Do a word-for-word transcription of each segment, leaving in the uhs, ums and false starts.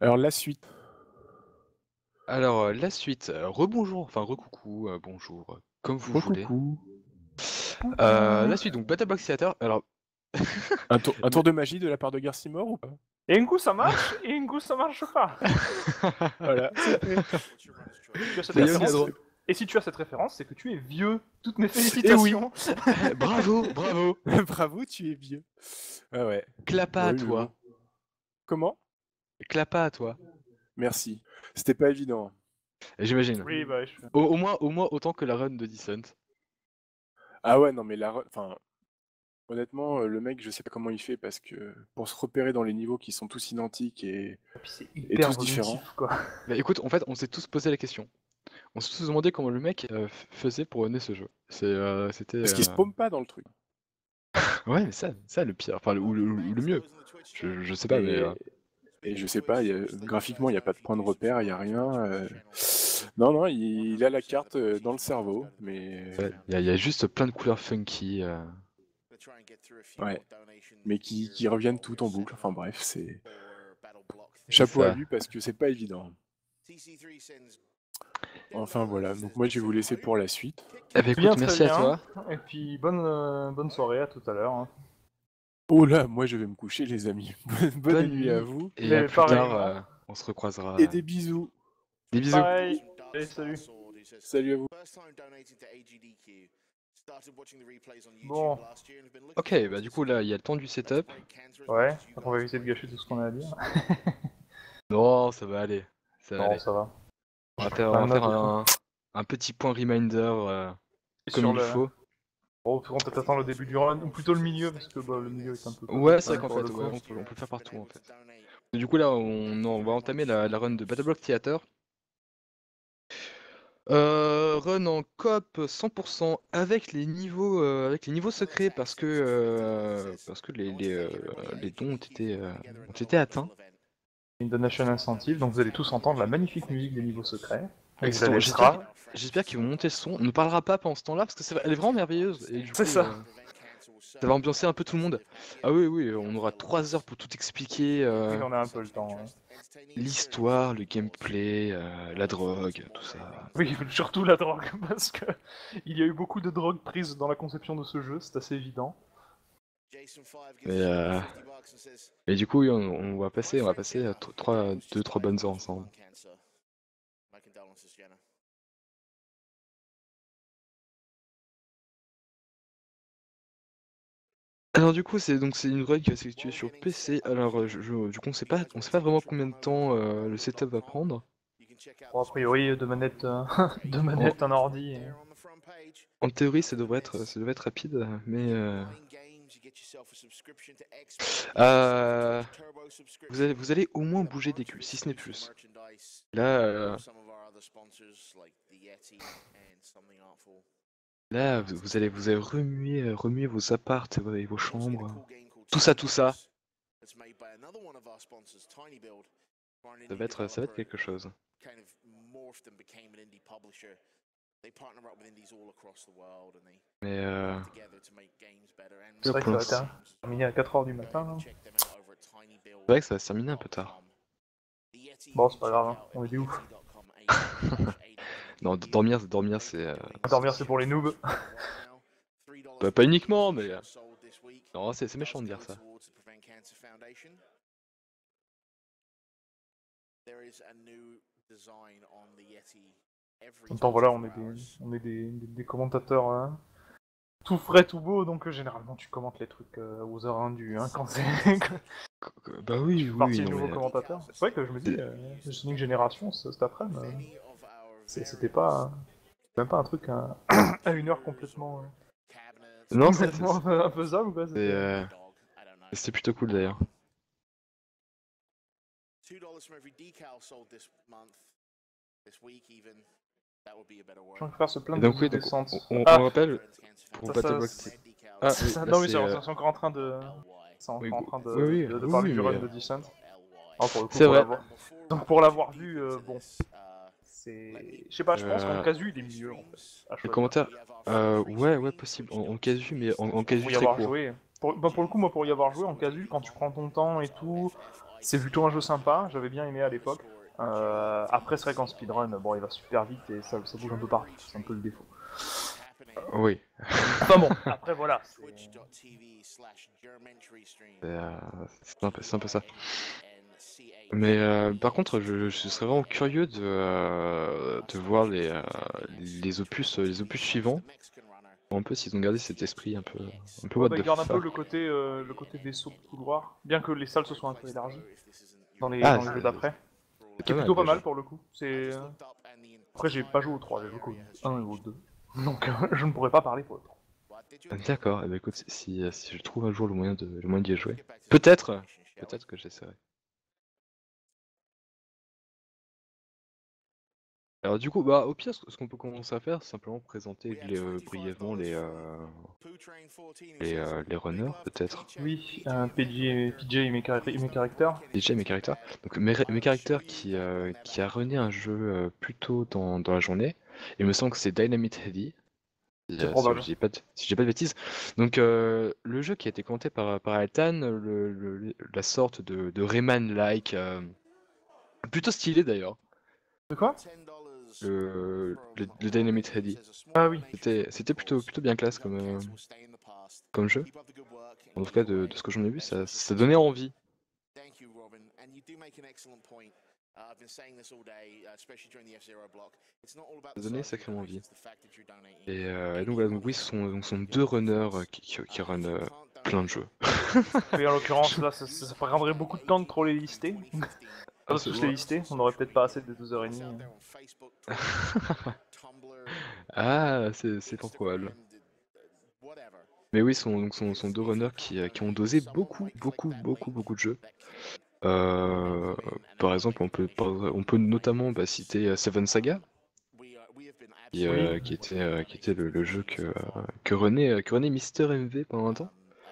Alors la suite. Alors euh, la suite, euh, rebonjour, enfin recoucou, euh, bonjour, euh, comme vous voulez. Recoucou. Euh, la suite donc Battle Block Theater. Alors Un tour, un le- tour de magie de la part de Garcimore ou pas? Et un coup ça marche, et un coup ça marche pas. Voilà, c'est fait. Tu as cette Ça y est, on y a référence, droit. et si tu as cette référence, c'est que tu es vieux. Toutes mes Et oui. félicitations. Bravo, bravo. Bravo, tu es vieux. Ah ouais. Clapa à Oui, mais toi. bon. Comment? Clapa à toi. Merci. C'était pas évident. J'imagine. Oui, bah, je... Au, au moins, au moins autant que la run de Descent. Ah ouais, non mais la... re- Enfin, honnêtement, euh, le mec, je sais pas comment il fait parce que pour se repérer dans les niveaux qui sont tous identiques et, et puis c'est et hyper tous évolutif, différents. quoi. Bah écoute, en fait, on s'est tous posé la question. On s'est tous demandé comment le mec euh, f- faisait pour mener ce jeu. C'est, euh, c'était. Parce qu'il euh, se paume pas dans le truc. Ouais, mais ça, ça le pire, enfin le, ou le, ou le mieux. Je, je sais pas, mais. Et, euh, et je sais pas, il y a- graphiquement, il n'y a pas de point de repère, il n'y a rien. euh. Non, non, il, il a la carte euh, dans le cerveau, mais... ouais, Il y, a- il y a juste plein de couleurs funky. euh. Ouais. Mais qui, qui reviennent toutes en boucle. Enfin bref, c'est... C'est Chapeau à ça. lui parce que c'est pas évident. Enfin voilà, donc moi je vais vous laisser pour la suite. Eh ben, écoute, Bien, merci très à bien. toi. Et puis bonne, euh, bonne soirée, à tout à l'heure. Hein. Oh là, moi je vais me coucher les amis. Bonne, bonne nuit à vous. Et Mais à plus pareil, tard, hein. euh, on se recroisera. Et des bisous. Des bisous. Pareil. Allez, salut. Salut à vous. Bon. Ok, bah du coup là, il y a le temps du setup. Ouais, on va éviter de gâcher tout ce qu'on a à dire. Non, ça va aller. Ça va Non, aller. ça va. On va faire, on Pas va de faire note et un, un petit point reminder euh, Et comme sur il le... faut. Bon, on peut peut-être attendre le début du run, ou plutôt le milieu, parce que bah, le milieu est un peu... Ouais, c'est vrai enfin, qu'en pour fait, le ouais, coup. on, peut, on peut le faire partout en fait. Et du coup là, on, on va entamer la, la run de Battle Block Theater. Euh, run en coop cent pour cent avec les niveaux, euh, avec les niveaux secrets parce que euh, parce que les, les, euh, les dons ont été, euh, ont été atteints. Une donation incentive, donc vous allez tous entendre la magnifique musique des niveaux secrets. Et vous Excellent. allez J'espère, sera... j'espère qu'ils vont monter le son. On ne parlera pas pendant ce temps-là parce que c'est, elle est vraiment merveilleuse et du coup, C'est ça. euh, ça va ambiancer un peu tout le monde. Ah oui, oui, on aura trois heures pour tout expliquer. euh, Oui, on a un peu le temps. Hein. L'histoire, le gameplay, euh, la drogue, tout ça. Oui, surtout la drogue, parce que il y a eu beaucoup de drogue prise dans la conception de ce jeu, c'est assez évident. Mais, euh, et du coup, oui, on, on va passer, on va passer euh, t- trois, deux, trois bonnes heures ensemble. Alors du coup, c'est donc c'est une run qui va s'effectuer sur P C. Alors euh, je, je- du coup, on sait pas, on sait pas vraiment combien de temps euh, le setup va prendre. Bon, a priori, deux manettes, euh, deux manettes, un ordi. Et... En théorie, ça devrait être, ça devrait être rapide, mais euh, euh, vous allez, vous allez au moins bouger des culs, si ce n'est plus. Là, euh, là, vous, vous allez, vous allez remuer, euh, remuer vos apparts et vos, et vos chambres. Tout ça, tout ça. Ça va être, ça va être quelque chose. Mais euh... C'est vrai pour que ça va l'instant- terminer à quatre heures du matin. Hein. c'est vrai que ça va se terminer un peu tard. Bon, c'est pas grave, hein. On est des ouf. Non, d- dormir, dormir, c'est. euh, Dormir, c'est pour les noobs. Bah, pas uniquement, mais. euh, Non, c'est c'est méchant de dire ça. En même temps, voilà, on est des, on est des, des, des commentateurs hein, tout frais, tout beau, donc euh, généralement tu commentes les trucs euh, aux heures indues, hein, quand c'est... Qu- qu- Bah oui, tu fais oui, partie oui, des non, nouveaux mais, euh, commentateurs. C'est vrai que je me dis, euh, Sonic Génération, c- cet après-midi, euh, c'est- c'était pas... même pas un truc à, à une heure complètement... euh, Non, c'est- complètement c'est- infaisable ou quoi c'est, c'était- euh, c'était plutôt cool d'ailleurs. Je vais faire se Et plaindre donc, de oui, donc, descente. on, on, Ah, on rappelle pour ça, Battle ça, Block. c'est- Ah, ça, oui, ça- là, non, oui, c'est, c'est euh, c'est encore en train de... C'est encore oui, en train de, oui, oui, de, de oui, parler oui, du mais, run euh, de Descent. Ah, pour le coup, C'est pour vrai. l'avoir... Donc pour l'avoir vu, euh, bon... C'est... Je sais pas, je pense qu'en Euh, casu, il est mieux, en fait. à Les choisir. commentaires. Euh, ouais, ouais, possible. En, en casu, mais en, en casu Pour y très avoir court. joué. pour, bah, pour le coup, moi, pour y avoir joué en casu, quand tu prends ton temps et tout, c'est plutôt un jeu sympa. J'avais bien aimé à l'époque. Euh, après, c'est vrai qu'en speedrun, bon, il va super vite et ça, ça bouge un peu partout. C'est un peu le défaut. Oui. Enfin bon, après voilà. c'est- C'est euh, c'est un, peu- c'est un peu ça. Mais euh, par contre, je, je serais vraiment curieux de, euh, de voir les, euh, les opus, les opus suivants. Un peu s'ils ont gardé cet esprit un peu, un peu Ouais, what bah, the il garde un peu fuck. le côté, euh, le côté vaisseau de couloir, bien que les salles se soient un peu élargies dans les, Ah, dans les jeux c'est d'après. c'est Qui pas est mal plutôt pas déjà. mal pour le coup. C'est euh, Après, j'ai pas joué au trois, j'ai joué au un et au deux. Donc, euh, je ne pourrais pas parler pour le trois. D'accord, eh ben, écoute, si, si je trouve un jour le moyen de, le moyen d'y jouer, peut-être, peut-être que j'essaierai. Alors du coup, bah au pire, ce ce qu'on peut commencer à faire, c'est simplement présenter les, euh, brièvement les, euh, les, euh, les runners, peut-être. Oui, un P J, P J et mes, caractères- mes caractères. Déjà mes caractères. Donc mes, mes caractères qui, euh, qui a runné un jeu euh, plus tôt dans, dans la journée. Il me semble que c'est Dynamite Heavy, si, C'est euh, si probable. je dis pas de, si je dis pas de bêtises. Donc euh, le jeu qui a été commenté par, par Altan, le, le- la sorte de, de Rayman-like, euh, plutôt stylé d'ailleurs. De quoi? Le, le, le Dynamite Heavy. Ah oui. C'était, c'était plutôt, plutôt bien classe comme, euh, comme jeu. En tout cas, de, de ce que j'en ai vu, ça, ça donnait envie. Ça donnait sacrément envie. Et, euh, et donc voilà, donc oui, ce sont, donc, ce sont deux runners euh, qui, qui, qui runnent euh, plein de jeux. Oui, en l'occurrence, là, ça, ça, ça prendrait beaucoup de temps de trop les lister. Ah, Pas de c'est- tous les lister, on aurait peut-être pas assez de deux heures trente. ah, c'est c'est fort probable. Mais oui, ce sont, donc, sont, sont deux runners qui, euh, qui ont dosé beaucoup, beaucoup, beaucoup, beaucoup de jeux. Euh, par exemple, on peut, par- on peut notamment bah, citer euh, Seven Saga, qui, Oui. euh, qui était, euh, qui était le, le jeu que, euh, que René, euh, que René Mister M V pendant un temps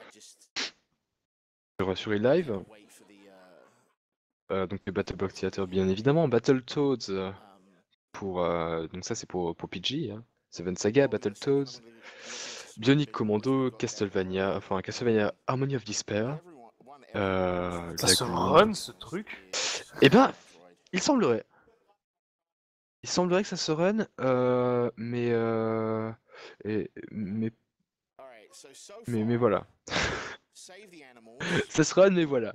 sur, sur eLive. Euh, donc le Battle Block Theater bien évidemment, Battletoads euh, pour euh, donc ça c'est pour, pour P G, hein. Seven Saga, Battletoads, Bionic Commando, Castlevania, enfin Castlevania Harmony of Despair, euh, Ça se Lagoon. run ce truc? Eh ben, il semblerait. Il semblerait que ça se run, euh, mais, euh, et- mais mais mais voilà. Ça se run, mais voilà.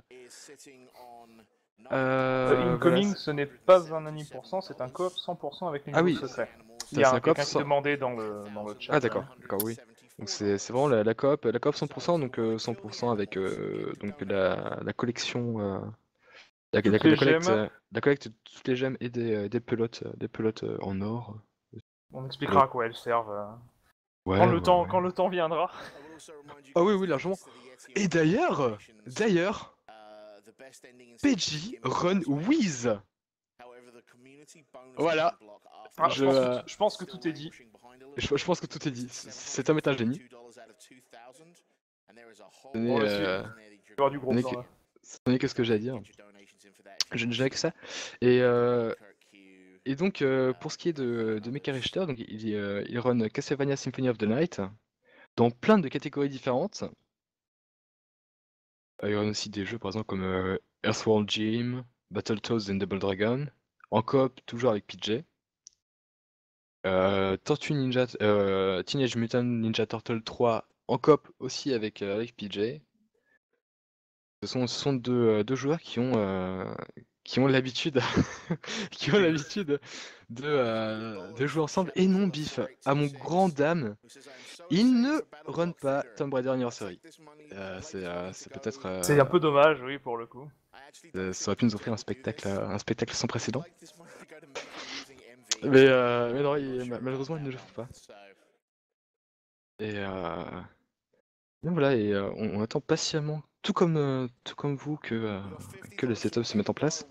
Euh, Euh, voilà. Incoming, ce n'est pas un un pour cent, c'est un coop cent pour cent avec les Ah niveaux oui, secrets. Il c'est y a c'est un- un coop quelqu'un qui sans- demandait dans le, dans le chat. Ah d'accord, d'accord, oui. Donc c'est c'est vraiment la, la coop, la coop cent pour cent, donc euh, cent pour cent avec euh, donc la, la collection, euh, la, la- Toutes la les collecte, gemmes. euh, la collecte de toutes les gemmes et des, euh, des pelotes, euh, des pelotes euh, en or. On Le- expliquera à quoi elles servent euh, quand Ouais, le ouais, temps, ouais. quand le temps viendra. Ah oui, oui, largement. Et d'ailleurs, d'ailleurs, P G run Wiz. Voilà. Ah, je, Je, pense que euh, t- je pense que tout est dit. je, je pense que tout est dit. C- Cet homme est un génie. Ce n'est On le suit. euh, Il y aura du ce gros n'est plan que, là. ce n'est que ce que j'ai à dire. Je, je n'ai que ça. Et, euh, et donc, euh, pour ce qui est de, de Mecha Richter, donc il, euh, il run Castlevania Symphony of the Night dans plein de catégories différentes. Euh, il run aussi des jeux, par exemple, comme euh, Earthworld Jim, Battletoads and Double Dragon, en coop, toujours avec P J. Euh, Tortue Ninja, euh, Teenage Mutant Ninja Turtle trois, en coop aussi avec, euh, avec P J. Ce sont, ce sont deux, euh, deux joueurs qui ont, euh, qui ont l'habitude qui ont l'habitude de, euh, de jouer ensemble et non bif. À mon grand dame, ils ne run pas Tomb Raider Anniversary. Euh, c'est euh, c'est peut-être. C'est euh, un peu dommage, oui, pour le coup. euh, ça aurait pu nous offrir un spectacle, euh, un spectacle sans précédent. Mais, euh, mais non, il- ma- malheureusement, ils ne le font pas. Et euh, donc voilà, et euh, on, on attend patiemment, tout comme, euh, tout comme vous, que, euh, que le setup se mette en place.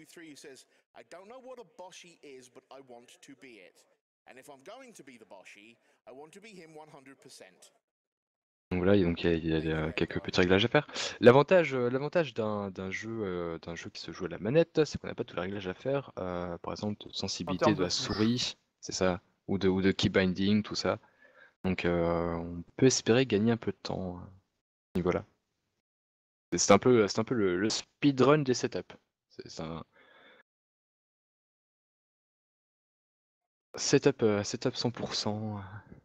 Donc voilà, et donc il y a, il y a, il y a quelques petits réglages à faire. L'avantage, euh, l'avantage d'un d'un jeu, euh, d'un jeu qui se joue à la manette, c'est qu'on n'a pas tous les réglages à faire. Euh, par exemple, de sensibilité termes de de la touche. souris, c'est ça, ou de, ou de key binding, tout ça. Donc euh, on peut espérer gagner un peu de temps. Voilà. C'est un peu, c'est un peu le, le speedrun des setups. C'est un setup, euh, setup cent pour cent.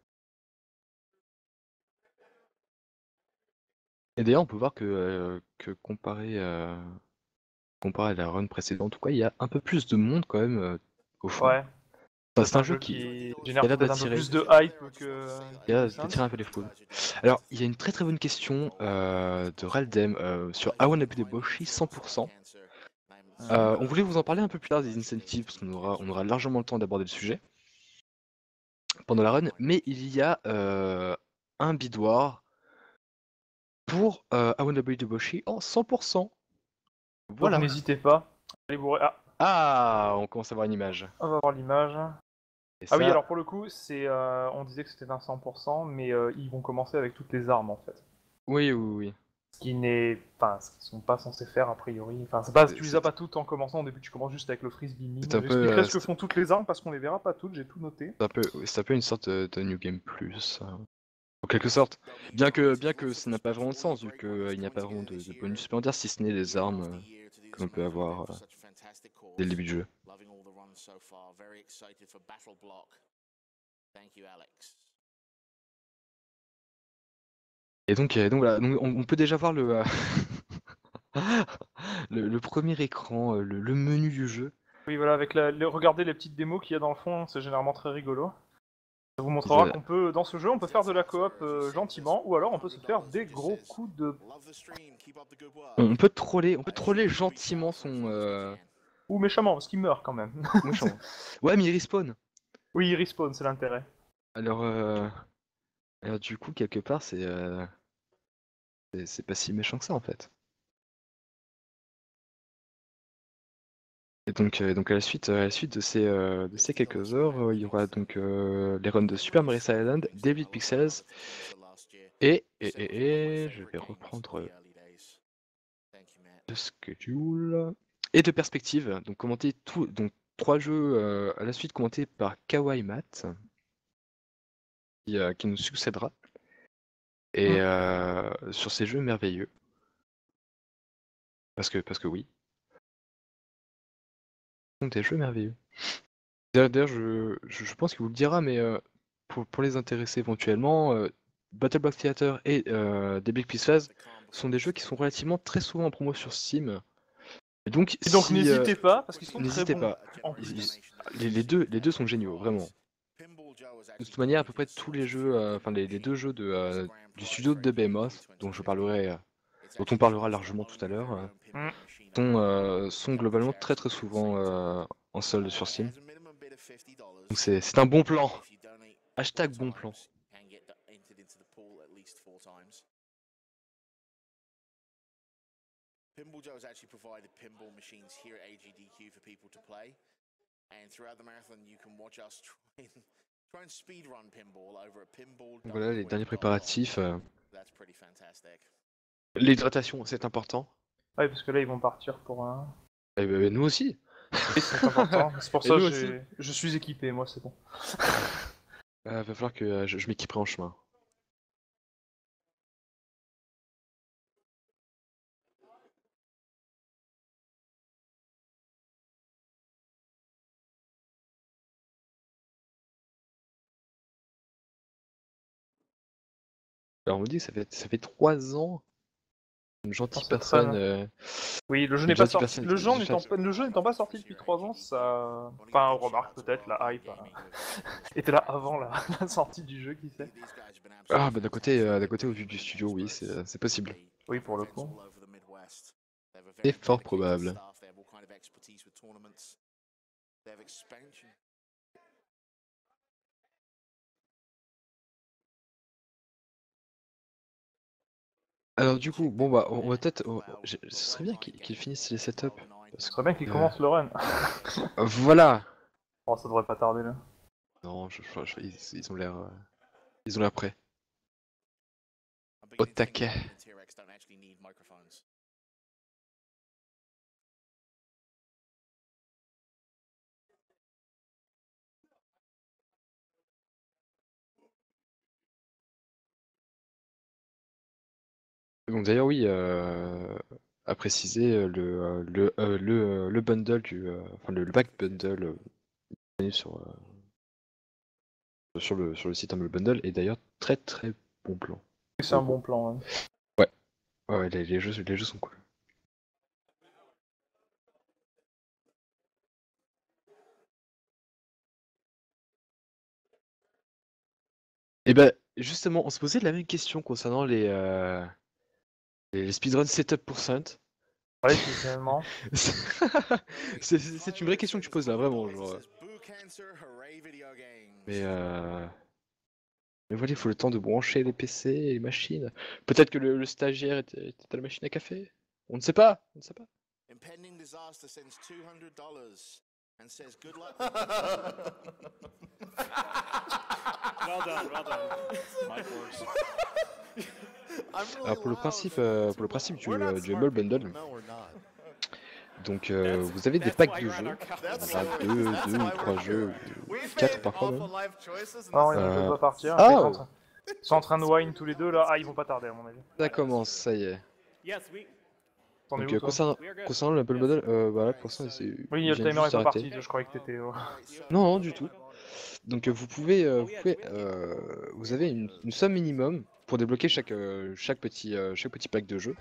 Et d'ailleurs, on peut voir que, euh, que comparé, euh, comparé à la run précédente, en tout cas, il y a un peu plus de monde quand même euh, au fond. Ouais. Enfin, C'est c'est un un jeu jeu qui, qui qui génère a l'air peut-être un peu d'attirer. plus de hype que, Qui a que l'air Descent. d'attirer un peu les foules. Alors, il y a une très très bonne question euh, de Raldem euh, sur I Wanna Be the Boshi cent pour cent. Euh, on voulait vous en parler un peu plus tard des incentives, parce qu'on aura, on aura largement le temps d'aborder le sujet pendant la run, mais il y a euh, un bidoir pour euh, I Wanna Be the Boshi en cent pour cent. Donc Voilà. n'hésitez pas. Allez bourrer. Ah, Ah, on commence à voir une image. on va voir l'image. Et Ah oui, ça, alors pour le coup, c'est, euh, on disait que c'était un cent pour cent, mais euh, ils vont commencer avec toutes les armes en fait. oui, oui, oui. Ce qui n'est, enfin, ce qu'ils sont pas censés faire a priori. Enfin, c'est pas, C'est- tu les c'est- as pas toutes en commençant. Au début, tu commences juste avec le frisbee mine. C'est un peu, J'expliquerai euh, ce que c'est font toutes les armes parce qu'on les verra pas toutes. J'ai tout noté. c'est un peu, c'est un peu une sorte de, de New Game Plus. euh, En quelque sorte. Bien que, bien que ça n'a pas vraiment de sens, vu qu'il n'y a pas vraiment de, de bonus supplémentaires, si ce n'est les armes euh, que l'on peut avoir euh, dès le début du jeu. Et donc, euh, donc voilà, donc on, on peut déjà voir le, euh, le, le premier écran, euh, le, le menu du jeu. Oui, voilà, avec la, les, regardez les petites démos qu'il y a dans le fond, c'est généralement très rigolo. Ça vous montrera Voilà. qu'on peut, dans ce jeu, on peut faire de la coop euh, gentiment, ou alors on peut se faire des gros coups de... On peut troller, on peut troller gentiment son euh, Ou méchamment, parce qu'il meurt quand même. méchant. Ouais, mais il respawn. Oui, il respawn, c'est l'intérêt. Alors, euh, alors du coup, quelque part, c'est euh, c'est c'est pas si méchant que ça en fait. Et donc, euh, donc à la suite, à la suite de ces, euh, de ces quelques heures, euh, il y aura donc euh, les runs de Super Mario Island, David Pixels, et, et, et, et je vais reprendre le schedule, et de perspective, donc commenter tout, donc trois jeux euh, à la suite commentés par Kawaii Matt, qui, euh, qui nous succédera, et Mm. euh, sur ces jeux merveilleux. Parce que, parce que oui, ce sont des jeux merveilleux. D'ailleurs, d'ailleurs, je, je, je pense qu'il vous le dira, mais euh, pour, pour les intéresser éventuellement, euh, Battle Block Theater et euh, des Big Pieces sont des jeux qui sont relativement très souvent en promo sur Steam. Et donc, Et donc si euh, n'hésitez pas, parce qu'ils sont très n'hésitez bons, pas, en Ils- plus. ils- les, les deux, les deux sont géniaux, vraiment. De toute manière, à peu près tous les jeux, euh, enfin les, les deux jeux de, euh, du studio de Behemoth, dont je parlerai, euh, dont on parlera largement tout à l'heure, euh, Mm. sont, euh, sont globalement très très souvent euh, en solde sur Steam. Donc c'est c'est un bon plan. Hashtag bon plan. Pinball Joe has actually provided pinball machines here at A G D Q for people to play. And throughout the marathon, you can watch us try and, try and speedrun pinball over at pinball. Donc voilà les derniers préparatifs. euh, That's pretty fantastic. L'hydratation, c'est important. Ouais, parce que là ils vont partir pour un... Et ben, nous aussi. Oui, c'est important, c'est pour Et ça nous que aussi. j'ai- je suis équipé, moi c'est bon. Euh, va falloir que euh, je, je m'équiperai en chemin. Alors on me dit que ça fait, ça fait trois ans. Une gentille Oh, ça traîne, personne. hein. euh, Oui, le jeu une n'est pas gentille sorti. personne Le du jeu du n'étant chat. pas... le jeu n'étant pas sorti depuis trois ans, ça. Enfin, remarque peut-être la hype hein, était là avant la... la sortie du jeu, qui sait. Ah bah d'un côté, euh, d'un côté au vu du studio, oui, c'est euh, c'est possible. Oui, pour le coup. C'est fort probable. Alors du coup, bon bah on va peut-être, oh, oh, j'ai- ce serait bien qu'ils qu'ils finissent les setups. Parce Ce serait bien qu'ils que, commencent le run. euh, voilà. Oh, ça devrait pas tarder là. Non, je, je- je- ils, ils ont l'air, euh, ils ont l'air prêts. Au taquet. Donc d'ailleurs oui, euh, à préciser euh, le euh, le euh, le, euh, le bundle du euh, enfin le, le pack bundle euh, disponible sur euh, sur le sur le site Humble Bundle est d'ailleurs très très bon plan. C'est un bon plan. Ouais. Ouais, ouais les, les jeux les jeux sont cool. Et ben justement, on se posait la même question concernant les euh, les speedrun setup pour Sunt. Ouais, finalement. c'est c'est une vraie question que tu poses là, vraiment. Genre, euh... Mais euh... Mais voilà, il faut le temps de brancher les P C et les machines. Peut-être que le, le stagiaire était, était à la machine à café. On ne sait pas. On ne sait pas. Impending disaster sends two hundred dollars and says good luck. Well done, well done. My course. Alors pour le principe, euh, pour le principe du, euh, du Humble Bundle, donc euh, vous avez des packs de jeux, enfin deux, deux ou trois jeux, ou quatre parfois même. Ah, on Euh, ne peut pas partir. ah, Ils sont en train- ils sont en train de wine tous les deux là. Ah, ils vont pas tarder à mon avis. Ça commence, ça y est. Yes, we. T'en es Donc où, euh, toi concernant, concernant le Humble Bundle, euh, bah là pour l'instant c'est. Oui, il le vient timer est juste pas d'arrêter. parti. Je croyais que t'étais. euh, Non, non, du tout. Donc euh, vous pouvez, euh, vous, pouvez euh, vous avez une, une somme minimum pour débloquer chaque, euh, chaque, petit, euh, chaque petit pack de jeu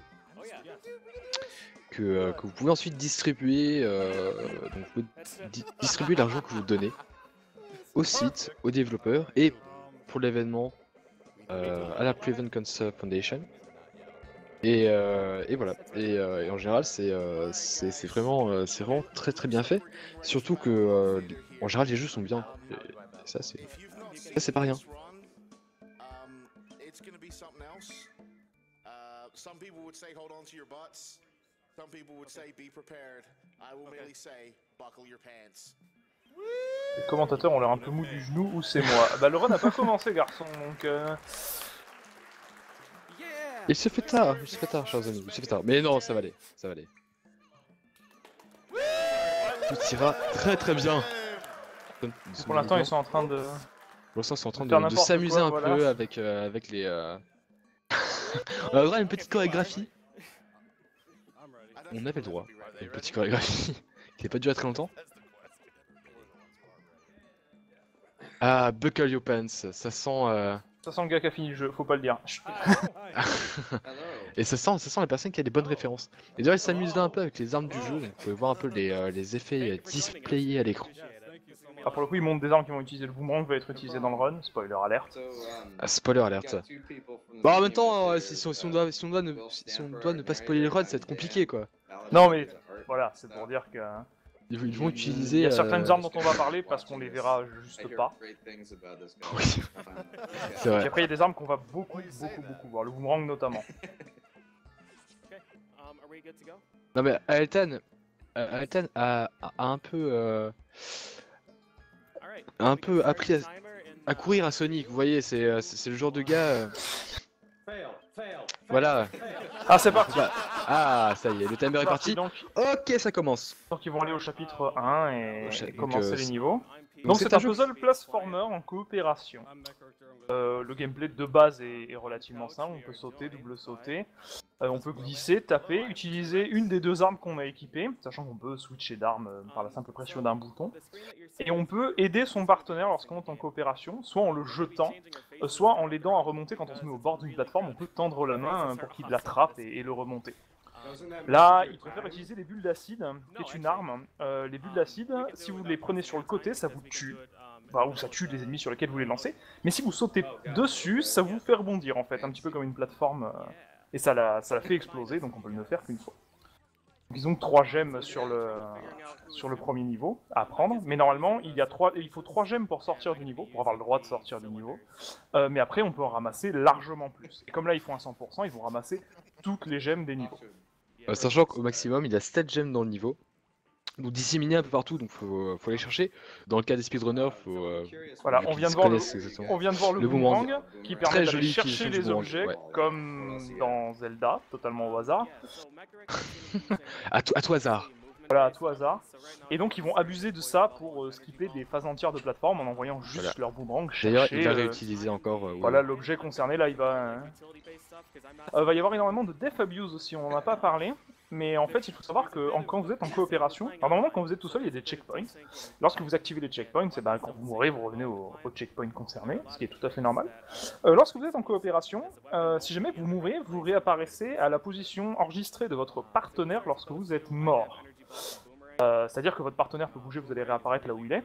que, euh, que vous pouvez ensuite distribuer, euh, donc vous pouvez di- distribuer l'argent que vous donnez au site, aux développeurs et pour l'événement euh, à la Prevent Cancer Foundation. Et, euh, et voilà. Et, euh, et en général, c'est euh, c'est c'est vraiment, euh, c'est vraiment très très bien fait. Surtout que euh, en général, les jeux sont bien. Et ça, c'est ça, c'est pas rien. Um, it's gonna be something else. Uh, some people would say hold on to your butts. Some people would say be prepared. I will merely say buckle your pants. Les commentateurs ont l'air un peu mou du genou ou c'est moi. Bah le run n'a pas commencé, garçon. Donc. Euh... Il se fait tard, il se fait tard, chers amis. Il se fait tard. Mais non, ça va aller, ça va aller. Tout ira très très bien. Pour l'instant, ils sont en train de. Pour l'instant, ils sont en train de, faire de n'importe s'amuser quoi, un voilà. peu avec, euh, avec les. Euh... On a le droit à une petite chorégraphie. On avait le droit à une petite chorégraphie qui n'a pas duré très longtemps. Ah, buckle your pants, ça sent. Euh... Ça sent le gars qui a fini le jeu, faut pas le dire. Chut. Et ça sent, ça sent la personne qui a des bonnes références. Et d'ailleurs, il s'amuse là un peu avec les armes du jeu. Donc vous pouvez voir un peu les, euh, les effets euh, displayés à l'écran. Ah, pour le coup, ils montrent des armes qui vont utiliser le boomerang, va être utilisé dans le run. Spoiler alerte. Ah, spoiler alerte. Bon, en même temps, euh, si, si on- si on doit, si, on doit ne, si on doit ne pas spoiler le run, ça va être compliqué quoi. Non, mais voilà, c'est pour dire que. Ils, vont- ils vont utiliser. Il y a certaines euh, armes dont on va parler parce qu'on les verra juste pas. Oui, c'est Et vrai. après, il y a des armes qu'on va beaucoup, beaucoup, beaucoup voir. Le boomerang notamment. Okay. Um, are we good to go? Non mais Altan, euh, Altan a, a un peu, euh, All right. a un We can peu start appris à, the timer in, à uh, courir à Sonic. Vous voyez, c'est euh, c'est c'est le genre de gars. euh, Voilà. Ah, c'est parti. Bah, ah, ça y est, le timer est parti. Donc, Ok, ça commence. donc, ils vont aller au chapitre un et, Au cha- et donc, commencer euh, les niveaux. I'm Donc c'est c'est un un jeu- puzzle platformer en coopération. Euh, le gameplay de base est, est relativement simple, on peut sauter, double sauter, Euh, on peut glisser, taper, utiliser une des deux armes qu'on a équipées, sachant qu'on peut switcher d'armes euh, par la simple pression d'un bouton, et on peut aider son partenaire lorsqu'on est en coopération, soit en le jetant, euh, soit en l'aidant à remonter quand on se met au bord d'une plateforme, on peut tendre la main euh, pour qu'il l'attrape et, et le remonter. Là, il préfère utiliser les bulles d'acide, qui est une arme. Euh, les bulles d'acide, si vous les prenez sur le côté, ça vous tue. Bah, ou ça tue les ennemis sur lesquels vous les lancez. Mais si vous sautez dessus, ça vous fait rebondir en fait, un petit peu comme une plateforme. euh, et ça la, ça la fait exploser, donc on peut ne le faire qu'une fois. Donc ils ont trois gemmes sur le, sur le premier niveau à prendre. Mais normalement, il, y a trois, il faut trois gemmes pour sortir du niveau, pour avoir le droit de sortir du niveau. Euh, mais après, on peut en ramasser largement plus. Et comme là, ils font un cent pour cent, ils vont ramasser toutes les gemmes des niveaux. Euh, sachant qu'au maximum, il y a sept gemmes dans le niveau. Donc disséminées un peu partout, donc faut, faut aller chercher. Dans le cas des speedrunners, faut. Euh, Voilà, vu on qu'ils vient de se voir le, connaissent exactement. on vient de voir le, Le boomerang, boomerang. qui Très permet d'aller jolie chercher utilisation les du boomerang, objets ouais. comme dans Zelda, totalement au hasard. À, tout- à tout hasard. Voilà, à tout hasard. Et donc ils vont abuser de ça pour euh, skipper des phases entières de plateforme en envoyant juste Voilà. leur boomerang D'ailleurs, chercher il va euh, réutiliser encore. Euh, voilà WoW. l'objet concerné. Là, il va, euh, va y avoir énormément de def abuse aussi. On en a pas parlé, mais en fait, il faut savoir que en- quand vous êtes en coopération, alors normalement quand vous êtes tout seul, il y a des checkpoints. Lorsque vous activez les checkpoints, c'est ben, quand vous mourrez, vous revenez au, au checkpoint concerné, ce qui est tout à fait normal. Euh, lorsque vous êtes en coopération, euh, si jamais vous mourrez, vous réapparaissez à la position enregistrée de votre partenaire lorsque vous êtes mort. Euh, C'est-à-dire que votre partenaire peut bouger, vous allez réapparaître là où il est.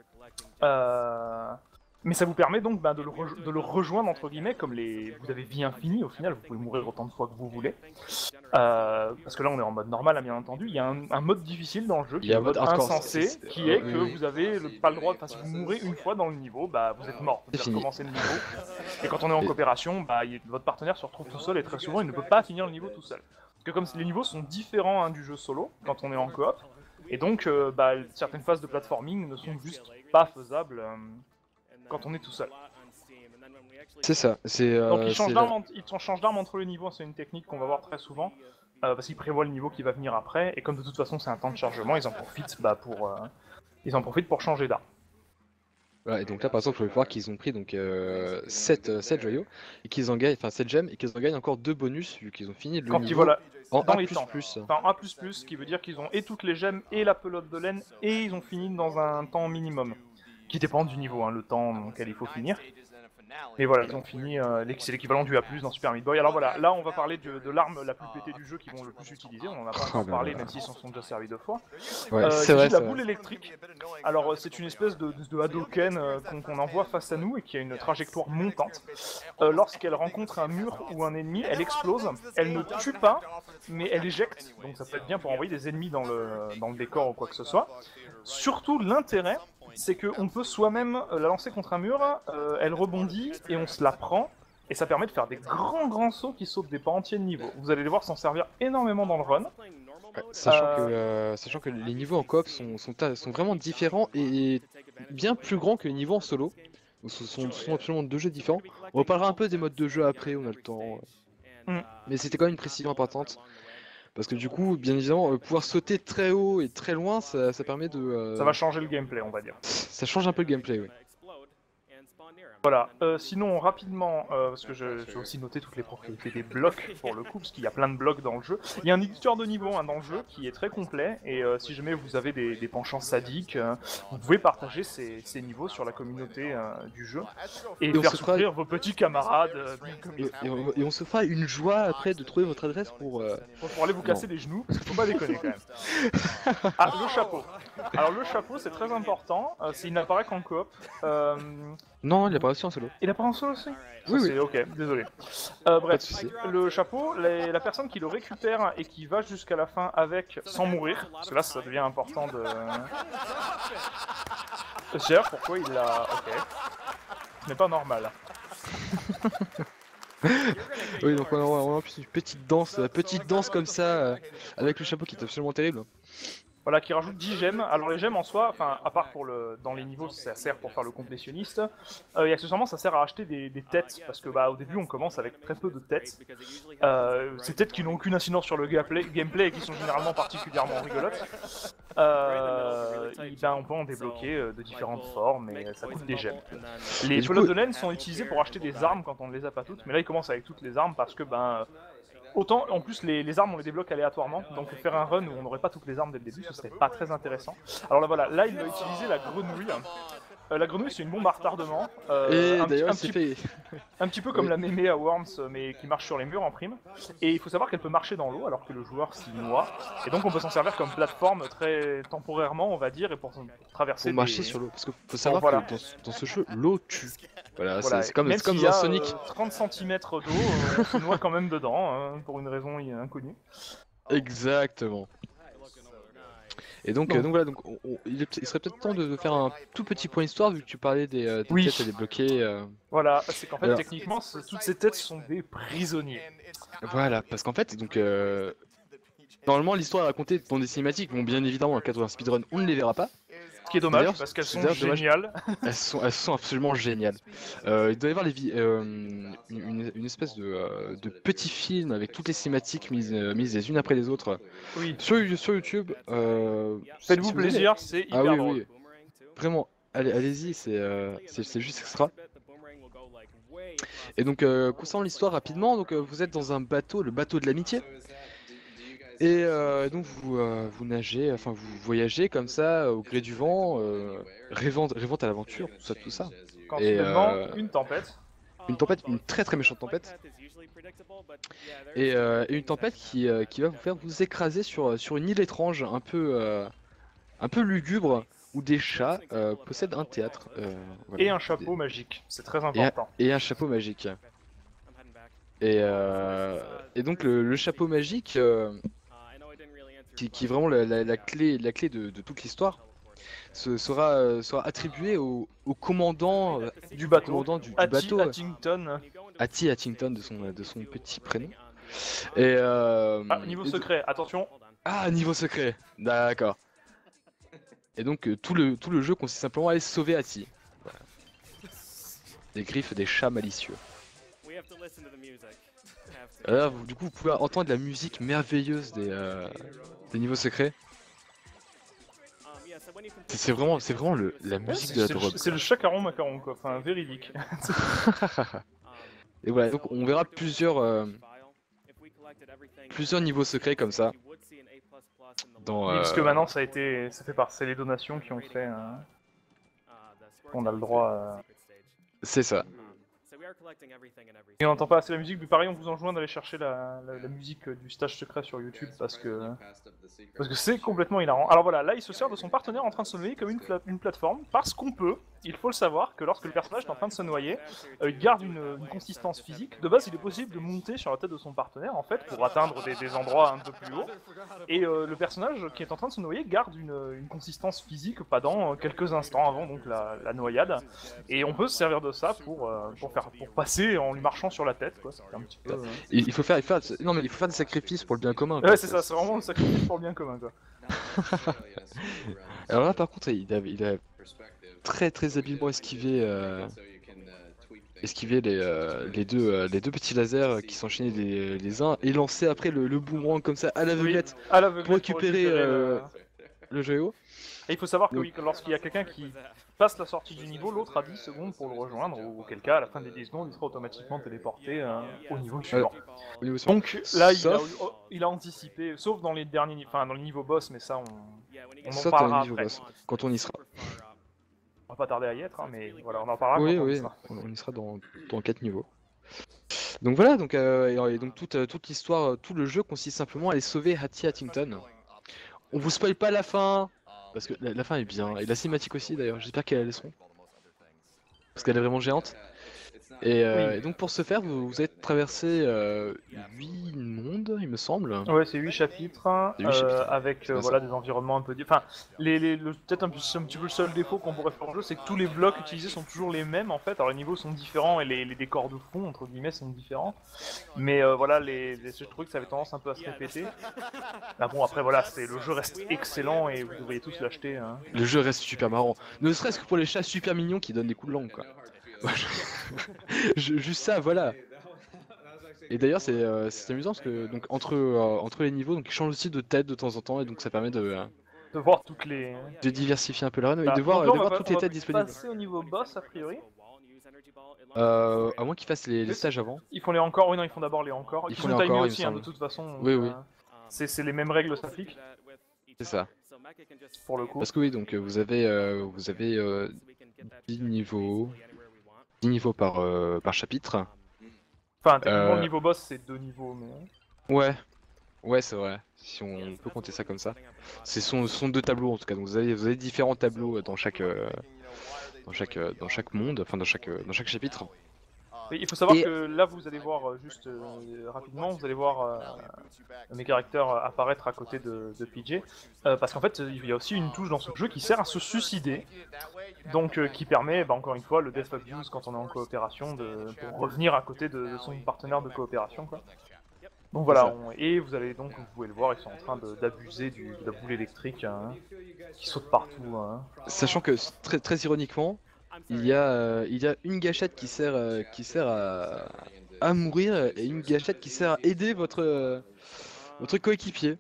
Euh... Mais ça vous permet donc ben, de, le de le rejoindre, entre guillemets, comme les... vous avez vie infinie, au final, vous pouvez mourir autant de fois que vous voulez. Euh, parce que là, on est en mode normal, hein, bien entendu. Il y a un, un mode difficile dans le jeu, qui Il y a est un le mode mode hardcore, insensé, c'est- c'est- qui est oui, que oui. vous avez le- pas le droit... Enfin, si vous mourrez une fois dans le niveau, bah, vous êtes mort. Vous C'est devez fini. recommencer le niveau. Et quand on est en Et- coopération, bah, il- votre partenaire se retrouve tout seul, et très souvent, il ne peut pas finir le niveau tout seul. Parce que comme les niveaux sont différents hein, du jeu solo, quand on est en coop, et donc euh, bah, certaines phases de platforming ne sont juste pas faisables euh, quand on est tout seul. C'est ça. C'est. Donc Euh, ils changent c'est d'arme la- en- ils changent d'arme entre les niveaux, c'est une technique qu'on va voir très souvent, euh, parce qu'ils prévoient le niveau qui va venir après, et comme de toute façon c'est un temps de chargement, ils en profitent bah, pour, euh, ils en profitent pour changer d'arme. Voilà, et donc là, par exemple, vous pouvez voir qu'ils ont pris donc euh, sept joyaux et qu'ils en gagnent, enfin sept gemmes et qu'ils en gagnent encore deux bonus vu qu'ils ont fini le Quand ils niveau voient la- en dans A les plus temps. plus. Enfin A plus plus, ce qui veut dire qu'ils ont et toutes les gemmes et la pelote de laine, et ils ont fini dans un temps minimum, qui dépend du niveau, hein, le temps auquel il faut finir. Et voilà, ils ont fini, euh, l'équ- c'est l'équivalent du A plus dans Super Meat Boy. Alors voilà, là on va parler de, de l'arme la plus pétée du jeu qu'ils vont le plus utiliser, on en a pas Oh encore là parlé là. même s'ils s'en sont déjà servis deux fois. Ouais, Euh, il c'est s'agit vrai. de la c'est boule vrai. électrique. Alors euh, c'est une espèce de, de, de Hadoken euh, qu'on qu'on envoie face à nous et qui a une trajectoire montante. Euh, Lorsqu'elle rencontre un mur ou un ennemi, elle explose, elle ne tue pas, mais elle éjecte, donc ça peut être bien pour envoyer des ennemis dans le, dans le décor ou quoi que ce soit. Surtout l'intérêt, c'est qu'on peut soi-même euh, la lancer contre un mur, euh, elle rebondit et on se la prend, et ça permet de faire des grands grands sauts qui sautent des pans entiers de niveau. Vous allez les voir s'en servir énormément dans le run. Ouais, sachant, Euh, que, euh, sachant que les niveaux en coop sont, sont, ta- sont vraiment différents et bien plus grands que les niveaux en solo. Ce sont, ce sont absolument deux jeux différents. On reparlera un peu des modes de jeu après, on a le temps. Mm. Mais c'était quand même une précision importante. Parce que du coup, bien évidemment, euh, pouvoir sauter très haut et très loin, ça, ça permet de... euh, Ça va changer le gameplay, on va dire. ça change un peu le gameplay, oui. Voilà, euh, sinon rapidement, euh, parce que je, je vais aussi noter toutes les propriétés des blocs pour le coup, parce qu'il y a plein de blocs dans le jeu. Il y a un éditeur de niveau hein, dans le jeu qui est très complet, et euh, si jamais vous avez des, des penchants sadiques, euh, vous pouvez partager ces, ces niveaux sur la communauté euh, du jeu, et, Et on faire se fera- souffrir vos petits camarades euh, bien comme il Et, et on, et on se fera une joie après de trouver votre adresse pour... euh, faut, pour aller vous casser les genoux, parce qu'il faut pas déconner quand même. Ah, le chapeau. Alors le chapeau c'est très important, euh, c'est- il n'apparaît qu'en coop. Euh, Non, il apparaît aussi en solo. Il apparaît en solo aussi Oui, Ça, oui. c'est- Ok, désolé. Euh, bref, de souci. le chapeau, les- la personne qui le récupère et qui va jusqu'à la fin avec sans mourir, parce que là ça devient important de... Je sais pourquoi il l'a... Ok. Ce n'est pas normal. Oui, donc on a, on a en plus une petite danse, euh, petite danse comme ça, euh, avec le chapeau qui est absolument terrible. Voilà, qui rajoute dix gemmes. Alors les gemmes en soi, enfin, à part pour le, dans les niveaux, ça sert pour faire le complétionniste, euh, et accessoirement ça sert à acheter des, des têtes, parce que bah au début on commence avec très peu de têtes. Euh, ces têtes qui n'ont aucune incidence sur le gameplay, gameplay et qui sont généralement particulièrement rigolotes. Euh, et ben, on peut en débloquer euh, de différentes formes, et euh, ça coûte des gemmes. Les Et du pelotes coup- de laine sont utilisées pour acheter des armes quand on ne les a pas toutes, mais là ils commencent avec toutes les armes parce que ben... Autant, en plus, les, les armes, on les débloque aléatoirement, donc faire un run où on n'aurait pas toutes les armes dès le début, ce serait pas très intéressant. Alors là, voilà, là, il va utiliser la grenouille. Euh, la grenouille, c'est une bombe à retardement. euh, Et un, petit, d'ailleurs, un, il s'est petit, fait... un petit peu comme Oui. la mémé à Worms, mais qui marche sur les murs en prime. Et il faut savoir qu'elle peut marcher dans l'eau, alors que le joueur s'y noie. Et donc, on peut s'en servir comme plateforme très temporairement, on va dire, et pour, pour traverser pour marcher des... sur l'eau. Parce qu'il faut savoir voilà. que dans, ce- dans ce jeu, l'eau tue. Voilà, Voilà, c'est c'est comme, même c'est comme s'il y dans a, Sonic. euh, trente centimètres d'eau, euh, on se noie quand même dedans, hein, pour une raison inconnue. Exactement. Et donc, Donc- euh, donc voilà, donc, on- on- il, est- il serait peut-être temps de, de faire un tout petit point histoire vu que tu parlais des, euh, des Oui. têtes à débloquer. euh. Voilà, c'est qu'en fait, Alors- techniquement, ce- toutes ces têtes sont des prisonniers. Voilà, parce qu'en fait, donc euh, normalement l'histoire est racontée dans des cinématiques. Bon, bien évidemment, dans le cadre d'un speedrun, on ne les verra pas. qui est dommage D'ailleurs, parce qu'elles c'est sont d'ailleurs dommage. géniales. Elles sont, elles sont absolument géniales. Euh, il doit y avoir les vi- euh, une, une espèce de, euh, de petit film avec toutes les cinématiques mises, euh, mises les unes après les autres Oui. sur, sur YouTube. Euh, si- Faites-vous si vous avez- plaisir, c'est hyper Ah oui, drôle. oui. Vraiment, allez, allez-y, c'est euh, c'est c'est juste extra. Et donc, euh, concernant l'histoire rapidement, donc euh, vous êtes dans un bateau, le bateau de l'amitié. Et euh, donc vous, euh, vous nagez, enfin vous voyagez comme ça au gré du vent, euh, rêvant, rêvant à l'aventure, tout ça, tout ça. Quand Et, soudainement, euh, une tempête. Une tempête, une très très méchante tempête. Et, euh, et une tempête qui, euh, qui va vous faire vous écraser sur, sur une île étrange, un peu, euh, un peu lugubre, où des chats euh, possèdent un théâtre. euh, voilà. Et un chapeau magique, c'est très Et un, important. et un chapeau magique. Et, euh, et donc le, le chapeau magique, euh, qui, qui est vraiment la, la- la clé, la clé de, de toute l'histoire, se- sera, euh, sera attribué au, au commandant, euh, Du bateau. commandant du, du Hattie bateau, Hattington. Hattie Hattington de son, de son petit prénom. Et euh, Ah, niveau et- secret, attention. Ah, niveau secret. D'accord. Et donc euh, tout le tout le jeu consiste simplement à aller sauver Hattie. Voilà. Des griffes des chats malicieux. Alors, vous- du coup, vous pouvez entendre la musique merveilleuse des, euh, des niveaux secrets. C'est c'est vraiment, c'est vraiment le, la Ouais, musique C'est de la c'est le, drogue. c'est le chacaron macaron quoi, enfin véridique. Et voilà, donc on verra plusieurs, euh, plusieurs niveaux secrets comme ça. Dans, Oui, parce que euh, maintenant ça a été, ça fait par, c'est les donations qui ont fait, euh, qu'on a le droit. euh. C'est ça. Et on n'entend pas assez la musique, mais pareil on vous enjoint d'aller chercher la, la, la musique du stage secret sur YouTube parce que parce que c'est complètement hilarant. Alors voilà, là il se sert de son partenaire en train de se noyer comme une, pla- une plateforme parce qu'on peut, il faut le savoir, que lorsque le personnage est en train de se noyer, euh, il garde une, une consistance physique. De base il est possible de monter sur la tête de son partenaire en fait pour atteindre des, des endroits un peu plus hauts. Et euh, le personnage qui est en train de se noyer garde une, une consistance physique pendant quelques instants avant donc la, la noyade. Et on peut se servir de ça pour, euh, pour, faire, pour passer en lui marchant sur la tête, quoi. C'est un petit peu. euh, Il il faut faire, il faut faire- non mais il faut faire des sacrifices pour le bien commun. quoi. Ouais, c'est ça, c'est vraiment le sacrifice pour le bien commun, quoi. Alors là, par contre, il a, il a très très habilement esquivé, euh, esquivé les, euh, les, deux, euh, les deux petits lasers qui s'enchaînaient les, les uns et lancé après le, le boomerang comme ça à l'aveuglette À l'aveuglette pour récupérer, euh, le- le joyau. Et il faut savoir que Donc- oui, que lorsqu'il y a quelqu'un qui passe la sortie du niveau, l'autre a dix secondes pour le rejoindre, ou auquel cas, à la fin des dix secondes, il sera automatiquement téléporté euh, au niveau suivant. Au niveau suivant. Donc là, il a, Sauf- il a anticipé, sauf dans les derniers, ni- enfin dans le niveau boss, mais ça, on, on en Sauf dans parlera le niveau après. boss, quand on y sera. On va pas tarder à y être, hein, mais voilà, on en parlera Oui, quand on y oui, sera. on, on y sera dans, dans quatre niveaux. Donc voilà, donc, euh, et, et donc toute, euh, toute l'histoire, euh, tout le jeu consiste simplement à aller sauver Hattie Hattington. On vous spoil pas la fin, parce que la, la fin est bien, et la cinématique aussi d'ailleurs, j'espère qu'elle laisseront. Parce qu'elle est vraiment géante. Et, euh, Oui. et donc pour ce faire, vous, vous avez traversé euh, huit mondes, il me semble. Ouais, c'est huit chapitres, C'est huit euh, chapitres. avec C'est euh, bien voilà, ça. des environnements un peu... di- Enfin, les, les, le- peut-être un, peu- c'est un petit peu le seul défaut qu'on pourrait faire au jeu, c'est que tous les blocs utilisés sont toujours les mêmes en fait. Alors les niveaux sont différents et les, les décors de fond, entre guillemets, sont différents. Mais euh, voilà, les, les, je trouvais que ça avait tendance un peu à se répéter. Bah bon, après voilà, c'est le jeu reste excellent et vous devriez tous l'acheter. Hein. Le jeu reste super marrant, ne serait-ce que pour les chats super mignons qui donnent des coups de langue quoi. Je- Juste ça, voilà. Et d'ailleurs c'est euh, c'est amusant parce que donc entre euh, entre les niveaux donc ils changent aussi de tête de temps en temps et donc ça permet de, euh, De voir toutes les... de diversifier un peu la run et Bah, de voir, donc là, de on va voir pas- toutes on les va têtes disponibles. passer au niveau boss a priori. Euh, à moins qu'ils fassent les, les stages avant. Ils font les encore, oui non, ils font d'abord les encore. Ils Ils font sont les timés encore, il me aussi, hein, de semble. toute façon. Oui, donc, oui. euh, C'est c'est les mêmes règles s'appliquent C'est ça. pour le coup. Parce que oui donc euh, vous avez euh, vous avez euh, dix niveaux, dix niveaux par euh, par chapitre. Enfin, techniquement, Euh, le niveau boss c'est deux niveaux, mais... Ouais. Ouais c'est vrai. Si on peut compter ça comme ça. Ce sont, ce sont deux tableaux en tout cas. Donc vous avez vous avez différents tableaux dans chaque euh, dans chaque euh, dans chaque monde, enfin dans chaque euh, dans chaque chapitre. Et il faut savoir Et- que là, vous allez voir euh, juste euh, rapidement, vous allez voir euh, mes caractères euh, apparaître à côté de, de P J, euh, parce qu'en fait, il y a aussi une touche dans ce jeu qui sert à se suicider, donc euh, qui permet, bah, encore une fois, le death abuse quand on est en coopération, de, pour revenir à côté de, de son partenaire de coopération, quoi. Donc voilà, on- et vous allez donc, vous pouvez le voir, ils sont en train de- d'abuser du- de la boule électrique, hein, qui saute partout. Hein. Sachant que très, très ironiquement, il y a, euh, il y a une gâchette qui sert, euh, qui sert à, à mourir et une gâchette qui sert à aider votre, euh, votre coéquipier.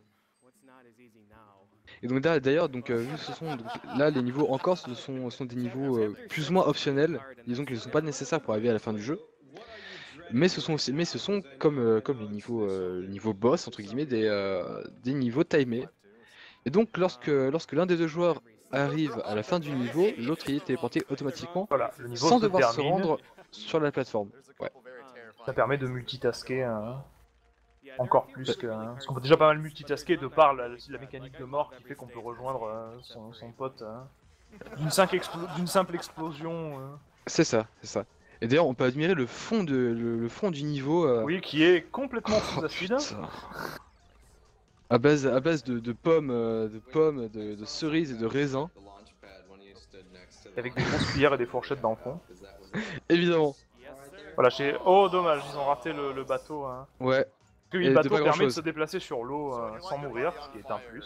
Et donc là, d'ailleurs, donc euh, vu que ce sont donc, là les niveaux encore ce sont, sont des niveaux euh, plus ou moins optionnels, disons qu'ils ne sont pas nécessaires pour arriver à la fin du jeu. Mais ce sont aussi, mais ce sont comme, euh, comme les niveaux, euh, niveaux boss entre guillemets des, euh, des niveaux timés. Et donc lorsque, lorsque l'un des deux joueurs arrive à la fin du niveau, l'autre y est téléporté automatiquement Voilà, le niveau sans se devoir se termine. rendre sur la plateforme. Ouais. Ça permet de multitasker hein, encore plus que. Hein, parce qu'on peut déjà pas mal multitasker de par la, la mécanique de mort qui fait qu'on peut rejoindre euh, son, son pote hein, d'une simple, explo- d'une simple explosion. euh. C'est ça, c'est ça. Et d'ailleurs, on peut admirer le fond, de, le, le fond du niveau. euh, Oui, qui est complètement oh, sous acide. putain. À base, à base de, de pommes, euh, de pommes, de, de cerises et de raisins. Avec des grosses cuillères et des fourchettes dans le fond. Évidemment. Voilà, j'ai. Oh, dommage, ils ont raté le, le bateau. Hein. Ouais. Parce que Et le de bateau pas permet de grand-chose. se déplacer sur l'eau euh, sans mourir, ce qui est un plus.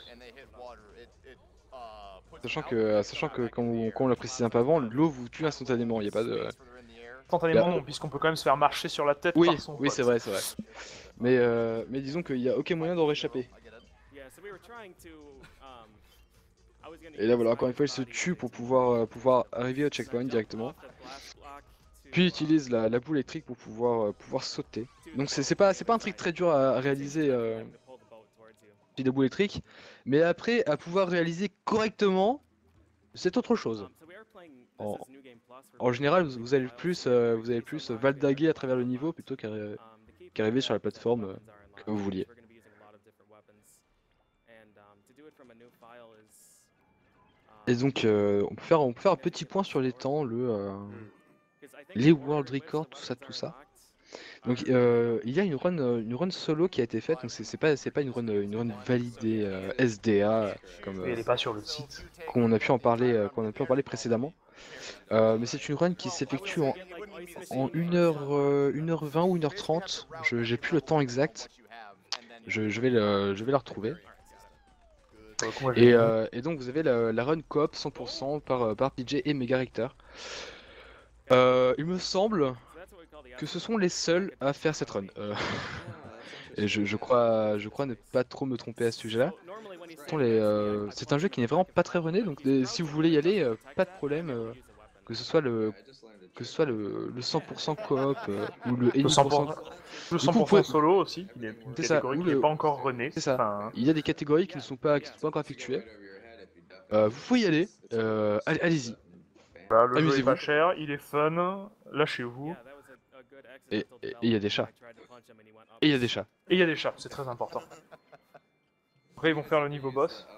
Sachant que, sachant que comme on, comme on l'a précisé un peu avant, l'eau vous tue instantanément. Il n'y a pas de. Instantanément, Là- non, puisqu'on peut quand même se faire marcher sur la tête Oui, par son oui, pote. c'est vrai, c'est vrai. Mais, euh, mais disons qu'il n'y a aucun moyen d'en réchapper. Et là, voilà, encore une fois, il se tue pour pouvoir, euh, pouvoir arriver au checkpoint directement. Puis il utilise la, la boule électrique pour pouvoir, euh, pouvoir sauter. Donc c'est c'est pas, c'est pas un trick très dur à, à réaliser, euh, puis la boule électrique. Mais après, à pouvoir réaliser correctement, c'est autre chose. En, en général, vous, vous allez plus, euh, vous allez plus valdaguer à travers le niveau plutôt qu'arri- qu'arriver sur la plateforme euh, que vous vouliez. Et donc, euh, on, peut faire, on peut faire un petit point sur les temps, le, euh, les world records, tout ça, tout ça. Donc, euh, il y a une run, euh, une run solo qui a été faite, donc c'est c'est pas, c'est pas une run, une run validée euh, S D A comme Et euh, elle est pas sur le site. qu'on a pu en parler, euh, qu'on a pu en parler précédemment. Euh, mais c'est une run qui s'effectue en, en une heure, euh, une heure vingt ou une heure trente. Je j'ai plus le temps exact. Je, je vais le, je vais la retrouver. Pour le coup, moi, j'ai Et, vu. euh, et donc vous avez la, la run coop cent pour cent par, euh, par P J et Mega Rector. Euh, il me semble que ce sont les seuls à faire cette run. Euh, et je, je crois, je crois ne pas trop me tromper à ce sujet-là. Ce sont les, euh, C'est un jeu qui n'est vraiment pas très runné, donc des- si vous voulez y aller, euh, pas de problème. euh, que ce soit le, que ce soit le, le cent pour cent coop euh, ou le Le any cent pour cent. pour cent, le Du cent coup, pour vous cent pouvez- solo aussi, il est une C'est ça, catégorie ou qui n'est le- pas encore runnée. C'est ça. Enfin, Il y a des catégories qui ne sont pas, qui sont pas encore effectuées. Euh, vous pouvez y aller. Euh, allez- Allez-y. voilà, le jeu est Amusez-vous. pas cher, il est fun, lâchez-vous. Et et- et il y a des chats. Et il y a des chats. Et il y a des chats, c'est très important. Après, ils vont faire le niveau boss.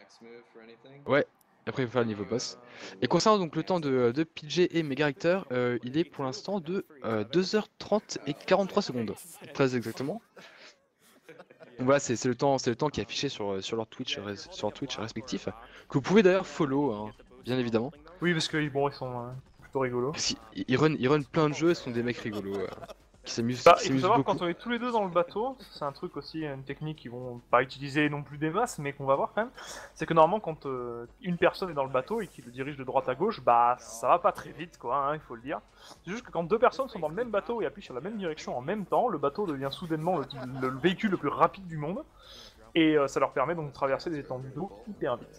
Ouais. Après, il faut faire le niveau boss. Et concernant donc le temps de, de P J et Mega Rector, euh, il est pour l'instant de euh, deux heures trente et quarante-trois secondes. Très exactement. Donc voilà, c'est c'est le temps, c'est le temps qui est affiché sur, sur leur Twitch, res- sur leur Twitch respectif. Que vous pouvez d'ailleurs follow, hein, bien évidemment. Oui, parce que bon, ils sont euh, plutôt rigolos. Parce qu'ils ils run, ils run plein de jeux, ce sont des mecs rigolos. euh, qui s'amusent Bah, qui il faut s'amusent savoir, beaucoup. quand on est tous les deux dans le bateau, c'est un truc aussi, une technique qu'ils vont pas utiliser non plus des masses, mais qu'on va voir quand même. C'est que normalement, quand euh, une personne est dans le bateau et qu'il le dirige de droite à gauche, bah ça va pas très vite, quoi, hein, il faut le dire. C'est juste que quand deux personnes sont dans le même bateau et appuient sur la même direction en même temps, le bateau devient soudainement le, le- le véhicule le plus rapide du monde. Et euh, ça leur permet donc de traverser des étendues d'eau hyper vite.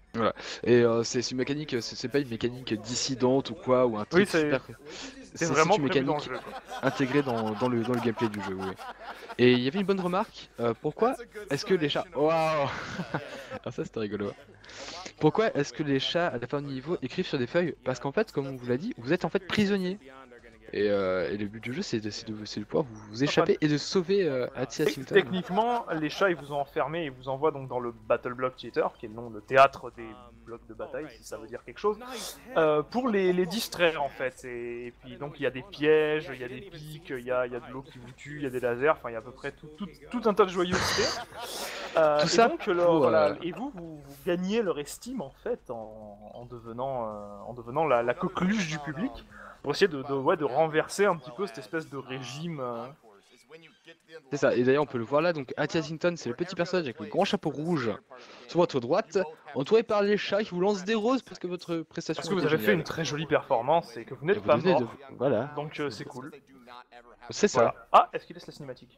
Et euh, c'est c'est une mécanique, c'est c'est pas une mécanique dissidente ou quoi, ou un truc Oui, c'est- super. C'est vraiment une prévu dans le mécanique jeu, quoi. intégrée dans, dans, le, dans le gameplay du jeu, oui. Et il y avait une bonne remarque, euh, pourquoi est-ce que les chats... Waouh. Ah ça c'était rigolo. Pourquoi est-ce que les chats à la fin du niveau écrivent sur des feuilles? Parce qu'en fait, comme on vous l'a dit, vous êtes en fait prisonnier. Et, euh, et le but du jeu c'est de, c'est de, c'est de pouvoir vous, vous échapper et de sauver euh, Hattie Et Hattington. techniquement, les chats ils vous ont enfermé et vous envoient donc dans le Battle Block Theater, qui est le nom, le théâtre des blocs de bataille, si ça veut dire quelque chose, euh, pour les, les distraire en fait. Et, et puis donc il y a des pièges, il y a des pics, il y a, il y a de l'eau qui vous tue, il y a des lasers, enfin il y a à peu près tout, tout, tout un tas de joyeusetés. Euh, Tout et ça donc, leur- pour, voilà, euh, et vous, vous, vous gagnez leur estime en fait en, en devenant, euh, en devenant la, la coqueluche du public. Pour essayer de, de, ouais, de renverser un petit peu cette espèce de régime euh, C'est ça, et d'ailleurs on peut le voir là, donc Hattie Hassington c'est le petit personnage avec le grand chapeau rouge sur votre droite, entouré par les chats qui vous lancent des roses parce que votre prestation Parce que vous était avez fait géniale. une très jolie performance et que vous Et n'êtes vous pas devenez mort, de- Voilà, donc euh, c'est cool. c'est ça. Voilà. Ah, est-ce qu'il laisse la cinématique?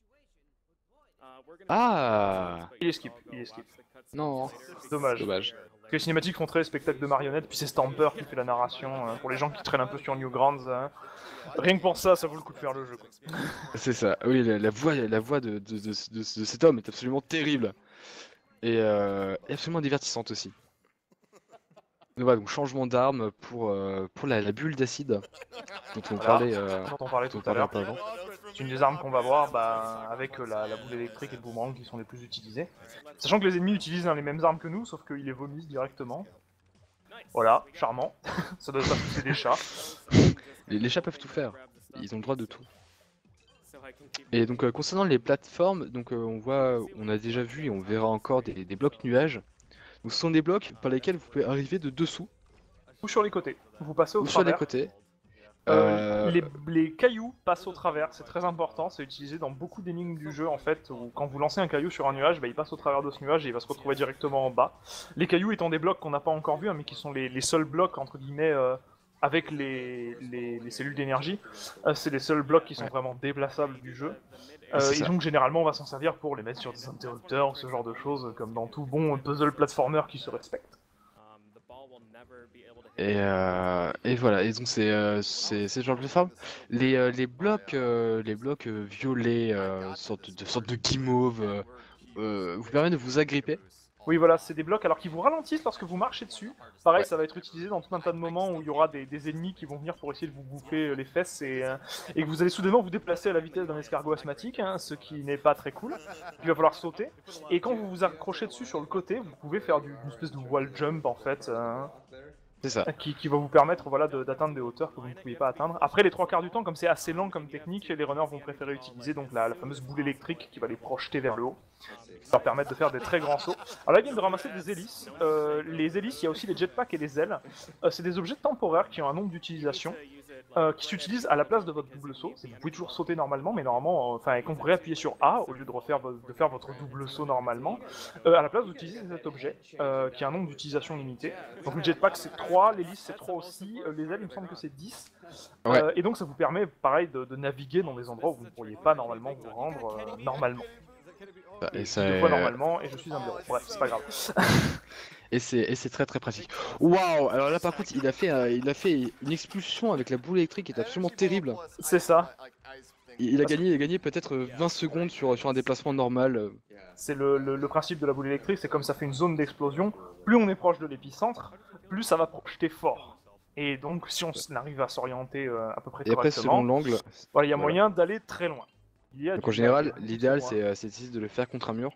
Ah Il esquive, il esquive. non, Dommage. dommage. Parce que les cinématiques font très spectacle de marionnettes, puis c'est Stamper qui fait la narration, euh, pour les gens qui traînent un peu sur Newgrounds. hein. Rien que pour ça, ça vaut le coup de faire le jeu. Quoi. C'est ça, oui, la, la voix, la voix de, de, de, de- de cet homme est absolument terrible. Et, euh, et absolument divertissante aussi. Donc voilà, donc changement d'arme pour, euh, pour la, la bulle d'acide dont on Voilà. parlait, euh, Dont on parlait dont tout on à parlait l'heure. un peu avant. C'est une des armes qu'on va voir bah, avec euh, la, la boule électrique et le boomerang qui sont les plus utilisés. Sachant que les ennemis utilisent hein, les mêmes armes que nous, sauf qu'ils les vomissent directement. Voilà, charmant. Ça doit pas pousser des chats. Les, les chats peuvent tout faire, ils ont le droit de tout. Et donc euh, concernant les plateformes, donc euh, on voit, on a déjà vu et on verra encore des, des blocs nuages. Donc ce sont des blocs par lesquels vous pouvez arriver de dessous Ou sur les côtés. Vous passez au ou sur les travers. côtés. Euh, Euh, les, les cailloux passent au travers, c'est très important, c'est utilisé dans beaucoup d'énigmes du jeu en fait, où quand vous lancez un caillou sur un nuage, bah, il passe au travers de ce nuage et il va se retrouver directement en bas. Les cailloux étant des blocs qu'on n'a pas encore vus, hein, mais qui sont les, les seuls blocs entre guillemets euh, avec les, les, les cellules d'énergie, euh, c'est les seuls blocs qui sont Ouais. vraiment déplaçables du jeu. Euh, C'est et ça. donc généralement on va s'en servir pour les mettre sur des interrupteurs, ce genre de choses, comme dans tout bon puzzle platformer qui se respecte. Et, euh, et voilà, et donc c'est euh, c'est c'est ce genre de plateforme. Les, euh, les blocs, euh, les blocs euh, violets, euh, sorte de sorte de guimauve, euh, euh, vous permettent de vous agripper. Oui, voilà, c'est des blocs alors qui vous ralentissent lorsque vous marchez dessus. Pareil, Ouais. ça va être utilisé dans tout un tas de moments où il y aura des, des ennemis qui vont venir pour essayer de vous bouffer euh, les fesses et, euh, et que vous allez soudainement vous déplacer à la vitesse d'un escargot asthmatique, hein, ce qui n'est pas très cool. Il va falloir sauter. Et quand vous vous accrochez dessus sur le côté, vous pouvez faire du, une espèce de wall jump en fait. euh, C'est ça. Qui, qui va vous permettre voilà, de- d'atteindre des hauteurs que vous ne pouviez pas atteindre. Après, les trois quarts du temps, comme c'est assez lent comme technique, les runners vont préférer utiliser donc la, la fameuse boule électrique qui va les projeter vers le haut, qui va leur permettre de faire des très grands sauts. Alors là, ils viennent de ramasser des hélices. Euh, les hélices, il y a aussi les jetpacks et les ailes. Euh, c'est des objets temporaires qui ont un nombre d'utilisation. Euh, qui s'utilise à la place de votre double saut. C'est- Vous pouvez toujours sauter normalement, mais normalement, euh, enfin, quand vous réappuyez sur A au lieu de refaire vo- de faire votre double saut normalement, euh, à la place vous utilisez cet objet euh, qui a un nombre d'utilisation limité. Donc le jetpack c'est trois, l'hélice c'est trois aussi, euh, les ailes il me semble que c'est dix. Ouais. Euh, et donc ça vous permet pareil de, de naviguer dans des endroits où vous ne pourriez pas normalement vous rendre euh, normalement. Et ça, Deux fois normalement et je suis un bureau. Bref, c'est pas grave. et c'est et c'est très très pratique. Waouh! Alors là par contre, il a fait euh, il a fait une expulsion avec la boule électrique qui est absolument terrible. C'est ça. Il, il a gagné il a gagné peut-être vingt secondes sur sur un déplacement normal. euh. C'est le, le- le principe de la boule électrique, c'est comme ça fait une zone d'explosion, plus on est proche de l'épicentre, plus ça va projeter fort. Et donc si on s- arrive à s'orienter euh, à peu près Et après selon correctement, l'angle, voilà, il y a voilà. moyen d'aller très loin. Il y a donc du- en général, il y a l'idéal beaucoup c'est euh, c'est d'essayer de le faire contre un mur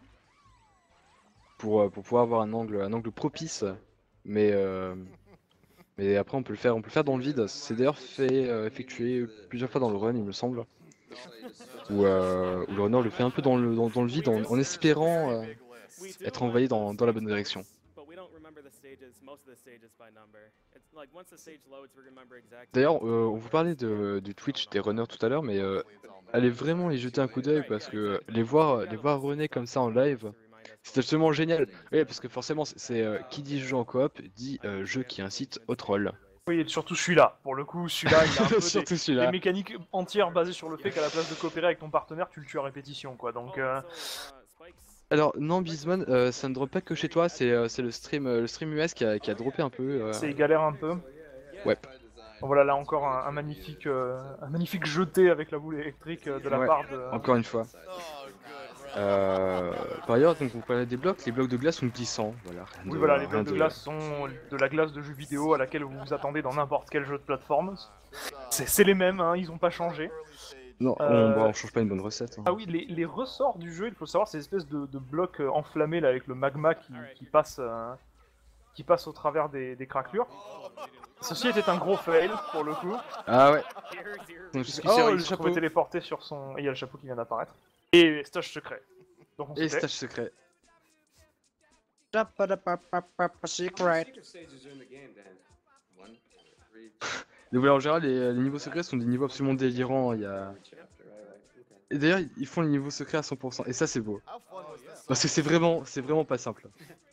pour euh, pour pouvoir avoir un angle un angle propice. Mais euh, mais après on peut le faire on peut le faire dans le vide. C'est d'ailleurs fait euh, effectuer plusieurs fois dans le run, il me semble. Où, euh, où le runner le fait un peu dans le dans, dans le vide en, en espérant euh, être envoyé dans, dans la bonne direction. D'ailleurs, euh, on vous parlait de, du Twitch des runners tout à l'heure, mais euh, allez vraiment y jeter un coup d'œil parce que les voir, les voir runner comme ça en live, c'est absolument génial. Oui, parce que forcément, c'est c'est, euh, qui dit jeu en coop dit euh, jeu qui incite au troll. Oui, et surtout celui-là. Pour le coup, celui-là, il a un peu des, Surtout des celui-là. mécaniques entières basées sur le fait qu'à la place de coopérer avec ton partenaire, tu le tues à répétition, quoi. Donc, euh, Alors non, Bisman, euh, ça ne drop pas que chez toi, c'est euh, c'est le stream, euh, le stream U S qui a, qui a droppé un peu. euh, c'est galère un peu. Ouais. Voilà, là encore un, un magnifique, euh, un magnifique jeté avec la boule électrique euh, de la Ouais. part de. Encore une fois. Euh, par ailleurs, donc vous parlez des blocs, les blocs de glace sont glissants, voilà. rien Oui, de- voilà, les rien blocs de de- glace sont de la glace de jeux vidéo à laquelle vous vous attendez dans n'importe quel jeu de plateforme. C'est c'est les mêmes, hein, ils ont pas changé. Non, Euh, on, bah, on change pas une bonne recette. hein. Ah oui, les, les ressorts du jeu, il faut savoir, c'est une espèce de, de bloc euh, enflammé là, avec le magma qui, qui passe, euh, qui passe au travers des, des craquelures. Ceci était un gros fail pour le coup. Ah ouais. Donc, Puisqu'il oh, s'est le il se chapeau. retrouvait téléporté sur son. Et il y a le chapeau qui vient d'apparaître. Et stage secret. Donc on Et se tait. stage secret. Secret. Donc voilà, en général, les, les niveaux secrets sont des niveaux absolument délirants. Il y a, Et d'ailleurs, ils font le niveau secret à cent pour cent. Et ça, c'est beau. How fun was this? Parce que c'est vraiment, c'est vraiment pas simple.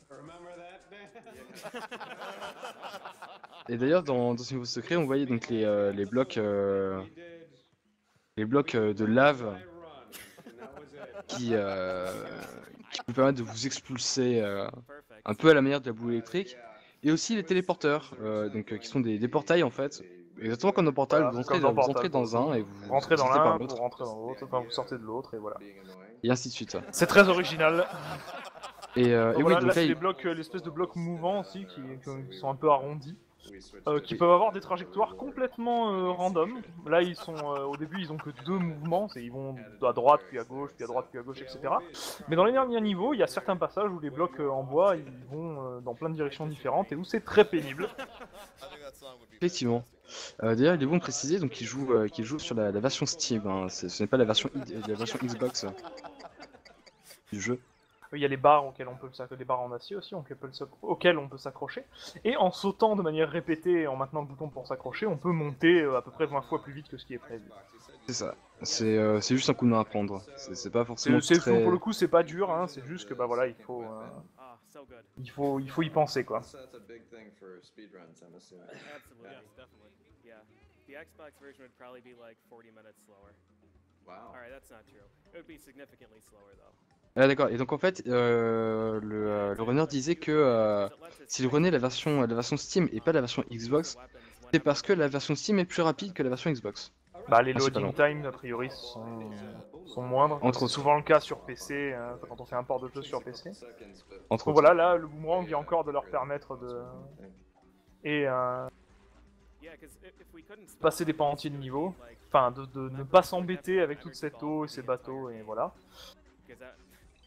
Et d'ailleurs, dans, dans ce niveau secret, on voyait donc les, euh, les blocs, euh, les blocs euh, de lave qui, euh, qui vous permettent de vous expulser euh, un peu à la manière de la boule électrique. Et aussi les téléporteurs, euh, donc euh, qui sont des, des portails en fait. Exactement comme dans Portal, Voilà, vous entrez, comme dans dans, vous entrez Portal, dans un et vous, Vous rentrez vous dans sortez par l'un, vous l'autre. rentrez dans l'autre, enfin vous sortez de l'autre, et voilà. Et ainsi de suite. C'est très original. Et, euh, et Voilà, oui, donc là là, c'est il- les blocs, euh, l'espèce de blocs mouvants aussi, qui, qui sont un peu arrondis. Euh, qui peuvent avoir des trajectoires complètement euh, random. Là, ils sont euh, au début, ils ont que deux mouvements, c'est ils vont à droite puis à gauche, puis à droite puis à gauche, et cetera. Mais dans les derniers niveaux, il y a certains passages où les blocs euh, en bois, ils vont euh, dans plein de directions différentes et où c'est très pénible. effectivement. Euh, D'ailleurs, il est bon de préciser donc qu'il joue, euh, qu'il joue sur la, la version Steam. Hein. C'est- Ce n'est pas la version, I- la version Xbox euh, du jeu. Il y a les barres auxquelles on peut s'accrocher, des barres en acier aussi, auxquelles on peut s'ac- auxquelles on peut s'accrocher. Et en sautant de manière répétée et en maintenant le bouton pour s'accrocher, on peut monter euh, à peu près vingt fois plus vite que ce qui est prévu. C'est ça. C'est euh, c'est juste un coup de main à prendre. C'est c'est pas C'est, forcément c'est- très... Pour le coup, c'est pas dur, hein, c'est juste que bah voilà, il faut, euh, Ah, so good. il faut, il faut y penser quoi. That's a big thing for speedruns, I'm assuming. Absolutely. Yes, definitely. Yeah. The Xbox version would probably be like forty minutes slower. Wow. Alright, that's not true. It would be significantly slower though. Ah d'accord, et donc en fait, euh, le, euh, le runner disait que euh, s'il prenait la version, la version Steam et pas la version Xbox, c'est parce que la version Steam est plus rapide que la version Xbox. Bah les Principalement. loading times a priori sont, sont moindres. Entre C'est autres. souvent le cas sur P C, hein, quand on fait un port de jeu sur P C. Entre Donc autres. voilà, là le boomerang vient encore de leur permettre de et euh, Yeah, 'cause if, if we couldn't spell passer des out pans these entiers de really, niveau, like, enfin de, de ne pas s'embêter avec toute cette eau et ces bateaux et voilà. 'cause that-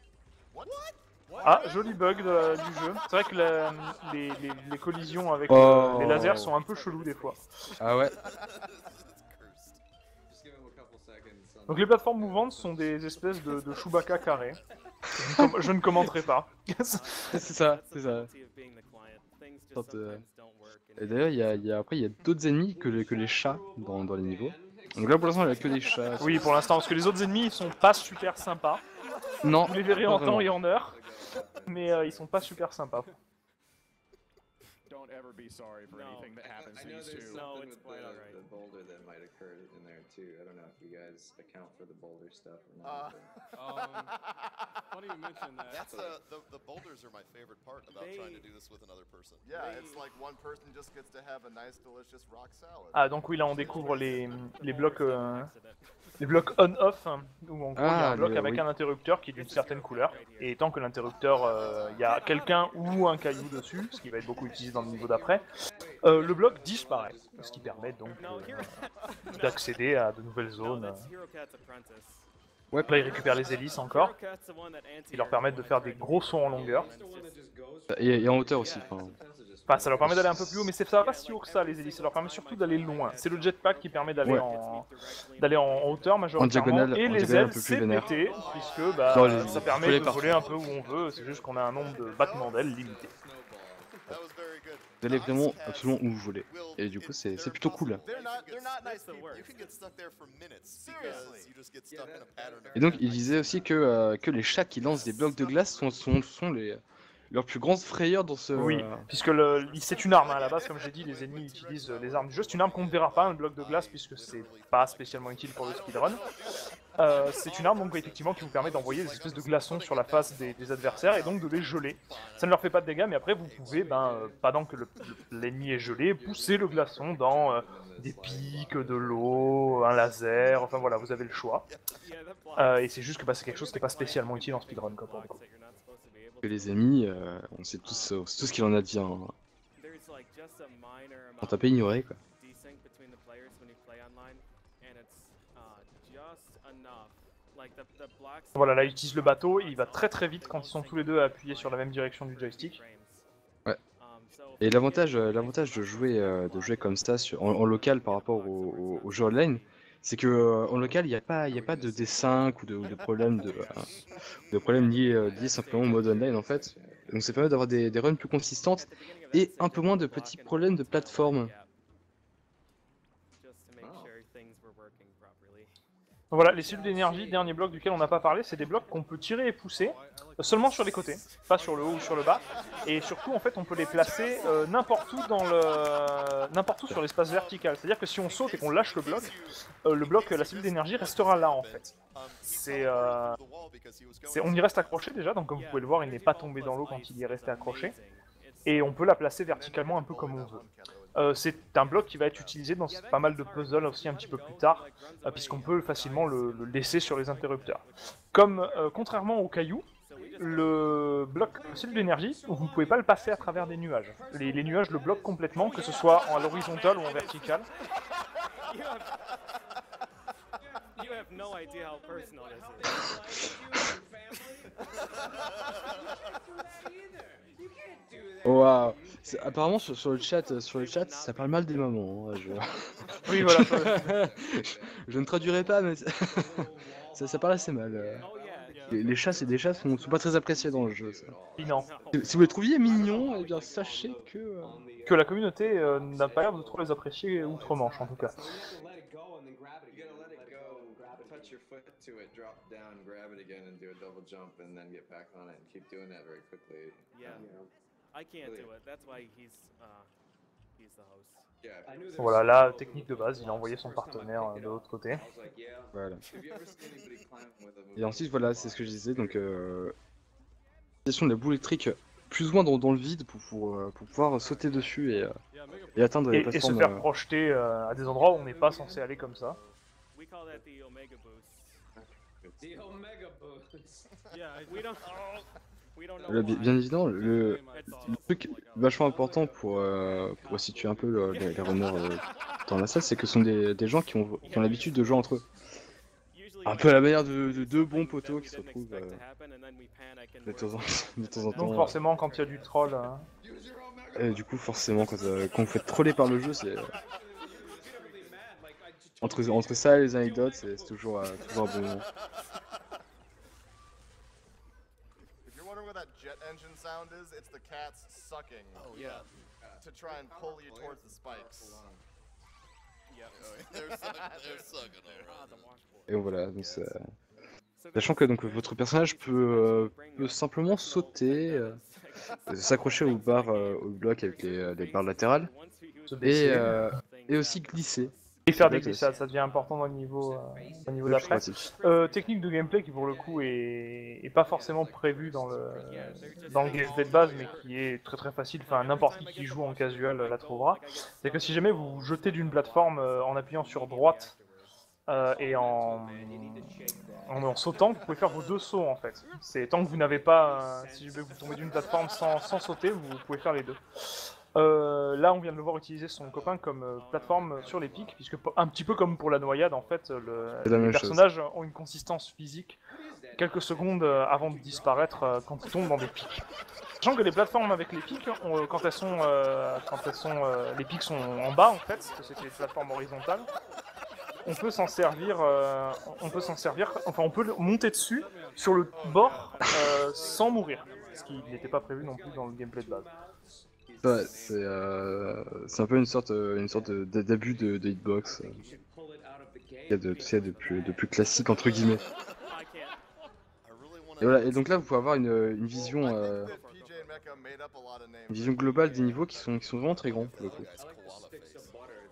Ah, joli bug de la- du jeu. C'est vrai que la- les, les- les collisions avec Oh. euh, les lasers sont un peu chelous des fois. Ah ouais. Just give him a couple seconds. on Donc les plateformes mouvantes sont des espèces de, de Chewbacca carrés. Je ne, com- je ne commenterai pas. C'est ça, c'est ça. Difficulty of being the client. Things just Sorte, euh, sometimes don't work and- Et d'ailleurs, il y a, il y a- après, il y a d'autres ennemis que les, que les chats dans, dans les niveaux. Donc là, pour l'instant, il n'y a que des chats. Oui, pour l'instant, parce que les autres ennemis ils sont pas super sympas. Non, Vous les verrez pas en vraiment. temps et en heure, mais euh, ils sont pas super sympas. Don't ever be sorry for No. anything that happens I to know these there's two. No, something it's with quite the, alright. the boulder that might occur in there too. I don't know if you guys account for the boulder stuff or Uh, not. Um, funny you mention that. That's uh, the the boulders are my favorite part about trying to They- do this with another person. yeah, it's like one person just gets to have a nice, delicious rock salad. Ah, donc oui, là on découvre les, les blocs euh, les blocs on-off, hein, où en gros il y a Ah, un bloc le- avec oui. un interrupteur qui est d'une certaine couleur, et tant que l'interrupteur, euh, il y a quelqu'un ou un caillou dessus, ce qui va être beaucoup utilisé dans le niveau d'après, euh, le bloc disparaît, ce qui permet donc No, euh, Hero- d'accéder à de nouvelles No, zones. that's Hero Cat's Apprentice. Ouais, Là ils récupèrent les hélices encore, Hero Cat's the one that Anti- qui leur permettent de faire des gros sauts en longueur. et, et en hauteur aussi. Enfin, Enfin, ça leur permet d'aller un peu plus haut, mais c'est- ça va pas si haut que ça les hélices, ça leur permet surtout d'aller loin. C'est le jetpack qui permet d'aller Ouais. en d'aller en hauteur majoritairement, diagonale- et en les diagonale un ailes peu plus c'est vénère. pété, puisque bah, Dans les- ça faut permet les de partir. voler un peu où on veut, c'est juste qu'on a un nombre de battements d'ailes limité. That was very good. vous allez vraiment Nice absolument cats où vous voulez. will- Et du coup, it- c'est c'est they're plutôt cool. impossible. They're not- You can they're get not stuck- nice people. You can get stuck there for minutes Seriously. because you just get stuck in a pattern of Et donc, il disait aussi que, euh, que les chats qui lancent des blocs de glace sont, sont, sont les, leurs plus grandes frayeurs dans ce... Oui, euh, puisque le- c'est une arme hein, à la base, comme j'ai dit, les ennemis utilisent euh, les armes du jeu. C'est une arme qu'on ne verra pas, un bloc de glace, puisque c'est pas spécialement utile pour le speedrun. Euh, c'est une arme donc effectivement qui vous permet d'envoyer des espèces de glaçons sur la face des, des adversaires et donc de les geler. Ça ne leur fait pas de dégâts, mais après vous pouvez, ben, euh, pendant que le- le- l'ennemi est gelé, pousser le glaçon dans euh, des pics, de l'eau, un laser, enfin voilà, vous avez le choix. Yeah, that block- Euh, et c'est juste que bah, c'est quelque chose qui n'est pas spécialement utile en speedrun quoi, pour le coup. blocks that you're not supposed to be able que to- les ennemis, euh, on sait tous, euh, on sait tous ce qu'il en advient. Hein. There's like just a minor On amount t'a pas ignoré, quoi. of desync between the players when you play online, and it's uh, just enough. Like the the blocks. Voilà, là il utilise le bateau et il va très très vite quand ils sont tous les deux à appuyer sur la même direction du joystick. Ouais. Um, so Et l'avantage, euh, l'avantage de jouer, euh, de jouer comme ça sur- en, en local par rapport au, au, au jeu online, c'est que euh, en local, il n'y a pas, il y a pas de D cinq ou de, ou de problèmes de, euh, de problèmes liés, euh, liés simplement au mode online en fait. Donc ça permet d'avoir des, des runs plus consistantes at the beginning of et that un peu moins de section, petits block and problèmes de fill plateforme. the gap. Just to make Oh. sure things were working properly. Voilà, les cellules d'énergie, dernier bloc duquel on n'a pas parlé, c'est des blocs qu'on peut tirer et pousser euh, seulement sur les côtés, pas sur le haut ou sur le bas. Et surtout, en fait, on peut les placer euh, n'importe où dans le, n'importe où sur l'espace vertical. C'est-à-dire que si on saute et qu'on lâche le bloc, euh, le bloc, la cellule d'énergie restera là, en fait. C'est, euh, c'est, on y reste accroché déjà, donc comme vous pouvez le voir, il n'est pas tombé dans l'eau quand il y est resté accroché. Et on peut la placer verticalement un peu comme on veut. Euh, c'est un bloc qui va être utilisé dans pas mal de puzzles aussi un petit peu plus tard, euh, puisqu'on peut facilement le, le laisser sur les interrupteurs. Comme, euh, contrairement au caillou, le bloc cellule d'énergie, vous ne pouvez pas le passer à travers des nuages. Les, les nuages le bloquent complètement, que ce soit en l'horizontale ou en verticale. You have, you have no idea how personal this is. Waouh. C'est- Apparemment sur, sur le chat, euh, sur le chat, ça parle mal des mamans. hein, je... Oui, voilà. ça- je, je ne traduirai pas, mais ça, ça parle assez mal. euh. Oh yeah. Les, les chats et des chats sont, sont pas très appréciés dans le jeu. Ça. Oui, non. Si- Si vous les trouviez mignons, eh bien sachez que. euh, Que la communauté euh, n'a pas l'air de trop les apprécier outre-Manche, en tout cas. You gotta let it go, touch your foot to it, drop down, grab it again, and do a double jump, and then get back on it, and keep doing that very quickly. Yeah. I can't do it. That's why he's uh he's the host. Yeah. Voilà, là, technique de base, il a envoyé son partenaire euh, de l'autre côté. I was like, yeah. Voilà. Have you ever seen anybody climb with a Et ensuite, voilà, c'est ce que je disais. Donc, euh, utilisation de la boule électrique plus ou moins dans, dans le vide pour, pour, euh, pour pouvoir sauter dessus et, euh, et atteindre les Et, et se plateformes. faire euh, projeter euh, à des endroits où on n'est pas censé aller comme ça. We call that the Omega boost. The Omega Boost. Yeah, we don't we don't know Là, bi- why. bien évidemment, le, It's le truc vachement important pour, euh, pour situer un peu le- les, les runners euh, dans la salle, c'est que ce sont des, des gens qui ont, qui ont l'habitude de jouer entre eux. Usually Un peu à la manière de, de deux bons poteaux qui se didn't retrouvent expect euh, to happen, and then we panic and de, temps en, we're- de temps en temps. Donc forcément, quand il y a du troll... euh, euh, et du coup, forcément, quand, euh, quand vous faites troller par le jeu, c'est. euh, entre, entre ça et les anecdotes, c'est c'est toujours, euh, toujours un bon moment. If you're wondering what that jet engine sound is, it's the cats sucking. Oh yeah. To try and pull you towards the spikes. Yep. they're, suck, they're sucking alright. Ah, the washboard. Et voilà, donc c'est. So Sachant que donc votre personnage peut, euh, peut simplement sauter, euh, euh, s'accrocher aux barres, euh, au bloc avec les, euh, les barres latérales, se et, baisser. euh, et aussi glisser. Et faire des Ouais, c'est- glissades, ça devient important dans le niveau, euh, au niveau C'est d'après. pratique. Euh, technique de gameplay qui pour le coup est, est pas forcément prévue dans le, dans le gameplay de base, mais qui est très très facile, enfin n'importe qui qui joue en casual la trouvera. C'est que si jamais vous vous jetez d'une plateforme euh, en appuyant sur droite euh, et en, en, en sautant, vous pouvez faire vos deux sauts en fait. C'est tant que vous n'avez pas, euh, si jamais vous tombez d'une plateforme sans, sans sauter, vous pouvez faire les deux. Euh, là, on vient de le voir utiliser son copain comme euh, plateforme sur les pics, puisque po- un petit peu comme pour la noyade, en fait, le, C'est la les même chose. personnages ont une consistance physique quelques secondes euh, avant de disparaître euh, quand ils tombent dans des pics. Sachant que les plateformes avec les pics, on- quand elles sont, euh, quand elles sont, euh, les pics sont en bas, en fait, parce que c'est des plateformes horizontales, on peut s'en servir, euh, on peut s'en servir, enfin, on peut le- monter dessus sur le bord euh, sans mourir, ce qui n'était pas prévu non plus dans le gameplay de base. Ouais, c'est euh, c'est un peu une sorte, euh, une sorte de- de- d'abus de, de hitbox. euh, Il y a de, tu sais, de, plus, de plus classique entre guillemets. I can't. I really wanna Et voilà, et donc là vous pouvez avoir une, une vision, I think euh, that P J and Mecha made up a lot of names. une vision globale des niveaux qui sont, qui sont vraiment très grands pour le coup. That's koala face.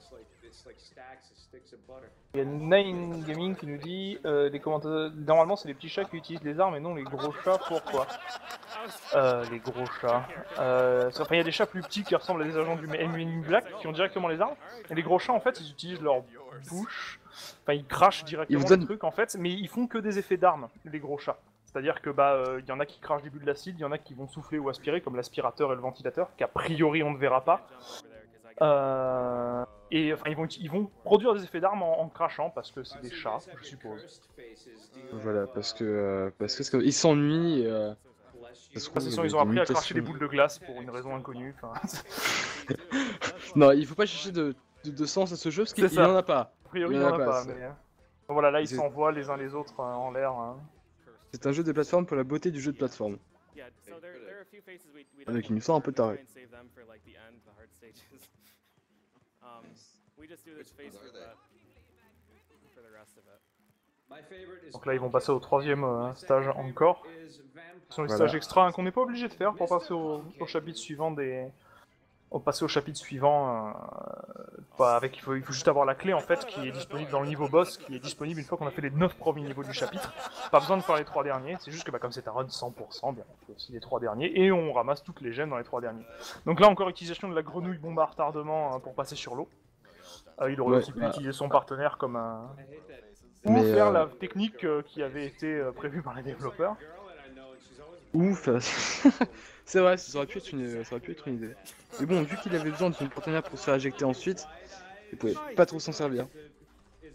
Il y a Nine Gaming qui nous dit euh, les commentateurs... Normalement, c'est les petits chats qui utilisent les armes et non les gros chats. Pourquoi euh, Les gros chats. Euh, enfin, il y a des chats plus petits qui ressemblent à des agents du Men in Black qui ont directement les armes. Et les gros chats, en fait, ils utilisent leur bouche. Enfin, ils crachent directement Ils vous les donnent- trucs, en fait, mais ils font que des effets d'armes, les gros chats. C'est-à-dire que bah, euh, y en a qui crachent des bulles d'acide, il y en a qui vont souffler ou aspirer, comme l'aspirateur et le ventilateur, qu'a priori on ne verra pas. Euh, et enfin, ils vont, ils vont produire des effets d'armes en, en crachant parce que c'est des chats, je suppose. Voilà, parce que euh, parce que c'est comme- ils s'ennuient. et, euh, ça se De toute trouve, façon, il y ils a ont des appris à cracher des mutations. boules de glace pour une raison inconnue. enfin. Non, il faut pas chercher de, de, de sens à ce jeu parce qu'il C'est n'y ça. en a pas. A priori, Il il y n'y en en a a pas, pas. c'est- Mais... euh, Voilà, là, ils C'est- s'envoient les uns les autres euh, en l'air. hein. C'est un jeu de plateforme pour la beauté du jeu de plateforme. Yeah, so there, there are a few faces we, we Ah, don't donc il me want sent un to peu try taré. and save them for like the end, the hard stages. um, we just do this Which face ones for are they? that for the rest of it. Donc là, ils vont passer au troisième euh, stage encore. Ce sont les Voilà. stages extra hein, qu'on n'est pas obligé de faire pour passer au, au chapitre suivant des... Au passer au chapitre suivant, euh, bah, avec, il, faut, il faut juste avoir la clé en fait qui est disponible dans le niveau boss, qui est disponible une fois qu'on a fait les neuf premiers niveaux du chapitre. Pas besoin de faire les trois derniers, c'est juste que bah, comme c'est un run cent pour cent, bien, on fait aussi les trois derniers, et on ramasse toutes les gemmes dans les trois derniers. Donc là encore utilisation de la grenouille bombe à retardement hein, pour passer sur l'eau. Euh, il aurait Ouais, aussi pu bah. utiliser son partenaire comme un... Ou Mais, faire euh, la technique euh, qui avait été euh, prévue par les développeurs. Ouf. C'est vrai, ça aurait pu être une, ça aurait pu être une idée. Mais bon, vu qu'il avait besoin de son partenaire pour se faire éjecter ensuite, il pouvait pas trop s'en servir. She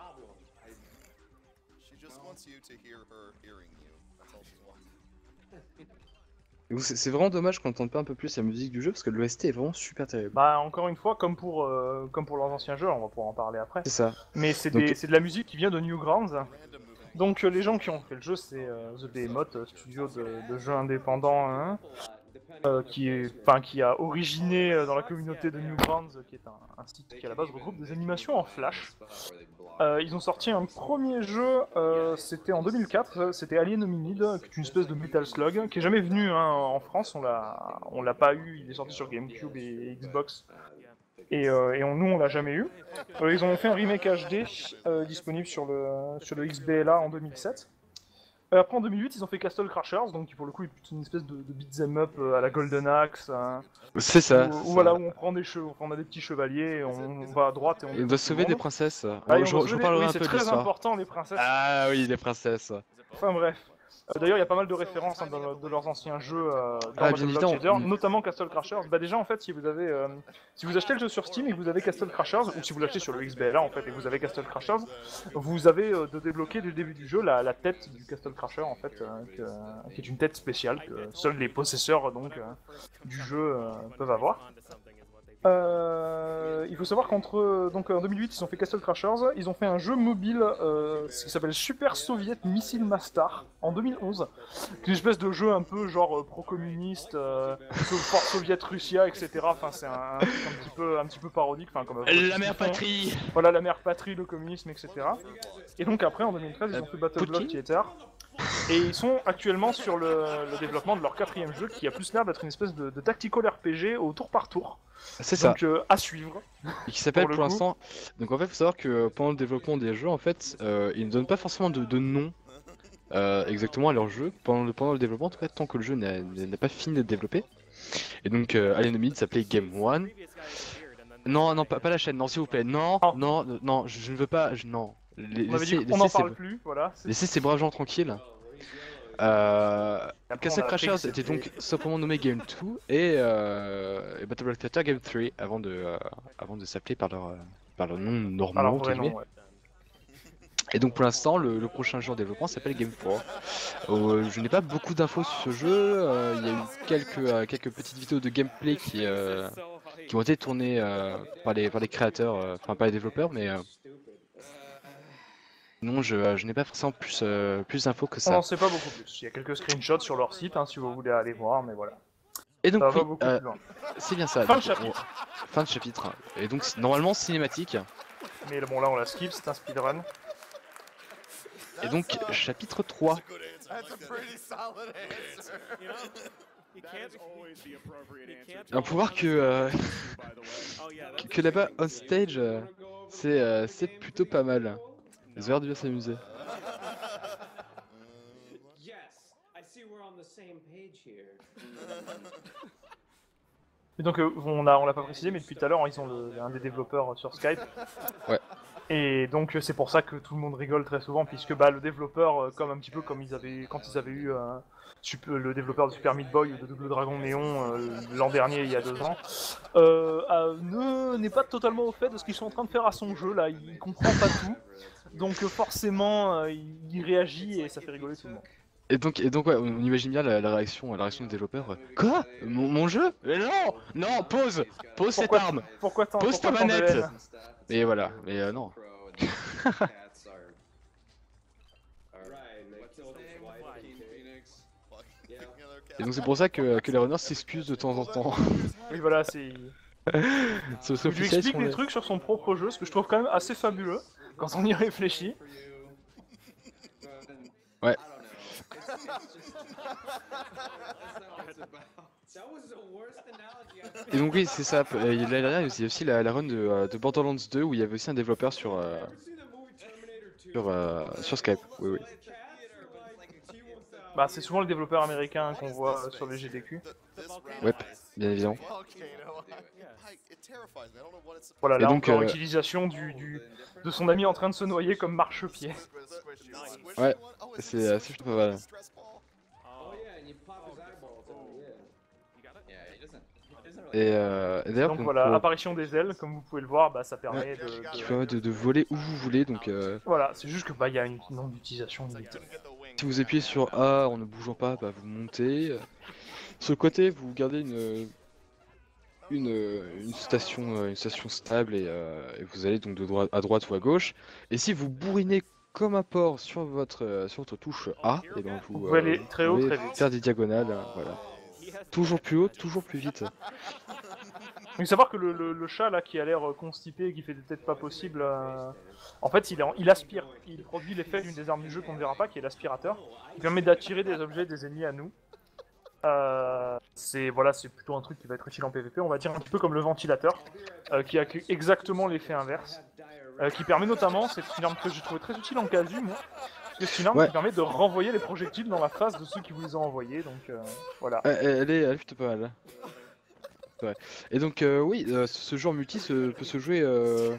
just wants you to hear her hearing you. That's all she's wanting. Et C'est c'est vraiment dommage qu'on n'entende pas un peu plus la musique du jeu parce que l'O S T est vraiment super terrible. Bah encore une fois, comme pour, euh, comme pour leurs anciens jeux, on va pouvoir en parler après. C'est ça. Mais c'est Donc- des- c'est de la musique qui vient de Newgrounds. Donc euh, les gens qui ont fait le jeu, c'est euh, The Behemoth, euh, studio de, de jeux indépendants, hein, euh, qui, est, enfin, qui a originé euh, dans la communauté de Newgrounds, qui est un, un site qui à la base regroupe des animations en Flash. Euh, ils ont sorti un premier jeu, euh, c'était en deux mille quatre, c'était Alien Hominid, qui est une espèce de Metal Slug, qui est jamais venu hein, en France, on l'a, on l'a pas eu, il est sorti sur GameCube et Xbox. Et, euh, et on, nous on l'a jamais eu. Euh, ils ont fait un remake H D euh, disponible sur le, sur le X B L A en deux mille sept. Euh, après en deux mille huit ils ont fait Castle Crashers, donc qui pour le coup est plutôt une espèce de, de beat'em up euh, à la Golden Axe. Hein, C'est ça. où, c'est où, ça. voilà, où on prend des chevaux, on a des petits chevaliers, et on, on va à droite et on... Il doit sauver des princesses. Ah, et on je, doit je sauver des- reparlerai oui, un c'est peu de très l'histoire. important les princesses. Ah oui, les princesses. Enfin bref. Euh, D'ailleurs, il y a pas mal de références hein, dans le- de leurs anciens jeux euh, dans Ah, Battle bien Block évidemment. Theater, Mm. notamment Castle Crashers. Bah déjà, en fait, si vous avez, euh, si vous achetez le jeu sur Steam et que vous avez Castle Crashers, ou si vous l'achetez sur le X B L A en fait et que vous avez Castle Crashers, vous avez euh, de débloquer dès le début du jeu la, la tête du Castle Crasher en fait, euh, que- qui est une tête spéciale que seuls les possesseurs donc euh, du jeu euh, peuvent avoir. Euh, il faut savoir qu'entre donc en deux mille huit ils ont fait Castle Crashers, ils ont fait un jeu mobile euh, qui s'appelle Super Soviet Missile Master en deux mille onze, qui est une espèce de jeu un peu genre euh, pro-communiste, euh, force soviète Russia, et cetera. Enfin c'est un, un, truc un petit peu un petit peu parodique, enfin comme La mère patrie. voilà la mère patrie, le communisme, et cetera. Et donc après en deux mille treize ils ont fait Battle Block Poutine. Theater. Et ils sont actuellement sur le, le développement de leur quatrième jeu qui a plus l'air d'être une espèce de, de tactical R P G au tour par tour. C'est ça. Donc euh, à suivre. Et qui s'appelle pour pour le coup. l'instant. Donc en fait, il faut savoir que pendant le développement des jeux, en fait, euh, ils ne donnent pas forcément de, de nom euh, exactement à leur jeu pendant le, pendant le développement, en tout cas tant que le jeu n'a n'a pas fini d'être développé. Et donc euh, Alien Hominid s'appelait Game One. Non, non, pas, pas la chaîne, non, s'il vous plaît, non, Oh. non, non, non, je, je ne veux pas, je- non. La- On avait dit Laissez, qu'on n'en laissez parle ces, plus, voilà. c'est- laissez ces braves gens tranquilles. Euh, Après, on Castle a appris que Crashers était c'était- donc simplement nommé Game deux et, euh, et Battle Block Theater Game trois avant de, euh, avant de s'appeler par leur, euh, par leur nom normand. Alors entre vrai nom, guillemets. ouais. Et donc pour l'instant, le, le prochain jeu en développement s'appelle Game quatre. Euh, je n'ai pas beaucoup d'infos sur ce jeu. euh, Il y a eu quelques, euh, quelques petites vidéos de gameplay qui, euh, qui ont été tournées euh, par, les, par les créateurs, euh, enfin pas les développeurs, mais euh, non, je, euh, je n'ai pas forcément plus, euh, plus d'infos que On ça. n'en sait pas beaucoup plus. Il y a quelques screenshots sur leur site hein, si vous voulez aller voir, mais voilà. Et donc Ça va oui, pas beaucoup euh, plus loin. c'est bien ça. Fin de donc, chapitre. on- Fin de chapitre. Et donc c'est normalement cinématique. Mais bon là on la skip, c'est un speedrun. Et donc chapitre trois. That's a pretty solid answer. You know, you can't always be appropriate. On peut voir que, euh, Oh yeah, that's que là-bas on stage, euh, c'est euh, c'est plutôt pas mal. Ils ont l'air de bien s'amuser. Yes, I see we're on the same page here. Et donc euh, on a on l'a pas précisé, mais depuis tout à l'heure ils ont le- un des développeurs sur Skype. Ouais. Et donc euh, c'est pour ça que tout le monde rigole très souvent, puisque bah le développeur, euh, comme un petit peu comme ils avaient quand ils avaient eu euh, Sup- le développeur de Super Meat Boy ou de Double Dragon Néon euh, l'an dernier, il y a deux ans, euh, euh, ne n'est pas totalement au fait de ce qu'ils sont en train de faire à son jeu là. Il comprend pas tout, donc euh, forcément euh, il, il réagit et ça fait rigoler tout le monde. Et donc, et donc ouais, on imagine bien la, la réaction, la réaction du développeur. Quoi mon, mon jeu Mais non Non, pause Pose cette Pourquoi, arme pourquoi tant, Pose ta pourquoi tant de manette haine Et voilà, mais euh, non. Crow and the cats are. are Right, they what's his killed his name? wife. Joaquin Phoenix. Yeah. Et donc c'est pour ça que, que les runners s'excusent de temps en temps. Oui voilà, c'est... Sur Je lui explique les trucs sur son propre jeu, ce que je trouve quand même assez fabuleux, quand on y réfléchit. Ouais. Et donc oui, c'est ça. Euh, L'année dernière, il y a aussi la, la run de, euh, de Borderlands deux où il y avait aussi un développeur sur euh, sur, euh, sur Skype. Oui, oui. Bah, c'est souvent le développeur américain qu'on voit euh, sur les G D Q. Ouais, bien évidemment. Voilà, Et là donc, encore, euh, utilisation du, du, de son ami en train de se noyer comme marchepied. Ouais, c'est euh, c'est plutôt pas mal. Et, euh, et d'ailleurs, Donc pour- voilà, pour- apparition des ailes, comme vous pouvez le voir, bah, ça permet de, de- qui permet de, de voler où vous voulez. Donc, euh, Voilà, c'est juste que bah il y a une nombre d'utilisation limitée. si vous appuyez sur A en ne bougeant pas, bah, vous montez. Sur le côté, vous gardez une une, une station une station stable et, euh, et vous allez donc de droite à droite ou à gauche. Et si vous bourrinez comme un porc sur votre euh, sur votre touche A, et ben vous, Vous pouvez aller vous très haut, pouvez très vite. faire des diagonales, hein, voilà. Toujours plus haut, toujours plus vite. Il faut savoir que le, le- le chat là qui a l'air euh, constipé et qui fait des têtes pas possibles, euh, en fait il, est en- il aspire, il produit l'effet d'une des armes du jeu qu'on ne verra pas, qui est l'aspirateur, qui permet d'attirer des objets des ennemis à nous. Euh, c'est voilà, c'est plutôt un truc qui va être utile en P V P, on va dire un petit peu comme le ventilateur, euh, qui a exactement l'effet inverse, euh, qui permet notamment, c'est une arme que j'ai trouvé très utile en casu, moi, parce que c'est une arme Ouais. qui permet de renvoyer les projectiles dans la face de ceux qui vous les ont envoyés, donc euh, voilà. Elle, elle est, elle est plutôt pas mal. C'est vrai. Et donc euh, oui, euh, ce genre multi se, peut se jouer euh,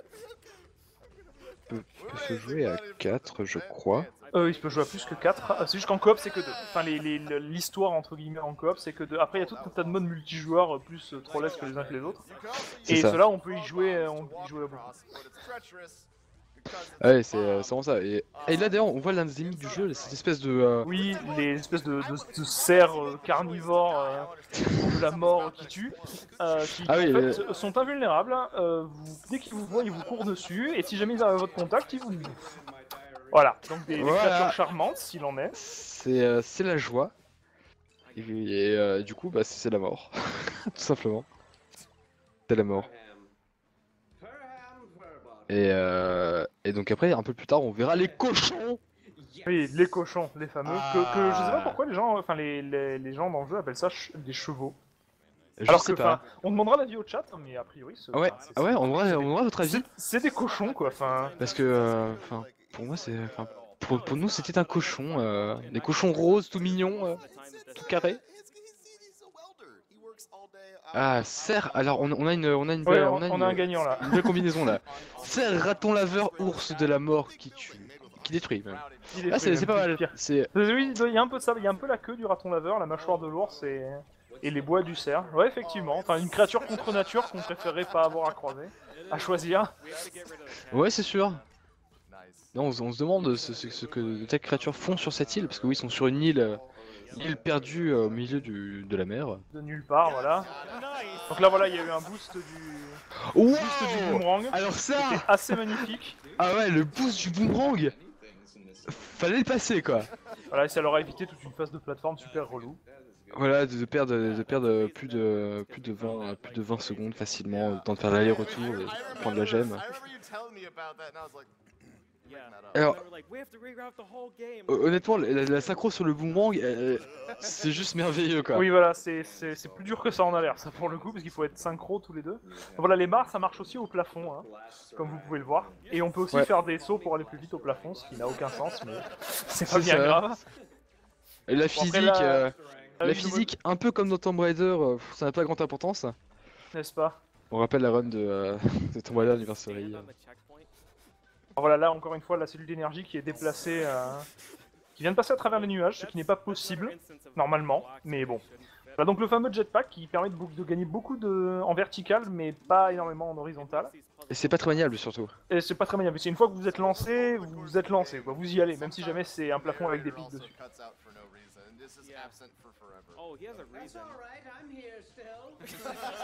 peut, peut se jouer à quatre, je crois. Euh, il se peut jouer à plus que quatre, c'est juste qu'en coop c'est que deux. Enfin, les- les- l'histoire entre guillemets en coop c'est que deux. Après il y a tout un tas de modes multijoueurs euh, plus euh, trollesques les uns que les autres. C'est Et ça. ceux-là on peut y jouer, euh, on peut y jouer à beaucoup. Ah ouais, c'est euh, c'est vraiment ça. Et, et là d'ailleurs, on voit l'un des ennemis du jeu, cette espèce de... euh, Oui, les espèces de, de, de cerfs euh, carnivores euh, de la mort qui tuent, euh, qui Ah en oui, fait les- sont invulnérables. euh, vous- dès qu'ils vous voient, ils vous courent dessus, et si jamais ils arrivent à votre contact, ils vous bouffent. Voilà, donc des, des Voilà. créatures charmantes s'il en est. C'est euh, c'est la joie. Et, et, euh, du coup, bah, c'est la mort. Tout simplement. C'est la mort. Et, euh, et donc après, un peu plus tard, on verra les cochons. Oui, les cochons, les fameux. Que, que je sais pas pourquoi les gens, enfin les, les, les gens dans le jeu appellent ça ch- des chevaux. Je Alors sais que, pas. enfin, on demandera l'avis au chat, mais a priori, c'est- Ah ouais, enfin, c'est- ah ouais, on c'est- voit, on voit votre avis. c'est- c'est des cochons quoi. Enfin, Parce que, euh, enfin, pour moi, c'est, enfin, pour, pour nous, c'était un cochon, euh, des cochons roses, tout mignons, euh, tout carré. Ah, cerf. Alors, on, on a une, on a une, Ouais, belle- on- on a on une, a un gagnant, là. une belle combinaison là. Cerf, raton laveur, ours de la mort qui tue, qui détruit même. il est Ah, c'est fait, c'est même pas plus mal. pire. C'est, Euh, Oui, il y a un peu de ça, il y a un peu la queue du raton laveur, la mâchoire de l'ours et... et les bois du cerf. Ouais, effectivement, enfin une créature contre nature qu'on préférait pas avoir à croiser, à choisir. ouais, c'est sûr. Non, on, se- on se demande ce, ce- ce que de telles créatures font sur cette île, parce que oui, ils sont sur une île, euh, une île perdue euh, au milieu du, de la mer. De nulle part, voilà. Donc là, voilà, il y a eu un boost du, Wow boost du boomerang. Alors ça, C'était assez magnifique. ah ouais, le boost du boomerang, fallait le passer quoi. Voilà, et ça leur a évité toute une phase de plateforme super relou. Voilà, de, de perdre, de perdre plus de plus de vingt, plus de vingt secondes facilement, le temps de faire l'aller-retour, et prendre la gemme. Alors, hon- honnêtement, la, la synchro sur le boomerang, euh, c'est juste merveilleux quoi. Oui, voilà, c'est c'est- c'est plus dur que ça en a l'air, ça pour le coup, parce qu'il faut être synchro tous les deux. Donc voilà, les barres, ça marche aussi au plafond, hein, comme vous pouvez le voir. Et on peut aussi Ouais. faire des sauts pour aller plus vite au plafond, ce qui n'a aucun sens, mais c'est pas C'est bien ça. grave. Et la Bon, physique, après, là, euh, avec la le physique, un peu comme dans Tomb Raider, euh, pff, ça n'a pas grande importance. N'est-ce pas? On rappelle la run de, euh, de Tomb Raider Anniversary. Alors voilà, là encore une fois, la cellule d'énergie qui est déplacée, euh, qui vient de passer à travers les nuages, ce qui n'est pas possible, normalement, mais bon. Voilà donc le fameux jetpack qui permet de, bou- de gagner beaucoup de... en vertical, mais pas énormément en horizontal. Et c'est pas très maniable surtout. Et c'est pas très maniable, c'est une fois que vous êtes lancé, vous êtes lancé, quoi. Vous y allez, même si jamais c'est un plafond avec des pics dessus. Oh, he has a That's reason. all right. I'm here still.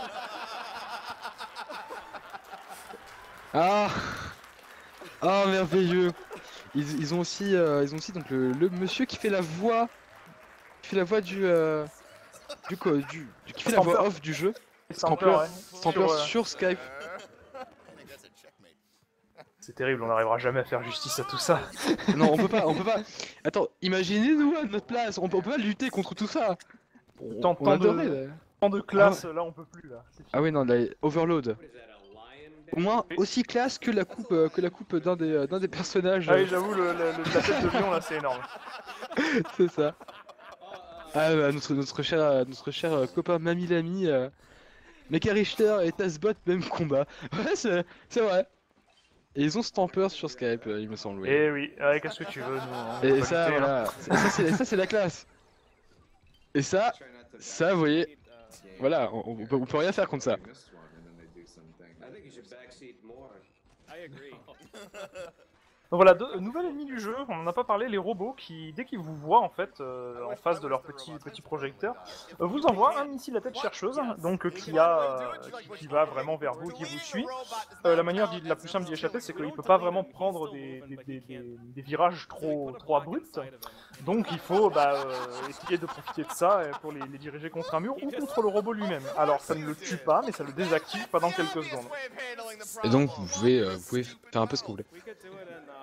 Ah, ah merveilleux. Ils, ils ont aussi, euh, ils ont aussi donc le, le monsieur qui fait la voix, qui fait la voix du, euh, du, co- du, du- qui fait la voix Stamper. off du jeu. Stamper, ouais. Stamper Sur, euh, sur Skype. C'est c'est terrible, on n'arrivera jamais à faire justice à tout ça. Non, on peut pas, on peut pas. Attends, imaginez-nous à notre place, on peut, on peut pas lutter contre tout ça. On, Tant, on tant adorait, de, là. tant de classe, là on peut plus là. C'est fini. Ah oui, non, là, Overload. Au moins aussi classe que la coupe, euh, que la coupe d'un des, euh, d'un des personnages. Ah oui, j'avoue, le, le- le- la tête de lion là c'est énorme. C'est ça. Ah, bah, notre, notre cher, euh, notre cher euh, copain Mamie Lamy, euh, Mecha Richter et Tazbot, même combat. Ouais, c'est c'est vrai. Et ils ont Stamper sur Skype, euh, il me semble. Oui. Eh oui, ouais, qu'est-ce que tu veux, nous on Et peut ça, lutter, hein. voilà. Ça, ça, c'est ça, c'est la classe. Et ça, ça, vous voyez, voilà, on, on peut, on peut rien faire contre ça. I think you should backseat more. I agree. Donc voilà, deux, nouvel ennemi du jeu, on en a pas parlé, les robots qui, dès qu'ils vous voient en fait, euh, en face de leur petit, petit projecteur, euh, vous envoient un missile à tête chercheuse, donc euh, qui, a, euh, qui, qui va vraiment vers vous, qui vous suit. Euh, la manière d'y- la plus simple d'y échapper, c'est qu'il peut pas vraiment prendre des, des, des, des- des virages trop, trop abrupts, donc il faut bah, euh, essayer de profiter de ça euh, pour les, les diriger contre un mur ou contre le robot lui-même. Alors ça ne le tue pas, mais ça le désactive pendant quelques secondes. Et donc, vous pouvez, euh, vous pouvez faire un peu ce que vous voulez. We could do it in, uh...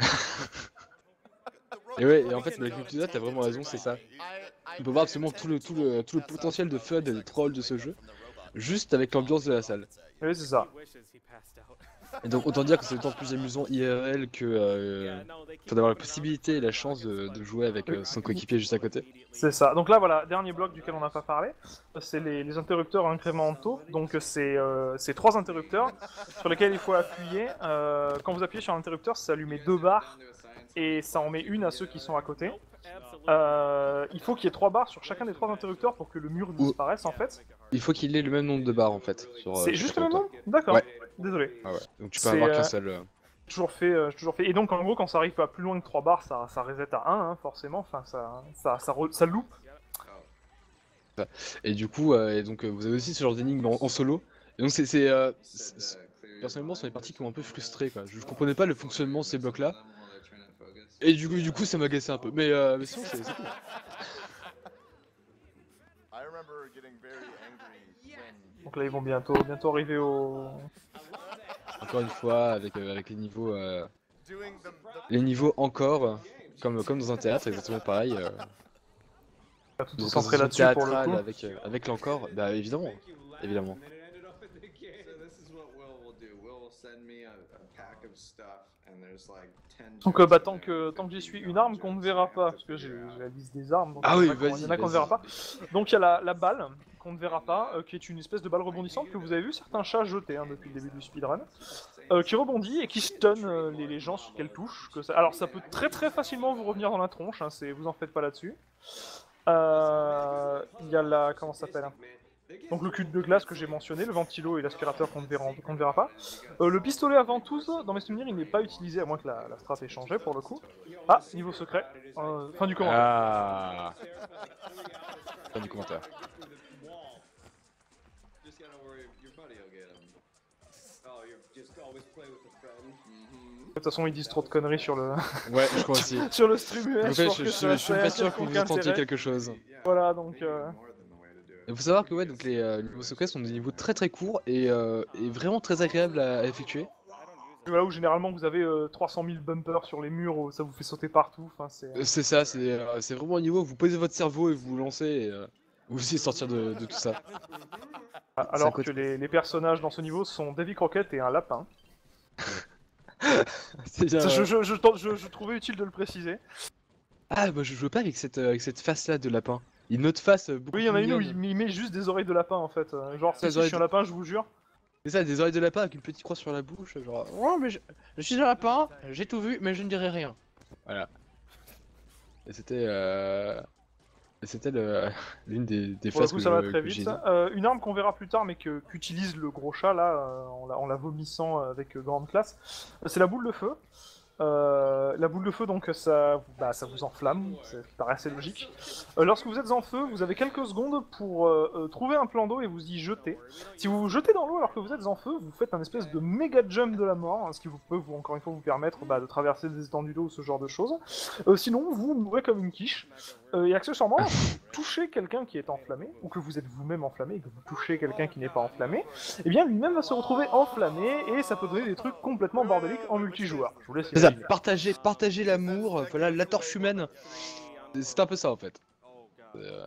Et ouais, et en fait, avec Lutuda, t'as vraiment raison, c'est ça. On peut voir absolument tout le, tout le, tout le potentiel de fun et de troll de ce jeu, juste avec l'ambiance de la salle. Oui, c'est ça. wishes he passed out. Et donc, autant dire que c'est d'autant plus amusant I R L que euh, enfin, d'avoir la possibilité et la chance de, de jouer avec euh, son coéquipier juste à côté. C'est ça. Donc là, voilà, dernier bloc duquel on n'a pas parlé, c'est les, les interrupteurs incrémentaux. Donc c'est euh, c'est trois interrupteurs sur lesquels il faut appuyer. Euh, quand vous appuyez sur un interrupteur, ça lui met deux barres et ça en met une à ceux qui sont à côté. Euh, il faut qu'il y ait trois barres sur chacun des trois interrupteurs pour que le mur disparaisse en fait. Il faut qu'il ait le même nombre de barres en fait. sur, euh, C'est sur juste chaque le même auteur. nombre. D'accord. Ouais. Désolé. Ah ouais. Donc tu peux C'est, avoir qu'un euh, seul. euh, Toujours fait, euh, toujours fait. Et donc en gros, quand ça arrive pas plus loin que trois barres, ça, ça reset à un, hein, forcément. Enfin, ça, ça, ça, re- ça loupe. Et du coup, euh, et donc euh, vous avez aussi ce genre d'énigme en, en solo. Et donc c'est, c'est, euh, c'est- c'est- personnellement, ce sont les parties qui m'ont un peu frustré quoi. Je, je comprenais pas le fonctionnement de ces blocs là. Et du coup, du coup, ça m'agaçait un peu. Mais, euh, mais sinon, c'est c'est cool. I remember getting very angry when Donc là, ils vont bientôt, bientôt arriver au. Encore une fois, avec, euh, avec les niveaux, euh, doing the, the les niveaux encore, comme, comme dans un théâtre, exactement pareil. Euh, Tout dans centré une là-dessus pour le théâtrale coup. avec, euh, avec l'encore, bah évidemment, évidemment. So this is what Will will do. Will will send me a, a pack of stuff, and there's like ten. Donc euh, bah, tant que, tant que j'y suis, une arme qu'on ne verra pas, parce que j'ai j'ai la liste des armes, donc Ah il y oui, en a qu'on- il y en vas-y, a qu'on ne vas-y. verra pas. Donc il y a la, la balle, qu'on ne verra pas, euh, qui est une espèce de balle rebondissante que vous avez vu certains chats jeter hein, depuis le début du speedrun, euh, qui rebondit et qui stun euh, les, les gens sur qu'elle touche. Que ça... Alors ça peut très très facilement vous revenir dans la tronche, hein, c'est- vous en faites pas là-dessus. Euh, Il y a la... comment ça s'appelle hein donc le cube de glace que j'ai mentionné, le ventilo et l'aspirateur qu'on ne, verra... qu'on ne verra pas. Euh, le pistolet à ventouse, dans mes souvenirs, il n'est pas utilisé, à moins que la, la strat ait changé pour le coup. Ah, niveau secret. Euh, fin du commentaire. Ah. Fin du commentaire. Just gotta worry, your buddy will get him. Oh, you just always play with a friend. De toute façon, ils disent trop de conneries sur le, Ouais, je crois aussi. sur le stream U S. En fait, pour je, que je- ça- je suis ça ait pas un sûr que vous quelconque ententiez intérêt. quelque chose. Voilà, donc... Euh... Il faut savoir que ouais, donc les euh, niveaux secrets sont des niveaux très très courts et, euh, et vraiment très agréables à, à effectuer. Voilà où généralement vous avez euh, trois cent mille bumpers sur les murs, où ça vous fait sauter partout. Enfin, c'est... Euh, C'est ça, c'est euh, c'est vraiment un niveau où vous posez votre cerveau et vous vous lancez et euh, vous essayez de sortir de, de tout ça. Alors côté- que les, les personnages dans ce niveau sont Davy Crockett et un lapin. C'est bien, Ça, je, euh, je, je, tente- je- je trouvais utile de le préciser. Ah bah je joue pas avec cette, euh, avec cette face là de lapin. Une autre face euh, beaucoup Oui, il y en a plus une où mignonne. il, il met juste des oreilles de lapin en fait. Euh, Genre, si, Des si je oreilles suis un de- lapin, je vous jure. C'est ça, des oreilles de lapin avec une petite croix sur la bouche, genre. Oh mais je, je suis un lapin, j'ai tout vu mais je ne dirai rien. Voilà. Et c'était euh... et c'était le... l'une des, des Pour le phases coup, que ça va je- très que j'ai vite. dit. Euh, une arme qu'on verra plus tard, mais que qu'utilise le gros chat là, euh, en, la, en la vomissant avec euh, grande classe, euh, c'est la boule de feu. Euh, la boule de feu, donc ça, bah, ça vous enflamme, ça paraît assez logique. Euh, lorsque vous êtes en feu, vous avez quelques secondes pour euh, euh, trouver un plan d'eau et vous y jeter. Si vous vous jetez dans l'eau alors que vous êtes en feu, vous faites un espèce de méga jump de la mort, hein, ce qui vous peut, vous, encore une fois, vous permettre bah, de traverser des étendues d'eau ou ce genre de choses. Euh, sinon, vous mourrez comme une quiche. Euh, et accessoirement, si vous touchez quelqu'un qui est enflammé, ou que vous êtes vous-même enflammé et que vous touchez quelqu'un qui n'est pas enflammé, eh bien lui-même va se retrouver enflammé et ça peut donner des trucs complètement bordéliques en multijoueur. Je vous laisse C'est ça, imaginer. partager, partager l'amour, voilà, la torche humaine. C'est un peu ça en fait. Euh,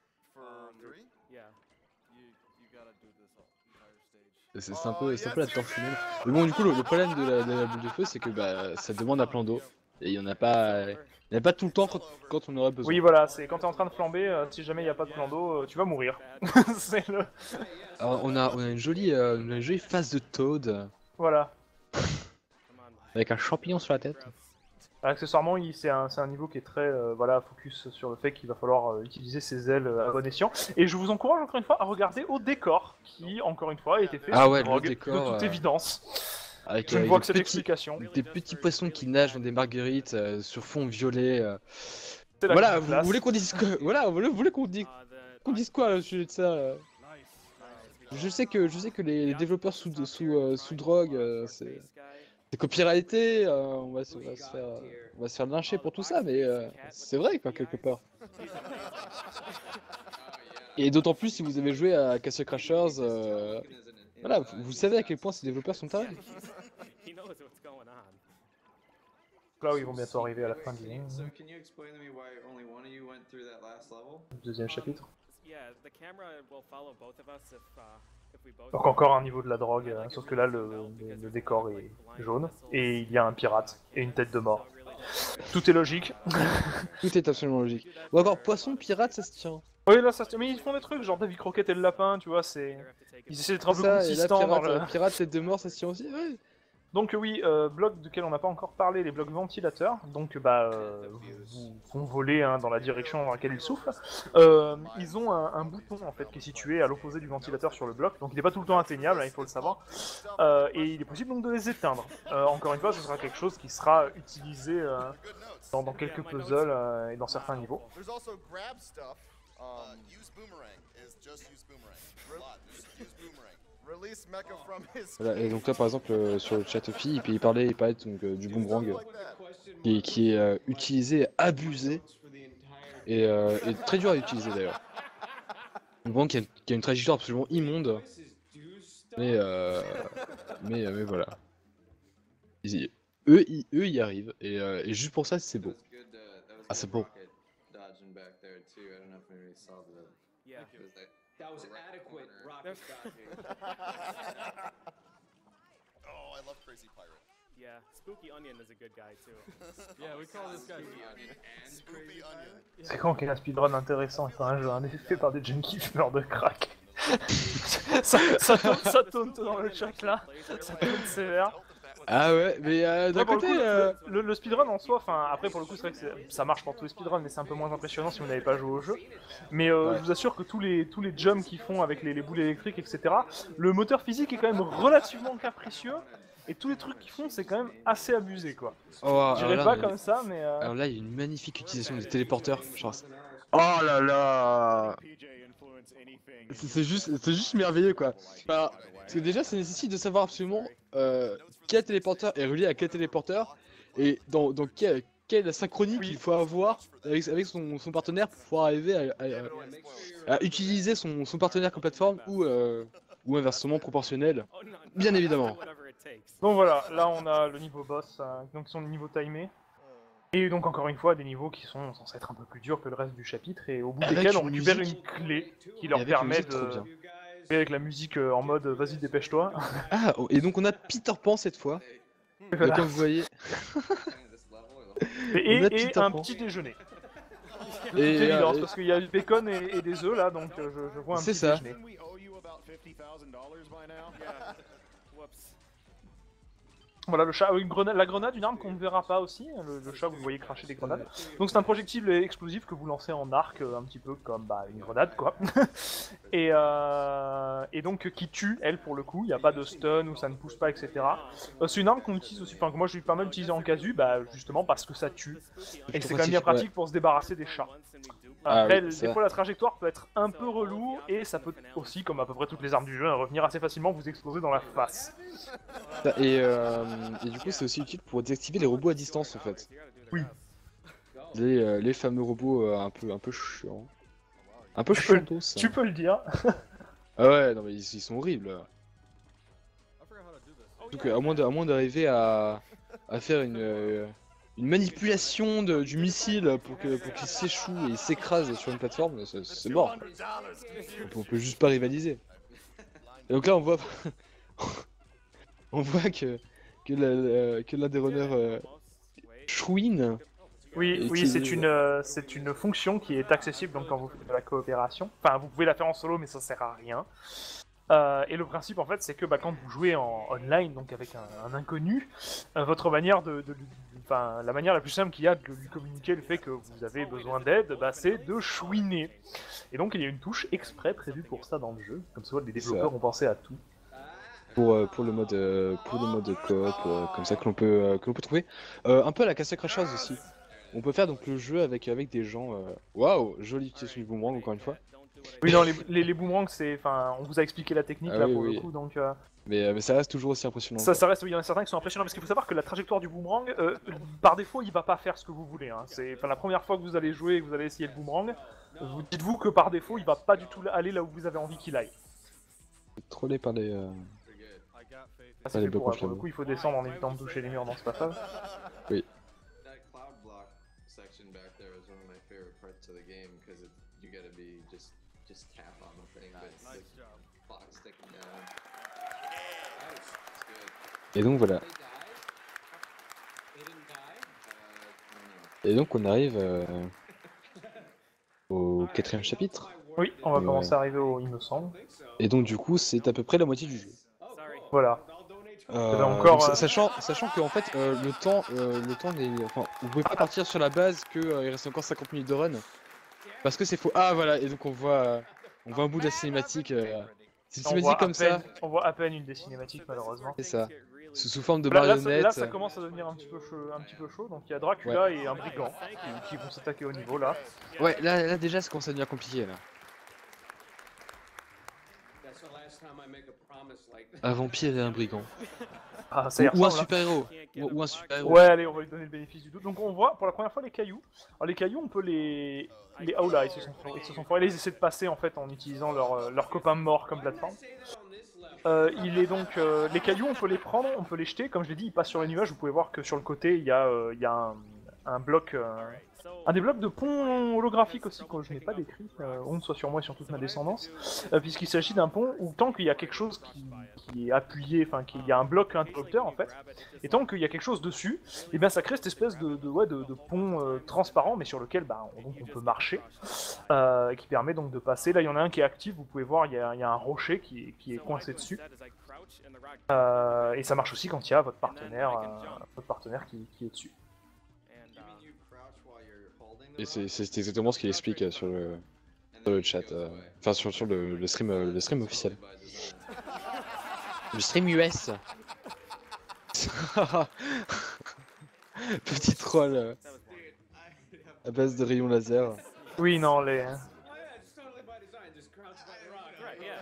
C'est c'est un peu, c'est un peu la torche humaine. Mais bon, du coup, le, le problème de la, de la boule de feu, c'est que bah, ça demande un plan d'eau. Et il y en a pas, il y en a pas tout le temps quand, quand on aurait besoin. Oui, voilà, c'est quand t'es en train de flamber, euh, si jamais il n'y a pas de plan d'eau, euh, tu vas mourir. C'est le... Alors, on a, on a une jolie, euh, une jolie face de Toad. Voilà. Avec un champignon sur la tête. Accessoirement, il- c'est un, c'est un niveau qui est très euh, voilà, focus sur le fait qu'il va falloir euh, utiliser ses ailes euh, à bon escient. Et je vous encourage encore une fois à regarder au décor, qui encore une fois a été fait Ah sur ouais, le drogue, décor, de toute euh, évidence. Avec, Je ne avec vois des que cette petits- explication. Des petits poissons qui nagent dans des marguerites euh, sur fond violet. euh. C'est la Voilà, grande vous classe. voulez qu'on dise quoi? Voilà, vous voulez, vous voulez qu'on dise, qu'on dise quoi au sujet de ça euh Je sais que, je sais que les, les développeurs sous, sous, euh, sous drogue, euh, c'est c'est copyrighté, euh, on, va se, on, va se faire, on va se faire lyncher pour tout ça, mais euh, c'est vrai quoi, quelque part. Et d'autant plus si vous avez joué à Castle Crashers, euh, voilà, vous, vous savez à quel point ces développeurs sont tarés. Là où ils vont bientôt arriver à la fin du So can you explain to me why only one of you went through that last level? deuxième chapitre. Yeah, the camera will follow both of us if, uh, if we both. Donc encore un niveau de la drogue, hein, sauf que là le, le- le décor est jaune, et il y a un pirate, et une tête de mort. Tout est logique. Tout est absolument logique. Ou encore, poisson pirate, ça se tient. Oui, là ça se... Mais ils font des trucs, genre Davy Croquette et le lapin, tu vois, c'est... Ils essaient d'être un peu Ça, et là, consistants dans pirate, le... euh, pirate, tête de mort, ça se tient aussi, ouais. Donc oui, euh, blocs duquel on n'a pas encore parlé, les blocs ventilateurs, donc bah, euh, vous font voler hein, dans la direction dans laquelle ils soufflent. Euh, ils ont un, un bouton en fait qui est situé à l'opposé du ventilateur sur le bloc, donc il n'est pas tout le temps atteignable, hein, il faut le savoir. Euh, et il est possible donc de les éteindre. Euh, encore une fois, ce sera quelque chose qui sera utilisé euh, dans, dans quelques puzzles euh, et dans certains niveaux. There's also grab stuff. Um, use boomerang is just use boomerang. Re- just use boomerang. Release mecha from his. Voilà, et donc là par exemple euh, sur le chat Fi, il, il parlait, il parlait donc, euh, du boomerang euh, qui, qui est euh, utilisé, abusé et, euh, et très dur à utiliser d'ailleurs. Un boomerang qui a, qui a une trajectoire absolument immonde, mais euh, mais, euh, mais voilà. Ils y- eux, ils, eux y arrivent et, euh, et juste pour ça c'est beau. Good, uh, that was Ah, good c'est beau. rocket dodging back there too. I don't know if anybody saw the. Yeah. It was that That was right adequate corner. rocket dodging. Oh, I love Crazy Pirate. Yeah, Spooky Onion is a good guy too. Yeah, we call this guy And Spoopy Onion. C'est quand qu'il y a un speedrun intéressant et pas un jeu un fait par des junkies fumeurs de crack. ça, ça, taunte, ça taunte dans le chat là, ça taunte sévère. Ah ouais, mais euh, d'un Ouais, pour le côté, coup, euh, le, le speedrun en soi, enfin après pour le coup c'est vrai que c'est- ça marche pour tous les speedruns mais c'est un peu moins impressionnant si vous n'avez pas joué au jeu. Mais euh, Ouais. je vous assure que tous les, tous les jumps qu'ils font avec les, les boules électriques et cetera, le moteur physique est quand même relativement capricieux et tous les trucs qu'ils font c'est quand même assez abusé quoi. oh, alors Je dirais là, pas mais- comme ça mais... euh, alors là il y a une magnifique utilisation des téléporteurs. Genre, oh là là, c'est c'est juste, c'est juste merveilleux quoi. Enfin, parce que déjà ça nécessite de savoir absolument euh, quel téléporteur est relié à quel téléporteur et dans, dans quelle, quelle synchronie qu'il faut avoir avec, avec son, son partenaire pour pouvoir arriver à, à- à utiliser son, son partenaire comme plateforme ou, euh, ou inversement proportionnel, Oh, no, bien évidemment. whatever it takes. Donc voilà, là on a le niveau boss, euh, donc qui sont les niveaux timés. Et donc encore une fois des niveaux qui sont censés être un peu plus durs que le reste du chapitre et au bout Avec desquels on une récupère musique- une clé qui Et leur avec une permet musique trop de... bien. Et avec la musique euh, en mode euh, vas-y dépêche-toi. Ah, oh, et donc on a Peter Pan cette fois. Voilà. Donc, comme vous voyez. Et, On a et Peter un Pan. petit déjeuner. De toute Et, évidence, euh, parce qu'il y a du bacon et, et des œufs là, donc euh, je, je vois un C'est petit ça. déjeuner. We owe you about fifty thousand dollars by now. Yeah. Whoops. Voilà le chat, une grenade, la grenade, une arme qu'on ne verra pas aussi. Le, le chat, vous le voyez cracher des grenades. Donc c'est un projectile explosif que vous lancez en arc, euh, un petit peu comme bah, une grenade quoi. et, euh, euh, et donc qui tue, elle, pour le coup. Il n'y a pas de stun ou ça ne pousse pas, et cetera. Euh, c'est une arme qu'on utilise aussi, enfin que moi j'ai pas mal utilisé en casu, bah, justement parce que ça tue. Et que c'est quand même bien pratique ouais. pour se débarrasser des chats. Ah Après, oui, des ça. fois la trajectoire peut être un peu relou, et ça peut aussi, comme à peu près toutes les armes du jeu, revenir assez facilement vous exploser dans la face. Et, euh, et du coup, c'est aussi utile pour désactiver les robots à distance en fait. Oui. Les, euh, les fameux robots euh, un peu un peu chiants. Un peu Tu peux, chiantos. ça. tu peux le dire. Ah ouais, non mais ils, ils sont horribles. Donc à moins de- à moins d'arriver à, à faire une, euh, une manipulation de- du missile pour que pour qu'il s'échoue et il s'écrase sur une plateforme, c'est c'est mort. On peut, on peut juste pas rivaliser. Et donc là on voit on voit que que la- la- que l'un des runners euh, Chouin. Oui, Et oui, qui- c'est une, euh, c'est une fonction qui est accessible donc quand vous faites de la coopération. Enfin, vous pouvez la faire en solo, mais ça sert à rien. Euh, et le principe, en fait, c'est que bah, quand vous jouez en online, donc avec un, un inconnu, euh, votre manière de, de, de- enfin, la manière la plus simple qu'il y a de lui communiquer le fait que vous avez besoin d'aide, bah, c'est de chouiner. Et donc, il y a une touche exprès prévue pour ça dans le jeu. Comme ça, les développeurs ont pensé à tout. Pour, euh, pour le mode euh, pour le mode coop euh, comme ça que l'on peut euh, que l'on peut trouver Euh, un peu à la Castle Crashers aussi. On peut faire donc le jeu avec avec des gens. euh, Waouh, jolie utilisation du boomerang encore une fois. Oui, non, les, les, les boomerangs, c'est, enfin, on vous a expliqué la technique Ah là oui, pour oui. le coup, donc. Euh... Mais, euh, mais ça reste toujours aussi impressionnant. Ça, ça reste, il y en a certains qui sont impressionnants parce qu'il faut savoir que la trajectoire du boomerang, euh, par défaut, il va pas faire ce que vous voulez. Hein. C'est, enfin, la première fois que vous allez jouer et que vous allez essayer le boomerang, vous dites-vous que par défaut, il va pas du tout aller là où vous avez envie qu'il aille. Trollé par les. Euh... Ah, c'est les fait blocs pour, en pour le flammes. coup, il faut descendre en évitant de toucher les murs dans ce passage. Oui. That cloud block section back there is one of my favorite parts of the game because you gotta be just just tap on the thing, but Nice the job. clock sticking down. Nice, that's good. Et donc voilà. They died? They didn't die? Uh, no. Et donc on arrive euh, au quatrième chapitre. Oui, on va Ouais. commencer à arriver au, il me semble. Et donc du coup c'est à peu près la moitié du jeu. Sorry. Voilà. Euh, ben, encore, donc, sa- euh, sachant sachant que en fait euh, le temps euh, le temps n'est enfin vous pouvez pas partir sur la base que euh, il reste encore cinquante minutes de run parce que c'est faux. Ah voilà, et donc on voit euh, on voit un bout de la cinématique euh, c'est une On voit, cinématique à comme ça, peine, on voit à peine une des cinématiques malheureusement. c'est ça, sous, sous forme de Là, là, ça, marionnette. là, ça commence à devenir un petit peu chaud, un petit peu chaud. Donc il y a Dracula Ouais. et un brigand qui, qui vont s'attaquer au niveau là. Ouais, là, là déjà ça commence à devenir compliqué là. That's the last time I make a promise like that. Un vampire et un brigand. Ah, ça y Ou, ou un ressemble, hein. super héros. Ou, ou un super héros. Ouais, allez, on va lui donner le bénéfice du doute. Donc on voit pour la première fois les cailloux. Alors les cailloux, on peut les... les... Oh là, ils se sont ils se sont foirés. Ils essaient de passer en fait en utilisant leur, euh, leur copain mort comme plateforme. Euh, il est donc... euh, les cailloux, on peut les prendre, on peut les jeter. Comme je l'ai dit, ils passent sur les nuages. Vous pouvez voir que sur le côté, il y a, euh, il y a un, un bloc... euh, un des blocs de pont holographique aussi, que je n'ai pas décrit, euh, honte soit sur moi et sur toute ma descendance, euh, puisqu'il s'agit d'un pont où tant qu'il y a quelque chose qui, qui est appuyé, enfin qu'il y a un bloc interrupteur en fait, et tant qu'il y a quelque chose dessus, et bien ça crée cette espèce de, de, ouais, de, de pont euh, transparent, mais sur lequel bah, on, donc, on peut marcher, euh, qui permet donc de passer. Là il y en a un qui est actif, vous pouvez voir, il y a, il y a un rocher qui est, qui est coincé dessus, euh, et ça marche aussi quand il y a votre partenaire, euh, votre partenaire qui, qui est dessus. Et c'est c'est exactement ce qu'il explique euh, sur le, sur le chat, euh, enfin sur, sur le, le stream euh, le stream officiel. Le stream U S. Petit troll euh, à base de rayons laser. Oui, non, les... Oh yeah, it's totally by design. Just crouch by the rock. Right, yeah.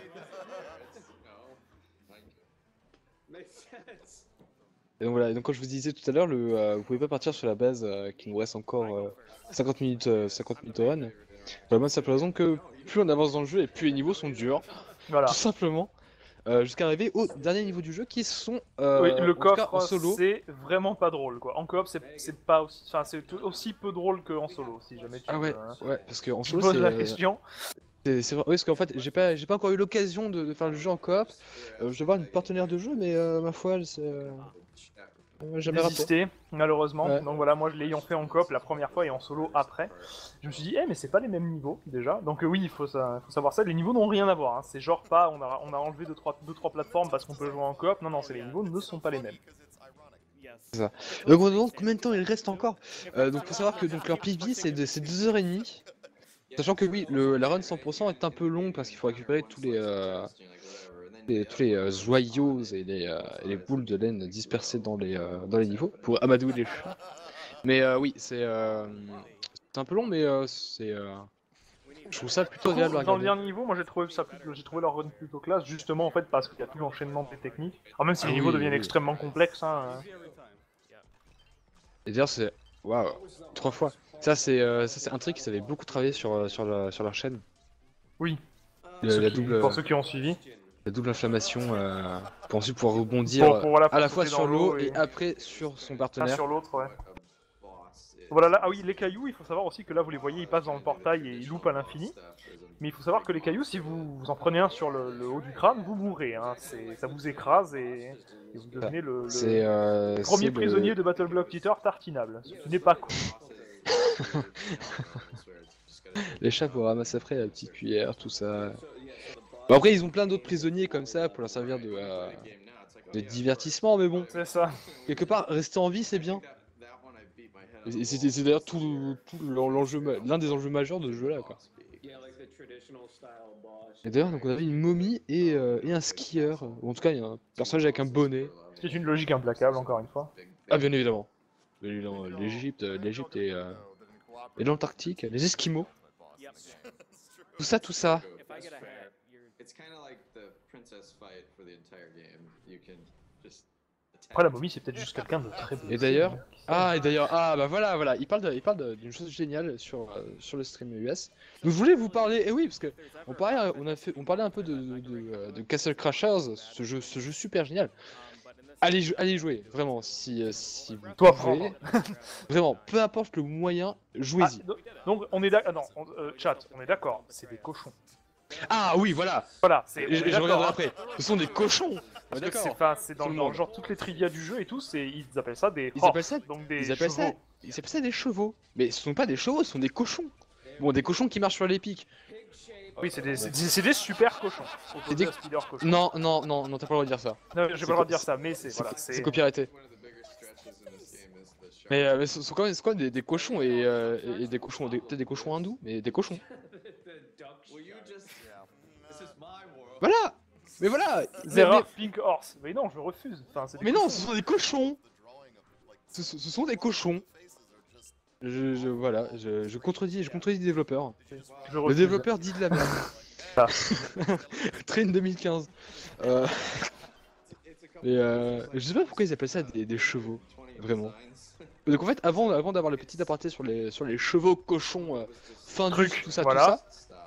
Makes sense. Et donc voilà, et donc quand je vous disais tout à l'heure, le, euh, vous pouvez pas partir sur la base euh, qu'il nous reste encore euh, cinquante minutes, euh, cinquante minutes de run. Pour la bonne simple raison que plus on avance dans le jeu et plus les niveaux sont durs, Voilà. tout simplement, euh, jusqu'à arriver au dernier niveau du jeu qui sont euh, Oui, en le tout cas, en coffre, solo. c'est vraiment pas drôle quoi. En coop, c'est c'est pas aussi, enfin c'est tout- aussi peu drôle qu'en solo, si jamais tu. Ah ouais, euh, ouais, parce que en tu solo poses c'est la euh, question. c'est c'est vrai, oui, parce qu'en fait j'ai pas j'ai pas encore eu l'occasion de, de faire le jeu en coop. Euh, je dois avoir une partenaire de jeu, mais euh, ma foi, c'est euh, euh, jamais raté. Désisté, malheureusement. Ouais. Donc voilà, moi je l'ayant fait en coop la première fois et en solo après, je me suis dit, eh mais c'est pas les mêmes niveaux déjà. Donc euh, oui, il faut, ça, faut savoir ça. Les niveaux n'ont rien à voir. Hein. C'est genre pas, on a, on a enlevé deux trois, deux, trois plateformes parce qu'on peut jouer en coop. Non, non, c'est les niveaux ne sont pas les mêmes. Donc on se demande combien de temps il reste encore. Euh, donc faut savoir que donc leur P V c'est de c'est deux heures trente. Sachant que oui, le, la run cent pour cent est un peu long parce qu'il faut récupérer tous les euh, les, tous les euh, joyaux et les, euh, et les boules de laine dispersées dans les, euh, dans les niveaux pour amadouer les chats. Mais euh, oui, c'est euh, c'est un peu long, mais euh, c'est euh, je trouve ça plutôt agréable à Dans le regarder. dernier niveau, moi j'ai trouvé ça plutôt, j'ai trouvé leur run plutôt classe, justement en fait parce qu'il y a tout l'enchaînement des techniques. Alors même si Ah les niveaux oui, deviennent oui. extrêmement complexes, hein. euh, Et d'ailleurs, c'est waouh, trois fois. Ça, c'est euh, ça, c'est un truc qu'ils avaient beaucoup travaillé sur, euh, sur, la, sur leur chaîne. Oui. Le- Ceux la, qui- double, pour ceux qui ont suivi. la double inflammation euh, pour ensuite pouvoir rebondir Pour- pour, voilà, à pour la fois sauter sur dans l'eau l'eau et... et- après sur son L'un partenaire. sur l'autre, ouais. Voilà, là, ah oui, les cailloux, il faut savoir aussi que là vous les voyez, ils passent dans le portail et ils loupent à l'infini. Mais il faut savoir que les cailloux, si vous, vous en prenez un sur le, le haut du crâne, vous mourrez. Hein. C'est- Ça vous écrase et, et vous devenez le, le C'est euh, premier c'est prisonnier le... de Battle Block Theater tartinable. Ce qui n'est pas cool. Les chats pour ramasser après la petite cuillère, tout ça. Bon, après, ils ont plein d'autres prisonniers comme ça pour leur servir de, euh, de divertissement, mais bon. C'est ça. Quelque part, rester en vie, c'est bien. Et c'est c'est d'ailleurs tout, tout l'enjeu, ma- l'un des enjeux majeurs de ce jeu-là, quoi. Et d'ailleurs, donc on avait une momie et, euh, et un skieur, ou en tout cas, il y a un personnage avec un bonnet. C'est une logique implacable, encore une fois. Ah, bien évidemment. Bien évidemment, l'Égypte, l'Égypte et, euh, et l'Antarctique, les Esquimaux. Tout ça, tout ça. It's kind of like the princess fight for the entire game. You can just Après, la momie, c'est peut-être juste quelqu'un de très blessé. Et d'ailleurs, ah et d'ailleurs, ah bah voilà, voilà, il parle, de- il parle de- d'une chose géniale sur euh, sur le stream U S. Donc je voulais vous parler, et oui, parce que on parlait, on a fait, on parlait un peu de de, de, euh, de Castle Crashers, ce jeu, ce jeu super génial. Allez, jou- allez jouer, vraiment, si euh, si vous Toi, pouvez, vraiment, peu importe le moyen, jouez-y. Ah, do- donc, on est d'accord. Ah, non, on- euh, chat, on est d'accord, c'est des cochons. Ah oui, voilà. Voilà, c'est. on Je, est je d'accord, reviendrai hein. après. Ce sont des cochons. Parce Ah, que c'est d'accord. enfin, c'est dans, Tout le dans monde. genre toutes les trivia du jeu et tout, c'est ils appellent ça des Ils horses, appellent ça, donc des ils appellent ça, chevaux. ils appellent ça des chevaux. Mais ce sont pas des chevaux, ce sont des cochons. Bon, des cochons qui marchent sur les pics. Oui, c'est des, c'est des, c'est des super cochons. C'est des- Opposés à Spider cochons. Non, non, non, non, t'as pas le droit de dire ça. Non, j'ai c'est pas le droit de co- dire ça, mais c'est c'est voilà, co- c'est. c'est copyrighté. one of the bigger stretches in this game is the shark. Mais, euh, mais ce sont quand même, c'est quoi des, des cochons et, euh, et- et des cochons, des- peut-être des cochons hindous, mais des cochons. Will you just This is my world. Voilà. Mais voilà. There Mais, are pink horse. Mais non, je refuse. Enfin, c'est des mais non, cochons. ce sont des cochons. Ce, ce- ce sont des cochons. Je, je- voilà, je, je contredis, je contredis les développeurs. Je Le refuse. développeur dit de la merde. Ah. Train deux mille quinze. Euh... Et euh... je sais pas pourquoi ils appellent ça des, des chevaux, vraiment. Donc en fait, avant, avant d'avoir le petit aparté sur les, sur les chevaux cochons, euh, fin Truc, du, tout ça, voilà. tout ça,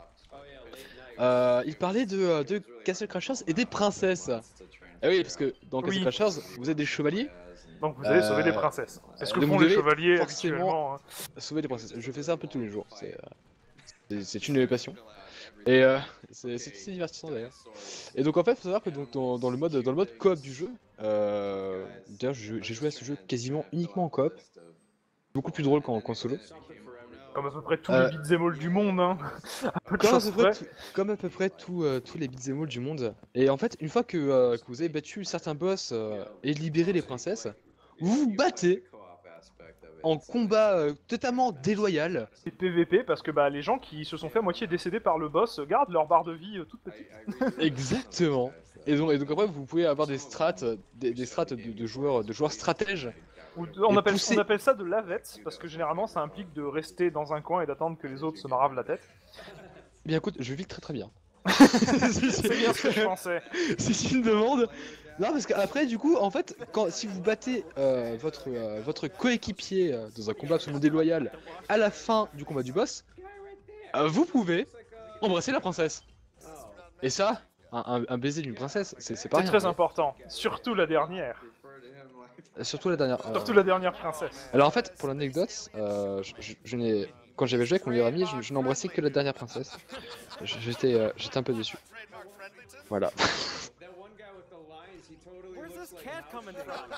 euh, il parlait de, euh, de Castle Crashers et des princesses. Ah oui, parce que dans Castle Oui. Crashers, vous êtes des chevaliers, Donc vous allez sauver des Euh, princesses. C'est ce que donc font vous les devez chevaliers forcément- habituellement. hein. sauver des princesses. Je fais ça un peu tous les jours, c'est euh, c'est- c'est une de mes passions. Et euh, c'est c'est assez divertissant d'ailleurs. Et donc en fait, faut savoir que donc, dans, dans le mode dans le mode coop du jeu, euh, d'ailleurs je- j'ai joué à ce jeu quasiment uniquement en coop, beaucoup plus drôle qu'en qu'en solo. Comme à peu près tous Euh, les beat'em all du monde. Hein. Un peu de Comme à choses peu près, près. tout- comme à peu près tout, euh, tous les beat'em all du monde. Et en fait, une fois que, euh, que vous avez battu certains boss euh, et libéré les princesses, vous vous battez en combat euh, totalement déloyal. C'est P V P parce que bah, les gens qui se sont fait à moitié décéder par le boss gardent leur barre de vie euh, toute petite. Exactement. Et donc, et donc après, vous pouvez avoir des strats, euh, des, des strats de, de joueurs, de joueurs stratèges. Ou de- on, Et appelle, pousser- on appelle ça de l'avette parce que généralement ça implique de rester dans un coin et d'attendre que les autres se maravent la tête. Eh bien écoute, je vis très très bien. C'est bien ce que je pensais. Si tu me demandes. Non, parce qu'après, du coup, en fait, quand, si vous battez euh, votre, euh, votre coéquipier euh, dans un combat absolument déloyal à la fin du combat du boss, euh, vous pouvez embrasser la princesse. Et ça, un, un- un baiser d'une princesse, c'est c'est pas C'est rien. très important. Surtout la dernière. Surtout la dernière. euh, Surtout la dernière princesse. Alors en fait, pour l'anecdote, euh, je, je- je n'ai, quand j'avais joué avec mon meilleur ami, je, je n'embrassais que la dernière princesse. Je- J'étais, euh, j'étais un peu déçu. Voilà. That one guy with the lines, he totally Where's looks this like cat coming from?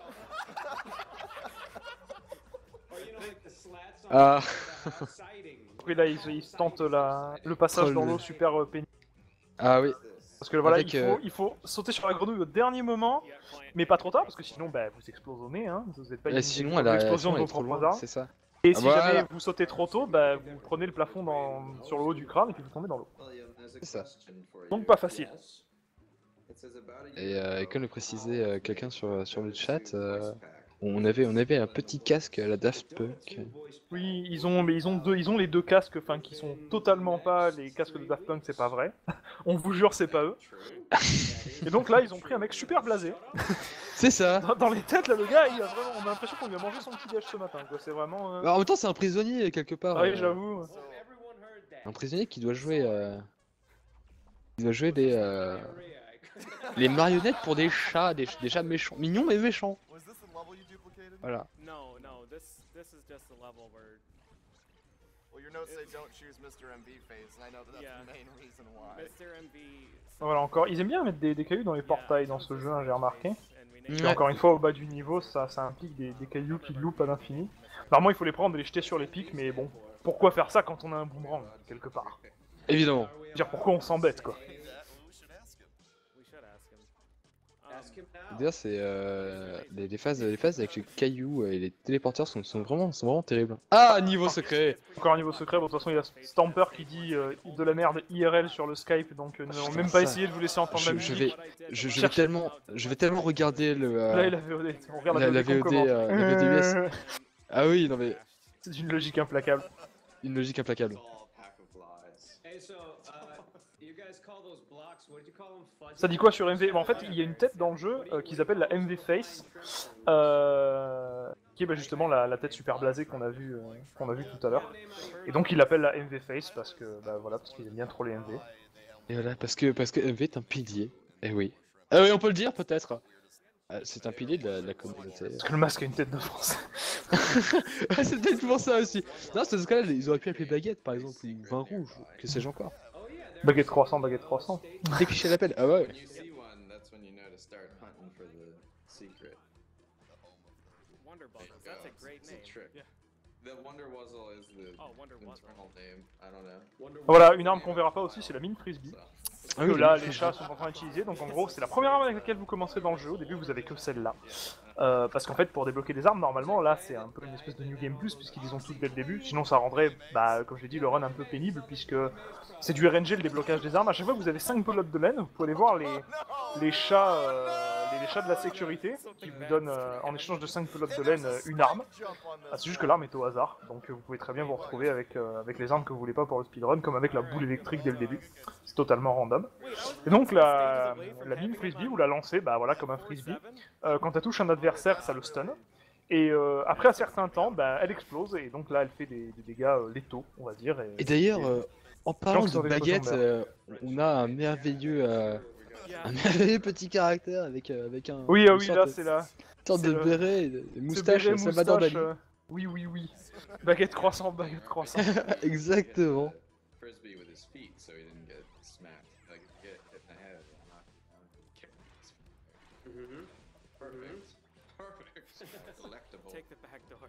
Or you know, like the slats on Ah. the siding. Puis là ils, ils tentent la, le passage Oh, dans le- l'eau super euh, pénible. Ah oui. Parce que voilà, Avec, il, faut, euh, il faut sauter sur la grenouille au dernier moment, mais pas trop tard parce que sinon bah, vous explosonnez. Hein. Vous êtes pas Et immunisé sinon, contre elle, a- l'explosion sinon, de elle vos est trop propres loin, armes. c'est ça. Et Ah, si voilà. jamais vous sautez trop tôt, bah, vous prenez le plafond dans, sur le haut du crâne et puis vous tombez dans l'eau. C'est ça. Donc pas facile. Et, euh, et comme le précisait euh, quelqu'un sur, sur le chat, euh, on, avait, on avait un petit casque à la Daft Punk. Oui, ils ont, mais ils ont deux, ils ont les deux casques, enfin, qui sont totalement pas les casques de Daft Punk, c'est pas vrai. On vous jure, c'est pas eux. Et donc là, ils ont pris un mec super blasé. C'est ça. Dans, dans les têtes, là, le gars, il a vraiment, on a l'impression qu'on lui a mangé son petit déj ce matin, quoi. C'est vraiment. Euh... Alors, en même temps, c'est un prisonnier quelque part. Ah oui, euh, j'avoue. Un prisonnier qui doit jouer, euh... il doit jouer des, euh... les marionnettes pour des chats, des, des chats méchants, mignons mais méchants. Was this the level you duplicated? Voilà. No, no, this this is just a level where Well, your notes say don't choose mister M V face, and I know that that's Yeah. the main reason why. mister M V. Voilà, encore, ils aiment bien mettre des, des cailloux dans les portails dans ce jeu, hein, j'ai remarqué. And we named Et Ouais. encore une fois, au bas du niveau, ça, ça implique des, des cailloux qui loupent à l'infini. Normalement, il faut les prendre et les jeter sur les pics, mais bon, pourquoi faire ça quand on a un boomerang, quelque part? Évidemment. Je veux dire, pourquoi on s'embête, quoi? Hey, that- well, we should ask him. we should ask him. Um, Ask him now. D'ailleurs, c'est euh, les, les phases, les phases avec les cailloux et les téléporteurs sont, sont vraiment, sont vraiment terribles. Ah, niveau secret. Encore un niveau secret, bon, de toute façon, il y a Stamper qui dit euh, de la merde I R L sur le Skype, donc euh, ne Putain, même pas ça. essayé de vous laisser entendre la Je, je musique. vais, je, je vais tellement, je vais tellement regarder le. euh, Là, il a V O D, on regarde la- la, la V O D, qu'on V O D, commente. euh, la V O D U S. Ah oui, non mais C'est une logique implacable. une logique implacable. All a pack of lies. Hey, so, uh, you guys call those blocks, what did you call them? Fudge? Ça dit quoi sur M V? Bon, en fait, il y a une tête dans le jeu euh, qu'ils appellent la M V Face, euh, qui est bah, justement la, la tête super blasée qu'on a vu, euh, qu'on a vu tout à l'heure. Et donc, ils l'appellent la M V Face parce que, bah voilà, parce qu'ils aiment bien trop les M V. Et voilà, parce que parce que M V est un pilier. Eh oui. Ah oui, on peut le dire peut-être. Euh, c'est un pilier de la, de la communauté. Parce que le masque a une tête de français. Ah, c'est peut-être pour ça aussi. Non, c'est ce cas-là, ils auraient pu appeler baguette par exemple, ou vin rouge, ou que sais-je encore. Baguette croissant, baguette croissant. Déclicher l'appel. Ah ouais. When you see one, that's when you know to start hunting for the secret. Wonder There you Buckles. go. That's a great It's name. a trick. Yeah. The Wonder Wuzzle is the Oh, Wonder Wuzzle. internal name. I don't know. Voilà, une arme qu'on verra pas aussi, c'est la mine frisbee. Ah Que oui, là, oui. les chats sont en train d'utiliser. Donc en gros, c'est la première arme avec laquelle vous commencerez dans le jeu. Au début, vous avez que celle-là. Euh, parce qu'en fait, pour débloquer des armes, normalement, là, c'est un peu une espèce de New Game Plus, puisqu'ils les ont toutes dès le début. Sinon, ça rendrait, bah, comme je l'ai dit, le run un peu pénible, puisque c'est du R N G, le déblocage des armes. À chaque fois que vous avez cinq pelotes de laine, vous pouvez aller voir les, les chats euh, les, les chats de la sécurité, qui vous donnent, euh, en échange de cinq pelotes de laine, euh, une arme. Jump on this. Ah, c'est juste que l'arme est au hasard, donc euh, vous pouvez très bien vous retrouver avec, euh, avec les armes que vous voulez pas pour le speedrun, comme avec la boule électrique dès le début. C'est totalement random. Et donc la, la mine frisbee, vous la lancez, bah voilà, comme un frisbee. Euh, quand elle touche un adversaire, ça le stun. Et euh, après un certain temps, bah, elle explose, et donc là elle fait des, des dégâts euh, létaux, on va dire. Et, Et d'ailleurs, euh, en parlant qui sont de des baguette, cochons euh, on a un merveilleux, euh, un merveilleux petit caractère avec, euh, avec un. Oui, ah une oui, sorte là de- c'est là. sorte c'est de le- béret, de Ce moustache, béret, Salvador moustache, Dali. euh, oui, oui, oui. Baguette croissant, baguette croissant. Exactement. Frisbee with his feet so he didn't get smacked. Like, get hit in the head and knock him down. Mm-hmm. Perfect. Perfect. Delectable. Take the back door.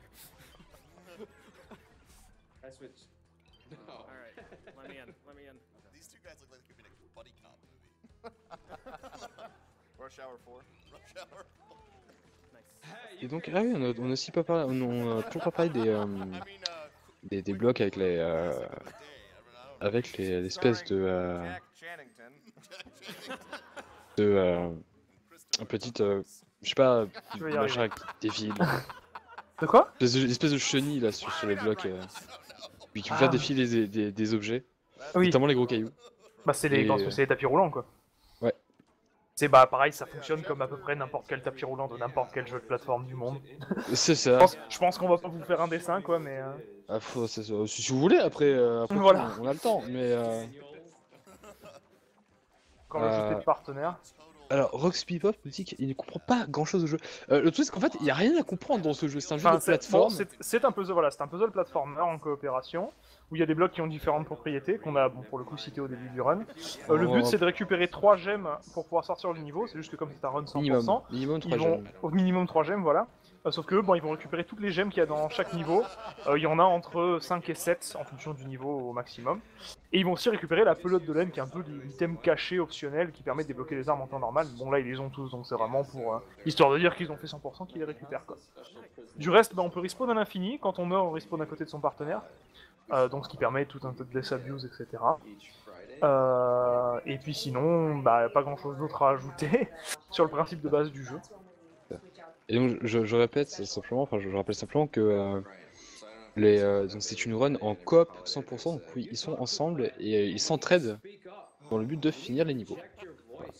I switched. No. All right, let me in. Let me in. These two guys look like they could be in a buddy cop movie. Rush Hour four. Rush Hour four. Nice. Et donc, ah oui, on a, on a aussi pas parlé, on, on a toujours pas parlé des, euh, I mean, uh, des, des blocs avec les, euh, day, I don't know. avec les l'espèce de, euh, Jack Channington. de, euh, un petit, euh, je sais pas, Tu vas y machin arriver. qui défile, De quoi? espèce de, espèce de chenille là sur, sur les blocs, euh, puis qui peut Ah. faire défiler des, des, des objets, Oui, notamment les gros cailloux. bah c'est les, Et, quand euh, c'est les tapis roulants quoi. Ouais. C'est bah pareil, ça fonctionne comme à peu près n'importe quel tapis roulant de n'importe quel jeu de plateforme du monde. C'est Je ça. pense, je pense qu'on va pas vous faire un dessin quoi, mais. euh, Ah, faut- c'est ça. Si si vous voulez, après, euh, après Voilà. on, on a le temps, mais. Euh... Quand le jeu Euh, est de partenaire. Alors, Roxy Pop nous dit qu'il ne comprend pas grand chose au jeu. Euh, le truc, c'est qu'en fait, il n'y a rien à comprendre dans ce jeu. C'est un jeu Enfin, de c'est- plateforme. bon, c'est c'est un puzzle, voilà, c'est un puzzle platformer en coopération où il y a des blocs qui ont différentes propriétés qu'on a, bon, pour le coup, cité au début du run. Euh, le but, Oh. c'est de récupérer trois gemmes pour pouvoir sortir du niveau. C'est juste que comme c'est un run cent pour minimum. cent, Minimum ils trois vont gemmes. au minimum trois gemmes, voilà. Euh, sauf que eux, bon, ils vont récupérer toutes les gemmes qu'il y a dans chaque niveau. Euh, Il y en a entre cinq et sept en fonction du niveau au maximum. Et ils vont aussi récupérer la pelote de laine qui est un peu l'item caché optionnel qui permet de débloquer les armes en temps normal. Bon, là, ils les ont tous, donc c'est vraiment pour euh, histoire de dire qu'ils ont fait cent pour cent qu'ils les récupèrent quoi. Du reste, bah, on peut respawn à l'infini. Quand on meurt, on respawn à côté de son partenaire. Euh, donc ce qui permet tout un peu de less abuse, et cetera. Each Friday. Euh, et puis sinon, bah, pas grand chose d'autre à ajouter sur le principe de base du jeu. Et donc je, je répète simplement, enfin je, je rappelle simplement que euh, les, euh, donc c'est une run en coop cent pour cent, donc oui ils sont ensemble et euh, ils s'entraident dans le but de finir les niveaux. Voilà.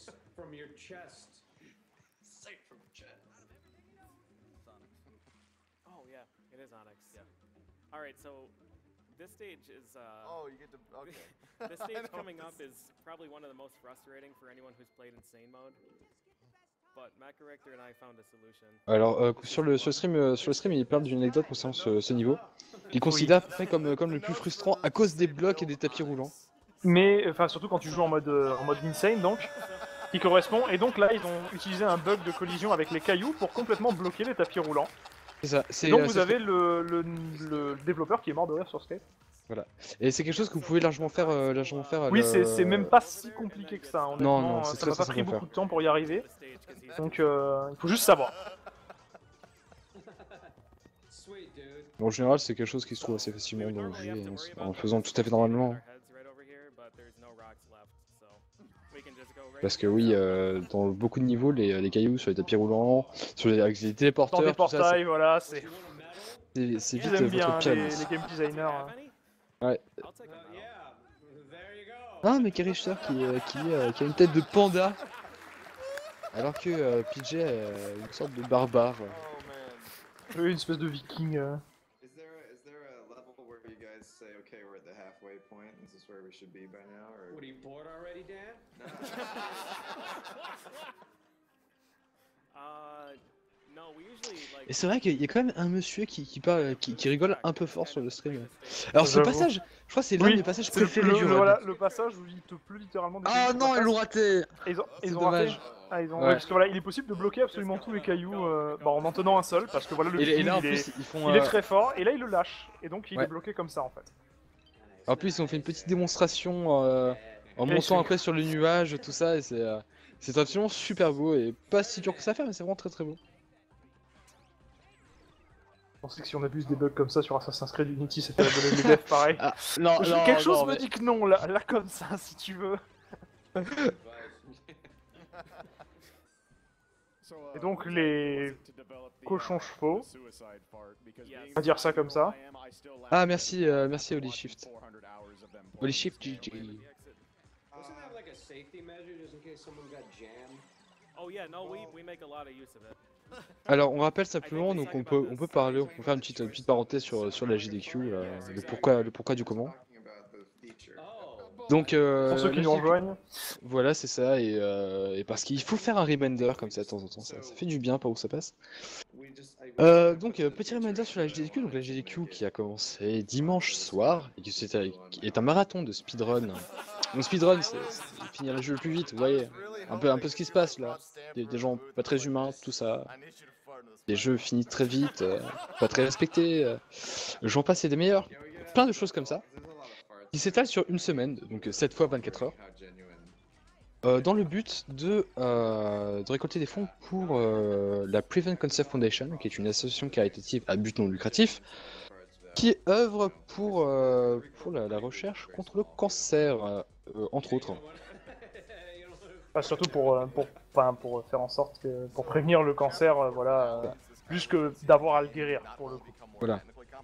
Oh yeah, it is Onyx. Yeah. All right, so this stage is. Uh, Oh, you get to. Okay. this stage coming up is probably one of the most frustrating for anyone who's played Insane Mode. But MacRector and I found a solution. Alors euh, sur, le, sur, le stream, euh, sur le stream il parle d'une anecdote concernant ce, ce niveau. Il considère à peu près comme, comme le plus frustrant à cause des blocs et des tapis roulants. Mais enfin surtout quand tu joues en mode euh, en mode insane donc, qui correspond. Et donc là ils ont utilisé un bug de collision avec les cailloux pour complètement bloquer les tapis roulants. C'est ça. Et donc euh, vous avez le, le, le développeur qui est mort de rire sur Skype. Voilà. Et c'est quelque chose que vous pouvez largement faire, euh, largement faire. Oui, le... c'est c'est même pas si compliqué que ça. Honnêtement, Non, non, c'est ça très m'a pas très pris simple à beaucoup de temps pour y arriver. Donc euh, il faut juste savoir. Bon, en général, c'est quelque chose qui se trouve assez facilement dans le jeu, en, en faisant tout à fait normalement. Parce que oui, euh, dans beaucoup de niveaux, les, les cailloux sur les tapis roulants, sur les, avec les téléporteurs, Dans des tout ça, portails, c'est- voilà, c'est. c'est c'est vite J'aime votre bien pire les, ennemi. les game designers. hein. Ouais. Ah, mais Kerry Richter qui, euh, qui, euh, qui a une tête de panda, alors que euh, P J a une sorte de barbare. Oh man. Oui, une espèce de viking. euh. Is there a, is there a level where you guys say, okay, we're at the halfway point, this is where we should be by now, or? What are you bored already, Dan? Uh, no, we usually like. Et c'est vrai qu'il y a quand même un monsieur qui, qui, parle, qui, qui rigole un peu fort sur le stream. Alors ce J'avoue. passage, je crois que c'est l'un Oui, des passages c'est préférés le, du le- run. voilà, le passage où il te pleut littéralement des Ah cailloux non, sur la ils l'ont face. raté. Et ils ont, C'est ils ont dommage. raté. Ah, ils ont... Ouais. ouais, parce que voilà, il est possible de bloquer absolument tous les cailloux euh, bah, en en tenant un seul, parce que voilà, le Et, et viking, là en il, est, plus, ils font... il est euh, très fort, et là il le lâche, et donc il Ouais. est bloqué comme ça en fait. En plus, ils ont fait une petite démonstration euh, en Et montant c'est- après sur le nuage, tout ça, et c'est euh, c'est absolument super beau et pas si dur que ça à faire, mais c'est vraiment très très beau. Je pensais que si on abuse des bugs comme ça sur Assassin's Creed Unity, c'était la bonne les devs pareil. Ah, non, Je- non, quelque chose non, me mais- dit que non, là, là comme ça, si tu veux. Et donc les cochons chevaux, on va dire ça comme ça. Ah merci, euh, merci Holy Shift. Holy Shift G G. Wasn't that like a safety measure just in case someone got jammed? Oh yeah, no, we we make a lot of use of it. Alors on rappelle simplement, donc on peut, on peut parler, on peut faire une petite, une petite parenthèse sur, sur la J D Q, euh, le pourquoi, le pourquoi du comment. Talking about the feature. Oh. Donc euh, Pour ceux qui la nous J D Q rejoignent. Voilà, c'est ça, et, euh, et parce qu'il faut faire un reminder comme ça de temps en temps, ça, ça fait du bien, pas où ça passe. We just, I- Euh, donc, euh, petit reminder sur la J D Q, donc la J D Q qui a commencé dimanche soir, et qui, c'était- qui est un marathon de speedrun. Donc speedrun, c'est c'est finir le jeu le plus vite, vous voyez, un peu, un peu ce qui se passe là. Des, des gens pas très humains, tout ça. Des jeux finis très vite, euh, pas très respectés. Euh, J'en passe et des meilleurs. Plein de choses comme ça. Qui s'étalent sur une semaine, donc sept fois vingt-quatre heures. how genuine. Euh, dans le but de, euh, de récolter des fonds pour euh, la Prevent Cancer Foundation, qui est une association caritative à but non lucratif, qui œuvre pour, euh, pour la, la recherche contre le cancer, euh, euh, entre autres. Enfin, surtout pour, euh, pour, enfin, pour faire en sorte que, pour prévenir le cancer, euh, voilà, euh, plus que d'avoir à le guérir pour le coup. Voilà.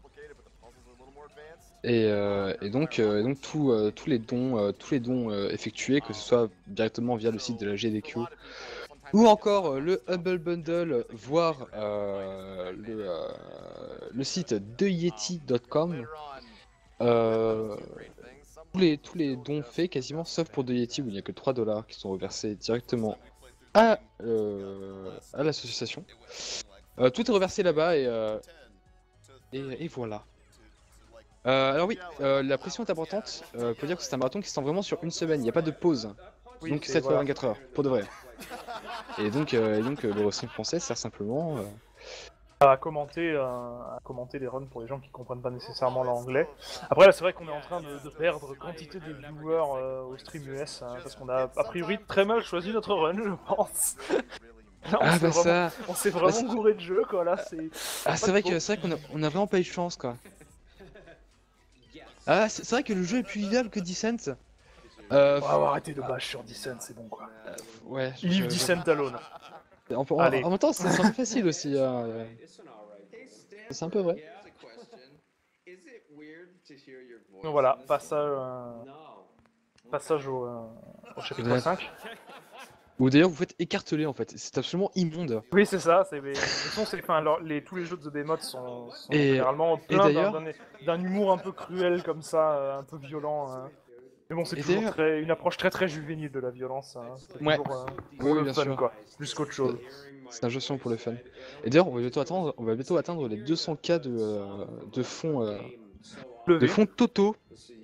Et, euh, et donc, euh, et donc tout, euh, tous les dons, euh, tous les dons euh, effectués, que ce soit directement via le site de la G D Q, ou encore euh, le Humble Bundle, voire euh, le, euh, le site de yeti point com, euh, tous, les, tous les dons faits quasiment, sauf pour de Yeti où il n'y a que trois dollars qui sont reversés directement à, euh, à l'association. Euh, tout est reversé là-bas et, euh, et, et voilà. Euh, alors oui, euh, la pression est importante. Euh, faut dire que c'est un marathon qui s'étend vraiment sur une semaine. Il n'y a pas de pause. Oui, donc c'est- sept fois voilà. vingt-quatre heures, pour de vrai. Et donc, euh, et donc euh, le wrestling français sert simplement. euh, À commenter, euh, à commenter les runs pour les gens qui comprennent pas nécessairement l'anglais. Après là c'est vrai qu'on est en train de, de perdre quantité de viewers euh, au stream U S hein, parce qu'on a a priori très mal choisi notre run je pense. Là, on Ah s'est bah vraiment, ça. on s'est bah, vraiment c'est- gouré de jeu quoi là c'est. Ah c'est vrai que c'est vrai qu'on a, on a vraiment pas eu de chance quoi. Ah c'est c'est vrai que le jeu est plus vivable que Descent. Euh, Oh, arrêtez de bâcher sur Descent, c'est bon quoi. ouais. Leave je- Descent alone. En, en- Allez. en même temps, c'est c'est un peu facile aussi. hein, euh, C'est un peu vrai. Here's a question. Is it weird to hear your voice Donc voilà, in this passage, game? euh, passage au, euh, au chapitre Ouais. cinq. Ou d'ailleurs, vous faites écarteler en fait. C'est absolument immonde. Oui, c'est ça. C'est, mais, de toute façon, c'est, enfin, alors, les, tous les jeux de The Behemoth sont, sont Et- généralement et pleins d'un, d'ailleurs- d'un, d'un humour un peu cruel comme ça, euh, un peu violent. hein. Mais bon, c'est Et toujours d'ailleurs- très, une approche très très juvénile de la violence. Hein. C'est Ouais. toujours euh, Oui, pour le bien fun, sûr. quoi, plus qu'autre chose. C'est un jeu son pour le fun. Et d'ailleurs, on va bientôt atteindre, on va bientôt atteindre les deux cents K de, euh, de fonds, euh, de Levé. fonds totaux.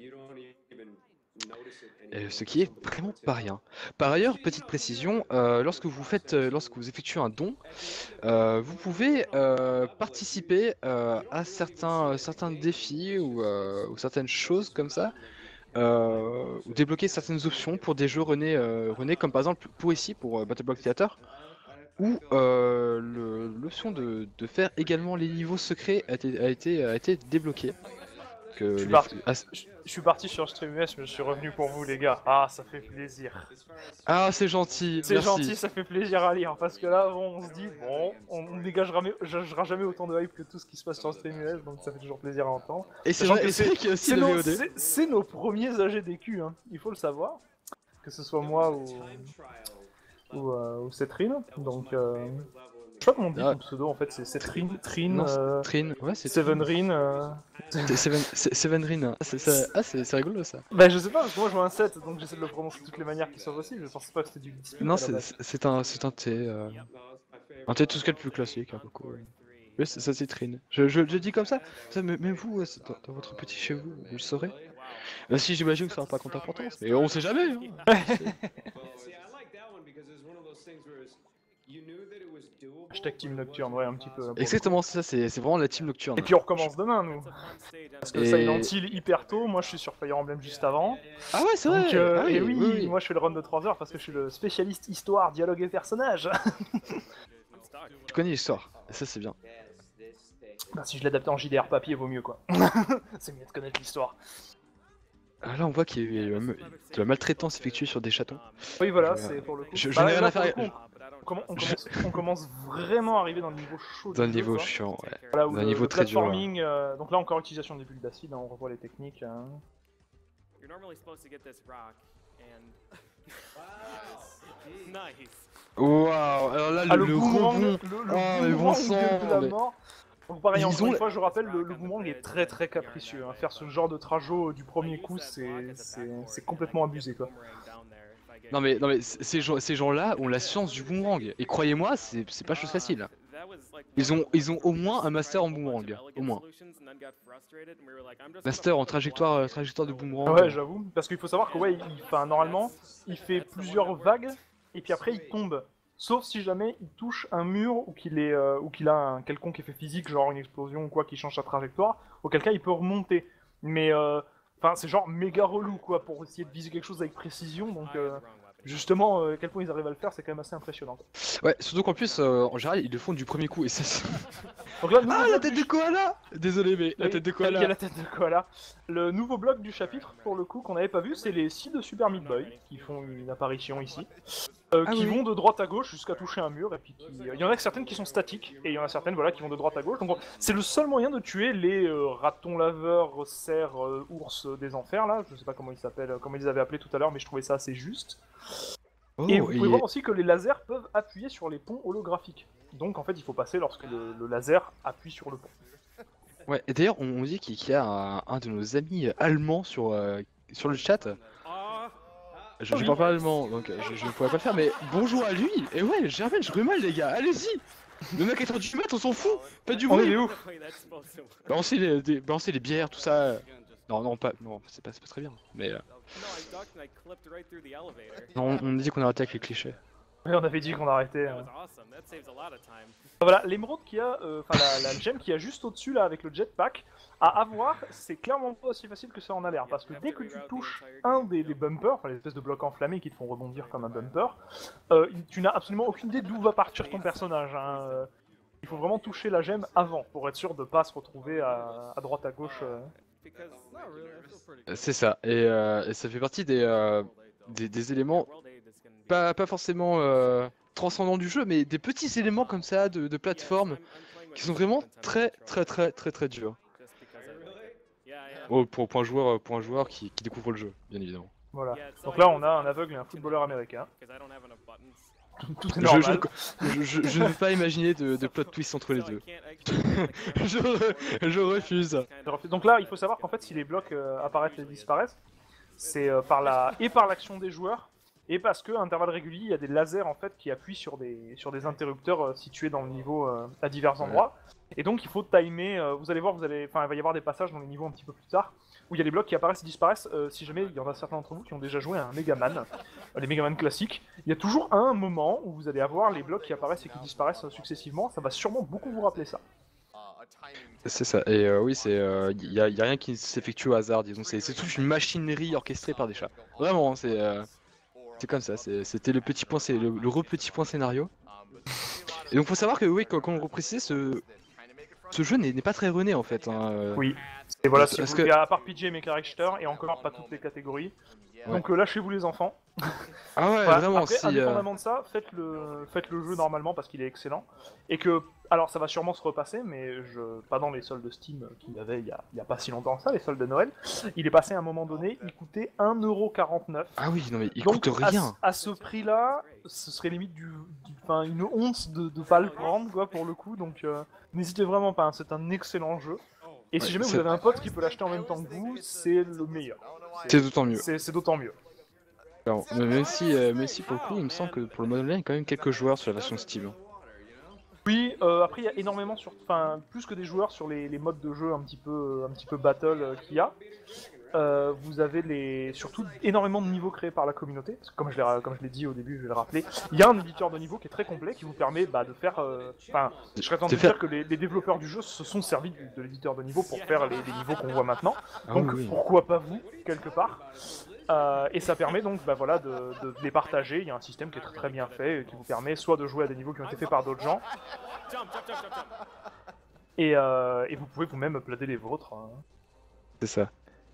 Euh, ce qui est vraiment pas rien. Par ailleurs, petite précision, euh, lorsque vous faites, euh, lorsque vous effectuez un don, euh, vous pouvez euh, participer euh, à certains, euh, certains défis ou, euh, ou certaines choses comme ça, euh, ou débloquer certaines options pour des jeux renés, euh, renés comme par exemple pour ici, pour euh, Battle Block Theater, où euh, le- l'option de, de faire également les niveaux secrets a été, a été, a été débloquée. Que Je suis les- parti. ah, Je, je suis parti sur StreamUS, mais je suis revenu pour vous, les gars. Ah, ça fait plaisir. Ah, c'est gentil, C'est merci. gentil, ça fait plaisir à lire, parce que là, bon, on se dit, bon, on ne dégagera jamais, dégagera jamais autant de hype que tout ce qui se passe sur StreamUS, donc ça fait toujours plaisir à entendre. Et c'est Sachant vrai, que et c'est vrai qu'il y a aussi c'est le nos, V O D. c'est- c'est nos premiers A G D Q, hein. Il faut le savoir. Que ce soit moi ou, ou, euh, ou Cetrine. Donc, euh, je sais pas comment on dit Ah. ton pseudo en fait, c'est Cetrine, Trine, Non, euh, Trin, ouais, c'est Sevenrine. euh, C'est Seven, c'est- Sevenrine. Ah, c'est ça- ah, c'est c'est rigolo ça. Bah, je sais pas, parce que moi je vois un sept, donc j'essaie de le prononcer de toutes les manières qui sont possibles. Je pensais pas que c'était du dispute. Non, à la c'est base. c'est un, c'est un thé. euh, Un thé tout ce qu'il y a de plus classique, hein, beaucoup. Oui, c'est ça, c'est Trine. Je, je, je dis comme ça, ça mais, mais vous, ouais, c'est dans, dans votre petit chez vous, vous le saurez. Bah, si j'imagine que ça n'a pas compte d'importance, mais on sait jamais. Hein. Hashtag Team Nocturne, ouais, un petit peu. pour le coup. Exactement, c'est ça, c'est c'est vraiment la team nocturne. Et puis on recommence demain, nous. Parce que Et- Silent Hill hyper tôt, moi je suis sur Fire Emblem juste avant. Ah ouais, c'est vrai. Donc, euh, ah oui, et oui, oui, oui. moi je fais le run de trois heures parce que je suis le spécialiste histoire, dialogue et personnage. Tu connais l'histoire, et ça c'est bien. Bah, si je l'adapte en J D R papier, vaut mieux quoi. C'est mieux de connaître l'histoire. Ah, là, on voit qu'il y a eu euh, de la maltraitance effectuée sur des chatons. Oui, voilà, Je- c'est pour le coup. je- je Bah, n'ai là, rien à pour le faire- coup, On, commen- on commence, on commence vraiment à arriver dans le niveau chaud. Dans le du jeu, niveau quoi. chiant, ouais. Voilà, où Dans un le, niveau le très dur. platforming, euh, donc là encore utilisation des bulles d'acide, hein, on revoit les techniques. hein. You're normally supposed to get this rock, and nice. Waouh, alors là, Ah, le, le, le boomerang, rebond. le, le Oh, mais bon boomerang sang, de la mais- mort. Donc pareil, Ils encore ont une la- fois, je rappelle, le, le boomerang est très très capricieux. hein. Faire ce genre de trajo du premier coup, c'est c'est- c'est complètement abusé quoi. Non mais, non mais c- ces gens, ces gens-là ont la science du boomerang. Et croyez-moi, c'est c'est pas chose facile. Ils ont, ils ont au moins un master en boomerang, au moins. Master en trajectoire, euh, trajectoire de boomerang. Ouais, j'avoue. Parce qu'il faut savoir que ouais, il, enfin, normalement, il fait plusieurs vagues et puis après il tombe. Sauf si jamais il touche un mur ou qu'il est euh, ou qu'il a un quelconque effet physique, genre une explosion ou quoi qui change sa trajectoire, auquel cas il peut remonter. Mais euh, enfin, c'est genre méga relou quoi pour essayer de viser quelque chose avec précision. Donc euh, justement, euh, à quel point ils arrivent à le faire, c'est quand même assez impressionnant. quoi. Ouais, surtout qu'en plus, euh, en général, ils le font du premier coup. Et ça, c'est- Donc là, nouveau Ah, la bloc tête du de koala. Désolé, mais la Oui, tête de Il y a koala. la tête de koala. Le nouveau bloc du chapitre, pour le coup, qu'on n'avait pas vu, c'est les six de Super Meat Boy, qui font une apparition ici, euh, Ah qui oui. vont de droite à gauche jusqu'à toucher un mur, et puis qui- il y en a certaines qui sont statiques, et il y en a certaines voilà, qui vont de droite à gauche. Donc bon, c'est le seul moyen de tuer les euh, ratons laveurs, cerfs, euh, ours des enfers, là, je sais pas comment ils s'appellent, comment ils les avaient appelés tout à l'heure, mais je trouvais ça assez juste. Oh, Et vous pouvez et- voir aussi que les lasers peuvent appuyer sur les ponts holographiques. Donc en fait, il faut passer lorsque le, le laser appuie sur le pont. Ouais, et d'ailleurs, on, on dit qu'il y a un, un de nos amis allemands sur, euh, sur le chat. Je, je parle pas allemand, donc euh, je, je ne pourrais pas le faire, mais bonjour à lui. Et ouais, Germaine, je rumale, les gars, allez-y. Le mec est en du mètres, on s'en fout. Pas du On est bruit. des ouf. Balancez les, des- balancez les bières, tout ça. Non, non, pas, non, c'est pas, c'est pas très bien. Mais euh, non, on, on dit qu'on arrêtait avec les clichés. Ouais, on avait dit qu'on arrêtait. euh. Voilà, l'émeraude qu'il y a, euh, enfin la, la gemme qu'il y a juste au-dessus là avec le jetpack, à avoir, c'est clairement pas aussi facile que ça en a l'air. Parce que dès que tu touches un des, des bumpers, enfin les espèces de blocs enflammés qui te font rebondir comme un bumper, euh, tu n'as absolument aucune idée d'où va partir ton personnage. hein. Euh, Il faut vraiment toucher la gemme avant pour être sûr de pas se retrouver à, à droite à gauche. euh. because not really. I feel pretty Euh, good. C'est ça, et, euh, et ça fait partie des, euh, des, des éléments World Aid is gonna be pas, pas forcément euh, transcendants du jeu, mais des petits éléments comme ça de, de plateforme qui sont vraiment très très très très très durs. just because I like it. Yeah, yeah. Oh, pour, pour un joueur, pour un joueur qui, qui découvre le jeu, bien évidemment. Voilà. Yeah, so Donc I là, use on a un buttons aveugle et un footballeur américain. because I don't have enough buttons. Tout, tout est Je, normal. je, je, je ne veux pas imaginer de, de plot twist entre les So I deux. can't actually get the camera Je to re- work. je refuse. It's kind of- Donc là, il faut savoir qu'en fait, si les blocs euh, apparaissent et disparaissent, c'est euh, par la et par l'action des joueurs et parce que à intervalles réguliers, il y a des lasers en fait qui appuient sur des sur des interrupteurs euh, situés dans le niveau euh, à divers endroits. Et donc il faut timer. euh, vous allez voir, vous allez, enfin, il va y avoir des passages dans les niveaux un petit peu plus tard où il y a des blocs qui apparaissent et disparaissent. euh, si jamais il y en a certains d'entre vous qui ont déjà joué à un Megaman, euh, les Megaman classiques, il y a toujours un moment où vous allez avoir les blocs qui apparaissent et qui disparaissent euh, successivement. Ça va sûrement beaucoup vous rappeler ça. Uh, a timing C'est ça, et euh, oui, c'est, il y, a, y a rien qui s'effectue au hasard, disons, c'est c'est toute une machinerie orchestrée par des chats. Vraiment, c'est euh, c'est comme ça, c'est- c'était le petit point, c'est le, le re petit point scénario. Et donc faut savoir que oui, quand, quand on reprécise, ce, ce jeu n'est n'est pas très rené en fait. Hein, euh. Oui. Et voilà, Parce- si parce vous, que- il y a à part P J et Mecha Richter et encore pas toutes les catégories. Donc euh, lâchez-vous les enfants. Ah ouais, Voilà. vraiment, Après, si... euh, indépendamment de ça, faites le, faites le jeu normalement parce qu'il est excellent. Et que, alors ça va sûrement se repasser, mais je, pas dans les soldes Steam qu'il y avait il y, a, il y a pas si longtemps que ça, les soldes de Noël. Il est passé à un moment donné, il coûtait un euro quarante-neuf. Ah oui, non mais il Donc coûte à, rien. ce- à ce prix-là, ce serait limite du, du- enfin, une honte de ne pas le prendre quoi pour le coup. Donc euh, n'hésitez vraiment pas, hein, c'est un excellent jeu. Et si Ouais, jamais c'est- vous avez un pote qui peut l'acheter en même temps que vous, c'est le meilleur. C'est d'autant mieux. C'est c'est d'autant mieux. Alors, mais même si, euh, même si pour le coup, il me semble que pour le mode online, il y a quand même quelques joueurs sur la version Steam. hein. Oui, euh, après il y a énormément sur, enfin plus que des joueurs sur les, les modes de jeu un petit peu, un petit peu battle euh, qu'il y a. Euh, vous avez les, surtout énormément de niveaux créés par la communauté. Parce que comme je l'ai, ra- comme je l'ai dit au début, je vais le rappeler, il y a un éditeur de niveau qui est très complet qui vous permet bah, de faire. euh, Enfin, je serais tenté De de faire- dire que les, les développeurs du jeu se sont servis du- de l'éditeur de niveau pour faire les, les niveaux qu'on voit maintenant. Ah Donc oui, oui. pourquoi pas vous quelque part. Euh, et ça permet donc bah, voilà, de, de les partager. Il y a un système qui est très très bien fait et qui vous permet soit de jouer à des niveaux qui ont été faits par d'autres gens. Jump, jump, jump, jump, jump. Et, euh, et vous pouvez vous-même uploader les vôtres. hein. C'est ça.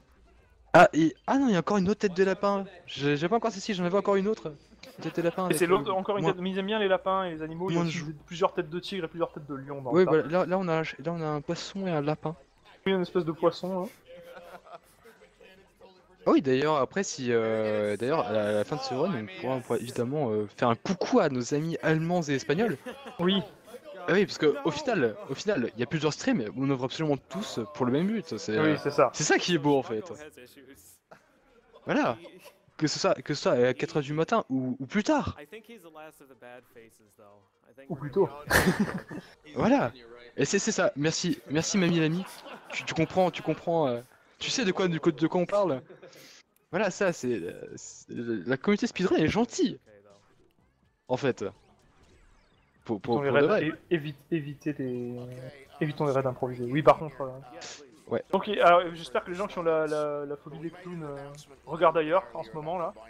Ah, et... ah non, il y a encore une autre tête de lapin. J'ai j'ai pas encore ceci, j'en avais encore une autre. Une tête de lapin. Et avec, c'est euh, l'autre, encore une moins- tête. Mais ils aiment bien les lapins et les animaux. Il y a moins de aussi jou- plusieurs têtes de tigre et plusieurs têtes de lion dans Oui, le tas. voilà, là, là, on a, là on a un poisson et un lapin. Il y a une espèce de poisson. hein. Ah oui, d'ailleurs, après, si. euh, D'ailleurs, à la, à la fin de ce run, on pourra, on pourra évidemment euh, faire un coucou à nos amis allemands et espagnols. Oui. Ah oui, parce que au final, au final, il y a plusieurs streams, mais on œuvre absolument tous pour le même but. C'est Oui, euh, c'est ça. c'est ça qui est beau en fait. Marco has issues. Voilà. Que ce soit, que ce soit à quatre heures du matin ou, ou plus tard. I think he's the last of the bad faces, though. I think Ou we're plutôt. gonna- Voilà. Et c'est c'est ça. Merci, merci mamie l'ami. Tu, tu comprends, tu comprends. euh, tu sais de quoi, de, quoi- de quoi on parle. Voilà, ça, c'est euh, c'est- la communauté speedrun est gentille, Okay, though. en fait. Pour, pour, Évitons les pour de raids, vrai. é- évite- éviter des... Évitons les raids improvisés. Oui, par contre. euh, Yeah, please. Ouais. Donc, et- alors, j'espère que les gens qui ont la, la, la phobie des clowns euh, regardent ailleurs en ce moment là.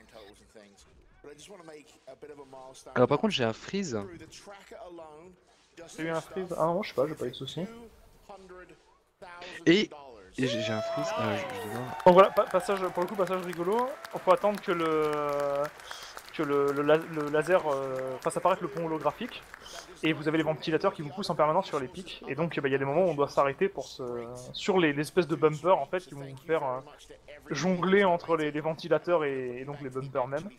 Alors par contre, j'ai un freeze. J'ai eu un freeze. Ah non, je sais pas, j'ai pas eu de soucis. Et, et j'ai j'ai un freeze. euh, je, je dois voir. Donc voilà, pa- passage, pour le coup, passage rigolo. Il faut attendre que le, que le, le, la- le laser euh, fasse apparaître le pont holographique. Et vous avez les ventilateurs qui vous poussent en permanence sur les pics. Et donc, bah, il y a des moments où on doit s'arrêter pour se... sur les, les espèces de bumpers en fait qui vont vous faire euh, jongler entre les, les ventilateurs et, et donc les bumpers même.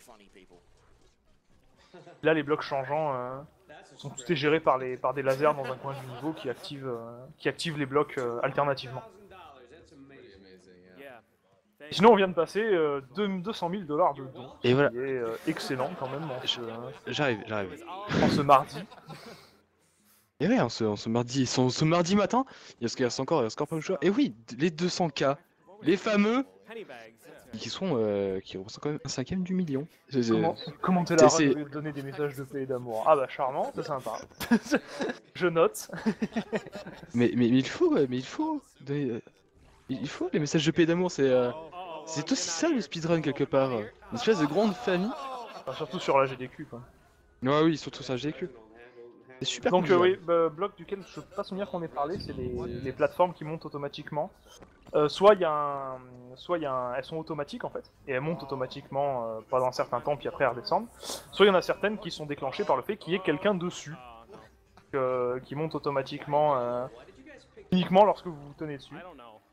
Là, les blocs changeants euh, sont tous gérés par, les, par des lasers dans un coin du niveau qui activent, euh, qui activent les blocs euh, alternativement. Yeah. Thank Sinon, on vient de passer euh, deux- deux cent mille dollars de dons. Et voilà. Qui est euh, excellent quand même en ce, J'arrive, j'arrive. en ce mardi. Et ouais, on se, on se mardi, ce, ce mardi matin, il reste, il reste encore, il reste encore pas de joueurs. Et oui, les deux cents K, les fameux, penny bags. qui sont, euh, qui représentent quand même un cinquième du million. C'est- c'est- Comment, comment t'es là c'est- de donner des messages de paix et d'amour? Ah bah charmant, c'est sympa. Je note. Mais, mais, mais il faut, ouais, mais il faut, donner, euh, il faut les messages de paix et d'amour. C'est, euh, c'est aussi ça le speedrun quelque part, une espèce de grande famille. Enfin, surtout sur la G D Q quoi. Ouais, oui, surtout ça, G Q. C'est super. Donc euh, convivial. oui, bah, bloc duquel je peux pas souvenir qu'on ait parlé, c'est les, les plateformes qui montent automatiquement. Euh, soit il y a un, soit il y a un, elles sont automatiques en fait, et elles montent automatiquement euh, pendant un certain temps, puis après elles redescendent. Soit il y en a certaines qui sont déclenchées par le fait qu'il y ait quelqu'un dessus, euh, qui monte automatiquement euh, uniquement lorsque vous vous tenez dessus.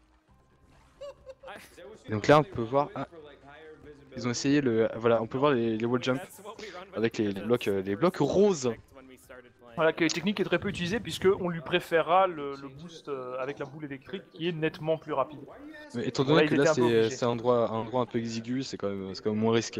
Donc là on peut voir, ah, ils ont essayé le, voilà, on peut voir les, les wall jump avec les, les blocs, euh, les blocs roses. Voilà, que la technique est très peu utilisée puisque on lui préférera le, le boost euh, avec la boule électrique qui est nettement plus rapide. Mais étant Bon, là, donné il que était là un peu c'est obligé. c'est un endroit, un endroit un peu exigu, c'est quand même, c'est quand même moins risqué.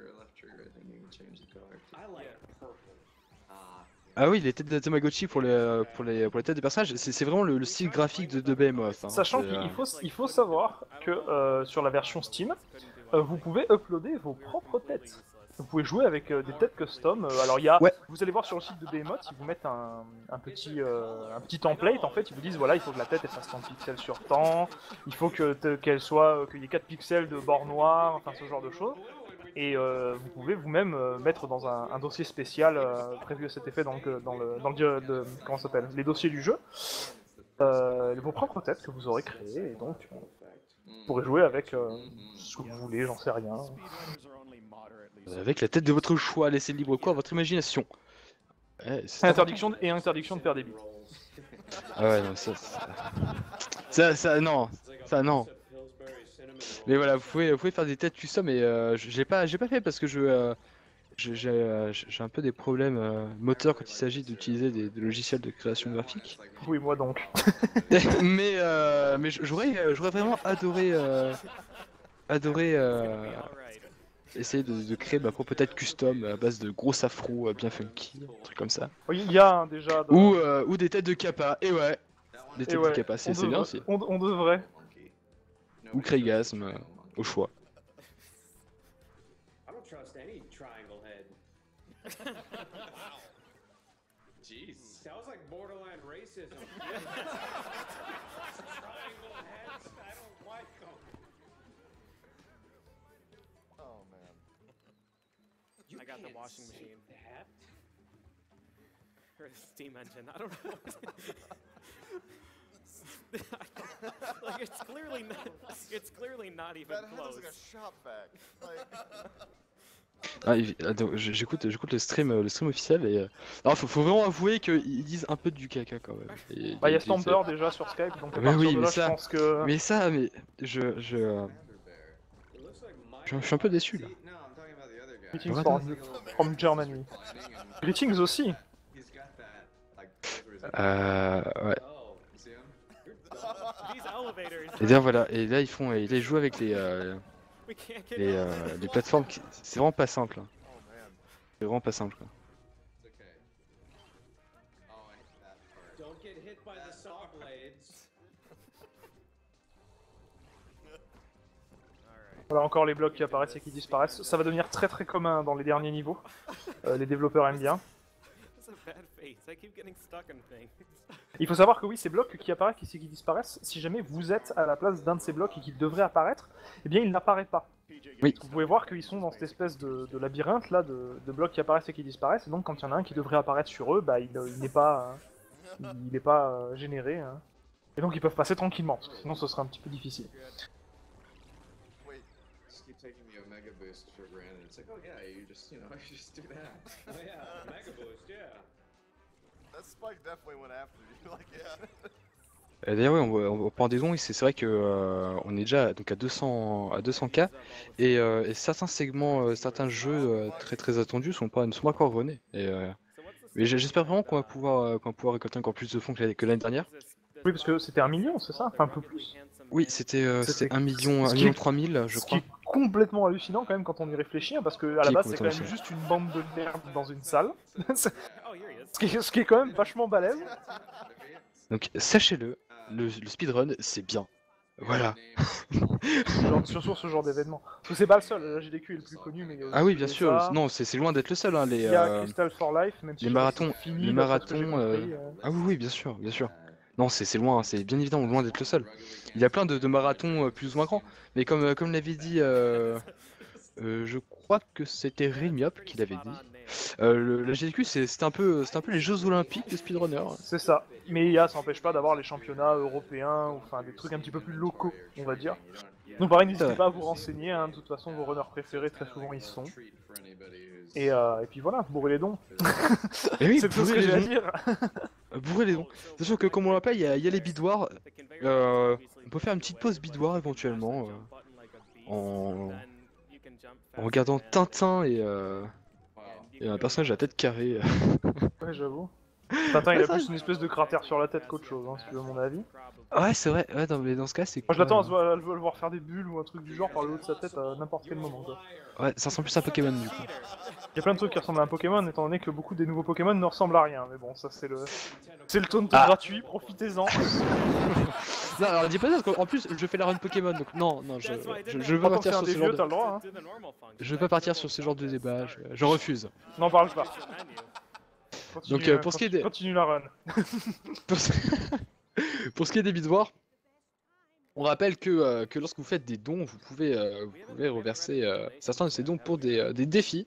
Ah oui, les têtes de Tamagotchi pour les, pour les, pour les têtes des personnages, c'est c'est vraiment le, le style graphique de, de B M O S. Hein. Sachant C'est, qu'il euh, faut, il faut savoir que euh, sur la version Steam, euh, vous pouvez uploader vos propres têtes. Vous pouvez jouer avec euh, des têtes custom. Euh, alors il y a, Ouais. vous allez voir sur le site de Behemoth, ils vous mettent un, un petit, euh, un petit template. En fait, ils vous disent voilà, il faut que la tête elle fasse trente pixels sur temps, il faut que te- qu'elle soit, euh, qu'il y ait quatre pixels de bord noir, enfin ce genre de choses. Et euh, vous pouvez vous-même euh, mettre dans un, un dossier spécial euh, prévu à cet effet dans le, dans le, dans le, di- de- comment ça s'appelle, les dossiers du jeu, euh, vos propres têtes que vous aurez créées. Et donc, euh, vous pourrez jouer avec euh, ce que vous voulez, j'en sais rien. Avec la tête de votre choix, laissez libre cours à votre imagination. Ouais, c'est Interdiction de- et interdiction de faire des bits. Ah ouais, non, ça, ça... ça, ça, non, ça, non. Mais voilà, vous pouvez, vous pouvez faire des têtes custom, mais euh, je- j'ai pas, j'ai pas fait parce que je, euh, je- j'ai, euh, j'ai un peu des problèmes euh, moteurs quand il s'agit d'utiliser des, des logiciels de création graphique. Oui, moi donc. mais, euh, mais j'aurais, euh, j'aurais vraiment adoré, euh, adoré euh, essayer de, de créer ma propre tête custom à base de gros afro euh, bien funky, un truc comme ça. Oui, il y a hein, déjà. Dans... Ou, euh, ou des têtes de kappa, et ouais, des Et têtes ouais, de kappa, on c'est c'est devrait- bien aussi. On, on devrait. Ou Kraigasm, euh, au choix. I don't trust any triangle head. Jeez. Sounds like borderline racism. Triangle heads, I don't like them. Oh man. I got the washing machine. That? Or the steam engine. I don't know. Like it's clearly not. It's clearly not even That head close. is like a shop vac. Like. Ah, il- attends, j- j'écoute, j'écoute le stream, euh, le stream officiel et. euh, Alors, faut, faut vraiment avouer qu'ils disent un peu du caca quand même. Et- Bah, il y a ils- Stamper déjà sur Skype, donc à Mais partir oui, de mais là, ça- je pense que. Mais ça, mais je, je, euh, It looks like my je, je suis un peu déçu là. No, I'm talking about the other guy. Greetings Ouais, from, Like, from Germany. lightning and Greetings aussi. he's got that like over his Euh, ouais. Oh, You see him? These elevators. Et bien voilà, et là ils font, et là, ils jouent avec les, euh, We can't get les, out. euh, les plateformes. qui- C'est vraiment pas simple. hein. Oh man. C'est vraiment pas simple. Quoi. It's okay. Oh, I hate that part. don't get hit by the saw blades. Voilà encore les blocs qui apparaissent et qui disparaissent. Ça va devenir très très commun dans les derniers niveaux. Euh, les développeurs aiment bien. That's a bad face. I keep getting stuck on things. Il faut savoir que oui, ces blocs qui apparaissent et qui disparaissent, si jamais vous êtes à la place d'un de ces blocs et qu'il devrait apparaître, eh bien il n'apparaît pas. Oui. Vous pouvez voir qu'ils sont dans cette espèce de, de labyrinthe là, de, de blocs qui apparaissent et qui disparaissent, et donc quand il y en a un qui devrait apparaître sur eux, bah il, il n'est pas, euh, il n'est pas euh, généré. Hein. Et donc ils peuvent passer tranquillement, parce que sinon ce serait un petit peu difficile. Wait. Just keep taking the Omega boost for granted. It's like, oh yeah, you just, you know, you just do that. Oh yeah, Mega Boost, yeah. That spike definitely went after you. Like yeah. Et D'ailleurs, oui, on, on prend des dons, c'est c'est vrai que euh, on est déjà donc à deux cents à deux cents K et, euh, et certains segments, euh, certains jeux euh, très très attendus sont pas ne sont pas encore revenus. Et, euh, So what's the mais j'- j'espère vraiment qu'on va pouvoir euh, qu'on va pouvoir récolter encore plus de fonds que l'année que l'année dernière. Oui, parce que c'était un million, c'est ça? Enfin un peu plus. Oui, c'était euh, C'était- c'était un million, ce un qui million est- trois mille, je Ce qui crois. est complètement hallucinant quand même quand on y réfléchit, hein, parce que à Qui la est base c'est quand même complètement juste une bande de merde dans une salle. C'est- Oh, here he is. ce, qui est, ce qui est quand même vachement balèze. Donc sachez-le, le, le speedrun c'est bien. Voilà. Genre, surtout ce genre d'événement. Parce que c'est pas le seul, la G D Q est le plus connu, mais il y a Ah oui, aussi bien ça. sûr. Non, c'est c'est loin d'être le seul. Hein, les Il y a euh, Crystal for Life, même si les je sais pas marathons, si c'est fini, les d'après ce que j'ai marathons. euh, compris, euh. Ah oui, oui, bien sûr, bien sûr. Non, c'est c'est loin, hein, c'est bien évidemment loin d'être le seul. Il y a plein de, de marathons euh, plus ou moins grands, mais comme, euh, comme l'avait dit, euh, euh, je crois que c'était Rémiop qui l'avait dit, Euh, le- la G D Q, c'est c'est un, peu- c'est un peu les Jeux Olympiques de speedrunner. C'est ça. Mais il y a, ça n'empêche pas d'avoir les championnats européens, ou enfin des trucs un petit peu plus locaux, on va dire. Donc pareil, n'hésitez Ouais. pas à vous renseigner, hein. De toute façon vos runners préférés très souvent ils sont. Et, euh, et puis voilà, bourrez les dons. Et oui, C'est tout ce bourrez que j'ai les à dons. dire. Euh, Bourrer les dons. C'est sûr que comme on l'appelle, il y, a- il y a les bidoirs. Euh, on peut faire une petite pause bidoir éventuellement euh, en, en regardant Tintin et, euh, et un personnage à la tête carrée. Ouais, j'avoue. Tintin, il a plus une espèce de cratère sur la tête qu'autre chose, hein, si tu veux mon avis. Ouais, c'est vrai. Ouais, dans, mais dans ce cas, c'est Moi, je l'attends à, cool. se voir- à le voir faire des bulles ou un truc du genre par le haut de sa tête à n'importe quel moment. Quoi. Ouais, ça ressemble plus à un Pokémon du coup. Il y a plein de trucs qui ressemblent à un Pokémon, étant donné que beaucoup des nouveaux Pokémon ne ressemblent à rien. Mais bon, ça c'est le, c'est le taunt Ah. gratuit, profitez-en. Non, alors dis pas ça, parce qu'en plus, je fais la run Pokémon, donc non, non, je, je, je veux Quand pas on fait partir un sur des ce genre vieux, de... t'as le droit. Hein. Je veux pas partir sur ce genre de débat, je, je refuse. N'en parle pas. Continue, Donc, euh, euh, pour ce qui est continue- des- Continue la run. Pour ce... pour ce qui est des bidoirs, on rappelle que, euh, que lorsque vous faites des dons, vous pouvez, euh, vous pouvez reverser euh, certains de ces dons pour des, euh, des défis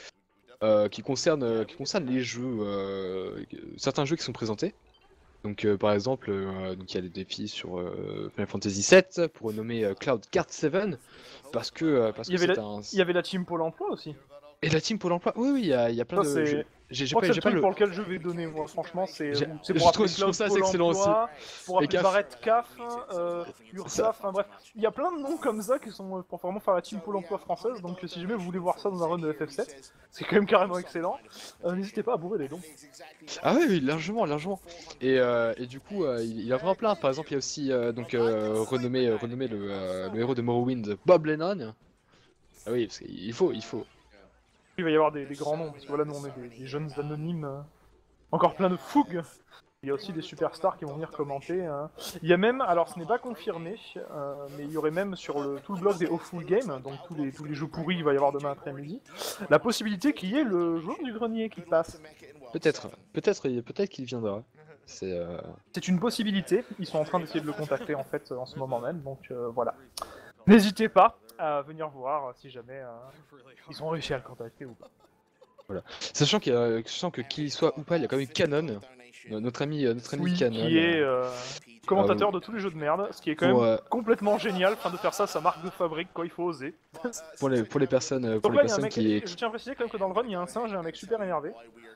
euh, qui, concernent, euh, qui concernent les jeux, euh, certains jeux qui sont présentés. Donc euh, par exemple, euh, donc il y a des défis sur euh, Final Fantasy sept pour nommer euh, Cloud Card sept parce que euh, parce Il y que avait c'est la- un Il y avait la team Pôle emploi aussi. et la team Pôle emploi. Oui oui, il y a, il y a plein Ça, de c'est- je- j'ai Je j'ai crois pas que c'est j'ai le pas truc le pour lequel je vais donner, moi, franchement, c'est J'ai- c'est je pour trouve- appeler je trouve Cloud ça assez Pôle excellent emploi, pour Et appeler Caf. Barrett Caf, euh, Ursaf, enfin bref, il y a plein de noms comme ça qui sont euh, pour vraiment faire la team Pôle emploi française, donc euh, si jamais vous voulez voir ça dans un run de F F sept, c'est quand même carrément excellent, euh, n'hésitez pas à bourrer les dons. Ah oui, oui, largement, largement. Et, euh, et du coup, euh, il il y a vraiment plein. Par exemple, il y a aussi euh, donc euh, renommé, euh, renommé le, euh, le héros de Morrowind, Bob Lennon. Ah oui, parce qu'il faut, il faut. Il va y avoir des, des grands noms, parce que voilà, nous on est des, des jeunes anonymes, euh, encore plein de fougue. Il y a aussi des superstars qui vont venir commenter. Hein. Il y a même, alors ce n'est pas confirmé, euh, mais il y aurait même sur le, tout le blog des Awful Games, donc tous les, tous les jeux pourris qu'il va y avoir demain après-midi, la possibilité qu'il y ait le joueur du grenier qui passe. Peut-être, peut-être, peut-être qu'il viendra. C'est. Euh... C'est une possibilité, ils sont en train d'essayer de le contacter en fait en ce moment même, donc euh, voilà. N'hésitez pas à venir voir si jamais euh, ils ont réussi à le contacter ou pas. Voilà. Sachant, qu'il y a- sachant que qu'il y soit ou pas, il y a quand même Canon, euh, notre ami, euh, notre ami Oui, Canon. qui est euh, euh, commentateur de tous les jeux de merde, ce qui est quand Pour, même euh, complètement génial, enfin de faire ça sa marque de fabrique, quoi, il faut oser. pour les pour les personnes, euh, pour Donc les là, il y a un personnes mec, qui. je tiens à préciser quand même que dans le run, il y a un singe et un mec super énervé.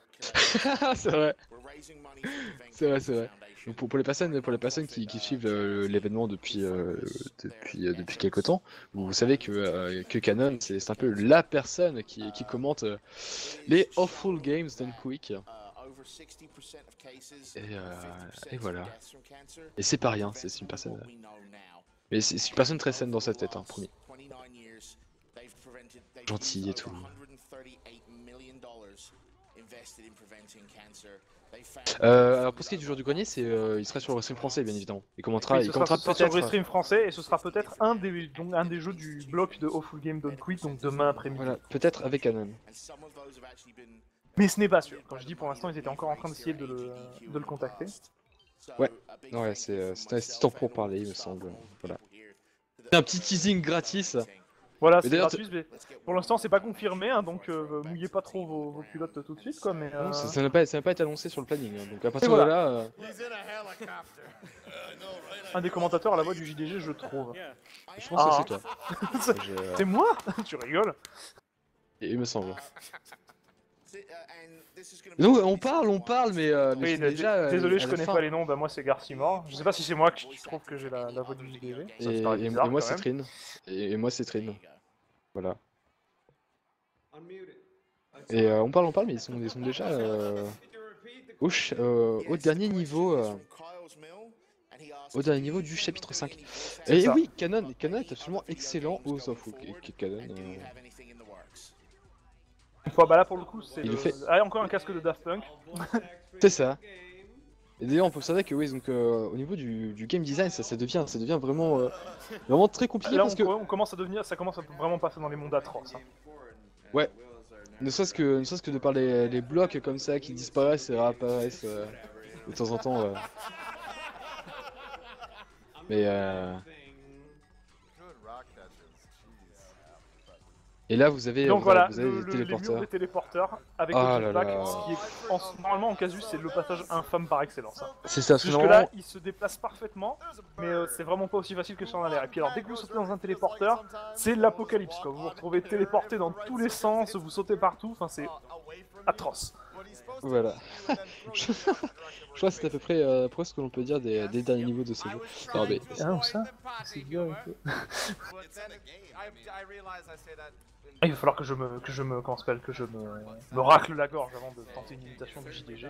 c'est vrai. C'est vrai, c'est vrai. Donc pour, pour les personnes, pour les personnes qui, qui suivent euh, l'événement depuis euh, depuis euh, depuis quelque temps, vous, vous savez que euh, que Canon, c'est c'est un peu la personne qui, qui commente euh, les Awful Games Done Quick. Et, euh, et voilà. Et c'est pas rien, c'est c'est une personne. euh, Mais c'est c'est une personne très saine dans sa tête, hein, promis. Gentil et tout. Euh, alors pour ce qui est du jour du grenier, c'est euh, il sera sur le stream français bien évidemment. Il commentera, Oui, il ce commentera sera, ce sera sur le peut-être. stream français et ce sera peut-être un des, donc, un des jeux du bloc de Awful Game Don't Quit, donc demain après-midi. Voilà, peut-être avec Canon. Mais ce n'est pas sûr. Quand je dis pour l'instant, ils étaient encore en train d'essayer de le, de le contacter. Ouais, ouais, c'est euh, c'est un assistant pour parler, il me semble. Voilà. C'est un petit teasing gratis. Voilà, Mais c'est d'ailleurs, gratuit, mais pour l'instant c'est pas confirmé, hein, donc euh, mouillez pas trop vos, vos culottes tout de suite, quoi, mais... Euh... Non, ça ça n'a pas, ça n'a pas été annoncé sur le planning, hein, donc à partir voilà. de là, euh, Un des commentateurs à la voix du J D G, je trouve. je pense Ah. que c'est toi. C'est Je- euh, c'est moi. Tu rigoles. Il me semble. Donc on parle, on parle, mais, euh, mais Oui, c'est d- déjà. euh, désolé, à je la connais fin. pas les noms, bah moi c'est Garcimore. Je sais pas si c'est moi qui trouve que j'ai la, la voix du J D G. Ça me Et, paraît et- bizarre, et moi quand c'est même. Trine. Et, et moi c'est Trine. Voilà. Et euh, on parle, on parle, mais ils sont, ils sont déjà euh, au, ch- euh, au dernier niveau. euh, au dernier niveau du chapitre cinq. C'est Et ça. oui, Canon, Canon est absolument excellent aux infos. Canon. euh, Une fois, bah là pour le coup, c'est Il le... le fait. Ah, encore un casque de Daft Punk. C'est ça. Et d'ailleurs, on peut observer que oui, donc euh, au niveau du, du game design, ça, ça devient, ça devient vraiment, euh, vraiment très compliqué Là parce on, que, co- on commence à devenir, ça commence à vraiment passer dans les mondes atroces. hein. ouais, ne serait-ce que, ne serait-ce que de par les, les blocs comme ça qui disparaissent et réapparaissent euh, de temps en temps. euh. Mais euh, Good rock catches, jeez. Et là, vous avez, Donc vous voilà, avez, vous avez le- des le- les murs téléporteurs. des téléporteurs avec Ah le là jetpack, là. ce qui est en- normalement en casus c'est le passage infâme par excellence. hein. C'est ça, parce que Jusque là, normalement, il se déplace parfaitement, mais euh, c'est vraiment pas aussi facile que sur un l'air. Et puis alors, dès que vous sautez dans un téléporteur, c'est l'apocalypse quoi. Vous vous retrouvez téléporté dans tous les sens, vous sautez partout, enfin c'est atroce. voilà. Je crois que c'est à peu près, euh, à peu près ce que l'on peut dire des, des derniers niveaux de ce jeu. Non, mais... Ah non, ça, c'est bien un peu. Ah, il va falloir que je me, que je me, comment ça s'appelle, que je me, me racle la gorge avant de tenter une imitation du J D G.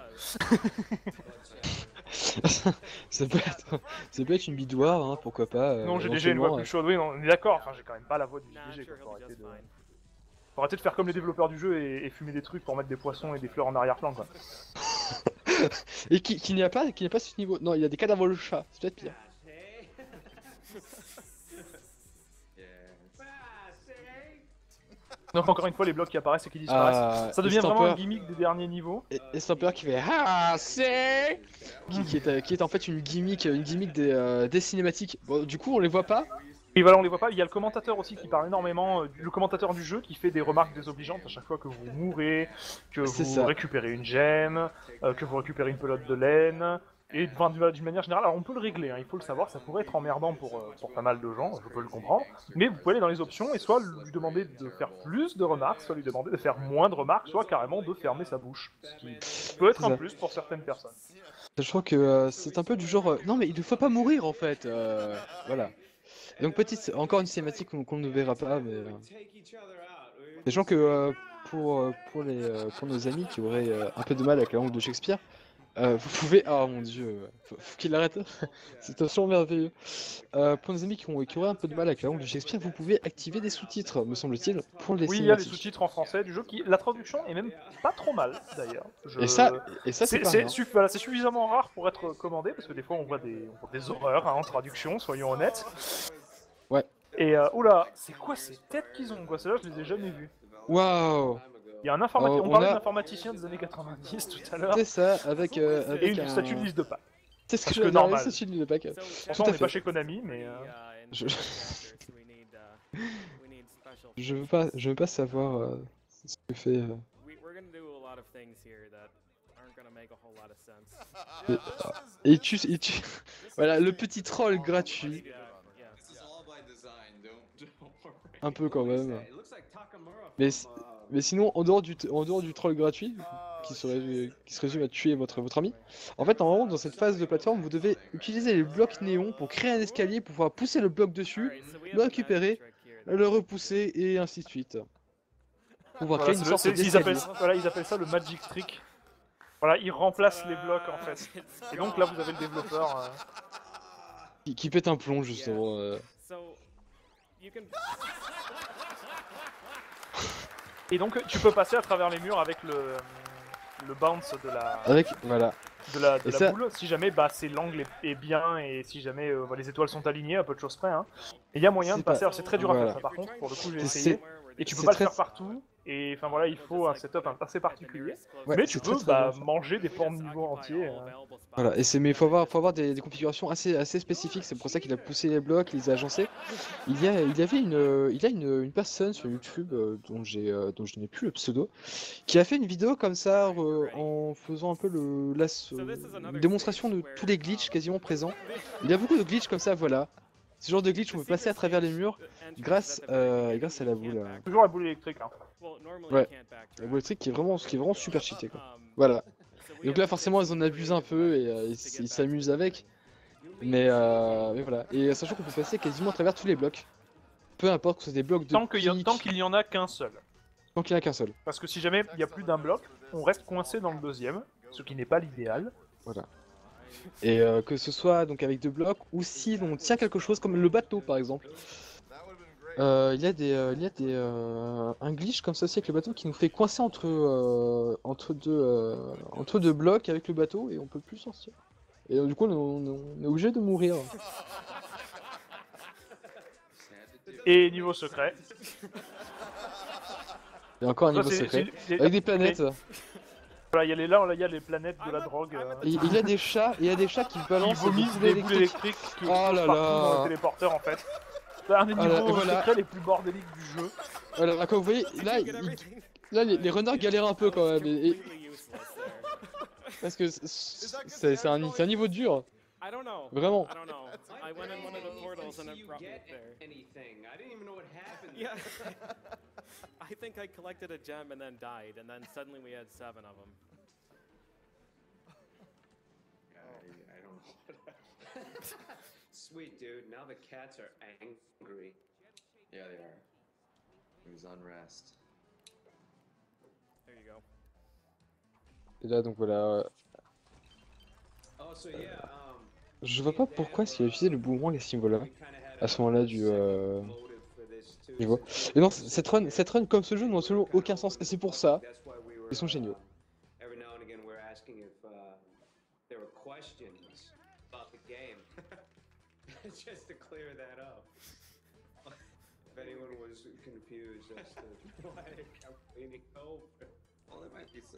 ça, peut être, ça peut être une bidoire, hein, pourquoi pas. euh, Non, j'ai déjà une voix éventuellement, plus chaude, oui, non, on est d'accord, enfin j'ai quand même pas la voix du J D G, quoi, faut arrêter de... Faut arrêter de faire comme les développeurs du jeu et, et fumer des trucs pour mettre des poissons et des fleurs en arrière-plan, quoi. euh. Et qui, qui n'y a pas, qui n'y a pas ce niveau. Non, il y a des cadavres de chat, c'est peut-être pire. Donc encore une fois, les blocs qui apparaissent et qui disparaissent. Ah, Ça devient vraiment Estamper. un gimmick des derniers niveaux. Et Estamper qui fait ah c'est qui, qui est euh, qui est en fait une gimmick une gimmick des, euh, des cinématiques. Bon, du coup on les voit pas. Et voilà, on les voit pas. Il y a le commentateur aussi qui parle énormément, euh, le commentateur du jeu qui fait des remarques désobligeantes à chaque fois que vous mourrez, que C'est vous ça. récupérez une gemme, euh, que vous récupérez une pelote de laine. Et enfin, d'une d'une manière générale, alors on peut le régler, hein, il faut le savoir, ça pourrait être emmerdant pour, euh, pour pas mal de gens, je peux le comprendre, mais vous pouvez aller dans les options et soit lui demander de faire plus de remarques, soit lui demander de faire moins de remarques, soit carrément de fermer sa bouche, ce qui peut être C'est un ça. plus pour certaines personnes. Je crois que euh, c'est un peu du genre euh, non mais il ne faut pas mourir en fait. euh, voilà. Et donc petite encore une cinématique qu'on qu'on ne verra pas mais euh, sachant que euh, pour euh, pour les euh, pour nos amis qui auraient euh, un peu de mal avec la langue de Shakespeare. Euh, vous pouvez... Oh mon dieu, faut, faut qu'il arrête, c'est absolument merveilleux. Euh, pour nos amis qui, ont, qui auraient un peu de mal avec la langue de Shakespeare, vous pouvez activer des sous-titres, me semble-t-il, pour les Oui, il y a les cinématiques. sous-titres en français du jeu, qui la traduction est même pas trop mal d'ailleurs. Je- Et ça, et ça c'est C'est pas c'est rien. suff- voilà, c'est suffisamment rare pour être commandé, parce que des fois on voit des, on voit des horreurs hein, en traduction, soyons honnêtes. Ouais. Et euh, oula, c'est quoi ces têtes qu'ils ont quoi? Celles-là je les ai jamais vues. Waouh. Il y a un informaticien, Oh, on, on parlait a- d'un informaticien des années quatre-vingt-dix tout à l'heure, C'est ça, avec, euh, avec et une un... statue de liste de pas. C'est ce que Parce je que veux dire, normal. une statue de liste de pack. Pourtant Tout à on n'est pas fait. chez Konami, mais... euh, Je... je veux pas, je veux pas savoir euh, ce que fait... euh, Et, ah, et tu, et tu... Voilà, le petit troll gratuit. Un peu quand même. Mais, si- mais sinon, en dehors du, en dehors du troll gratuit, qui se, résume, qui se résume à tuer votre, votre ami, en fait, normalement, dans cette phase de plateforme, vous devez utiliser les blocs néons pour créer un escalier, pour pouvoir pousser le bloc dessus, le récupérer, le repousser, et ainsi de suite. Pour pouvoir voilà, créer c'est une le- sorte c'est- ils, appellent, d'escalier. voilà, ils appellent ça le Magic Trick. Voilà, ils remplacent les blocs en fait. Et donc là vous avez le développeur... euh, Qui, qui pète un plomb, justement. euh. Et donc tu peux passer à travers les murs avec le, le bounce de la, Avec, voilà. de la, de Et la ça- boule, si jamais bah, c'est l'angle est, est bien et si jamais euh, bah, les étoiles sont alignées, à peu de choses près. Hein. Et il y a moyen C'est de passer, pas- alors c'est très dur à voilà. faire ça par contre, pour le coup j'ai C'est- essayé. c'est- Et tu peux c'est pas très- le faire partout, et enfin voilà, il faut un setup assez particulier. Ouais, mais tu c'est peux très, très bah, bien fait. manger des pans de niveau entiers. euh. Voilà, et c'est mais il faut avoir, faut avoir des, des configurations assez, assez spécifiques, c'est pour ça qu'il a poussé les blocs, il les a agencés. Il y, a, il y avait une, euh, il y a une, une personne sur YouTube euh, dont j'ai, euh, dont je n'ai plus le pseudo, qui a fait une vidéo comme ça euh, en faisant un peu le, la, une démonstration de tous les glitches quasiment présents. Il y a beaucoup de glitches comme ça, voilà. Ce genre de glitch, on peut passer à travers les murs grâce, euh, grâce à la boule. euh. Toujours la boule électrique. Hein. Ouais, la boule électrique qui est vraiment, qui est vraiment super cheatée quoi. Voilà. Et donc là forcément ils en abusent un peu et euh, ils s- ils s'amusent avec. Mais, euh, mais voilà. Et sachant qu'on peut passer quasiment à travers tous les blocs. Peu importe que ce soit des blocs de Tant qu'il y, a- pique, tant qu'il n'y en a qu'un seul. tant qu'il n'y en a qu'un seul. Parce que si jamais il y a plus d'un bloc, on reste coincé dans le deuxième, ce qui n'est pas l'idéal. Voilà. Et euh, que ce soit donc avec deux blocs ou si on tient quelque chose comme le bateau par exemple. Euh, Il y a des, euh, il y a des, euh, un glitch comme ça aussi avec le bateau qui nous fait coincer entre, euh, entre, deux, euh, entre deux blocs avec le bateau et on peut plus sortir. Et euh, du coup on, on- on est obligé de mourir. Et niveau secret. Il y a encore un Ça, niveau c'est- secret. c'est- Avec des planètes. Voilà, il y a les, là, il y a les planètes de la drogue. euh, Et il y a des chats, et il y a des chats qui qui balancent vomissent des boules électriques qui Oh explosent là partout dans là. le téléporteur en fait. C'est un des Voilà, niveaux et voilà. secrets les plus bordéliques du jeu. Voilà, comme vous voyez, là, il- là les, les runners galèrent un peu quand même. Et, et- parce que c'est c'est un, c'est un niveau dur. I don't know. Vraiment. I don't know. I went in one of the portals and it brought me there. Anything. I didn't even know what happened. Yeah. I think I collected a gem and then died, and then suddenly we had seven of them. I, I don't know what happened. Sweet dude, now the cats are angry. Yeah, they are. It was unrest. There you go. Et là, donc voilà. Oh, so yeah, um, Je vois pas pourquoi est-ce qu'il a utilisé le boomerang à ce niveau-là. À ce moment-là du euh, niveau. Et non, cette run, cette run comme ce jeu n'a absolument aucun sens. Et c'est pour ça, ils sont géniaux. every now and again we're asking if uh, there were questions about the game. Just to clear that up. If anyone was confused as to why they kept leaning over. Well, there might be some.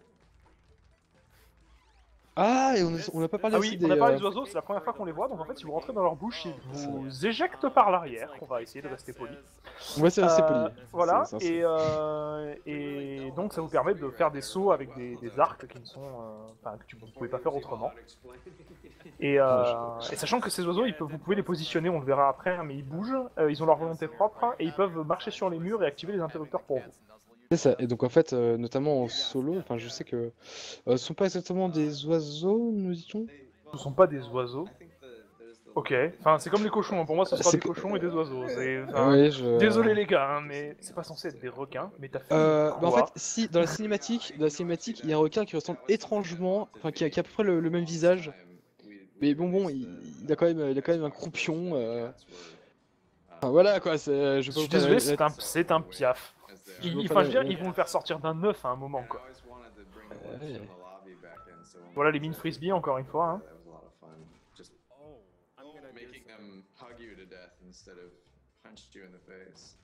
Ah, et on a- on n'a pas parlé Ah aussi oui, des. on a parlé euh, des oiseaux, c'est la première fois qu'on les voit, donc en fait, si vous rentrez dans leur bouche, ils vous éjectent par l'arrière. On va essayer de rester poli. Ouais, c'est assez Euh, poli. Voilà, C'est- c'est- et, euh, et donc ça vous permet de faire des sauts avec des, des arcs qui ne sont, euh, enfin, que tu ne pouvez pas faire autrement. Et, euh, et sachant que ces oiseaux, ils peuvent, vous pouvez les positionner, on le verra après, hein, mais ils bougent, euh, ils ont leur volonté propre et ils peuvent marcher sur les murs et activer les interrupteurs pour vous. C'est ça. Et donc en fait, euh, notamment en solo, enfin je sais que euh, ce sont pas exactement des oiseaux, nous dit-on. Ce ne sont pas des oiseaux. Ok, enfin c'est comme les cochons, hein. Pour moi ce sera C'est des que- cochons et des oiseaux. c'est- enfin, Ouais, je. Désolé les gars, hein, mais c'est pas censé être des requins, mais t'as fait Euh, bah en quoi fait, si dans la cinématique, dans la cinématique, il y a un requin qui ressemble étrangement, enfin qui a, qui a à peu près le, le même visage. Mais bon, bon, il, il a quand même, il a quand même un croupion. Euh... Enfin, voilà quoi. C'est. Je Je peux suis pas désolé, la- c'est un, c'est un piaf. Je Ils, vois enfin, pas je veux dire, la- ils vont le faire sortir d'un œuf à un moment, quoi. Ouais. Voilà les mines frisbee, encore une fois. Hein. That was a lot of fun. Just Oh, I'm gonna do making some- them hug you to death instead of punch you in the face.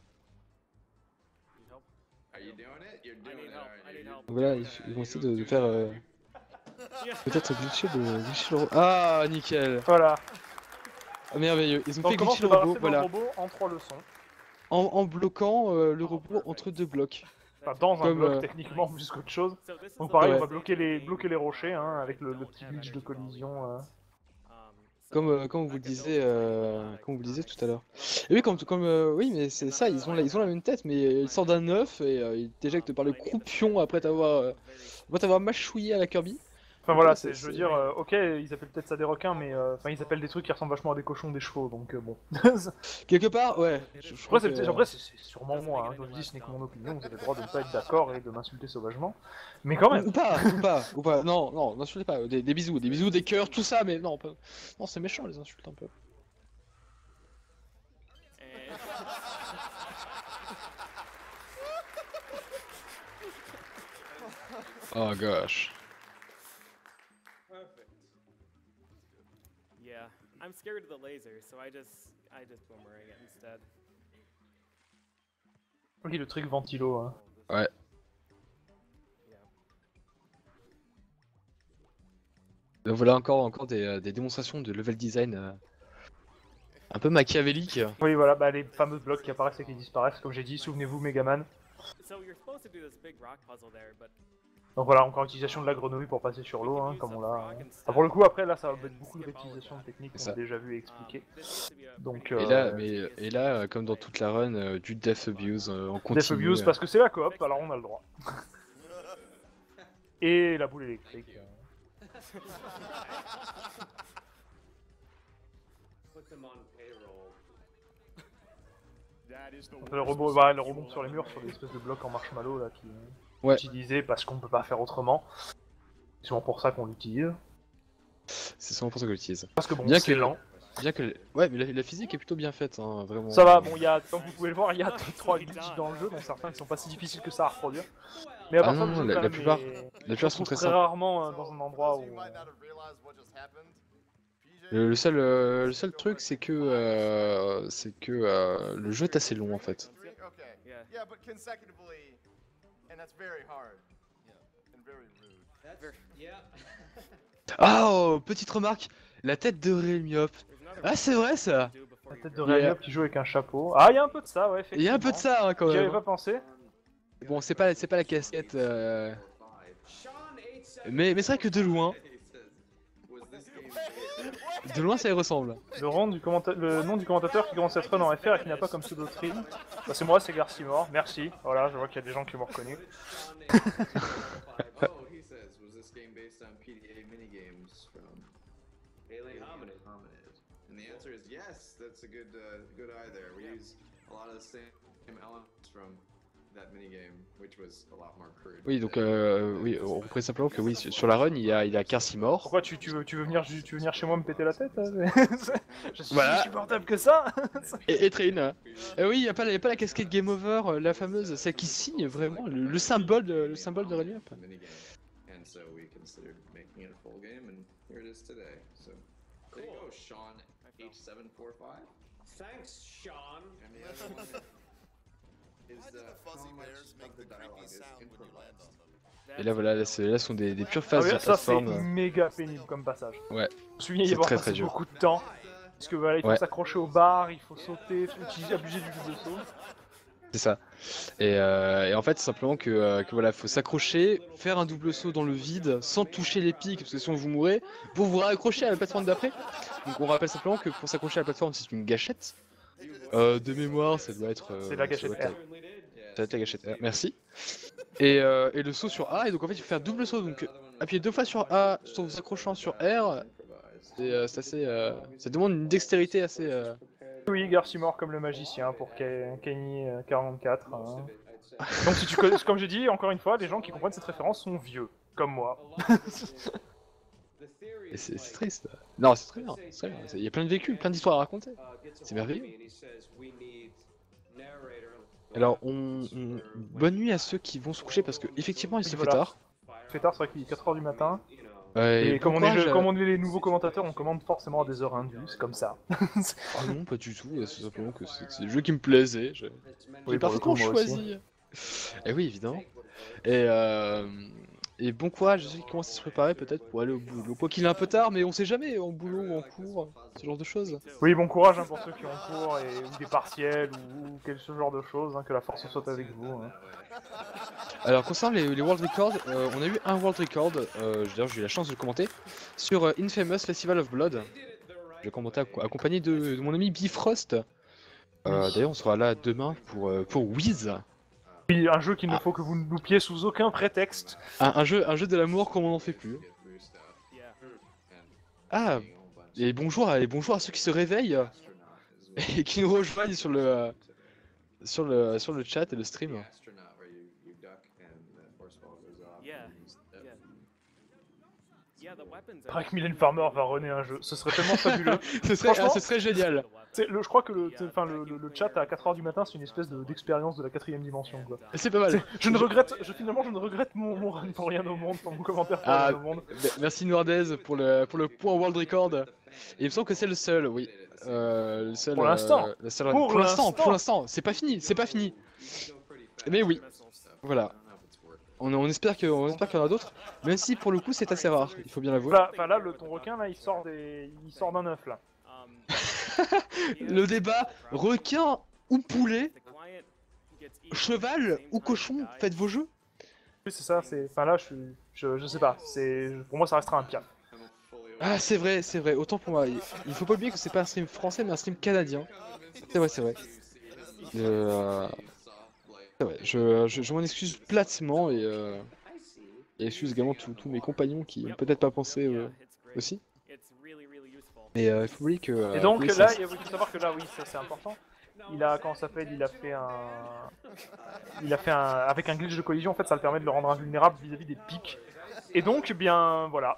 Need help? Are you doing it? You're I doing need it, help. aren't I you? need You're- help. Voilà, ils, ils vont essayer de, de faire euh, Yeah. peut-être glitcher le, glitcher le robot. Ah, nickel. Voilà. Ah, merveilleux. Ils ont Donc fait on commence glitcher à le robot, le voilà, robot en trois leçons. en, en bloquant euh, le robot entre deux blocs. Enfin, dans un Comme, bloc euh, techniquement plus qu'autre chose. So this is Donc the pareil, Ouais. on va bloquer les, bloquer les rochers hein, avec le, le petit glitch de collision. euh. Um, so Comme, euh, comme vous le disiez, euh, comme vous le disiez tout à l'heure. Et oui, comme, comme euh, oui, mais c'est ça, ils ont, la, ils ont la même tête, mais ils sortent d'un œuf et euh, ils t'éjectent par le croupion après t'avoir euh, après t'avoir mâchouillé à la Kirby. Enfin voilà, Ouais, c'est, c'est- je veux c'est- dire, euh, ok, ils appellent peut-être ça des requins, mais euh, enfin ils appellent des trucs qui ressemblent vachement à des cochons, des chevaux, donc euh, bon. Quelque part, ouais. Je, je crois Après, c'est, que, peut-être- euh, après, c'est, c'est sûrement moi, hein. Comme je dis, ce n'est que mon opinion, vous avez le droit de ne pas être d'accord et de m'insulter sauvagement. Mais quand Ou, même, ou pas, ou pas, ou pas. Non, non, n'insultez pas. Des, des bisous, des bisous, des cœurs, tout ça, mais non, pas... non, c'est méchant les insultes un peu. and Oh gosh. Perfect. yeah, I'm scared of the laser, so I just I just boomerang it instead. oui, le truc ventilo. Hein. Ouais. Yeah. Donc voilà encore, encore des, euh, des démonstrations de level design euh, un peu machiavélique. Oui, voilà, bah, les fameux blocs qui apparaissent et qui disparaissent, comme j'ai dit, souvenez-vous, Megaman. So you're supposed to do this big rock puzzle there, but Donc voilà, encore utilisation de la grenouille pour passer sur l'eau, hein, comme on l'a. Enfin, pour le coup, après, là, ça va mettre beaucoup de réutilisation de techniques qu'on C'est a ça. déjà vu et um, expliquées. this used to be a Donc, pretty euh, Et là, mais, et là, euh, comme dans toute la run, euh, du death abuse euh, en continu. Death Abuse, euh. parce que c'est la coop, alors on a le droit. Et la boule électrique. euh. Put them on payroll. Donc, le robot, bah, le robot sur les murs, sur des espèces de blocs en marshmallow là, qui Ouais. utilisés parce qu'on peut pas faire autrement. C'est souvent pour ça qu'on l'utilise. C'est souvent pour ça que j'utilise. Parce que bon, Bien c'est que- lent. Bien que, ouais, mais la, la physique est plutôt bien faite, hein, vraiment. Ça va, bon, il y a, comme vous pouvez le voir, il y a trois glitches dans le jeu, dont certains qui sont pas si difficiles que ça à reproduire. Mais à Ah part non, ça, le non, jeu, la- quand la même, plupart- est- La on plupart se sont trouve très très simples. rarement euh, dans un endroit où. You might not have realized what just happened. P J, Le, le seul, euh, le seul truc, c'est que, euh, c'est que euh, le jeu est assez long en fait. drink? Okay. Yeah. Yeah, but consecutively, and that's very hard. Yeah. And very rude. That's yeah. Ah, oh, petite remarque, la tête de Rémiope. there's another Ah, c'est vrai ça. do before La tête de Rayop qui joue avec un chapeau. Ah, il y a un peu de ça, ouais, Il y a un peu de ça hein, quand J'y avais même. pas pensé. Bon, c'est pas, c'est pas la casquette. Euh... Mais, mais c'est vrai que de loin, de loin ça y ressemble. Le, rang du commenta- le nom du commentateur qui commence cette run en F R et qui n'a pas comme pseudo-stream. Bah, c'est moi, c'est Garcimore. Merci. Voilà, je vois qu'il y a des gens qui m'ont reconnu. Oh, he says, was this game based on P D A minigames from Alien Hominid. Hominid? And the answer is yes. That's a good, uh, good eye there. We use a lot of the same elements from that minigame, which was a lot more crude. Oui, donc euh, oui, on précise simplement que oui, sur la run, il y a, il y a Garcimore. Pourquoi tu, tu, veux, tu, veux venir, tu veux venir chez moi me péter la tête hein Je suis Voilà. si supportable que ça. Et, et Train. Euh, oui, il n'y a, a pas la casquette Game Over, euh, la fameuse, celle qui signe vraiment le, le symbole de, le symbole de Rally Up. Minigame. And so we considered making it a full game, and here it is today. So there you go, Sean H seven four five. Thanks, Sean. And the other one is Why do uh, the fuzzy how much bears make of the the dialogue creepy is sound when you land improvised. on them? Et là, voilà, là, c'est- là sont des, des pures Ah phases oui, de ça c'est plateforme. méga pénible comme passage. Ouais. Je me souviens y C'est avoir très, passé très dur. beaucoup de temps. Parce que voilà, il faut Ouais. s'accrocher aux barres, il faut sauter, il faut utiliser, abuser du double saut. C'est ça. Et, euh, et en fait, c'est simplement que, euh, que voilà, faut s'accrocher, faire un double saut dans le vide sans toucher les pics, parce que sinon vous mourrez, pour vous raccrocher à la plateforme d'après. Donc on rappelle simplement que pour s'accrocher à la plateforme, c'est une gâchette. Euh, de mémoire, ça doit être. euh, C'est la ça gâchette doit être R. Ça doit être la gâchette R. Merci. Et, euh, et le saut sur A, et donc en fait, il faut faire double saut. Donc appuyer deux fois sur A, tout en vous accrochant sur R. C'est euh, c'est assez. euh, ça demande une dextérité assez. euh, Oui, Garcimore comme le magicien pour Ke- Kenny euh, quarante-quatre. hein. Donc si tu connais, comme j'ai dit, encore une fois, les gens qui comprennent cette référence sont vieux, comme moi. Et c'est c'est triste. Non, c'est très bien. c'est très bien. C'est- Il y a plein de vécus, plein d'histoires à raconter. C'est merveilleux. Alors, on, on- bonne nuit à ceux qui vont se coucher parce que effectivement il se fait Voilà. tard. Il fait tard, c'est vrai qu'il est quatre heures du matin. Ouais, Et bon comme on, est, courage, je- euh, comme on est les nouveaux commentateurs, on commande forcément à des heures indues, c'est comme ça. Ah non, pas du tout. C'est simplement que c'est c'est le jeu qui me plaisait. J'ai Oui, j'ai pour le parfaitement coup, moi aussi. choisi. Et oui, évidemment. Et, euh, et bon courage à ceux qui commencent à se préparer peut-être pour aller au boulot. Quoi qu'il est un peu tard, mais on sait jamais en boulot ou en cours, ce genre de choses. Oui, bon courage hein, pour ceux qui ont cours et, ou des partiels ou, ou quel ce genre de choses, hein, que la force soit avec vous. hein. Alors concernant les, les World Records, euh, on a eu un World Record, euh, d'ailleurs j'ai eu la chance de le commenter, sur euh, Infamous Festival of Blood. J'ai commenté ac- accompagné de, de mon ami Bifrost. Euh, D'ailleurs on sera là demain pour, euh, pour Wiz, Oui, un jeu qu'il ne faut que vous ne loupiez sous aucun prétexte. un, un jeu, un jeu de l'amour comme on n'en fait plus. Ah, et bonjour, à, et bonjour à ceux qui se réveillent et qui nous rejoignent sur le, euh, sur le, sur le chat et le stream. Yeah, yeah. Yeah, the weapons Il are paraît que Mylène Farmer va runner un jeu, ce serait tellement fabuleux. Ce serait, ah, Franchement, ce serait génial. c'est le- je crois que le, enfin, le, le- le chat à quatre heures du matin, c'est une espèce de- d'expérience de la quatrième dimension. Quoi. C'est pas mal. C'est- Je ne regrette, je, finalement, je ne regrette mon, mon run pour rien au monde, pour mon commentaire pour Ah, rien au monde. me- merci Noirdaise pour le, pour le point World Record. Et il me semble que c'est le seul, oui. Euh, le seul, Pour l'instant. euh, le seul- Pour pour l'instant, l'instant. pour l'instant, c'est pas fini, c'est pas fini. Mais oui, voilà. On, on espère que, on espère qu'il y en aura d'autres, même si pour le coup c'est assez rare, il faut bien l'avouer. Là, enfin, là, le, ton requin, là, il sort des, il sort d'un œuf, là. um, Le débat requin ou poulet, the client gets eaten cheval at the same ou time cochon, you die. faites vos jeux. Oui, c'est ça, c'est, enfin là, je suis, je, je sais pas, c'est, pour moi, ça restera un piaf. Ah c'est vrai, c'est vrai, autant pour moi. Il, il faut pas oublier que c'est pas un stream français mais un stream canadien. C'est vrai, c'est vrai. Euh, c'est vrai, je, je, je m'en excuse platement et, euh, et excuse également tous tous mes compagnons qui n'ont peut-être pas pensé euh, Yeah, it's great. aussi. It's really, really useful. Mais euh, il faut oublier que... euh, Et donc oui, là, ça- il faut savoir que là, oui, ça c'est important. Il a, comment ça s'appelle, il a fait un, il a fait un, avec un glitch de collision, en fait, ça le permet de le rendre invulnérable vis-à-vis des pics. Et donc, eh bien, voilà.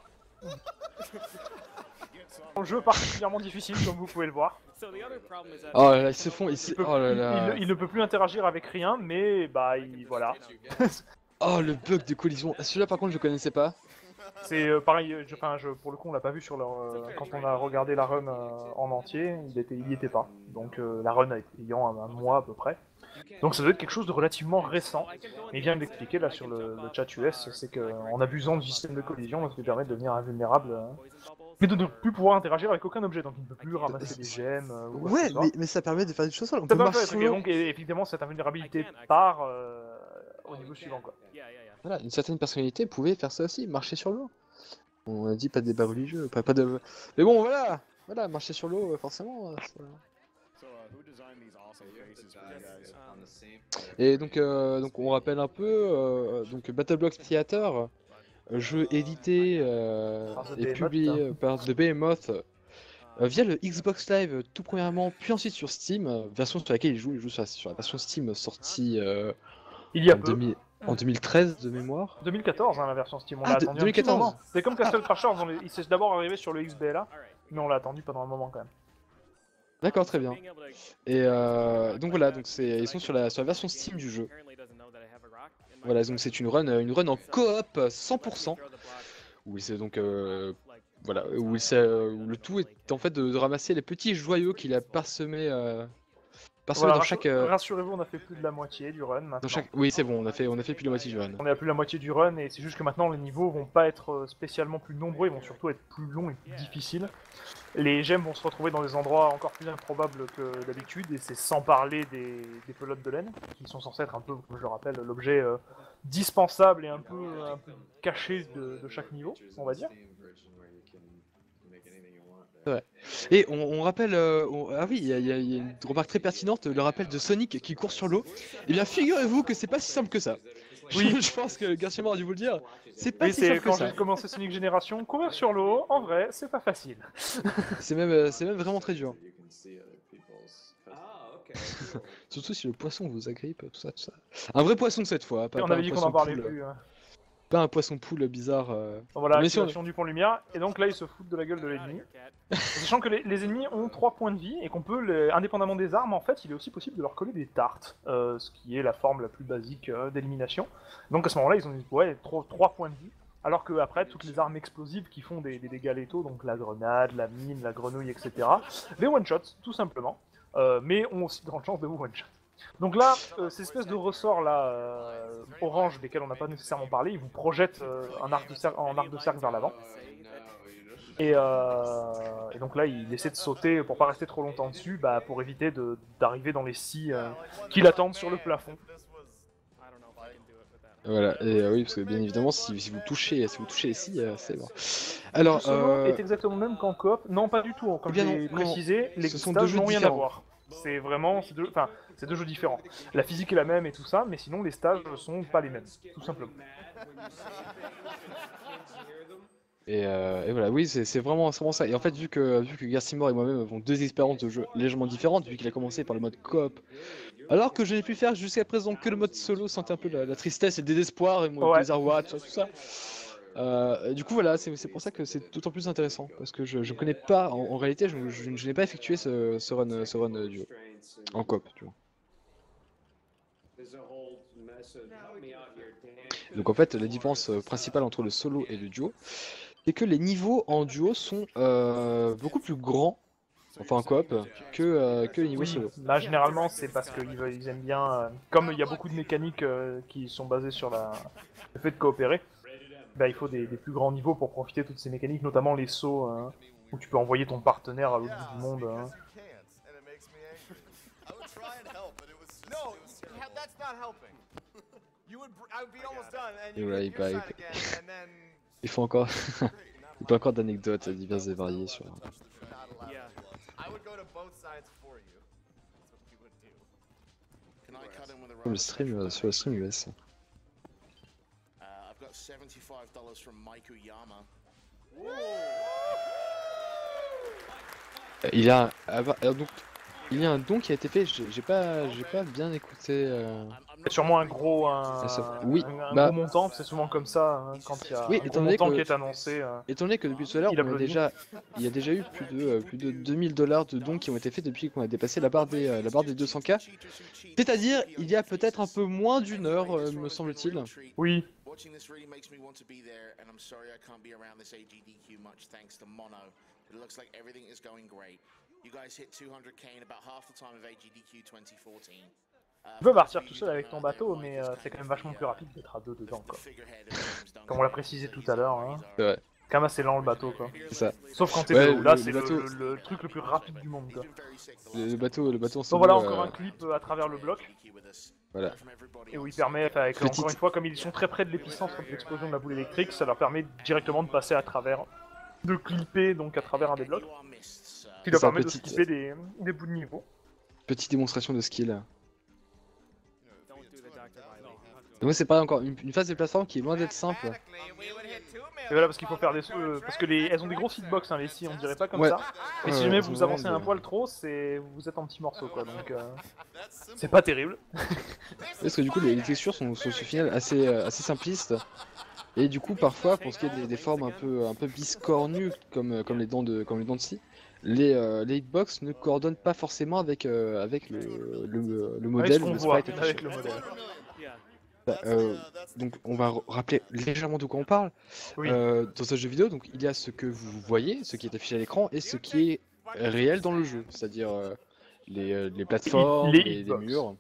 Un jeu particulièrement difficile, comme vous pouvez le voir. So the other problem is that Oh là là, ils se font... Ils se... Il, peut- Oh là il- là... il- il ne peut plus interagir avec rien, mais bah, il, voilà. Oh le bug de collision. Celui-là par contre je connaissais pas. C'est euh, pareil, je, enfin, je, pour le coup, on l'a pas vu sur leur, euh, quand on a regardé la run euh, en entier, il était, il y était pas. Donc euh, la run a été ayant un, un mois à peu près. Donc ça doit être quelque chose de relativement récent. Mais il vient de l'expliquer là sur le, le chat U S, c'est qu'en abusant du système de collision, ça lui permet de devenir invulnérable euh, Mais de ne plus pouvoir interagir avec aucun objet, donc il ne peut plus ramasser des gemmes. Euh, ou quoi que Ouais, ce soit. mais, mais ça permet de faire des choses seules. On Ça peut peut marcher faire des sur trucs, et l'eau. donc et- effectivement cette invulnérabilité part euh, au niveau suivant quoi. Voilà, une certaine personnalité pouvait faire ça aussi, marcher sur l'eau. On a dit pas de débat religieux, pas, pas de... Mais bon, voilà, voilà, marcher sur l'eau, forcément. euh, ça- So, uh, who designed these awesome faces for you guys? On the same. Et donc, euh, donc on rappelle un peu, euh, donc Battle Block Theater, euh, jeu édité euh, Par The et Behemoth, publié hein. par The Behemoth euh, via le Xbox Live euh, tout premièrement, puis ensuite sur Steam, euh, version sur laquelle il joue, il joue sur la, sur la version Steam sortie euh, Il y a en, peu. deux mille en deux mille treize de mémoire. deux mille quatorze hein, la version Steam, on Ah, l'a de- attendu deux mille quatorze. un petit moment. C'est comme Castle Crashers, on les- il s'est d'abord arrivé sur le X B L A, mais on l'a attendu pendant un moment quand même. D'accord, très bien. Et euh, donc voilà, donc c'est ils sont sur la, sur la version Steam du jeu. Voilà, donc c'est une run, une run en coop cent pour cent. Où c'est donc euh, voilà, où, c'est, euh, où le tout est en fait de, de ramasser les petits joyaux qu'il a parsemés, euh, parsemés Voilà, dans rassu- chaque, euh, Rassurez-vous, on a fait plus de la moitié du run maintenant. dans chaque. Oui, c'est bon, on a fait, on a fait plus de la moitié du run. On est à plus de la moitié du run et c'est juste que maintenant les niveaux vont pas être euh, spécialement plus nombreux, ils vont surtout être plus longs et plus difficiles. Les gemmes vont se retrouver dans des endroits encore plus improbables que d'habitude et c'est sans parler des, des pelotes de laine qui sont censées être un peu, comme je le rappelle, l'objet euh, dispensable et un peu, un peu caché de, de chaque niveau, on va dire. Ouais. Et on, on rappelle, euh, on- ah oui, il y, a- il y a il y a une remarque très pertinente, le rappel de Sonic qui court sur l'eau. Eh bien, figurez-vous que c'est pas si simple que ça. Oui. je pense que Garcia a dû vous le dire. C'est pas Oui, si c'est simple que quand ça. j'ai commencé Sonic Génération, courir sur l'eau, en vrai, c'est pas facile. C'est même, euh, c'est même vraiment très dur. You can see other people's Ah, ok. Surtout si le poisson vous agrippe, tout ça, tout ça. Un vrai poisson cette fois, pas, Et on pas avait un dit qu'on poisson en parlait poule, plus. hein. pas un poisson poule bizarre. euh. Donc voilà, Mais si on- activation du pont lumière, et donc là ils se foutent de la gueule de l'ennemi. Sachant que les, les ennemis ont trois points de vie et qu'on peut, les- indépendamment des armes, en fait, il est aussi possible de leur coller des tartes, euh, ce qui est la forme la plus basique euh, d'élimination. Donc à ce moment-là, ils ont ouais, trois points de vie, alors que après toutes les armes explosives qui font des, des dégâts létaux, donc la grenade, la mine, la grenouille, et cetera, les one-shots, tout simplement, euh, mais ont aussi de grandes chances de vous one-shot. Donc là, euh, ces espèces de ressorts là, euh, orange, desquels on n'a pas nécessairement parlé, ils vous projettent euh, un arc de cercle, en arc de cercle vers l'avant. Et, euh, et donc là, il essaie de sauter pour pas rester trop longtemps dessus, bah, pour éviter de- d'arriver dans les scies euh, qui l'attendent sur le plafond. Voilà, et euh, oui, parce que bien évidemment, si, si vous touchez, si vous touchez ici, euh, c'est bon. Alors, Le solo euh, est exactement le même qu'en coop. Non, pas du tout. hein. Comme Eh bien j'ai non, non, précisé, les ce sont stages deux jeux n'ont rien à différents. voir. C'est vraiment, c'est deux, enfin, c'est deux jeux différents. La physique est la même et tout ça, mais sinon les stages sont pas les mêmes, tout simplement. et, euh, et voilà, oui, c'est c'est vraiment, c'est vraiment ça. Et en fait, vu que, vu que Garcimore et moi-même avons deux expériences de jeu légèrement différentes, vu qu'il a commencé par le mode coop, alors que je n'ai pu faire jusqu'à présent que le mode solo, sentais un peu la, la tristesse et le désespoir et mon Ouais. désarroi, tout ça. Tout ça. Euh, du coup, voilà, c'est c'est pour ça que c'est d'autant plus intéressant, parce que je ne connais pas, en, en réalité, je, je- je n'ai pas effectué ce, ce run, ce run euh, duo, en coop, tu vois. There's a whole mess of help me out here, Dan. Donc en fait, la différence euh, principale entre le solo et le duo, c'est que les niveaux en duo sont euh, beaucoup plus grands, enfin en coop, que, euh, que les niveaux Oui, solo. là généralement c'est parce qu'ils veulent- ils aiment bien, euh, comme il y a beaucoup de mécaniques euh, qui sont basées sur la... le fait de coopérer, bah, il faut des, des plus grands niveaux pour profiter de toutes ces mécaniques, notamment les sauts, hein, où tu peux envoyer ton partenaire à l'autre bout du monde. hein. You can't, and it makes me angry. I would try and help, but it was just, no. It was ha- that's not helping. You would, br- I would be almost done, and you Ouais, get il your paraît side que- again, and then. Il faut encore, Great, not il faut encore d'anecdotes diverses et variées sur. Not allowed. I would go to both sides for you. That's what you would do. Can I cut in with a Le rubber stream, euh, sur le stream U S. Uh, I've got seventy-five dollars from Maiku Yama. Euh, Il y a, un- ah bah, alors donc, il y a un don qui a été fait. J'ai j'ai pas, j'ai pas bien écouté. euh, C'est sûrement un gros, un, Ah, ça- oui, un, un bah- gros montant, c'est souvent comme ça hein, quand il y a Oui, un étant gros donné montant que- qui est annoncé. euh. Étant donné que depuis tout à l'heure, Il on a applaudit. déjà, il y a déjà eu plus de, euh, plus de deux mille dollars de dons qui ont été faits depuis qu'on a dépassé la barre des, euh, la barre des deux cents K. C'est-à-dire, il y a peut-être un peu moins d'une heure, euh, me semble-t-il. Oui. Watching this really makes me want to be there, and I'm sorry I can't be around this A G D Q much thanks to Mono. It looks like everything is going great. You guys hit two hundred K in about half the time of A G D Q twenty fourteen. Uh, Tu peux partir tout seul avec ton bateau, mais euh, c'est quand même vachement plus rapide d'être à deux dedans, quoi. Comme on l'a précisé tout à l'heure. Hein. C'est vrai. quand même assez lent le bateau quoi. C'est ça. Sauf quand t'es Ouais, de haut, là le- c'est le le, bateau- le- le truc le plus rapide du monde quoi. Le, le bateau, le bateau en Donc solo, voilà euh, encore un clip euh, à travers le bloc. Voilà. Et où il permet, enfin, avec, Petite- encore une fois, comme ils sont très près de l'épicentre de l'explosion de la boule électrique, ça leur permet directement de passer à travers, de clipper donc à travers un des blocs, qui leur Ça, permet petite- de skipper des, des bouts de niveau. Petite démonstration de skill. Don't do the Doctor Wily. Et moi c'est pareil encore, une, une phase de plateforme qui est loin d'être simple. Et voilà, parce qu'il faut faire des... euh, parce que les, elles ont des grosses hitbox, hein, les scies, on dirait pas comme Ouais. ça. Et Ouais, si jamais ouais, vous c'est avancez vraiment un de- poil trop, c'est vous êtes en petits morceaux quoi, donc euh, c'est pas terrible. Parce que du coup les, les textures sont, sont au final assez, euh, assez simplistes. Et du coup parfois pour ce qui est des, des formes un peu, un peu biscornues comme, euh, comme les dents de, comme les dents de scie, les, euh, les hitbox ne coordonnent pas forcément avec, euh, avec le, le, le Avec ce modèle qu'on ou le voit, sprite affiché. avec le modèle. Yeah. Euh, donc on va r- rappeler légèrement de quoi on parle. Oui. Euh, dans ce jeu vidéo, donc il y a ce que vous voyez, ce qui est affiché à l'écran, et ce qui est réel dans le jeu, c'est-à-dire euh, les, euh, les plateformes, les les, les hitbox. murs.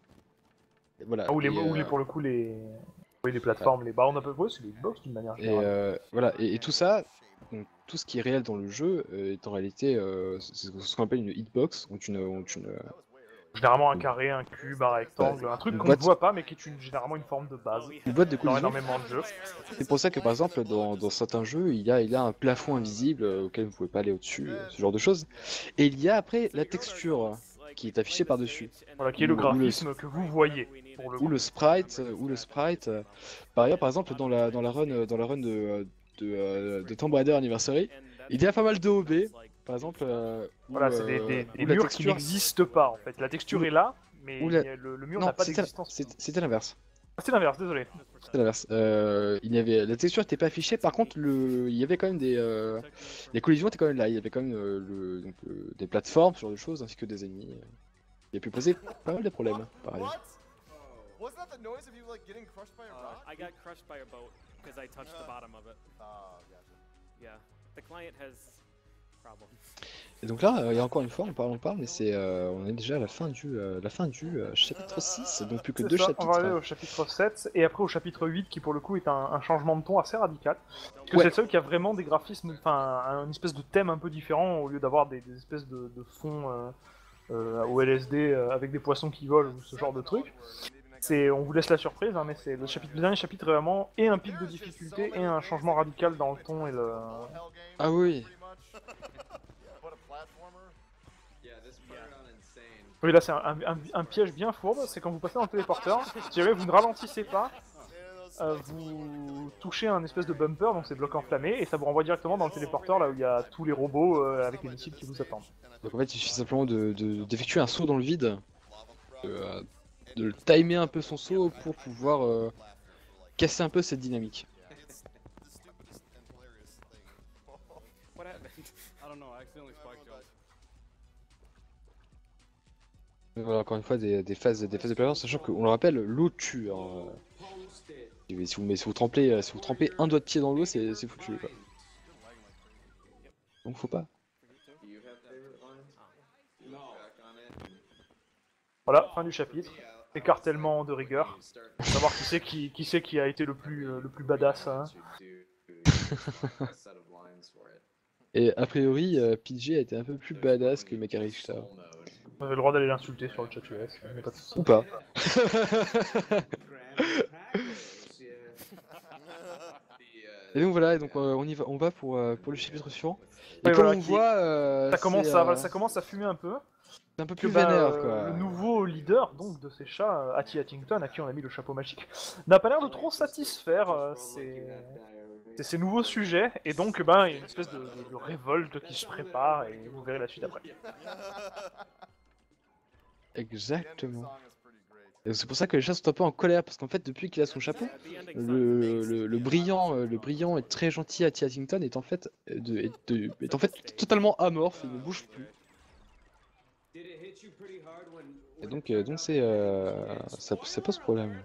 Et voilà. Ah, ou les, et, ou les, euh, pour le coup les... Oui, les plateformes, les barres, on a peu... ouais, c'est les hitbox d'une manière et, générale. euh, voilà. Et, et tout ça, donc, tout ce qui est réel dans le jeu euh, est en réalité euh, c'est ce qu'on appelle une hitbox, donc une, donc une, Généralement un carré, un cube, un rectangle, un truc une qu'on boîte- ne voit pas mais qui est une, généralement une forme de base une boîte de dans collision. énormément de jeux. C'est pour ça que par exemple dans, dans certains jeux il y a, il y a un plafond invisible euh, auquel vous pouvez pas aller au-dessus, euh, ce genre de choses. Et il y a après la texture qui est affichée par-dessus. Voilà, qui est le Ou- ou le- graphisme que vous voyez. Pour le Ou le sprite, euh, ou le sprite. euh. Par ailleurs, par exemple, dans la dans la run, euh, dans la run de euh, de, euh, de Tomb Raider Anniversary, il y a pas mal d'O B, par exemple. euh, où, Voilà, c'est des, euh, des, où des la murs qui texture- n'existent pas en fait. La texture Ou- est là, mais ou la- il y a- le, le mur Non, n'a pas c'était d'existence. c'était- c'était l'inverse. Ah, c'est l'inverse, désolé. C'était l'inverse. Euh, il y avait la texture n'était pas affichée. Par contre, le il y avait quand même des euh, les collisions étaient quand même là. Il y avait quand même euh, le, donc, euh, des plateformes, ce genre de choses, ainsi que des ennemis. euh, qui a pu poser pas mal de problèmes. Par ailleurs. What? Wasn't that the noise of you like getting crushed by a Uh, rock? I got crushed by a boat because I touched the bottom of it. Ah, gotcha. Yeah. The client has problems. Et donc là, euh, il y a encore une fois, on parle, on parle, mais c'est, euh, on est déjà à la fin du, euh, la fin du euh, chapitre six, donc plus que C'est deux ça, chapitres. on va aller au chapitre sept et après au chapitre huit qui pour le coup est un, un changement de ton assez radical. Parce que Ouais. c'est le seul qui a vraiment des graphismes, enfin un, une espèce de thème un peu différent au lieu d'avoir des, des espèces de, de fonds euh, euh, au L S D euh, avec des poissons qui volent ou ce genre de truc. C'est, on vous laisse la surprise, hein, mais c'est le, chapitre, le dernier chapitre est vraiment et un pic de difficulté et un changement radical dans le ton et le. Ah oui. What a platformer. Yeah, this part on insane. Oui, là c'est un, un- un- un piège bien fourbe, c'est quand vous passez dans le téléporteur, si jamais vous ne ralentissez pas, euh, vous touchez un espèce de bumper, donc c'est bloc enflammé, et ça vous renvoie directement dans le téléporteur là où il y a tous les robots euh, avec les missiles qui vous attendent. Donc en fait, il suffit simplement de, de- d'effectuer un saut dans le vide, de, euh, de timer un peu son saut pour pouvoir euh, casser un peu cette dynamique. What happened? I don't know, I accidentally spike jumped. Et voilà, encore une fois, des, des phases, des phases de plateforme, sachant qu'on le rappelle, l'eau tue. hein, euh, Si vous, mais si vous trempez, euh, si vous trempez un doigt de pied dans l'eau, c'est c'est foutu. Quoi. Donc faut pas. Do you have favorite lines? No. Back on it. Voilà, fin du chapitre. Écartèlement de rigueur. Savoir qui c'est qui, qui, c'est qui a été le plus, euh, le plus badass. Hein. Et a priori, euh, P J a été un peu plus badass que Mekari Richter. Vous avez le droit d'aller l'insulter sur le chat U S, mais pas de soucis. Ou pas. Et donc voilà, et donc euh, on y va, on va pour, euh, pour le chapitre suivant. Et Ouais, comme voilà, on qui- voit, euh, Ça commence, c'est, à, euh, voilà, ça commence à fumer un peu. c'est un peu Que, plus bah, vénère euh, quoi. Le nouveau leader donc de ces chats, euh, Hattie Hattington, à qui on a mis le chapeau magique, n'a pas l'air de trop satisfaire euh, ces, ces- ces nouveaux sujets, et donc ben, il y a une espèce de, de- de révolte qui se prépare, et vous verrez la suite après. Exactement. Et c'est pour ça que les chats sont un peu en colère, parce qu'en fait, depuis qu'il a son chapeau, le, le, le brillant, euh, le brillant et très gentil Hattie Hattington est en fait, euh, de, est, de- est en fait totalement amorphe, il ne bouge plus. Et donc, euh, donc c'est, euh, ça, ça pose problème.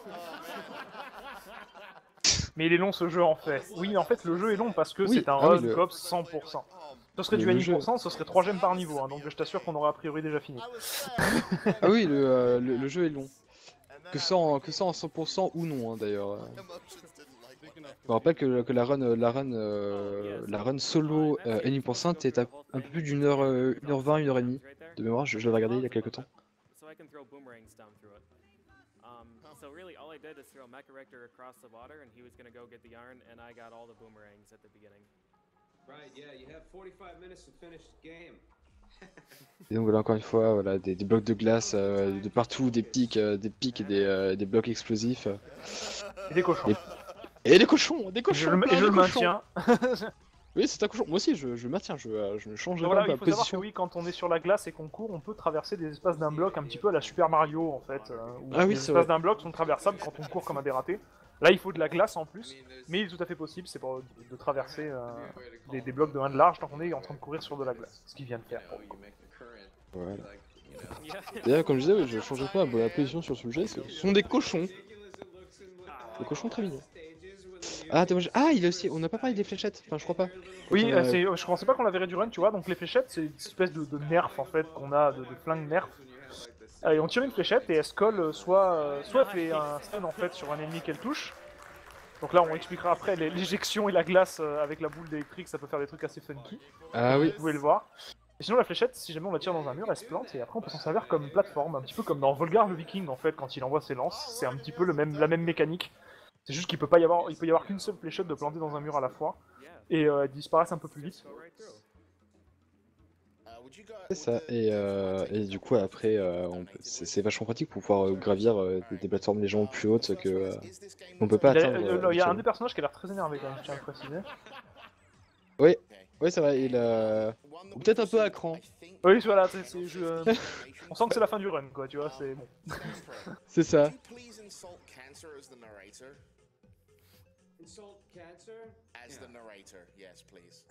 Mais il est long ce jeu en fait. Oui, en fait le jeu est long parce que Oui, c'est un ah oui, run le- coop cent pour cent. Ce serait Le- du le vingt pour cent, jeu- ce serait trois gemmes par niveau, hein, donc je t'assure qu'on aurait a priori déjà fini. Ah oui, le, euh, le, le jeu est long. Que ça en, que ça en cent pour cent ou non, hein, d'ailleurs. Je me rappelle que, que la run, euh, la run, euh, la run solo euh, N huit cinq est à un peu plus d'une heure, euh, une heure vingt, une heure trente de mémoire. Je, je l'avais regardé il y a quelques temps. So I can throw boomerangs down through it. Um, so really, all I did is throw Mecha-Rector across the water, and he was gonna go get the yarn, and I got all the boomerangs at the beginning. Right, yeah, you have forty-five minutes to finish the game. Et donc voilà, encore une fois, voilà, des, des blocs de glace euh, de partout, des pics, euh, des pics et des, euh, des blocs explosifs. euh. Et des cochons. Et, et des cochons, des cochons. Je le, plein et je de le cochons. maintiens. Oui, c'est un cochon. Moi aussi, je, je le maintiens. Je, euh, je ne changerai Voilà, pas il ma faut savoir que position. oui, quand on est sur la glace et qu'on court, on peut traverser des espaces d'un bloc un petit peu à la Super Mario en fait. euh, où Ah oui, les c'est espaces vrai. d'un bloc sont traversables quand on court comme un dératé. Là, il faut de la glace en plus, mais il est tout à fait possible, c'est pour de traverser euh, des, des blocs de un de large tant qu'on est en train de courir sur de la glace, ce qu'il vient de faire. pour le coup. Voilà. D'ailleurs, comme je disais, oui, je ne changerai pas ma position sur ce sujet. Ce sont des cochons. Des cochons très mignons. Ah, dommage. Ah, il a aussi. On n'a pas parlé des fléchettes. Enfin, je crois pas. Oui, On euh, a- c'est- je pensais pas qu'on l'avait réduit run, tu vois, donc les fléchettes, c'est une espèce de, de nerf en fait qu'on a, de, de flingue nerf. Euh, et on tire une fléchette et elle se colle, euh, soit, euh, soit elle fait un stun en fait sur un ennemi qu'elle touche. Donc là, on expliquera après les- l'éjection et la glace euh, avec la boule d'électrique, ça peut faire des trucs assez funky. Ah oui. Vous pouvez le voir. Et sinon, la fléchette, si jamais on la tire dans un mur, elle se plante et après on peut s'en servir comme plateforme, un petit peu comme dans Volgar le Viking en fait, quand il envoie ses lances. C'est un petit peu le même, la même mécanique. C'est juste qu'il peut pas y avoir, il peut y avoir qu'une seule fléchette de planter dans un mur à la fois et euh, elles disparaissent un peu plus vite. C'est ça. Et, euh, et du coup, après, euh, on peut- c'est c'est vachement pratique pour pouvoir euh, gravir euh, des, des plateformes légèrement plus hautes que euh, on peut pas Il y a, atteindre. euh, euh, il y a un habituellement. des personnages qui a l'air très énervé quand même, je tiens à le préciser. Oui, oui, c'est vrai. Il a peut-être un peu à cran. Oui, voilà, c'est, c'est- je, euh, on sent que c'est la fin du run quoi, tu vois, c'est bon. C'est ça. Please insult cancer as the narrator. Insult cancer? As the narrator, yes, please.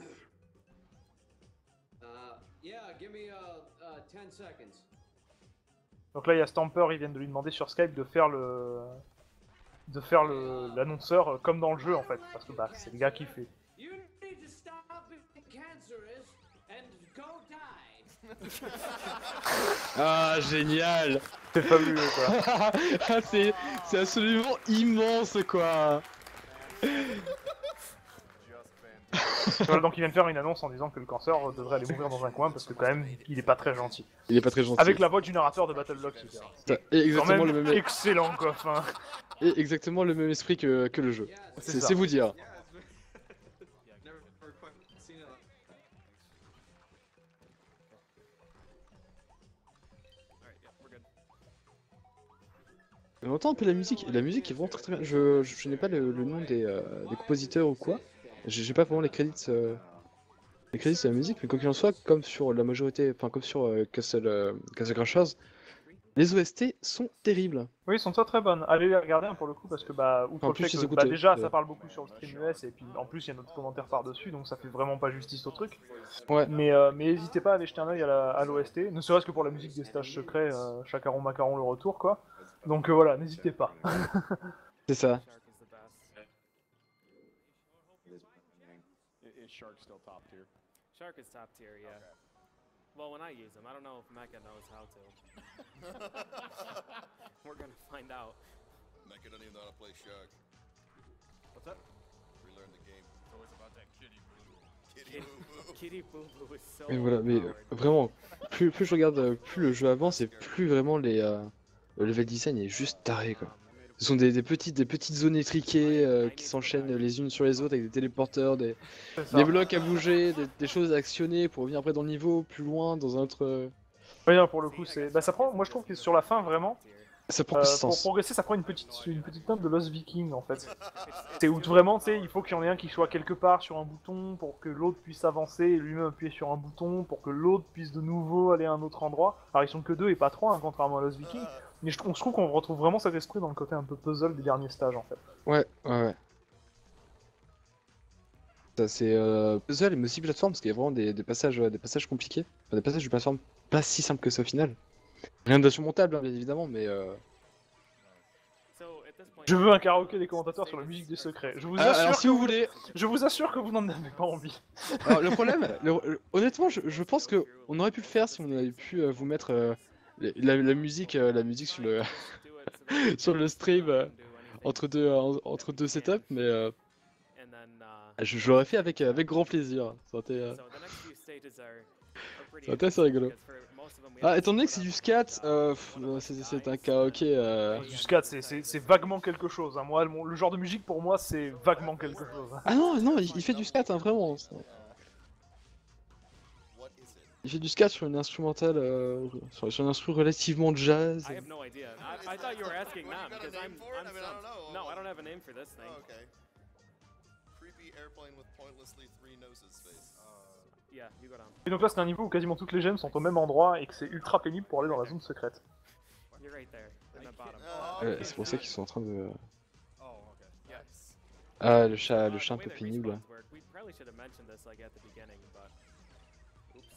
Uh, yeah, give me uh, uh, ten seconds. Donc là, il y a Stamper, ils viennent de lui demander sur Skype de faire le, de faire le l'annonceur euh, comme dans le jeu en fait, parce que bah c'est le gars qui fait. You need to stop being cancerous and go die. Ah, génial. C'est fabuleux quoi. Ah, c'est c'est absolument immense quoi. Voilà, donc il vient de faire une annonce en disant que le cancer devrait aller mourir dans un coin parce que quand même, il est pas très gentil. Il est pas très gentil. Avec la voix du narrateur de Battle Block, super. Putain, et exactement Quand le même même. excellent quoi. Enfin, Et exactement le même esprit que, que le jeu. C'est C'est ça. c'est vous dire. Never quite seen it. On entend un peu la musique, et la musique est vraiment très très bien. Je, je, je n'ai pas le, le nom des, euh, des compositeurs ou quoi. J'ai j'ai pas vraiment les crédits, euh, les crédits de la musique, mais quoi qu'il en soit, comme sur la majorité, enfin comme sur euh, Castle, euh, Castle Crashers, les O S T sont terribles. oui, ils sont très très bonnes. Allez les regarder hein, pour le coup parce que bah, outre En le plus, fait ils que écoutent, bah, déjà euh, ça parle beaucoup sur le stream U S et puis en plus il y a notre commentaire par dessus donc ça fait vraiment pas justice au truc. Ouais. Mais euh, mais n'hésitez pas à aller jeter un œil à la- à l'O S T, ne serait-ce que pour la musique des stages secrets, euh, Chacaron Macaron le retour quoi. Donc euh, voilà, n'hésitez pas. C'est ça. Is Shark still top tier? Shark is top tier, yeah. Well, when I use him, I don't know if Mecha knows how to. We're gonna find out. Mecha doesn't even know how to play Shark. What's that? Relearn the game. It's always about that kitty boo. Kitty Boo Kitty Boo Boo is so Mais voilà, mais euh, overpowered. vraiment, plus, plus je regarde, euh, plus le jeu avance et plus vraiment les, euh, le level design est juste taré quoi. Ce sont des, des, petites, des petites zones étriquées euh, qui s'enchaînent les unes sur les autres avec des téléporteurs, des, C'est ça. des blocs à bouger, des, des choses à actionner pour revenir après dans le niveau, plus loin, dans un autre... euh, Oui, non, pour le coup, c'est. Bah, ça prend. Moi, je trouve que sur la fin, vraiment, Ça prend euh, pour consistance. progresser, ça prend une petite, une petite note de Lost Viking en fait. C'est où vraiment, tu sais, il faut qu'il y en ait un qui soit quelque part sur un bouton pour que l'autre puisse avancer et lui-même appuyer sur un bouton pour que l'autre puisse de nouveau aller à un autre endroit. Alors, ils sont que deux et pas trois, hein, contrairement à Lost Viking. Mais je, trouve- je trouve qu'on retrouve vraiment cet esprit dans le côté un peu puzzle des derniers stages en fait. Ouais, ouais, ouais. Ça, c'est euh, puzzle mais aussi plateforme parce qu'il y a vraiment des, des passages, euh, des passages compliqués. Enfin, des passages de plateforme pas si simples que ça au final. Rien d'insurmontable, hein, bien évidemment, mais... Euh... So at this point, Je veux un karaoké des commentateurs sur la musique des secrets. Je vous Ah, assure, alors si que vous voulez... je vous assure que vous n'en avez pas envie. Alors, le problème, le- le- honnêtement, je, je pense que on aurait pu le faire si on avait pu euh, vous mettre euh, la, la musique, euh, la musique sur le do it so that sur le stream euh, do anything. entre deux en- entre deux setups, mais euh, and then. Uh, Ah, Je, je l'aurais fait avec, euh, avec grand plaisir. Ça aurait été, euh, so the next few stages are, are pretty ça aurait été assez interesting rigolo. because for most of them we Ah, have to étant donné que split c'est up du and, scat, uh, euh, pff, one of euh, us c'est dies, c'est un and karaoké. then Euh... Du scat, c'est- c'est c'est vaguement quelque chose. Hein. Moi, le, le genre de musique pour moi, c'est vaguement quelque chose. Ah non, non, il, il fait du scat, hein, vraiment. ça. Il fait du scat sur une instrumentale, euh, sur, sur un instrument relativement jazz. I have no idea. I, I thought you were asking What, them you got a because I'm, name for it? I'm I mean, I don't stumped. know. No, I don't have a name for this thing. Oh, okay. Creepy airplane with pointlessly three noses face. Yeah, you go down. Et donc là, c'est un niveau où quasiment toutes les gemmes sont au même endroit et que c'est ultra pénible pour aller dans la zone secrète. You're right there, in the bottom. Ouais, c'est pour ça qu'ils sont en train de. Oh, okay. Yes. Ah, le chat, Uh, le the chat un way peu that pénible. respawns work, we probably should have mentioned this like at the beginning, but oops.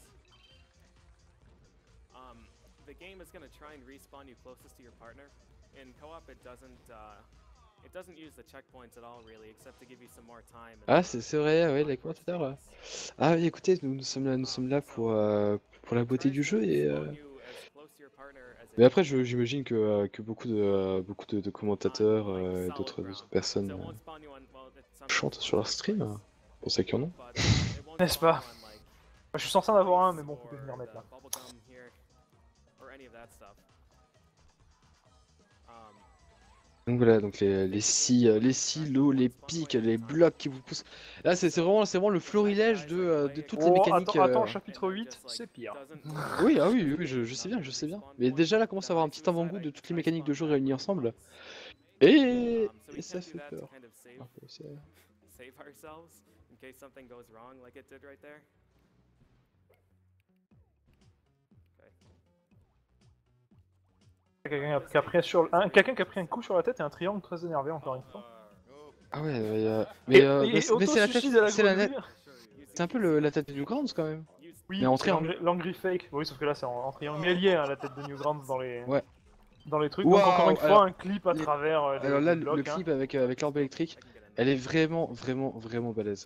Um, the game is gonna try and respawn you closest to your partner. In co-op, it doesn't. Uh, it doesn't use the checkpoints at all, really, except to give you some more time. and Ah, c'est c'est vrai, ouais, les commentateurs. euh. Ah oui, écoutez, nous, nous sommes là, nous sommes là pour, euh, pour la beauté du jeu et. euh, Mais après, je- j'imagine que, euh, que beaucoup de, euh, beaucoup de, de commentateurs euh, et d'autres d'autres personnes euh, chantent sur leur stream. hein, Pour ceux qui en ont. N'est-ce pas? Moi, je suis censé en avoir un, mais bon, faut que je m'y remette là. Donc voilà, donc les, les scies, euh, les silos, les pics, les blocs qui vous poussent. Là, c'est c'est vraiment, c'est vraiment le florilège de, euh, de toutes les Oh, mécaniques. attends, attends, euh, chapitre huit, c'est pire. Oui, ah oui, oui, je, je sais bien, je sais bien. Mais déjà là, commence à avoir un petit avant-goût de toutes les mécaniques de jeu réunies ensemble. Et, et ça fait peur. Un peu, c'est- Save ourselves in case something goes wrong, like it did right there. Quelqu'un qui a pris sur un, quelqu'un qui a pris un coup sur la tête et un triangle très énervé encore une fois. Ah ouais, ouais, euh, mais, Et- euh, et mais c'est mais c'est la tête, auto-suicide à la c'est la grenouille. net- c'est un peu le- la tête de Newgrounds quand même. Oui, mais en c'est triangle. l'angry- l'angry fake. Oui, sauf que là c'est en, en triangle. Mais elle y est, hein, la tête de Newgrounds dans les, Ouais. dans les trucs. Donc encore une Waouh, fois, alors, un clip à les- travers euh, les, Alors là, les le- blocs. le hein. clip avec, euh, avec l'orbe électrique, elle est vraiment, vraiment, vraiment balèze.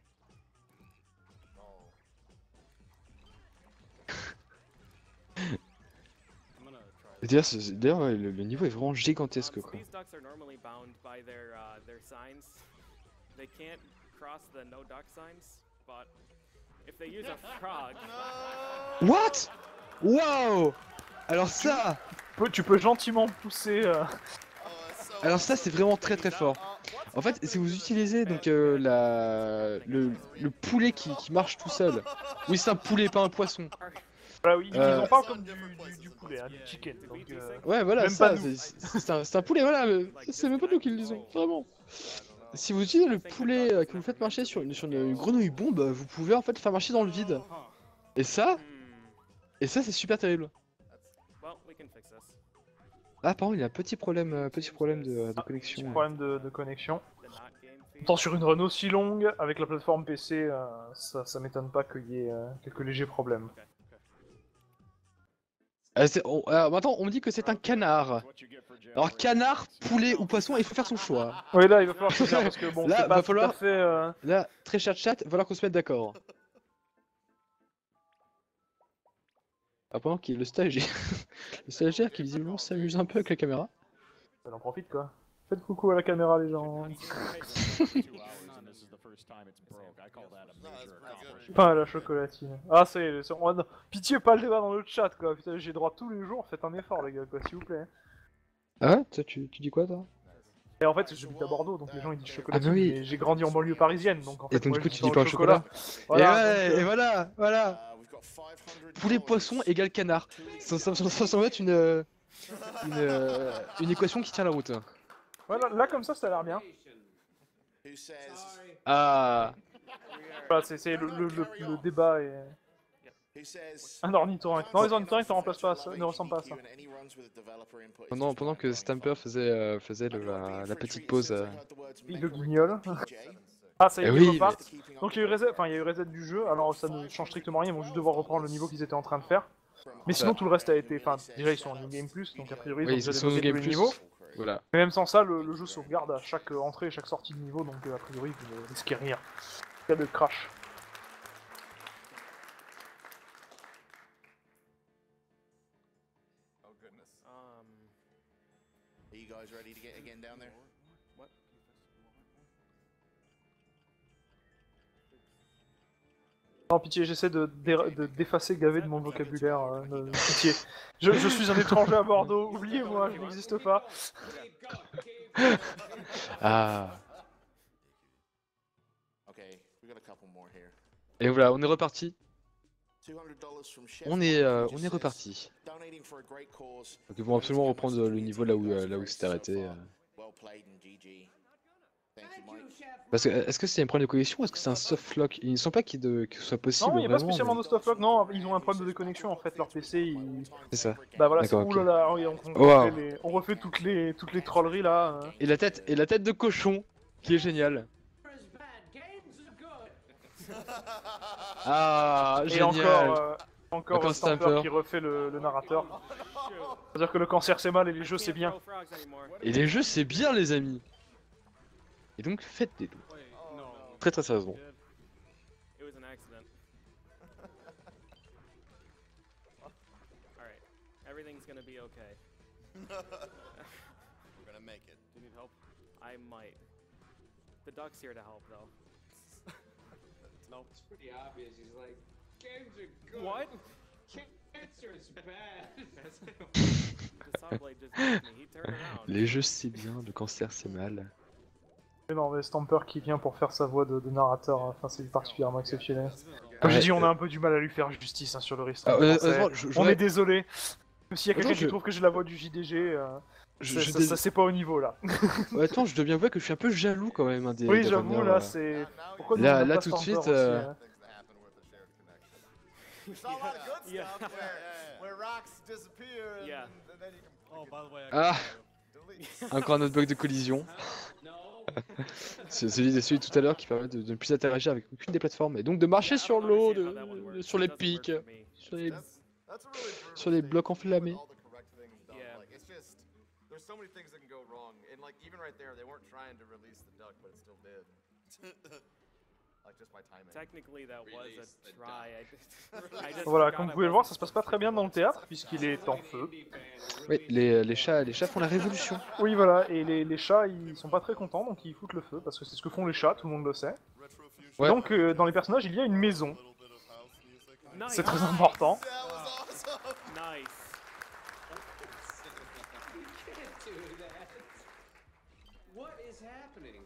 Et D'ailleurs, c'est- d'ailleurs, ouais, le, le niveau est vraiment gigantesque Um, so quoi. these ducks are normally bound by their uh, their signs. They can't cross the no duck signs, but if they use a frog. What? Wow! Alors ça, Tu peux, tu peux gentiment pousser. euh, alors ça c'est vraiment très très fort. En fait, si vous utilisez donc euh, la le, le poulet qui, qui marche tout seul. Oui, c'est un poulet, pas un poisson. Voilà, oui, ils Euh, en parlent comme du, du, du poulet, hein, du chicken. Donc, euh, Ouais, voilà, même ça, pas nous. c'est c'est un, c'est un poulet, voilà, mais c'est même pas nous qui le disons, vraiment. Si vous utilisez le poulet euh, que vous faites marcher sur une, sur une, une grenouille bombe, vous pouvez en fait le faire marcher dans le vide. Et ça, et ça c'est super terrible. Well, we can fix this. Ah, par contre, il y a un petit problème, euh, petit problème de, de Petit connexion. ouais. problème de, de connexion. The not game feed. Pourtant, sur une Renault si longue, avec la plateforme P C, euh, ça, ça m'étonne pas qu'il y ait euh, quelques légers problèmes. Ah, c'est- on- alors, maintenant, on me dit que c'est un canard. Alors, canard, poulet ou poisson, il faut faire son choix. Oui, là, il va falloir se faire parce que bon, Là, c'est pas va tout falloir- à fait. euh, Là, très cher chat, il va falloir qu'on se mette d'accord. Ah, pendant qu'il y a le stagiaire, le stagiaire qui visiblement s'amuse un peu avec la caméra. Elle en profite quoi. Faites coucou à la caméra, les gens. Pas à la chocolatine. Ah, ça y est, c'est- oh, non. Pitié, pas le débat dans le chat quoi. Putain, j'ai droit tous les jours, faites un effort, les gars, quoi, s'il vous plaît. Ah ouais, toi, tu, tu dis quoi, toi? Et en fait, j'habite à Bordeaux, donc les gens ils disent chocolatine. Ah bah oui. Mais j'ai grandi en banlieue parisienne, donc en fait. Et donc, moi, du coup, je tu pain dis au pas au chocolat. Voilà, Et ouais, donc, euh, et voilà, voilà. Poulet poisson égale canard. Ça, ça, ça, ça semble être une, euh, une, euh, une équation qui tient la route. Voilà, là comme ça, ça a l'air bien. Who says Ah. Voilà, c'est c'est le, le, le, le débat est. who says Un ornithorynque. Non, les ornithorynques ne remplacent pas à ça, ne ressemblent pas à ça. and any runs with a developer input is Pendant, just pendant que Stamper faisait, euh, faisait le- la, la petite pause. euh, Il le guignole. Ah, ça y est, Eh ils oui, repartent. Donc il y a eu reset, enfin il y a eu reset du jeu, alors ça ne change strictement rien, ils vont juste devoir reprendre le niveau qu'ils étaient en train de faire. Mais sinon tout le reste a été, enfin déjà ils sont en New Game Plus, donc a priori ils Oui, ont ils déjà sont au débloqué Game tous les Plus. niveaux. Voilà. Mais même sans ça, le, le jeu sauvegarde à chaque euh, entrée et chaque sortie de niveau, donc euh, a priori vous ne risquez rien. Il y a de crash. Oh goodness. Um, Are you guys ready to get again down there? what? Non, pitié, j'essaie de, d'é- de d'effacer gavé de mon vocabulaire. euh, de- de- pitié. Je, je suis un étranger à Bordeaux, oubliez-moi, je n'existe pas. Ah. Okay, we got a couple more here. Et voilà, on est reparti. two hundred dollars from Chef On est, euh, Monkey on just est says, reparti. "Donating for a great cause. Donc ils vont absolument reprendre le niveau là où, euh, là où c'était arrêté. euh. Well played and G G. Thank you, Mike." Parce que est-ce que c'est un problème de connexion ou est-ce que c'est un soft lock? Il ne semble pas qu'il de... que ce soit possible Non, il n'y a pas vraiment. spécialement mais- de stop lock, non, ils ont un problème de déconnexion en fait, leur P C, ils... C'est ça. Bah voilà, c'est D'accord, ok. oulala, oui, on, on, Oh, wow. refait les... on refait toutes les, toutes les trolleries là. hein. Et la tête, et la tête de cochon, qui est géniale. Ah, Et génial. encore, euh, encore, Encore le Stamper Stamper. qui refait le, le narrateur. C'est-à-dire que le cancer c'est mal et les jeux c'est bien. Et les jeux, c'est bien, les amis. Et donc, faites des loups. Très très sérieusement. It was an accident. Alright. Everything's gonna be okay. We're gonna make it. Do you need help? I might. The duck's here to help, though. No, it's pretty obvious. He's like, games are good. What? Cancer is bad. The Subblade just hit me. He turned around. Les jeux, c'est bien, le cancer, c'est mal. Mais non, mais Stamper qui vient pour faire sa voix de, de narrateur, enfin c'est particulièrement exceptionnel. Comme Ouais, j'ai dit, on a euh, un peu du mal à lui faire justice hein, sur le reste. Ah, euh, honnêtement, je- on j'aurais- est désolé. Même s'il y a quelqu'un Attends, qui je- trouve que j'ai la voix du J D G, euh, Je- ça, je ça- dé- ça, c'est pas au niveau là. Ouais, attends, je dois bien avouer que je suis un peu jaloux quand même. Hein, des, Oui, des j'avoue, runners, là, euh. c'est- pourquoi nous, Là, on a là pas tout de Stamper suite. aussi, euh, hein. We saw a lot of good Yeah. stuff where, where rocks disappear and, Yeah. and then you can Oh, by the way, I Ah, delete. encore un autre bug de collision. C'est celui, celui de tout à l'heure qui permet de, de ne plus interagir avec aucune des plateformes et donc de marcher sur l'eau, de- sur les pics, sur les, That's, that's a really brutal sur les thing. blocs You enflammés. put all the correct things on. Yeah. Like, it's just, there's so many things that can go wrong. And like, even right there, they weren't trying to release the duck, but it still did. Like, just by timing. Technically, that was a try. I just, I just Voilà, forgot comme vous it pouvez le voir, wasn't ça se passe pas très bien dans le théâtre puisqu'il est en feu. Oui, les, les chats, les chats font la révolution. Oui, voilà, et les, les chats ils sont pas très contents donc ils foutent le feu parce que c'est ce que font les chats, tout le monde le sait. Ouais. Donc euh, dans les personnages, il y a une maison. Nice. C'est très important. That was awesome. Nice. Can't do that. What is happening?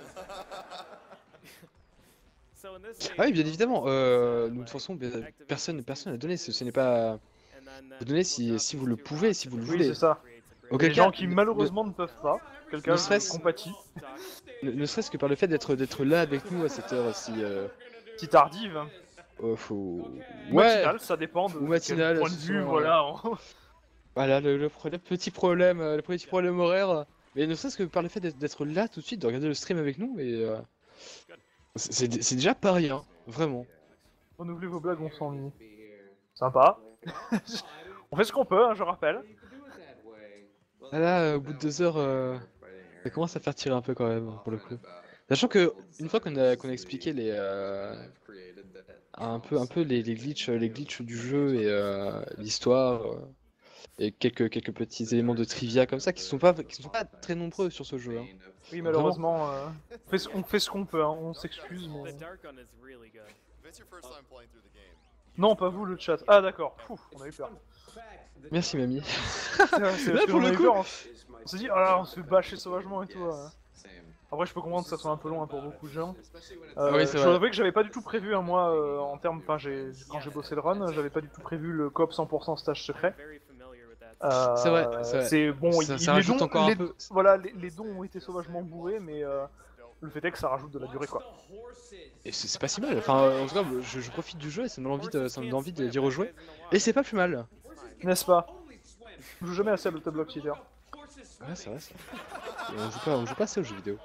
So in this Ah oui, game, bien évidemment. Euh, uh, nous, de toute façon, like, ben, activate personne, the personne n'a system, donné. Ce, ce n'est pas. and then, uh, Vous donnez we'll si, drop si these vous le two pouvez, rocks si and vous le then Oui, voulez. c'est ça. Auquel Les cas, gens qui ne- malheureusement ne peuvent pas. Quelqu'un ne serait-ce- compatit. Ne, ne serait-ce que par le fait d'être d'être là avec nous à cette heure si. Euh, Petit tardive. hein. euh, faut. Ou matinale, ça dépend de Ou matinale, quel point de ce vue, sont, voilà. hein. Voilà le, le problème- petit problème, euh, le petit problème horaire. Mais ne serait-ce que par le fait d'être- d'être là tout de suite, de regarder le stream avec nous, et euh, c'est c'est- c'est déjà pas rien, vraiment. Renouvelez vos blagues, on s'ennuie. Sympa. On fait ce qu'on peut, hein, je rappelle. Ah là, euh, au bout de deux heures, euh, ça commence à faire tirer un peu quand même, pour le coup. Sachant que une fois qu'on a, qu'on a expliqué les, euh, un peu, un peu les, les glitches, les glitches du jeu et euh, l'histoire euh, et quelques, quelques petits éléments de trivia comme ça qui sont pas, qui sont pas très nombreux sur ce jeu. Hein. Oui, malheureusement, euh, on fait ce- on fait ce qu'on peut, hein, on s'excuse, mais... The Dark Gun is really good. If it's your first time playing through the game, Non, pas vous, le chat. Ah, d'accord. Pouf, on a eu peur. Merci mamie. C'est vrai, c'est Là parce que pour on a le eu coup, peur, on- on s'est dit, oh là, on se fait bâcher sauvagement et tout. hein. Après, je peux comprendre que ça soit un peu long hein, pour beaucoup de gens. Euh, Oui, c'est je vrai. dois avouer que j'avais pas du tout prévu, hein, moi, euh, en termes. Enfin, j'ai- quand j'ai bossé le run, j'avais pas du tout prévu le coop cent pour cent stage secret. Very familiar with that. Euh, C'est vrai, c'est vrai. C'est bon, Ça- il- ça les rajoute dons, encore un les- peu. Voilà, les, les dons ont été sauvagement bourrés, mais euh, le fait est que ça rajoute de la durée, quoi. Et c'est c'est pas si mal. Enfin, en tout cas, je, je profite du jeu et ça me donne envie de, ça me donne envie de- d'y rejouer. Et c'est pas plus mal. N'est-ce pas? Je joue jamais assez à Battle Block Cheater. Ouais, c'est vrai ça. Et on joue pas, on joue pas assez aux jeux vidéo.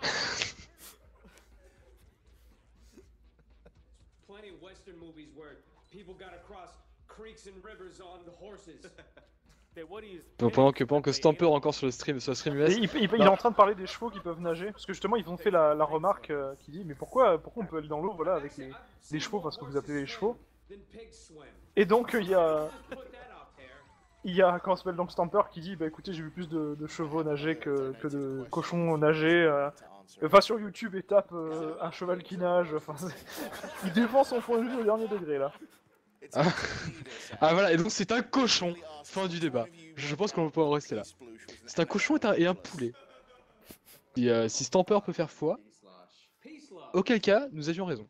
Plenty of Western movies where people gotta cross creeks and rivers on the horses. They would use Donc pendant que pendant que Stamper encore sur le stream, sur le stream U S. Et il, il- il est en train de parler des chevaux qui peuvent nager, parce que justement ils ont fait la, la remarque euh, qui dit mais pourquoi, pourquoi on peut aller dans l'eau voilà avec les, les chevaux parce que vous appelez les chevaux. Then pigs swim. Et donc il y a Put that out there. il y a comment s'appelle donc Stamper qui dit bah écoutez j'ai vu plus de, de chevaux nager que, que de cochons nager. euh. Va sur YouTube et tape euh, un cheval qui nage. Enfin, il défend son point de vue au dernier degré là. Ah, ah voilà, et donc c'est un cochon. Fin du débat. Je pense qu'on va pouvoir en rester là. C'est un cochon et un, et un poulet. Et, euh, si Stamper peut faire foi, auquel cas nous avions raison.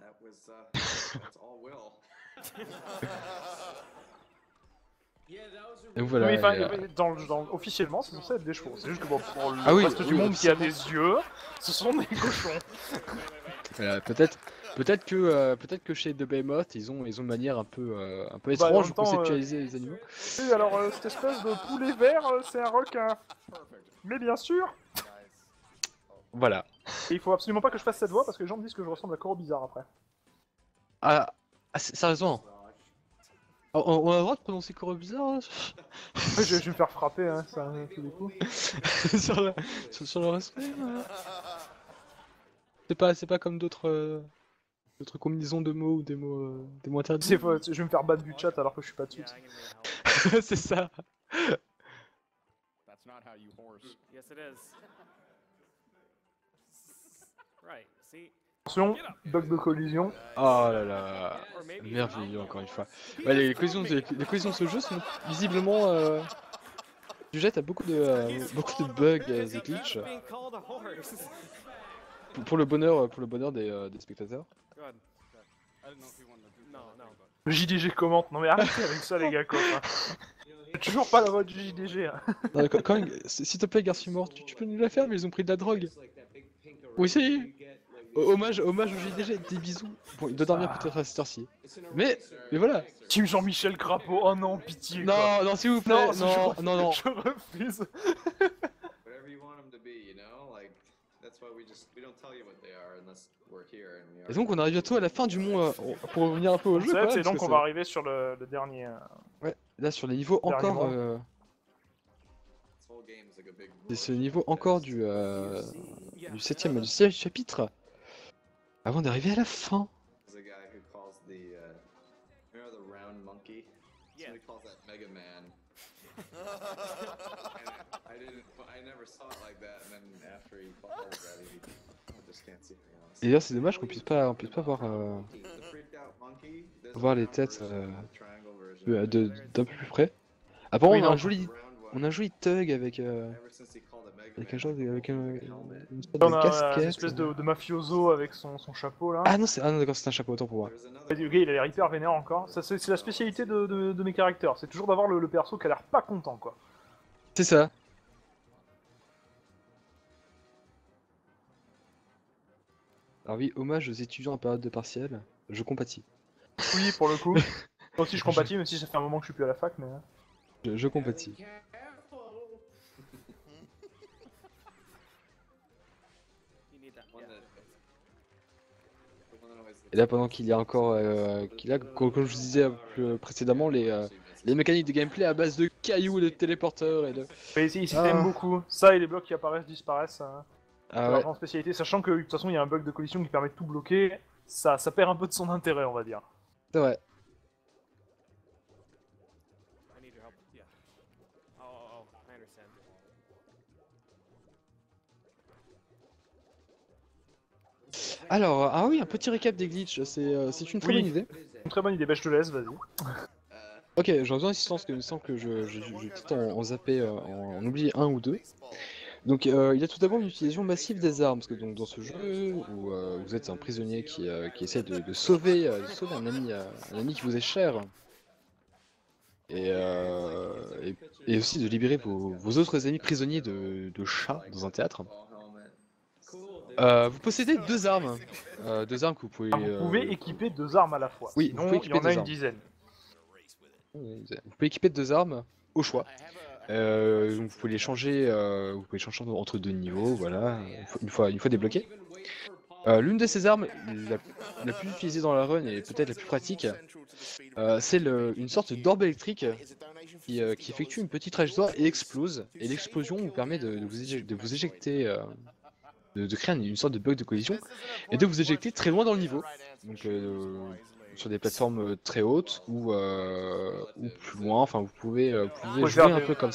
Donc voilà. Oui, enfin, et, euh... dans, dans, officiellement, c'est censé être des chevaux. C'est juste que bon, pour le ah oui, reste oui, du oui, monde qui a des yeux, ce sont des cochons. Voilà, peut-être, peut-être que, euh, peut-être que chez The Behemoth, ils ont, ils ont une manière un peu, euh, un peu étrange de bah, conceptualiser euh... les animaux. Oui, alors euh, cette espèce de poulet vert, euh, c'est un requin. Mais bien sûr. Voilà. Et il faut absolument pas que je fasse cette voix parce que les gens me disent que je ressemble à Coro Bizarre après. Ah, ah sérieusement. On, on a le droit de prononcer Coro Bizarre? je, je vais me faire frapper, hein, ça un peu des coups. sur, le, sur, sur le respect. Euh... C'est pas, c'est pas comme d'autres, euh, d'autres combinaisons de mots ou des mots, euh, des mots interdits. C'est faux, je vais me faire battre du chat alors que je suis pas dessus. C'est ça. That's not how you horse. Yes, it is. Right. See. Attention, bug de collision. Oh là là, merveilleux encore une fois. Ouais, les, collisions, les, les collisions de ce jeu sont visiblement euh, sujettes à beaucoup de, euh, beaucoup de bugs et de glitches. Pour, pour le bonheur, pour le bonheur des, euh, des spectateurs. Le J D G commente, non mais arrêtez avec ça les gars quoi. J'ai toujours pas la voix du J D G. Hein. Non, quand, quand, s'il te plaît Garcia Mort, tu, tu peux nous la faire mais ils ont pris de la drogue. Oui c'est... Hommage, hommage au J D G, des bisous. Bon, il doit dormir ah. peut-être à cette heure-ci. Mais, mais voilà. Team Jean-Michel Crapaud, oh non, pitié. Non, quoi. non, s'il vous plaît, non, non, je non, non. Je refuse. Et donc on arrive bientôt à la fin du monde euh, pour revenir un peu au jeu. C'est c'est donc on va arriver sur le, le dernier. Euh... Ouais, là sur les niveaux encore. Euh... C'est ce niveau encore du euh... du septième du septième chapitre. Avant d'arriver à la fin. Et d'ailleurs c'est dommage qu'on puisse pas on puisse pas voir euh, voir les têtes euh, d'un de, de, peu plus près. Apparemment oui, on a un joli on a un joli thug avec euh, avec un genre de, avec un, une sorte on de a casquette. Une espèce de, de mafioso avec son, son chapeau là. Ah non c'est ah non d'accord c'est un chapeau autant pour moi. Le gars il a l'air hyper vénère encore. Ça c'est la spécialité de, de, de mes caractères, c'est toujours d'avoir le, le perso qui a l'air pas content quoi. C'est ça. Alors oui, hommage aux étudiants en période de partiel, je compatis. Oui, pour le coup. Moi aussi je compatis, même si ça fait un moment que je suis plus à la fac, mais... Je, je compatis. Et là, pendant qu'il y a encore... Euh, qu'il a, comme je vous disais plus précédemment, les, euh, les mécaniques de gameplay à base de cailloux, de téléporteurs et de... Mais ici, ils ah. beaucoup. Ça et les blocs qui apparaissent disparaissent. Hein. Ah ouais. En spécialité, sachant que de toute façon il y a un bug de collision qui permet de tout bloquer, ça, ça perd un peu de son intérêt on va dire. C'est vrai. Alors, ah oui, un petit récap des glitches, c'est euh, une très oui. bonne idée. Une très bonne idée, bah je te laisse, vas-y. Ok, j'en besoin d'insistance que je sens que je, je, je, je quitte en, en zapper, euh, en, en oublier un ou deux. Donc euh, il y a tout d'abord une utilisation massive des armes, parce que donc, dans ce jeu où euh, vous êtes un prisonnier qui, euh, qui essaie de, de, sauver, euh, de sauver un ami, euh, un ami qui vous est cher, et, euh, et, et aussi de libérer vos, vos autres amis prisonniers de, de chats dans un théâtre. Euh, vous possédez deux armes, euh, deux armes que vous pouvez... Ah, vous pouvez euh... équiper deux armes à la fois, oui, sinon il y en a une armes. dizaine. Vous pouvez équiper deux armes au choix. Euh, donc vous pouvez les changer, euh, vous pouvez changer entre deux niveaux, voilà, une fois, une fois débloqué. Euh, L'une de ces armes, la, la plus utilisée dans la run et peut-être la plus pratique, euh, c'est une sorte d'orbe électrique qui, euh, qui effectue une petite trajectoire et explose. Et l'explosion vous permet de, de, vous, éjecter, de vous éjecter, euh, de, de créer une, une sorte de bug de collision et de vous éjecter très loin dans le niveau. Donc euh, sur des plateformes très hautes ou, euh, ou plus loin, enfin vous pouvez, euh, vous pouvez jouer un peu comme ça.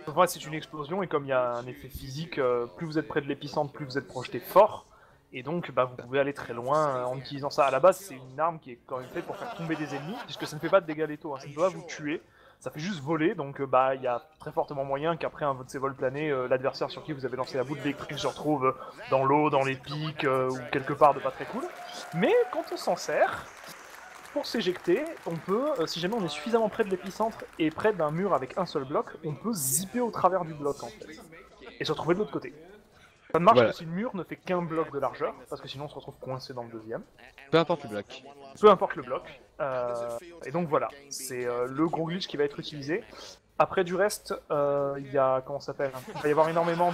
En fait, c'est une explosion, et comme il y a un effet physique, euh, plus vous êtes près de l'épicentre, plus vous êtes projeté fort, et donc bah, vous pouvez aller très loin euh, en utilisant ça. À la base, c'est une arme qui est quand même faite pour faire tomber des ennemis, puisque ça ne fait pas de dégâts létaux, hein, ça ne peut pas vous tuer, ça fait juste voler, donc euh, bah il y a très fortement moyen qu'après un de ces vols planés, euh, l'adversaire sur qui vous avez lancé la boule d'électrique se retrouve euh, dans l'eau, dans les pics, euh, ou quelque part de pas très cool. Mais quand on s'en sert, pour s'éjecter, on peut, euh, si jamais on est suffisamment près de l'épicentre et près d'un mur avec un seul bloc, on peut zipper au travers du bloc en fait, et se retrouver de l'autre côté. Ça ne marche Voilà. que si le mur ne fait qu'un bloc de largeur, parce que sinon on se retrouve coincé dans le deuxième. Peu importe le bloc. Peu importe le bloc. Euh, et donc voilà, c'est euh, le gros glitch qui va être utilisé. Après du reste, euh, il y a, comment ça s'appelle, il va y avoir énormément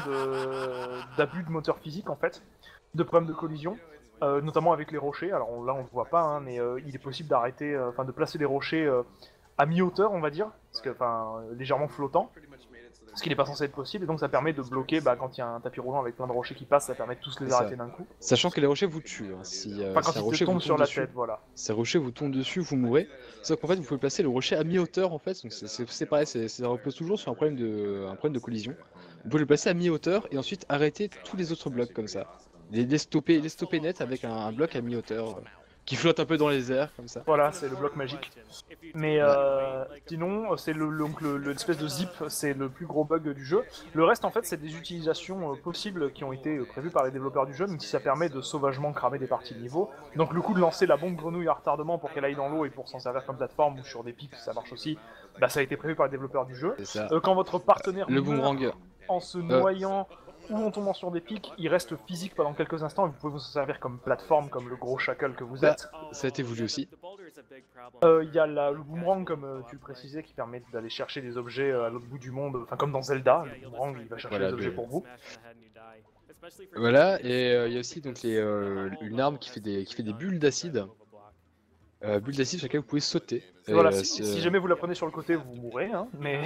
de d'abus de moteur physique en fait, de problèmes de collision, euh, notamment avec les rochers. Alors on- là on le voit pas, hein, mais euh, il est possible d'arrêter, euh, enfin de placer les rochers euh, à mi-hauteur on va dire, parce que, enfin euh, légèrement flottant. Ce qui n'est pas censé être possible, et donc ça permet de bloquer, bah, quand il y a un tapis roulant avec plein de rochers qui passent, ça permet de tous les C'est ça. arrêter d'un coup. Sachant que les rochers vous tuent. Hein. Si, euh, Enfin, quand si un ils te rocher tombent vous sur tombe la dessus, tête, voilà. Si un rocher vous tombe dessus, vous mourrez. Sauf qu'en fait, vous pouvez placer le rocher à mi-hauteur en fait. Donc c'est- c'est c'est pareil, c'est- ça repose toujours sur un problème de, un problème de collision. Vous pouvez le placer à mi-hauteur et ensuite arrêter tous les autres blocs comme ça. Les, les stopper, les stopper net avec un, un bloc à mi-hauteur euh, qui flotte un peu dans les airs comme ça. Voilà, c'est le bloc magique. Mais euh, sinon, c'est le, le- donc le- le- l'espèce de zip, c'est le plus gros bug du jeu. Le reste, en fait, c'est des utilisations euh, possibles qui ont été euh, prévues par les développeurs du jeu, même si ça permet de sauvagement cramer des parties de niveau. Donc le coup de lancer la bombe grenouille à retardement pour qu'elle aille dans l'eau et pour s'en servir comme plateforme ou sur des pics, ça marche aussi. Bah, ça a été prévu par les développeurs du jeu. C'est ça. Euh, quand votre partenaire Le meurt boomerang. en se Euh. noyant ou en tombant sur des pics, il reste physique pendant quelques instants et vous pouvez vous en servir comme plateforme, comme le gros chacal que vous Ça, êtes. ça a été voulu aussi. Euh, Il y a la- le boomerang, comme euh, tu le précisais, qui permet d'aller chercher des objets euh, à l'autre bout du monde, enfin comme dans Zelda, le boomerang il va chercher Voilà, des objets le- pour vous. Voilà, et euh, il y a aussi donc les, euh, une arme qui fait des, qui fait des bulles d'acide. Euh, bulles d'acide sur lesquelles vous pouvez sauter. Et voilà, Euh, si, c'est- si jamais vous la prenez sur le côté, vous mourrez, hein, mais...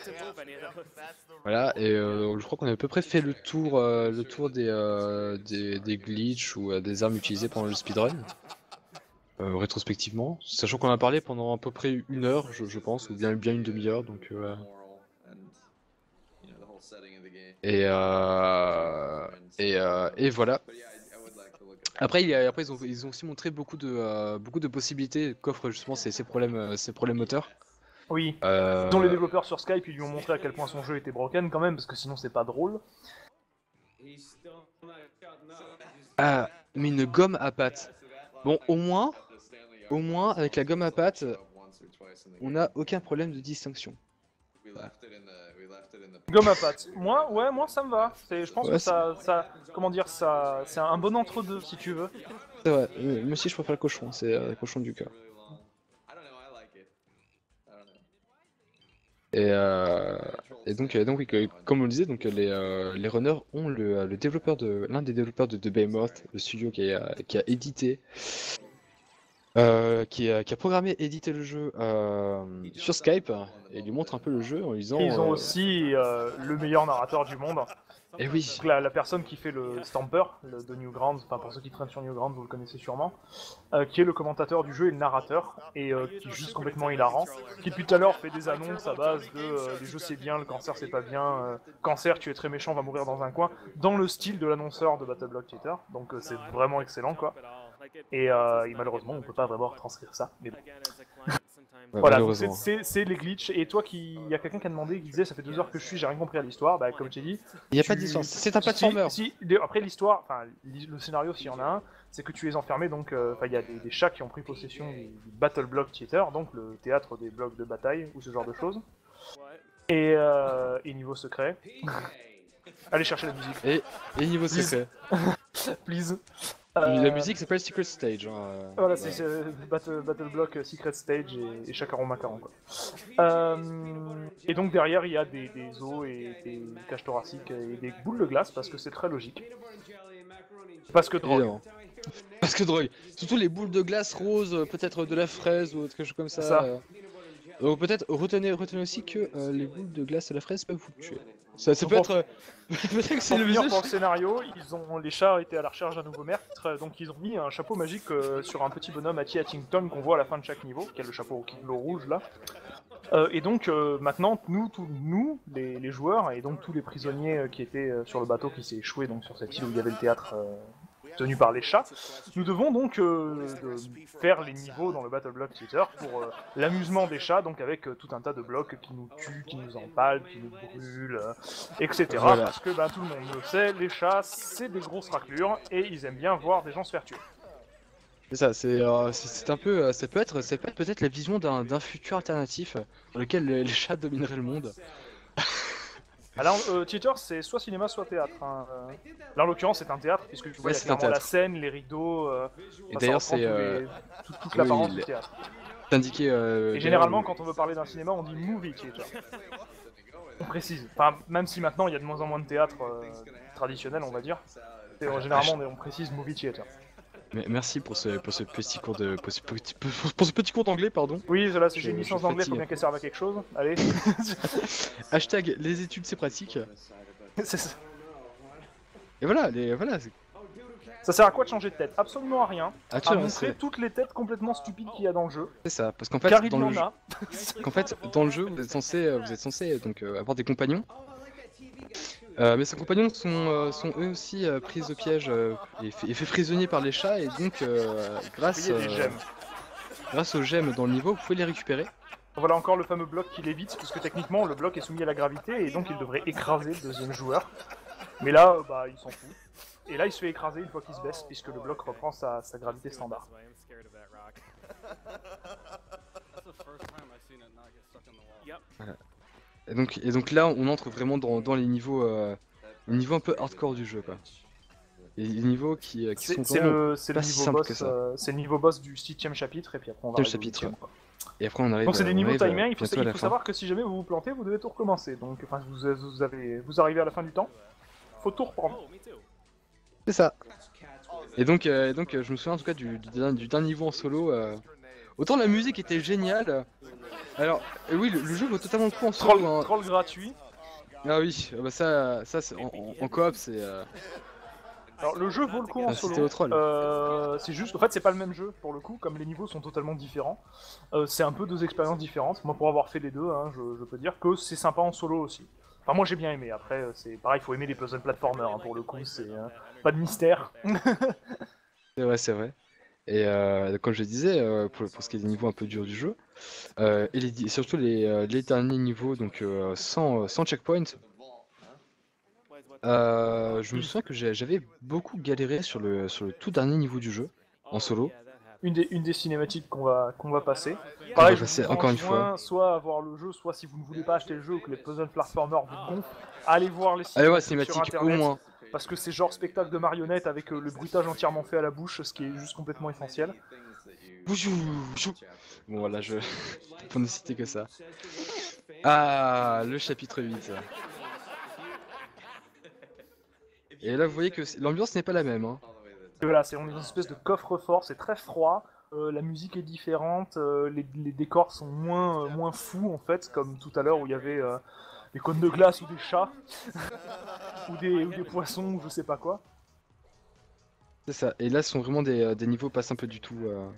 Voilà, et euh, je crois qu'on a à peu près fait le tour, euh, le tour des, euh, des, des glitches ou euh, des armes utilisées pendant le speedrun. Euh, rétrospectivement, sachant qu'on en a parlé pendant à peu près une heure, je, je pense, ou bien, bien une demi-heure, donc... Euh, et, euh, et, euh, et voilà. Après, il y a- après ils, ont, ils ont aussi montré beaucoup de, euh, beaucoup de possibilités qu'offrent justement ces, ces, problèmes, euh, ces problèmes moteurs. Oui, Euh, dont les développeurs sur Skype, ils lui ont montré à quel point son jeu était broken quand même, parce que sinon c'est pas drôle. Ah, mais une gomme à pattes. Bon, au moins, au moins, avec la gomme à pattes, on n'a aucun problème de distinction. Voilà. Gomme à pattes. Moi, ouais, moi ça me va. C'est- Je pense Ouais, que ça, ça, comment dire, ça, c'est un bon entre-deux si tu veux. C'est vrai, euh, moi aussi je préfère le cochon, c'est euh, le cochon du cœur. Et, euh, et donc, euh, donc oui, que- comme on le disait, donc les, euh, les runners ont le, le développeur de l'un des développeurs de, de Behemoth, le studio qui a, qui a édité, euh, qui, a, qui a programmé et édité le jeu euh, sur Skype et lui montre un peu le jeu en lui disant. Et ils ont euh, aussi euh, le meilleur narrateur du monde. Eh oui. Donc la, la personne qui fait le Stamper le, de Newgrounds, enfin pour ceux qui traînent sur Newgrounds, vous le connaissez sûrement, euh, qui est le commentateur du jeu et le narrateur, et euh, qui est juste complètement hilarant, qui depuis tout à l'heure fait des annonces à base de euh, les jeux c'est bien, le cancer c'est pas bien, euh, cancer tu es très méchant, va mourir dans un coin, dans le style de l'annonceur de Battle Block Theater, donc euh, c'est vraiment excellent quoi. Et, euh, et malheureusement on peut pas vraiment retranscrire ça, mais bon. Ouais, Voilà, donc malheureusement. c'est- c'est c'est les glitches. Et toi, qui, il y a quelqu'un qui a demandé, qui disait, ça fait deux heures que je suis, j'ai rien compris à l'histoire. Bah, comme tu dit, Il n'y a tu- pas d'histoire, c'est un si- platformer. Si, de- après l'histoire, enfin li- le scénario, s'il y en a un, c'est que tu es enfermé. Donc, euh, enfin, il y a des, des chats qui ont pris possession du, du Battle Block Theater, donc le théâtre des blocs de bataille ou ce genre de choses. Et, euh, et niveau secret, allez chercher la musique. Et, et niveau Please. secret. Please. La Euh, musique s'appelle Secret Stage. Hein, euh, Voilà, c'est c'est, euh, Battle, Battle Block, euh, Secret Stage et, et Chacaron Macaron quoi. Euh, et donc derrière il y a des, des os et des cages thoraciques et des boules de glace parce que c'est très logique. Parce que drogue. Évidemment. Parce que drogue. Surtout les boules de glace roses, euh, peut-être de la fraise ou quelque chose comme ça. Ça. euh. Donc peut-être retenez, retenez aussi que euh, les boules de glace de la fraise peuvent vous tuer. Ça, ça Donc, peut pour- être. euh, peut-être que c'est Pour le finir visage. pour le scénario, ils ont, les chats étaient à la recherche d'un nouveau maître, donc ils ont mis un chapeau magique euh, sur un petit bonhomme Hattie Hattington qu'on voit à la fin de chaque niveau, qui a le chapeau au kilo rouge là. Euh, et donc euh, maintenant, nous, tous nous les, les joueurs, et donc tous les prisonniers euh, qui étaient euh, sur le bateau qui s'est échoué donc sur cette île où il y avait le théâtre euh, tenu par les chats, nous devons donc euh, de faire les niveaux dans le Battle Block Theater pour euh, l'amusement des chats, donc avec euh, tout un tas de blocs qui nous tuent, qui nous empalent, qui nous brûlent, euh, et cetera. Voilà. Parce que bah, tout le monde le sait, les chats, c'est des grosses raclures, et ils aiment bien voir des gens se faire tuer. C'est ça, c'est euh, c'est- c'est un peu, euh, ça peut être, ça peut être peut-être la vision d'un d'un futur alternatif euh, dans lequel les, les chats domineraient le monde. Alors, euh, theater, c'est soit cinéma, soit théâtre. Hein. euh. Là, en l'occurrence, c'est un théâtre, puisque tu vois, Ouais, il y a c'est un clairement la théâtre. scène, les rideaux. Euh, Et enfin, d'ailleurs, ça reprend c'est tous euh, les- tout- toute oui, l'apparence il- du théâtre. c'est indiqué. euh, Et généralement, d'ailleurs, quand on veut parler d'un cinéma, on dit movie theater. On précise. Enfin, même si maintenant, il y a de moins en moins de théâtre euh, traditionnel, on va dire. Et, euh, généralement, on, est- on précise movie theater. Mais merci pour ce, pour ce petit cours de, pour ce petit, pour ce petit cours d'anglais, pardon. Oui, là, si Je- j'ai une je licence d'anglais, faut fatigue. bien qu'elle serve à quelque chose. Allez. Hashtag les études c'est pratique. C'est ça. Et voilà, les, voilà. c'est- Ça sert à quoi de changer de tête? Absolument à rien. Ah, tu À vois, montrer c'est- toutes les têtes complètement stupides qu'il y a dans le jeu. C'est ça, parce qu'en fait, Car il dans y le en jeu, a. qu'en fait, dans le jeu, vous êtes censé, euh, vous êtes censé donc euh, avoir des compagnons. Euh, mais ces compagnons sont, euh, sont eux aussi euh, pris au piège euh, et, fait, et fait prisonniers par les chats, et donc euh, grâce, Payez des euh, gemmes. grâce aux gemmes dans le niveau, vous pouvez les récupérer. Voilà encore le fameux bloc qui l'évite, puisque techniquement le bloc est soumis à la gravité et donc il devrait écraser le deuxième joueur. Mais là, euh, bah, il s'en fout. Et là, il se fait écraser une fois qu'il se baisse, puisque le bloc reprend sa, sa gravité standard. That's why I'm scared of that rock. That's the first time I've seen it not get stuck in the wall. Yep. Voilà. Et donc, et donc là, on entre vraiment dans, dans les niveaux, euh, les niveaux un peu hardcore du jeu, quoi. Et les niveaux qui, euh, qui C'est sont c'est vraiment le, c'est le pas si niveau simples que boss, ça. euh, c'est le niveau boss du septième chapitre, et puis après on va Septième arriver au chapitre, huitième, ouais. quoi. Et après, on arrive. Donc c'est des on niveaux arrive, euh, timés, il faut, bientôt à il la faut fin. savoir que si jamais vous vous plantez, vous devez tout recommencer. Donc enfin, vous, vous, avez, vous arrivez à la fin du temps, faut tout reprendre. Oh, me too. C'est ça. Et donc, euh, et donc euh, je me souviens en tout cas du, du, dernier- du dernier niveau en solo. euh, Autant la musique était géniale. Alors, euh, oui, le, le jeu vaut totalement le coup en solo. Troll, hein. troll gratuit. Ah oui, ah bah ça, ça c'est- en, en, en coop, c'est. euh, Alors le jeu vaut le coup en Inciter solo. au troll. Euh, c'est juste, en fait, c'est pas le même jeu pour le coup, comme les niveaux sont totalement différents. Euh, c'est un peu deux expériences différentes. Moi, pour avoir fait les deux, hein, je, je peux dire que c'est sympa en solo aussi. Enfin, moi j'ai bien aimé. Après, euh, c'est pareil, il faut aimer les puzzle platformers hein, pour le coup. C'est euh, pas de mystère. C'est vrai, c'est vrai. Et euh, comme je le disais, euh, pour, pour ce qui est des niveaux un peu durs du jeu, euh, et, les, et surtout les, euh, les derniers niveaux, donc euh, sans, euh, sans checkpoint, euh, je me souviens que j'ai- j'avais beaucoup galéré sur le, sur le tout dernier niveau du jeu, en solo. Une des, une des cinématiques qu'on va, qu'on va passer. va Pareil, je passer vous encore une enjoins soit à voir le jeu, soit si vous ne voulez pas acheter le jeu ou que les puzzle platformers vous gonflent, allez voir les Allez voir cinématiques sur cinématique, au internet. moins. Parce que c'est genre spectacle de marionnettes avec euh, le bruitage entièrement fait à la bouche, ce qui est juste complètement essentiel. Bouchou, bouchou. Bon voilà, je pour ne citer que ça. Ah, le chapitre huit. Et là, vous voyez que c'est- l'ambiance n'est pas la même. Hein. Et voilà, c'est, on est dans une espèce de coffre-fort, c'est très froid, euh, la musique est différente, euh, les, les décors sont moins, euh, moins fous en fait, comme tout à l'heure où il y avait euh, des cônes de glace ou des chats, ou, des, ou des poissons ou je sais pas quoi. C'est ça. Et là, ce sont vraiment des, euh, des niveaux pas simples du tout. euh,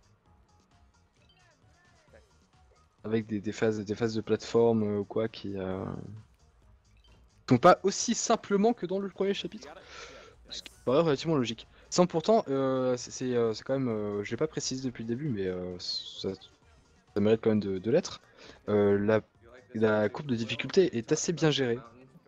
Avec des, des phases, des phases de plateforme euh, ou quoi qui euh, sont pas aussi simplement que dans le premier chapitre. Ce qui paraît relativement logique. Sans pourtant, euh, c'est c'est, euh, c'est quand même, euh, je l'ai pas précisé depuis le début, mais euh, ça, ça mérite quand même de, de l'être. Euh, la, la courbe de difficulté est assez bien gérée.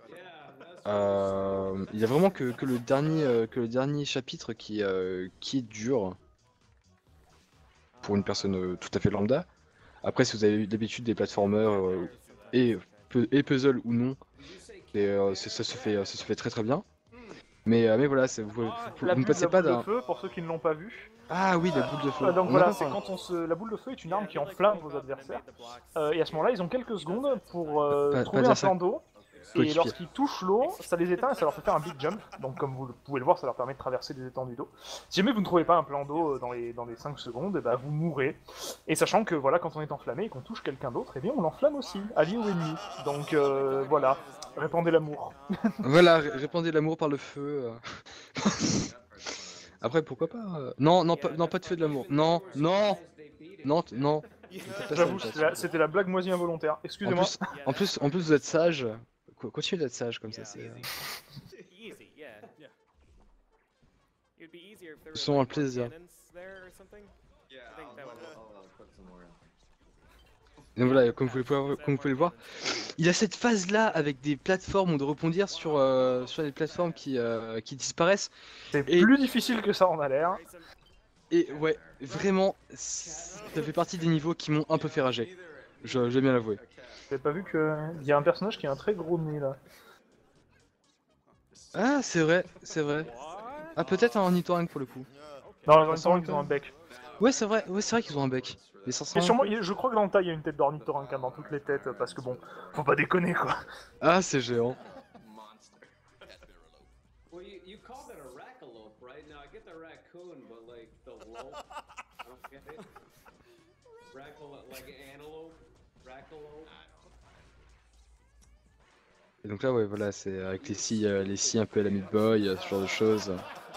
Euh, Il y a vraiment que, que le dernier, euh, que le dernier chapitre qui, euh, qui est dur pour une personne euh, tout à fait lambda. Après, si vous avez eu l'habitude des platformers euh, et, pu- et puzzle ou non, et, euh, c'est- ça, se fait, ça se fait très très bien. Mais, euh, mais voilà, c'est- vous, vous, vous La ne bulle, passez la pas boule de d'un. feu, pour ceux qui ne l'ont pas vu. Ah oui, la boule de feu. Euh, donc On en voilà, a c'est parlé. quand on se... la boule de feu est une arme qui enflamme vos adversaires. Euh, et à ce moment-là, ils ont quelques secondes pour euh, Pas- pas trouver dire un ça. plan d'eau. Et Coéquipier. lorsqu'ils touchent l'eau, ça les éteint et ça leur fait faire un big jump. Donc comme vous le- pouvez le voir, ça leur permet de traverser des étendues d'eau. Si jamais vous ne trouvez pas un plan d'eau euh, dans les, dans les cinq secondes, eh ben, vous mourrez. Et sachant que voilà, quand on est enflammé et qu'on touche quelqu'un d'autre, eh bien on l'enflamme aussi, allié ou ennemi. Donc euh, voilà, répandez l'amour. Voilà, ré- répandez l'amour par le feu. euh. Après, pourquoi pas euh, Non, non, pas, non, pas de feu de l'amour. Non, non, non, t- non. J'avoue, c'était la, c'était la blague moisie involontaire. En Excusez-moi. plus, en plus, en plus, vous êtes sage. Co- Continuez d'être sage comme ça. C'est euh, Easy, yeah. It'd be easier if there Sont were un like more plaisir. cannons there or something. Yeah, I think I'll, that would I'll, help. I'll, uh, put some more in. Donc voilà, comme vous pouvez, comme vous pouvez le voir, il y a cette phase-là avec des plateformes, on doit rebondir sur, euh, sur les plateformes qui, euh, qui disparaissent. C'est Et- plus difficile que ça en a l'air. Et ouais, vraiment, ça fait partie des niveaux qui m'ont un peu fait rager. Je, je vais bien l'avouer. J'avais pas vu que il y a un personnage qui a un très gros nez là. Ah, c'est vrai, c'est vrai. Ah, peut-être un ornithorynque pour le coup. Non, les ornithorynques ils ont un bec. Ouais, c'est vrai, ouais, c'est vrai qu'ils ont un bec. Mais ça Et sent... sûrement, je crois que dans le tas il y a une tête d'ornithorynque hein, dans toutes les têtes parce que bon, faut pas déconner quoi. Ah, c'est géant. Well, you, you called it a rackalope, right? Now I get the raccoon, but like the lope, I don't get it. Rackalope, like antelope, rackalope. Et donc là, ouais, voilà, c'est avec les scies, euh, les scies un peu à la Meat Boy, euh, ce genre de choses.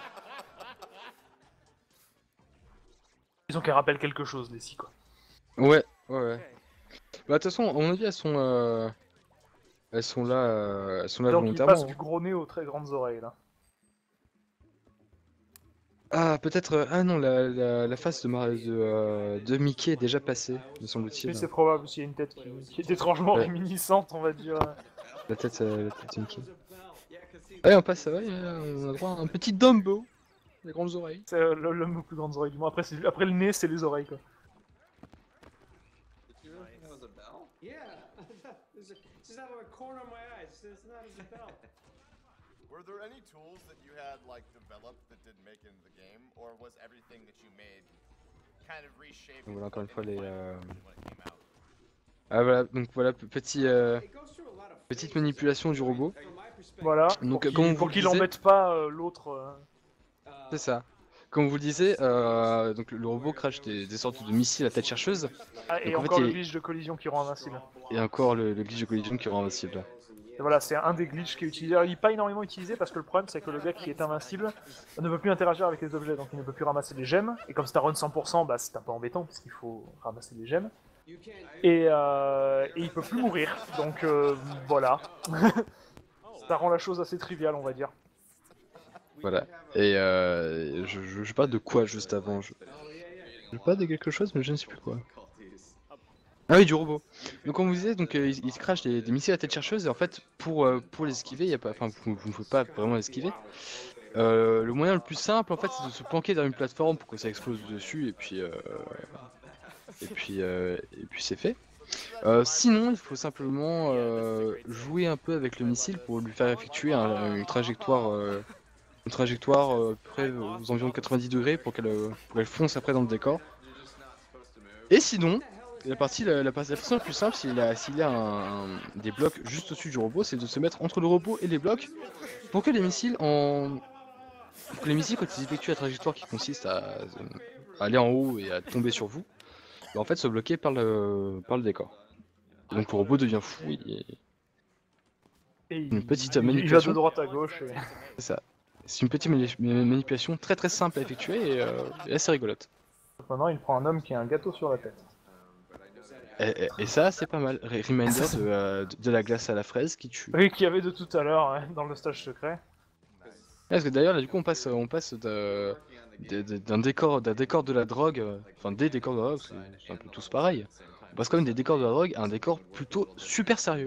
Ils ont qu'elles rappellent quelque chose les six quoi. Ouais, ouais, ouais. Bah, de toute façon, à mon avis, elles sont, euh, elles sont là, euh, elles sont là Donc ils volontairement. passent du gros nez aux très grandes oreilles là. Ah, peut-être. euh, Ah non, la, la, la face de, Mar- de, euh, de Mickey est déjà passée, me semble-t-il. Oui c'est probable s'il y a une tête qui, qui est étrangement Ouais. réminiscente on va dire. La tête, euh, la tête de Mickey. Allez, on passe, ouais, on a droit à un petit Dumbo. Les grandes oreilles. C'est euh, le- l'homme aux plus grandes oreilles du monde. Après, c'est- après le nez c'est les oreilles quoi. Did you really think that was a bell? Yeah, it's just out of the corner of my eye. It's, it's not as a bell. Were there any tools that you had like developed that didn't make it into the game, or was everything that you made kind of reshaped? Donc voilà, encore une fois, les. euh, when it came out? Ah voilà, donc voilà, p- petit, euh, petite manipulation du robot. Voilà. Donc, pour qu'il comme vous pour le qu'il disiez- embête pas euh, l'autre. euh. C'est ça. Comme vous le disiez, euh, donc le, le robot crache des, des sortes de missiles à tête chercheuse. Ah, et Donc, en fait, encore il le y a- glitch de collision qui rend invincible. Et encore le, le glitch de collision qui rend invincible. Et voilà, c'est un des glitches qui est utilisé. Alors, il n'est pas énormément utilisé parce que le problème c'est que le gars qui est invincible ne peut plus interagir avec les objets, donc il ne peut plus ramasser les gemmes. Et comme c'est un run cent pour cent, bah, c'est un peu embêtant parce qu'il faut ramasser les gemmes. Et, euh, et il peut plus mourir, donc euh, voilà. Ça rend la chose assez triviale, on va dire. Voilà. Et euh, je, je, je parle de quoi juste avant je... je parle de quelque chose, mais je ne sais plus quoi. Ah oui, du robot. Donc comme vous disiez, donc euh, il, il crache des, des missiles à tête chercheuse et en fait pour euh, pour l'esquiver, il y a pas, enfin vous, vous ne pouvez pas vraiment l'esquiver. Euh, le moyen le plus simple en fait, c'est de se planquer dans une plateforme pour que ça explose dessus et puis euh, et puis euh, et puis c'est fait. Euh, sinon, il faut simplement euh, jouer un peu avec le missile pour lui faire effectuer un- une trajectoire, euh, une trajectoire euh, à peu près aux environs de quatre-vingt-dix degrés pour qu'elle euh, pour qu'elle fonce après dans le décor. Et sinon, la partie la, la, partie- la façon la plus simple, s'il a, s'il y a un, un- des blocs juste au-dessus du robot, c'est de se mettre entre le robot et les blocs pour que les missiles en pour que les missiles quand ils effectuent la trajectoire qui consiste à, à aller en haut et à tomber sur vous, bah, en fait se bloquer par le par le décor. Et donc le robot devient fou. Il... Et Une il- petite il, il va manipulation. de droite à gauche. Et... C'est ça. C'est une petite mani- manipulation très très simple à effectuer et, euh, et assez rigolote. Maintenant, il prend un homme qui a un gâteau sur la tête. Et, et- et ça, c'est pas mal. Re- Reminder de, euh, de, de la glace à la fraise qui tue. Oui, qu'il y avait de tout à l'heure hein, dans le stage secret. Parce que d'ailleurs, là, du coup, on passe, on passe de- de- de- d'un décor, d'un décor de la drogue, euh, enfin des décors de la drogue, c'est c'est un peu tous pareil. On passe quand même des décors de la drogue à un décor plutôt super sérieux.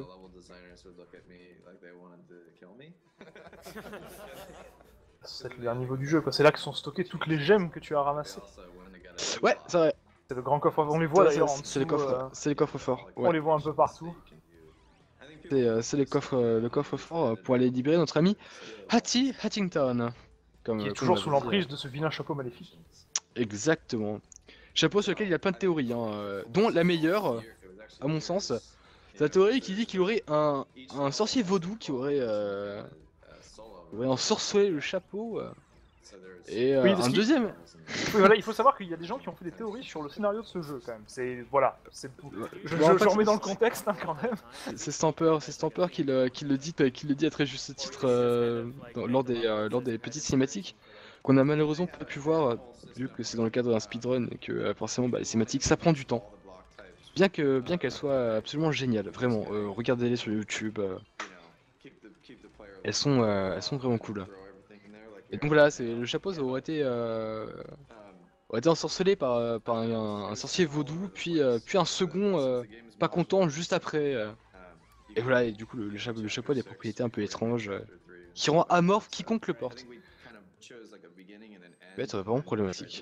C'est le dernier niveau du jeu, quoi. C'est là que sont stockées toutes les gemmes que tu as ramassées. Ouais, c'est vrai. C'est le grand coffre. On les voit Ça, d'ailleurs ça, en C'est les dessous, coffres, euh, c'est les coffres forts. On Ouais. les voit un peu partout. C'est euh, c'est les coffres, euh, le coffre fort euh, pour aller libérer notre ami Hattie Hattington. Comme, Qui euh, est comme toujours on sous l'avait dit. l'emprise de ce vilain chapeau maléfique. Exactement. Chapeau sur lequel il y a plein de théories, hein, euh, dont la meilleure, euh, à mon sens, c'est la théorie qui dit qu'il y aurait un, un sorcier vaudou qui aurait, euh, aurait ensorcelé le chapeau. euh, et euh, Oui, parce un qu'il- deuxième. Oui, voilà, il faut savoir qu'il y a des gens qui ont fait des théories sur le scénario de ce jeu quand même. C'est voilà, c'est je, Bon, en je- fait, je remets dans le c'est- contexte hein, quand même. C'est Stamper, c'est Stamper qui le, qui le dit, qui le dit à très juste titre euh, dans- lors des, euh, lors des petites cinématiques qu'on a malheureusement pas pu voir euh, vu que c'est dans le cadre d'un speedrun et que euh, forcément bah, les cinématiques ça prend du temps. bien que bien qu'elle soit absolument géniale, vraiment. Euh, regardez-les sur YouTube. Euh, elles sont euh, elles sont vraiment cool. Et donc voilà, c'est le chapeau ça aurait été euh, aurait été ensorcelé par par un, un sorcier vaudou, puis euh, puis un second euh, pas content juste après. Euh. Et voilà, et du coup le, le chapeau le chapeau a des propriétés un peu étranges euh, qui rend amorphe quiconque le porte. Ça va être vraiment problématique.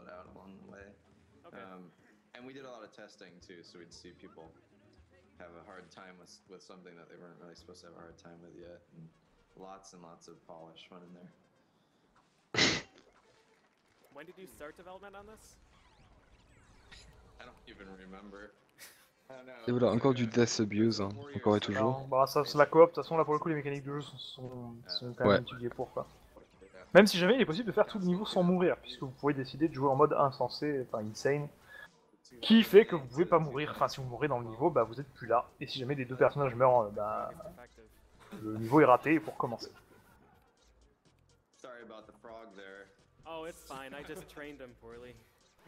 And we did a lot of testing too, so we'd see people have a hard time with with something that they weren't really supposed to have a hard time with yet. And lots and lots of polish went in there. When did you start development on this? I don't even remember. Et voilà, encore du Death Abuse, hein. Encore et toujours. Alors, bah, ça, c'est la coop, de toute façon, là pour le coup, les mécaniques de jeu sont, sont, sont quand même Ouais. étudiées pour quoi. Même si jamais il est possible de faire tout le niveau sans mourir, puisque vous pouvez décider de jouer en mode insensé, enfin insane, qui fait que vous pouvez pas mourir. Enfin, si vous mourrez dans le niveau, bah vous êtes plus là. Et si jamais les deux personnages meurent, bah le niveau est raté pour commencer. Sorry about the frog there. Oh, it's fine. I just trained him poorly.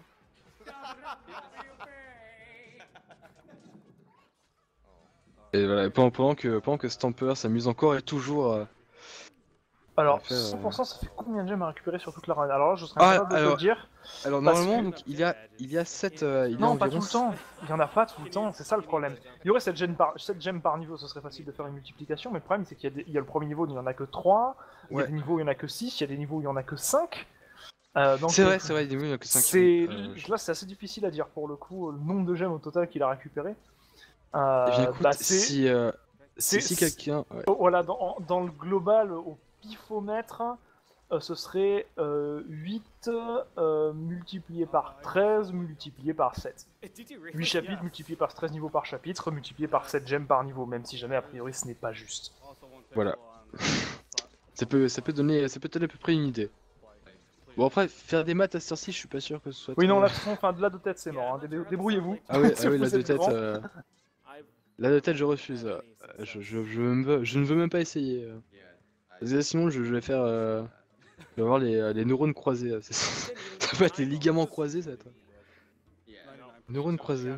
Et voilà, pendant, pendant que pendant que Stamper s'amuse encore et toujours. Euh, Alors, faire, euh... cent pour cent, ça fait combien de gemmes à récupérer sur toute la run? Alors là, je serais ah, incapable de alors, te le dire. Alors parce normalement, que... donc, il y a il y a sept. Euh, il non, y a pas environ... tout le temps. Il y en a pas tout le temps. C'est ça le problème. Il y aurait sept gemmes par sept gemmes par niveau, ce serait facile de faire une multiplication. Mais le problème, c'est qu'il y a, des... il y a le premier niveau où il y en a que trois. Il y a Ouais. des niveaux où il y en a que six. Il y a des niveaux où il y en a que cinq. Euh, c'est vrai, c'est vrai, il y en a que cinq. C'est... Euh, Là, c'est assez difficile à dire pour le coup, le nombre de gemmes au total qu'il a récupéré. Euh, eh bien, écoute, bah, c'est... si, euh, c'est... si, si quelqu'un... Ouais. Oh, voilà, dans, dans le global, au pifomètre, euh, ce serait euh, huit euh, multiplié par treize multiplié par sept. huit chapitres multipliés par treize niveaux par chapitre, multiplié par sept gemmes par niveau, même si jamais a priori ce n'est pas juste. Voilà. ça, peut, ça, peut donner, ça peut donner à peu près une idée. Bon après, faire des maths à cette heure-ci, je suis pas sûr que ce soit... Oui très... non, là, enfin, de là de tête c'est mort, hein. Dé débrouillez-vous. Ah oui, ah oui là de tête... Euh... Là de tête je refuse, euh, je, je, je, me, je ne veux même pas essayer. Euh. Parce que sinon je, je vais faire... Euh... Je vais avoir les, les neurones croisés. Ça va être les ligaments croisés ça va être... Neurones croisés.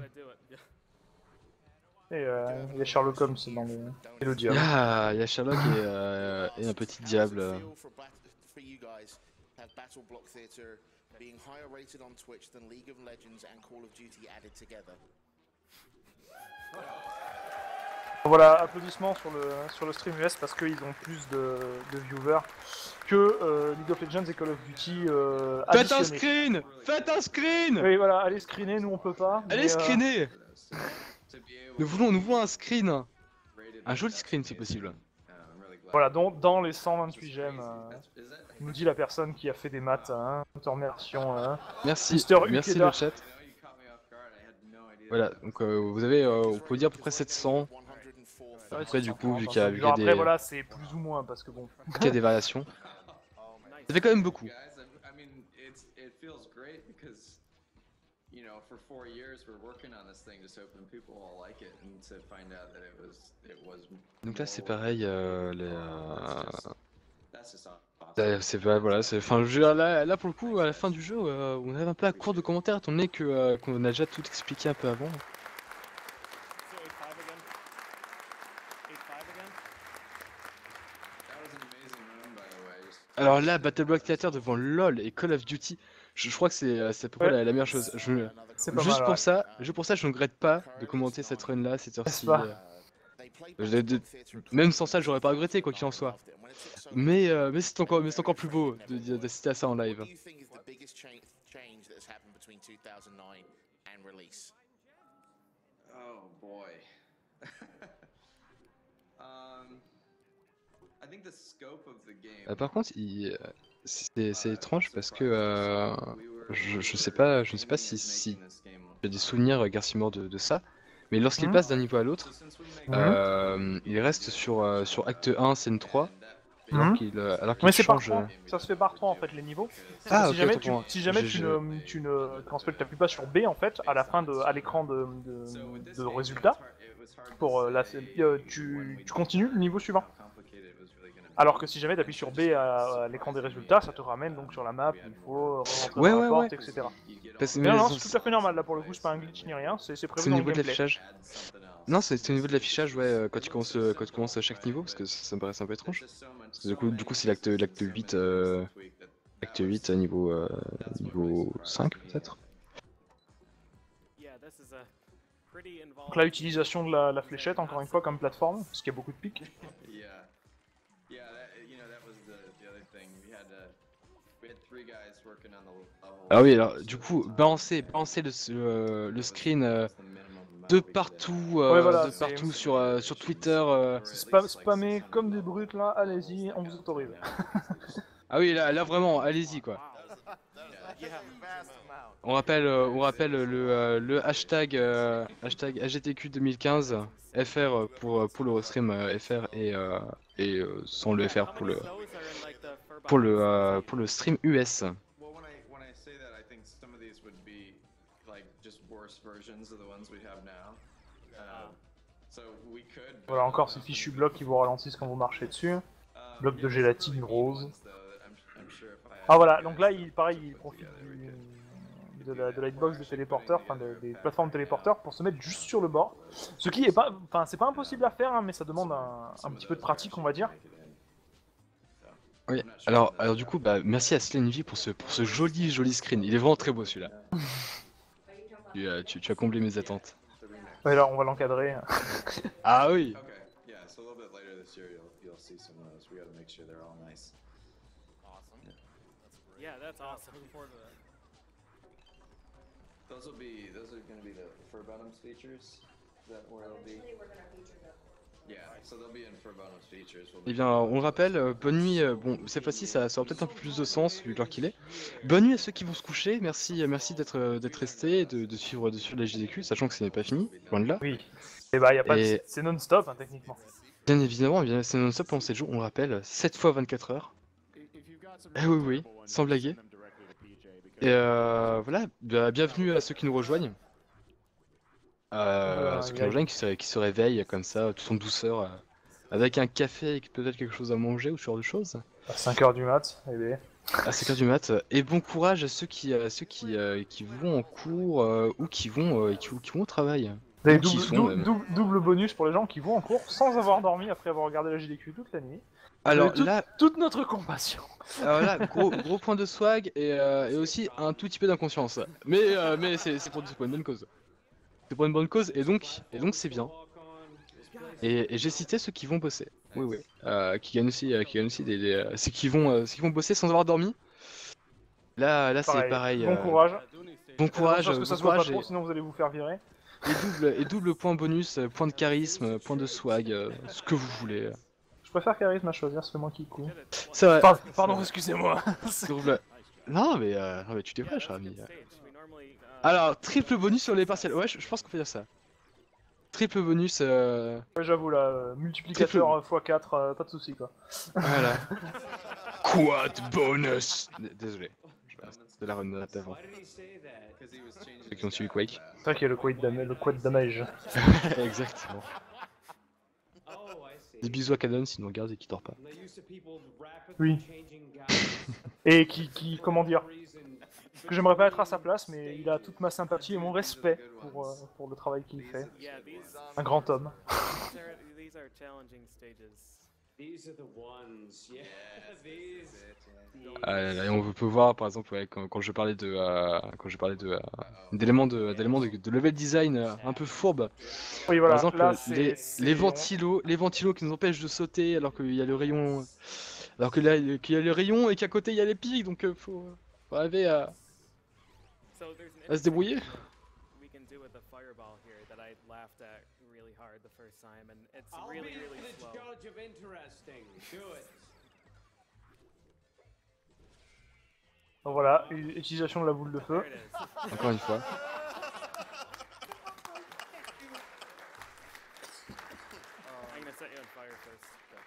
Et euh, il y a Sherlock Holmes dans le... et le diable. Ah, il y a Sherlock et, euh, et un petit diable. Have Battle Block Theatre being higher rated on Twitch than League of Legends and Call of Duty added together. Voilà, applaudissements sur le, sur le stream U S parce qu'ils ont plus de, de viewers que euh, League of Legends et Call of Duty euh, Faites un screen. Faites un screen. Oui voilà, allez screener, nous on peut pas. Allez mais, screener. euh... Nous voulons, nous voulons un screen. Un joli screen si possible. Voilà, donc dans les cent vingt-huit gemmes, euh, nous dit la personne qui a fait des maths, hein, nous te remercions. Hein. Merci, Mister merci Ukeda. le chat. Voilà, donc euh, vous avez, euh, on peut dire à peu près sept cents. À peu près du coup, vu qu'il y a, vu qu'il y a après des... voilà, c'est plus ou moins parce que bon. qu'il y a des variations. Ça fait quand même beaucoup. You know, for four years we're working on this thing just hoping people will like it and to find out that it was it was. Donc là c'est pareil, euh, les. Euh... C'est voilà, c'est. Enfin, je veux dire, là, là pour le coup, à la fin du jeu, euh, on arrive un peu à court de commentaires, étant donné que euh, qu'on a déjà tout expliqué un peu avant. Alors là, Battle Block Theater devant LoL et Call of Duty, je, je crois que c'est à peu près Ouais. la, la meilleure chose. Je, juste mal, pour ouais. ça, juste pour ça, je ne regrette pas de commenter cette run là, cette heure-ci. N'est-ce pas euh, de- de- même sans ça, j'aurais pas regretté quoi qu'il en soit. Mais euh, mais c'est encore, mais c'est encore plus beau de- de- d'assister à ça en live. What do you think is the biggest cha change that has happened between two thousand nine and release? Oh boy. um, I think the scope of the game. Euh, par contre, il- euh, c'est c'est étrange parce que euh, je, je sais pas, je ne sais pas si, si j'ai des souvenirs euh, Garcimore de, de ça, mais lorsqu'il Mhm. passe d'un niveau à l'autre, Mhm. euh, il reste sur, euh, sur acte un, scène trois, alors Mhm. qu'il euh, alors qu'il Mais c'est par change. trois, ça se fait par trois en fait les niveaux. Ah, si ok, jamais, autant tu, pour moi. si jamais J'ai- tu ne, tu ne comment ça s'appelle, t'appuies pas sur B en fait, à la fin de, à l'écran de, de, de résultat, pour euh, la, euh, tu, tu continues le niveau suivant. Alors que si jamais tu appuies sur B à, à l'écran des résultats, ça te ramène donc sur la map, il faut rentrer Ouais, dans ouais, la porte, ouais. et cetera. Parce que- Mais non, mais non, ils ont- c'est tout à fait normal, là pour le coup, c'est pas un glitch ni rien, c'est c'est prévu C'est au dans le niveau de gameplay. l'affichage. Non, c'est c'est au niveau de l'affichage, ouais, euh, quand tu commences, euh, quand tu commences à chaque niveau, parce que ça, ça me paraissait un peu étrange. Parce que du coup, du coup c'est l'acte l'acte huit, euh, acte huit à niveau, euh, niveau cinq peut-être. Donc là, l'utilisation de la, la fléchette, encore une fois, comme plateforme, parce qu'il y a beaucoup de pics. Yeah. Yeah, that, you know, that was the, the other thing. We had, uh, we had three guys working on the level. Ah oui, alors du coup, balancer, balancer le, le, le screen euh, de partout, euh, Ouais, voilà, de c'est- partout sur, euh, sur Twitter. euh. Spam, spammer comme des brutes là, allez-y, on vous autorise. Ah oui, là, là vraiment, allez-y quoi. On rappelle, euh, on rappelle le, euh, le hashtag, euh, hashtag A G T Q deux mille quinze F R pour, pour le stream euh, F R et, euh, et euh, sans le F R pour le, pour le, euh, pour le stream U S. Well, when I when I say that, I think some of these would be like just worse versions of the ones we have now. Uh, so we could. Voilà encore ces fichus blocs qui vous ralentissent quand vous marchez dessus. Bloc de gélatine rose. Ah voilà, donc là il pareil il profite du, de la, de la hitbox de téléporteur, enfin de, des plateformes téléporteurs pour se mettre juste sur le bord. Ce qui est pas, enfin c'est pas impossible à faire, hein, mais ça demande un, un petit peu de pratique on va dire. Oui, alors, alors du coup, bah, merci à Slenvy pour ce, pour ce joli joli screen. Il est vraiment très beau celui-là. tu, euh, tu, tu as comblé mes attentes. Ouais, là on va l'encadrer. Ah oui. Okay. Yeah. So a little bit later this year, you'll you'll see some of those. We gotta make sure they're all nice. Awesome. Yeah, that's awesome. Looking forward to that. Those will be. Those are gonna be the fur bottoms features. Is that where it'll be? Yeah. So they'll be in fur bottoms features. We'll Eh bien, on le rappelle, euh, bonne nuit. euh, bon, cette fois-ci, ça, ça aura peut-être un peu plus de sens vu l'heure qu'il est. Bonne nuit à ceux qui vont se coucher. Merci, euh, merci d'être euh, d'être restés, de, de suivre de suivre la J D Q, sachant que ce n'est pas fini, loin de là. Oui. Et bah y a pas, de- Et- c'est non-stop hein, techniquement. Bien évidemment, bien, c'est non-stop pendant sept jours. On le rappelle, sept fois vingt-quatre heures. Eh oui, oui, sans blaguer. Et euh, voilà, bah, bienvenue à ceux qui nous rejoignent. Euh, Voilà, ceux qui y a- nous rejoignent, qui se, qui se réveillent comme ça, tout en douceur, euh, avec un café et peut-être quelque chose à manger ou ce genre de choses. À cinq heures du mat, eh bien. À cinq heures du mat. Et bon courage à ceux qui, à ceux qui, euh, qui vont en cours euh, ou qui vont, euh, qui, qui vont au travail. Vous avez Ou qui double, sont, dou- même. double- double bonus pour les gens qui vont en cours sans avoir dormi après avoir regardé la J D Q toute la nuit. Alors Vous avez tout- là, toute notre compassion. alors là, gros, gros point de swag et, euh, et aussi un tout petit peu d'inconscience. Mais, euh, mais c'est c'est pour, c'est pour une bonne cause. C'est pour une bonne cause et donc, et donc c'est bien. Et, et j'ai cité ceux qui vont bosser. Oui, oui. Euh, qui gagnent aussi, euh, qui gagnent aussi des, des euh, ceux qui vont, euh, ceux qui vont bosser sans avoir dormi. Là, là c'est pareil. Bon euh, courage. Bon courage. Parce que ça bon se voit pas courage trop, et- sinon vous allez vous faire virer. Et double, et double point bonus, euh, point de charisme, euh, point de swag, euh, ce que vous voulez. Je préfère charisme à choisir, c'est moi qui court. C'est vrai. Pardon, pardon, excusez-moi. Double- Non mais, euh, non mais tu devrais, cher ami. Alors, triple bonus sur les partiels. Ouais, je, je pense qu'on peut dire ça. Triple bonus. Euh... Ouais, j'avoue là, euh, multiplicateur euh, fois quatre, euh, pas de soucis quoi. Voilà. Quad bonus. D- Désolé. C'est la run d'avant. Ceux qui ont suivi Quake. C'est vrai qu'il y a le quad damage. Le quad damage. Exactement. Des bisous à Canon s'il nous regarde et qu'il dort pas. Oui. Et qui, qui, comment dire, que j'aimerais pas être à sa place, mais il a toute ma sympathie et mon respect pour, euh, pour le travail qu'il fait. Un grand homme. These are, these are challenging stages. These are the ones, yeah. These. Ah, là, là, et on peut voir par exemple ouais, quand, quand je parlais de euh, quand je parlais de euh, d'éléments de d'éléments de, de level design euh, un peu fourbe. Oui, voilà, Par exemple là, les, c'est- les c'est- ventilos les ventilos qui nous empêchent de sauter alors qu'il y a le rayon alors que là qu'il y a le rayon et qu'à côté il y a les pics donc euh, faut, faut arriver à, So there's an à se débrouiller. we can do with the fireball here that I laughed at really hard the first time, and it's I'll really, be really the slow. judge of interesting. Do it. Donc voilà, u- utilisation de la boule de feu. Encore une fois. I'm gonna set you on fire first.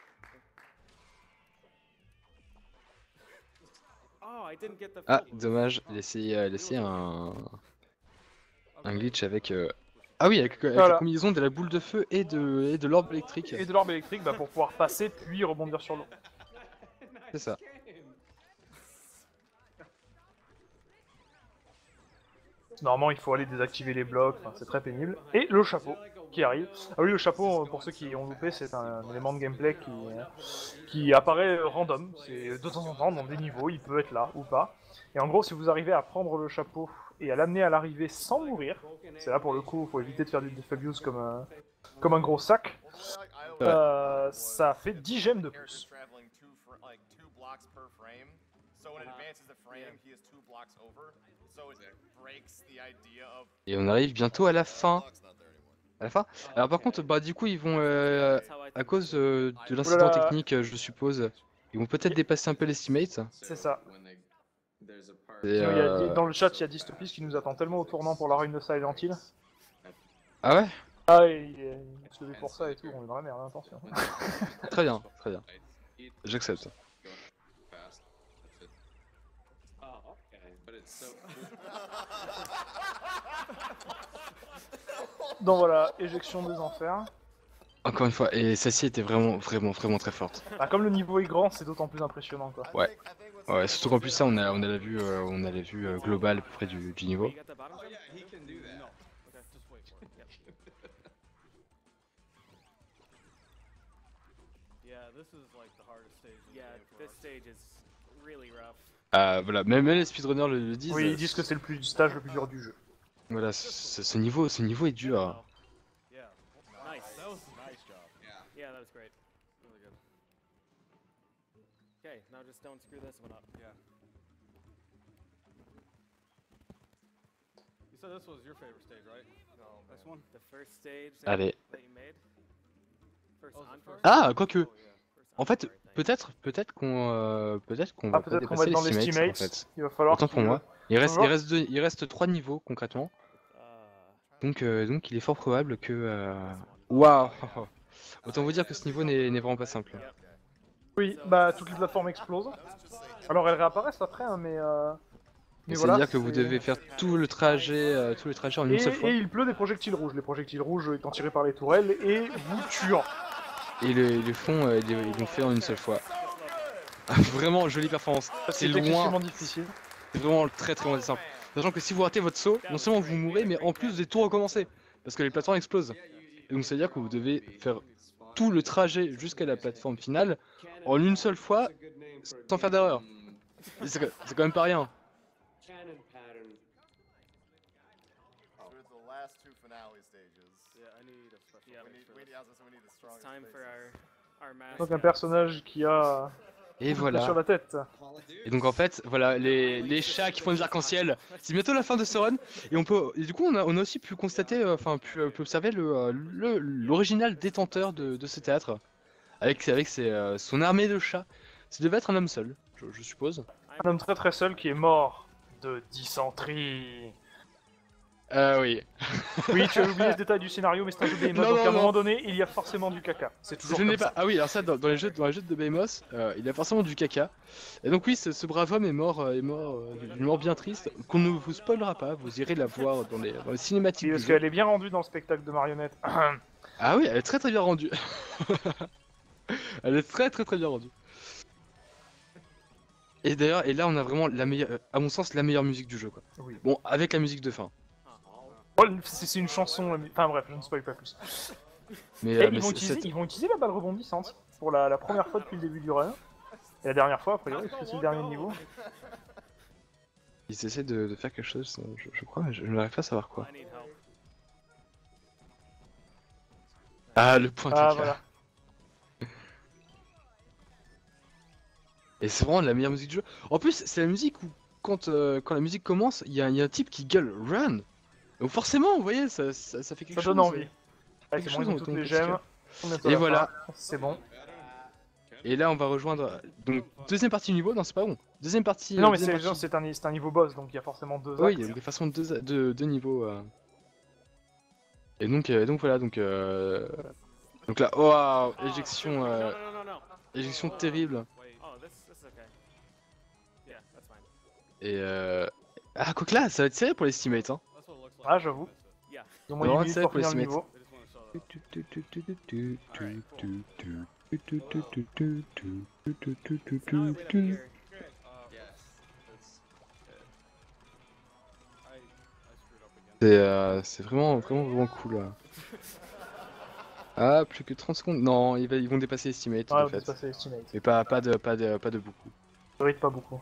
Oh, I didn't get the Ah full- dommage, il a essayé, euh, il a essayé un un glitch avec euh, ah oui avec, avec Voilà. la combinaison de la boule de feu et de et de l'orbe électrique. Et de l'orbe électrique bah, pour pouvoir passer puis rebondir sur l'eau. C'est ça. Normalement, il faut aller désactiver les blocs, enfin, c'est très pénible. Et le chapeau qui arrive. Ah oui, le chapeau, pour ceux qui ont loupé, c'est un élément de gameplay qui, qui apparaît random. C'est de temps en temps dans des niveaux, il peut être là ou pas. Et en gros, si vous arrivez à prendre le chapeau et à l'amener à l'arrivée sans mourir, c'est là pour le coup, il faut éviter de faire du default use comme un, comme un gros sac. Euh, ça fait dix gemmes de plus. Et on arrive bientôt à la fin. À la fin. Alors par contre, bah du coup ils vont, euh, à cause euh, de l'incident Oulala. technique, euh, je suppose, ils vont peut-être dépasser un peu l'estimate. C'est ça. Et, Sinon, il y a- euh, dans le chat, il y a Dystopis qui nous attend tellement au tournant pour la rune de Silent Hill. Ah ouais? Ah, et il est il est sauvé pour ça et tout, on est dans la merde, hein, attention. Très bien, très bien. J'accepte. Donc voilà, éjection des enfers. Encore une fois, et celle-ci était vraiment, vraiment, vraiment très forte. Ah, comme le niveau est grand, c'est d'autant plus impressionnant quoi. Ouais. Ouais, surtout qu'en plus ça, on a, on a la vue, euh, on a la vue euh, globale à peu près du, du niveau. Euh, voilà, même, même les speedrunners le, le disent. Oui, ils disent que c'est le plus, stage le plus dur du jeu. Voilà, ce, ce niveau, ce niveau est dur. Nice. That was a nice job. Yeah, that was great. Really good. Okay, now just don't screw this one up. Yeah. You said this was your favorite stage, right? No, this one? The first stage Allez. that you made? First on first? Ah, quoique. En fait, peut-être, peut-être qu'on, euh, peut-être qu'on Ah, va pas peut-être qu'on va dépasser être dans l'estimate, en l'estimate. fait. Il va falloir Autant pour qu'il- moi. Il reste, On va il voir. reste deux, il reste trois niveaux concrètement. Donc, euh, donc, il est fort probable que. euh, Waouh. Autant vous dire que ce niveau n'est n'est vraiment pas simple. Oui, bah toutes les plateformes explosent. Alors elles réapparaissent après, hein, mais. Euh... mais C'est-à-dire voilà, que vous c'est- devez faire tout le trajet, euh, tout le trajet en une Et, seule fois. et il pleut des projectiles rouges. Les projectiles rouges étant tirés par les tourelles et vous tuant. Et le, le fond, euh, ils ils l'ont fait en une seule fois. Vraiment jolie performance. C'est C'est loin. excessivement difficile. C'est vraiment très très loin d'être simple. Sachant que si vous ratez votre saut, non seulement vous mourrez, mais en plus vous devez tout recommencer. Parce que les plateformes explosent. Et donc ça veut dire que vous devez faire tout le trajet jusqu'à la plateforme finale en une seule fois, sans faire d'erreur. Et C'est c'est quand même pas rien. Cannon pattern. Through the last two finale stages. Yeah, I need a special Yeah, We need, we need, I was gonna say we need the It's strongest time for faces. our, our mask. Donc un personnage qui a. Et sur voilà. la tête. Et donc en fait, voilà, les, les chats qui font des arcs-en-ciel, c'est bientôt la fin de ce run. Et on peut, et du coup, on a, on a aussi pu constater, euh, enfin, pu, pu observer le, euh, le- l'original détenteur de, de ce théâtre, avec, avec ses, euh, son armée de chats. Ça devait être un homme seul, je, je suppose. Un homme très très seul qui est mort de dysenterie. Euh, oui. Oui, tu as oublié le détail du scénario, mais c'est un jeu de Behemoth, Non, donc non, à un non. moment donné, il y a forcément du caca. C'est toujours Je comme n'ai ça. pas. Ah oui, alors ça, dans, dans les jeux, dans les jeux de Behemoth, euh, il y a forcément du caca. Et donc oui, ce, ce brave homme est mort, euh, est mort euh, d'une mort bien triste, qu'on ne vous spoilera pas. Vous irez la voir dans les, dans les cinématiques. Oui, du parce jeu. qu'elle est bien rendue dans le spectacle de marionnettes. Ah oui, elle est très très bien rendue. Elle est très très très bien rendue. Et d'ailleurs, et là on a vraiment la meilleure, euh, à mon sens, la meilleure musique du jeu quoi. Oui. Bon, avec la musique de fin. Oh, c'est c'est une chanson. Enfin bref, je ne spoil pas plus. Mais, Et euh, ils, mais vont c'est- utiliser, cette- ils vont utiliser la balle rebondissante pour la, la première fois depuis le début du run. Et la dernière fois, a priori, parce que c'est le dernier niveau. ils essaient de, de faire quelque chose, euh, je, je crois, mais je, je n'arrive pas à savoir quoi. I need help. Ah, le point Ah caca. voilà. Et c'est vraiment la meilleure musique du jeu. En plus, c'est la musique où, quand, euh, quand la musique commence, il y, a- il y a un type qui gueule Run. Donc forcément, vous voyez, ça, ça, ça fait quelque Ça chose. donne envie. euh, Allez, quelque c'est bon, ils chose ont dans toutes ton les petit gemmes. cœur. On est bientôt à Et la voilà. fin. C'est bon. Et là, on va rejoindre. Donc, deuxième partie du niveau, non, c'est pas bon. Deuxième partie. Non, euh, mais deuxième c'est partie- c'est un, c'est un niveau boss, donc il y a forcément deux Oui, actes. il y a de façon deux, deux, deux niveaux. euh. Et donc, euh, donc voilà, donc. euh, Donc là, waouh, éjection. euh, No, no, no, no. Éjection terrible. Oh, this, this is okay. Yeah, that's fine. Et euh... Ah, quoi que là, ça va être serré pour l'estimate, hein. Ah, j'avoue. Yeah. Ils ont Ça va moins vraiment de être minutes serré pour pour finir le l'estimate. niveau. C'est euh, c'est vraiment, vraiment, vraiment cool là. Ah, plus que trente secondes. Non, ils, va- ils vont dépasser Estimate Ouais, en on fait. dépasser Estimate. Mais pas, pas, de, pas, de, pas de beaucoup. Ça rite pas beaucoup.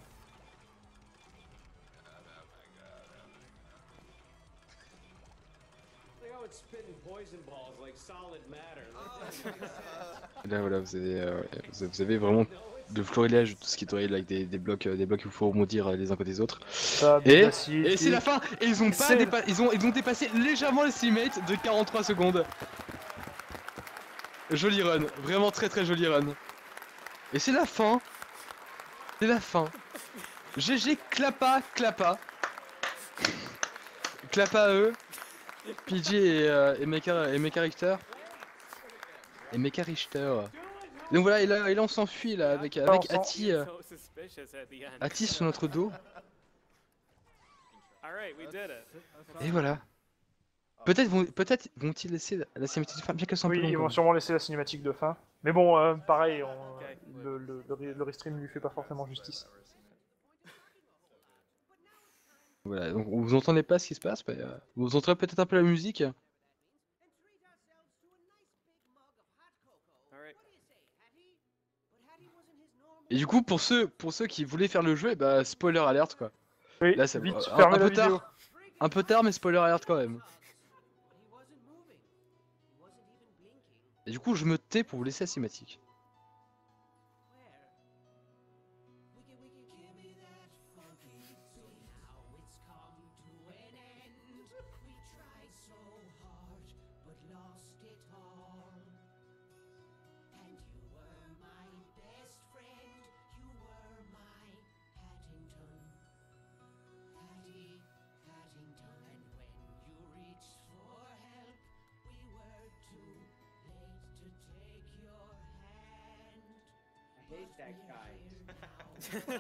Là voilà, vous avez, euh, vous avez- vous avez vraiment le florilège de tout ce qui doit être avec des, des blocs, euh, des blocs qu'il faut rebondir euh, les uns côté des autres. Ça, Et, facile, et c'est la fin. Et ils ont pas C'est- dépa- ils ont, ils ont dépassé légèrement l'estimate de quarante-trois secondes. Joli run, vraiment très très joli run. Et c'est la fin. C'est la fin. G G clapa clapa. Clapa à eux. P G et, euh, et Mecha et Mecha Richter. Et Mecha Richter. Donc voilà, et là, et là on s'enfuit là avec, avec on s'en- Ati. euh, Ati sur notre dos. Alright, we did it. Et voilà. Peut-être vont, peut-être vont-ils laisser la, la cinématique de fin, bien qu'elle soit un Oui, peu longue. ils quand vont même. sûrement laisser la cinématique de fin. Mais bon, euh, pareil, on- le, le, le, re- le restream lui fait pas forcément justice. Voilà, donc vous entendez pas ce qui se passe, mais, euh, vous entendez peut-être un peu la musique. Et du coup, pour ceux, pour ceux qui voulaient faire le jeu, bah spoiler alerte quoi. Oui, Là, c'est vite, un, fermez un la peu vidéo. tard, un peu tard, mais spoiler alerte quand même. Et du coup, je me tais pour vous laisser la cinématique. I hate that guy.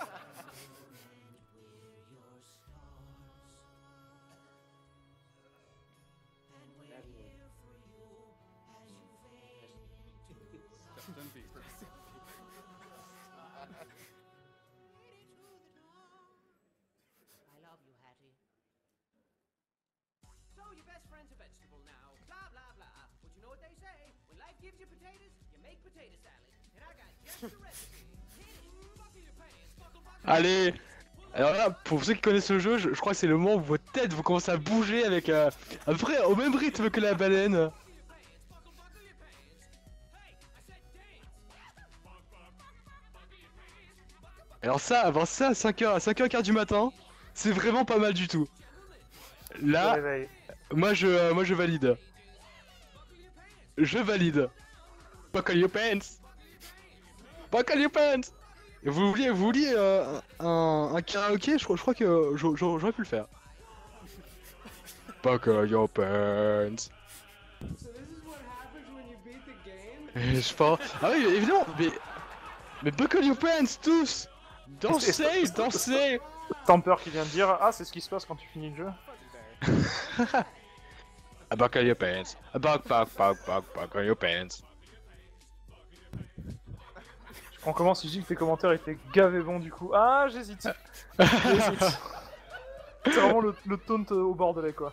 Justin Bieber. I love you, Hattie. So your best friend's a vegetable now, blah blah blah. But you know what they say? When life gives you potatoes, you make potato salad. And I got just the recipe. Buckle your pants, buckle, buckle. Allez. Alors là, pour ceux qui connaissent le jeu, je, je crois que c'est le moment où votre tête vous commencez à bouger avec euh, à peu près au même rythme que la baleine. Alors ça, avant ça, à cinq heures, à cinq heures quinze du matin, c'est vraiment pas mal du tout. Là, moi je, euh, moi je valide. Je valide. Buckle your pants. Buckle your pants. Et vous vouliez, vous vouliez euh, un, un karaoké, je, crois- je crois que euh, j'au- j'au- j'aurais pu le faire. Buckle your pants. Et je pense... Ah oui, évidemment, mais... Mais buckle your pants, tous. Dansez, dansez. Tamper qui vient de dire, ah c'est ce qui se passe quand tu finis le jeu. Ah, buckle your pants. Ah, buck, buck, buck, buck, buckle your pants. On commence, il dit que tes commentaires étaient gavés bons du coup. Ah j'hésite. J'hésite. C'est vraiment le, le taunt au bordelais quoi.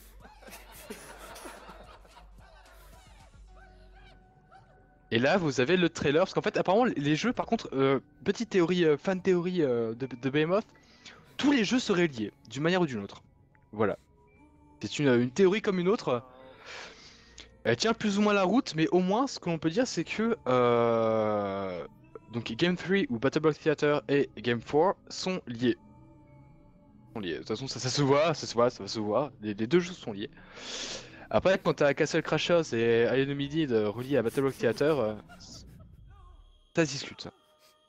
Et là, vous avez le trailer, parce qu'en fait, apparemment, les jeux, par contre, euh, petite théorie, euh, fan théorie euh, de, de Behemoth, tous les jeux seraient liés, d'une manière ou d'une autre. Voilà. C'est une, une théorie comme une autre. Elle tient plus ou moins la route, mais au moins, ce que l'on peut dire, c'est que euh, donc Game trois ou Battle Block Theater et Game quatre sont liés. Sont liés. De toute façon, ça, ça se voit, ça se voit, ça se voit. Les, les deux jeux sont liés. Après, quand t'as Castle Crashers et Alien Hominid euh, reliés à Battle Block Theater, euh, ça se discute. Ça.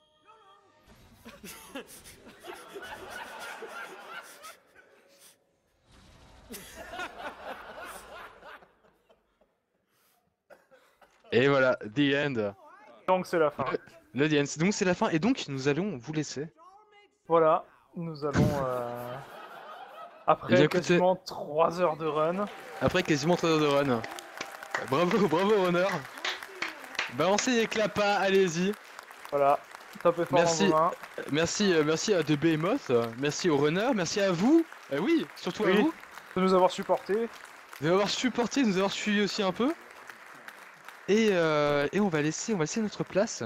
Et voilà, the end. Donc c'est la fin. Le, le the end. Donc c'est la fin, et donc nous allons vous laisser. Voilà, nous allons... Euh... Eh Après bien, écoutez- quasiment trois heures de run. Après quasiment trois heures de run. Bravo, bravo, Honor. Balancez les clapas, allez-y. Voilà, tapez fort Merci, dans vos mains. euh, merci, euh, merci à The Behemoth, euh, merci aux runners, merci à vous. Euh, oui, surtout à Oui, vous. de nous avoir supportés. De nous avoir supporté, de nous avoir suivi aussi un peu. Et, euh, et on va laisser, on va laisser notre place.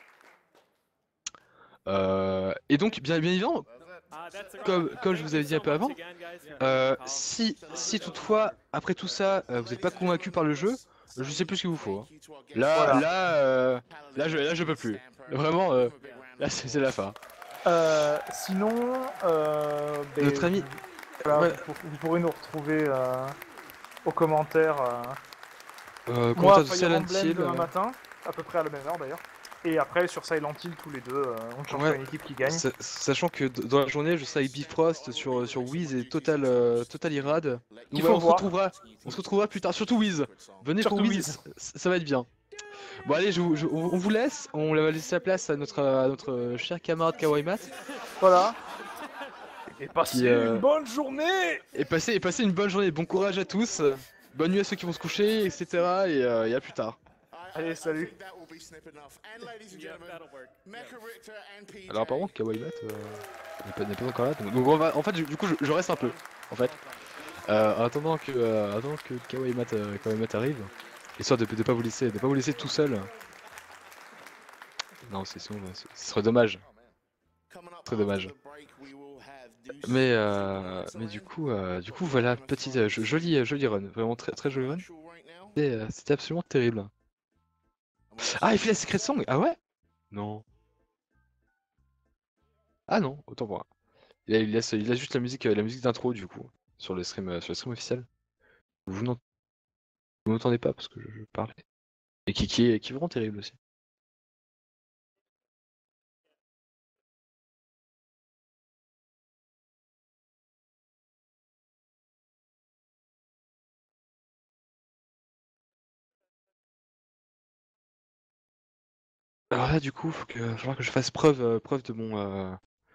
Euh, et donc, bien, bien évidemment, comme, comme je vous avais dit un peu avant, euh, si, si toutefois, après tout ça, euh, vous n'êtes pas convaincu par le jeu, je sais plus ce qu'il vous faut. hein. Là, Voilà. là, euh, là, je, là, je peux plus. Vraiment, euh, là, c'est c'est la fin. Euh, sinon, euh, ben, Notre ami- vous, voilà, ouais. vous, vous pourrez nous retrouver euh, aux commentaires. Euh, Euh, moi, commentaire de Fire Silent Emblem Hill, demain euh. matin, à peu près à la même heure d'ailleurs. Et après, sur Silent Hill, tous les deux, euh, on change Ouais. pas une équipe qui gagne. Sa- Sachant que d- dans la journée, je serai avec Bifrost sur, sur Wiz et Total, euh, Total Irad. Donc Il voilà, faut on se voir. retrouvera, on se retrouvera plus tard, surtout Wiz. Venez Surtout pour Wiz, Wiz. ça, ça va être bien. Bon allez, je, vous- je- on on vous laisse, on va laisser la place à notre, à notre cher camarade Kawaii Mat. Voilà. Et passez Qui, euh, une bonne journée. Et passez, et passez une bonne journée, bon courage à tous, bonne nuit à ceux qui vont se coucher, et cetera. Et, euh, et à plus tard. Allez, salut. Alors apparemment Kawaii Mat euh, n'est pas, n'est pas encore là, donc, donc on va, en fait du, du coup je, je reste un peu, en fait. Euh, en attendant que, euh, attendant que Kawaii Mat, euh, Kawaii Mat arrive, histoire de, de pas vous laisser, de pas vous laisser tout seul. Non, c'est sinon, ce ce serait dommage. Très dommage. Mais euh, mais du coup, euh, du coup voilà, petite, euh, joli, joli run, vraiment très très joli run. C'était euh, c'était absolument terrible. Ah, il fait la Secret Song. Ah ouais? Non. Ah non, autant pour moi. Il, a- il laisse, il laisse juste la musique, euh, la musique d'intro du coup sur le stream, euh, sur le stream officiel. Vous n'ent- vous m'entendez pas parce que je, je parlais. Et qui, qui est, qui est vraiment terrible aussi. Alors là, du coup, faut que, va falloir que je fasse preuve, euh, preuve de mon, euh,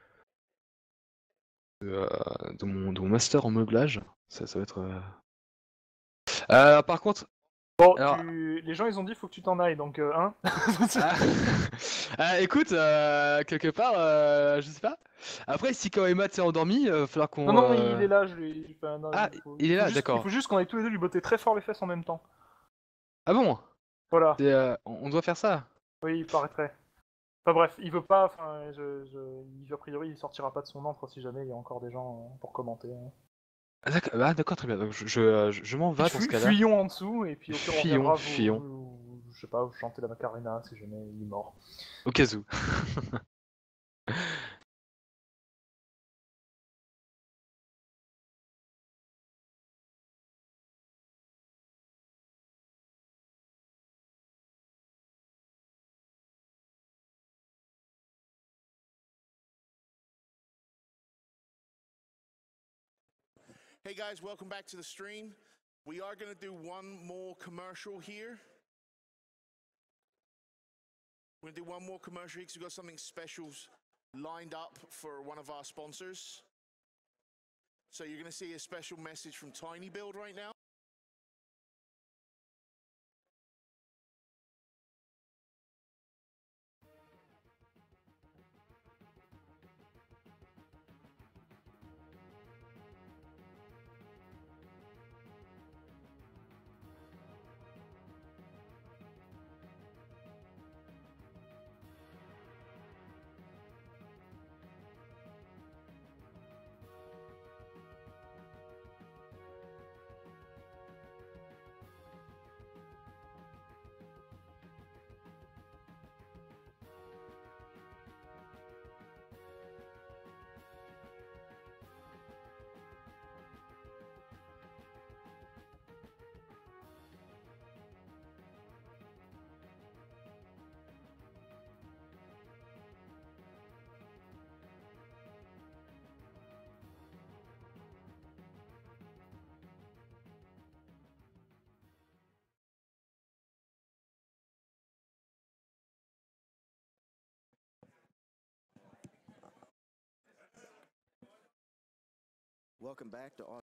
de, euh, de mon, de mon master en meublage. Ça, ça va être. Euh... Euh, par contre. Bon, alors- tu... les gens ils ont dit faut que tu t'en ailles, donc euh, hein. Ah. Ah, écoute, euh, quelque part, euh, je sais pas. Après, si Kawaii Mat s'est endormi, euh, va falloir qu'on. Non, non, euh, il est là, je lui. Enfin, non, Ah, faut- il est faut là, juste- d'accord. Il faut juste qu'on aille tous les deux lui botter très fort les fesses en même temps. Ah bon? Voilà. C'est, euh, on on doit faire ça. Oui, il paraîtrait. Enfin bref, il veut pas, enfin, je, je, il, a priori, il sortira pas de son antre si jamais il y a encore des gens euh, pour commenter. hein. Ah, d'accord, ah, d'accord, très bien. Donc, je, je, euh, je- je m'en vais dans ce Fuy- cas-là. Fuyons en dessous, et puis au pire, on Fuyons, reviendra vous, fuyons. vous- je sais pas, vous chantez la Macarena si jamais il est mort. Au cas où. Hey guys, welcome back to the stream. We are going to do one more commercial here. We're going to do one more commercial here because we've got something special lined up for one of our sponsors. So you're going to see a special message from Tiny Build right now. Welcome back to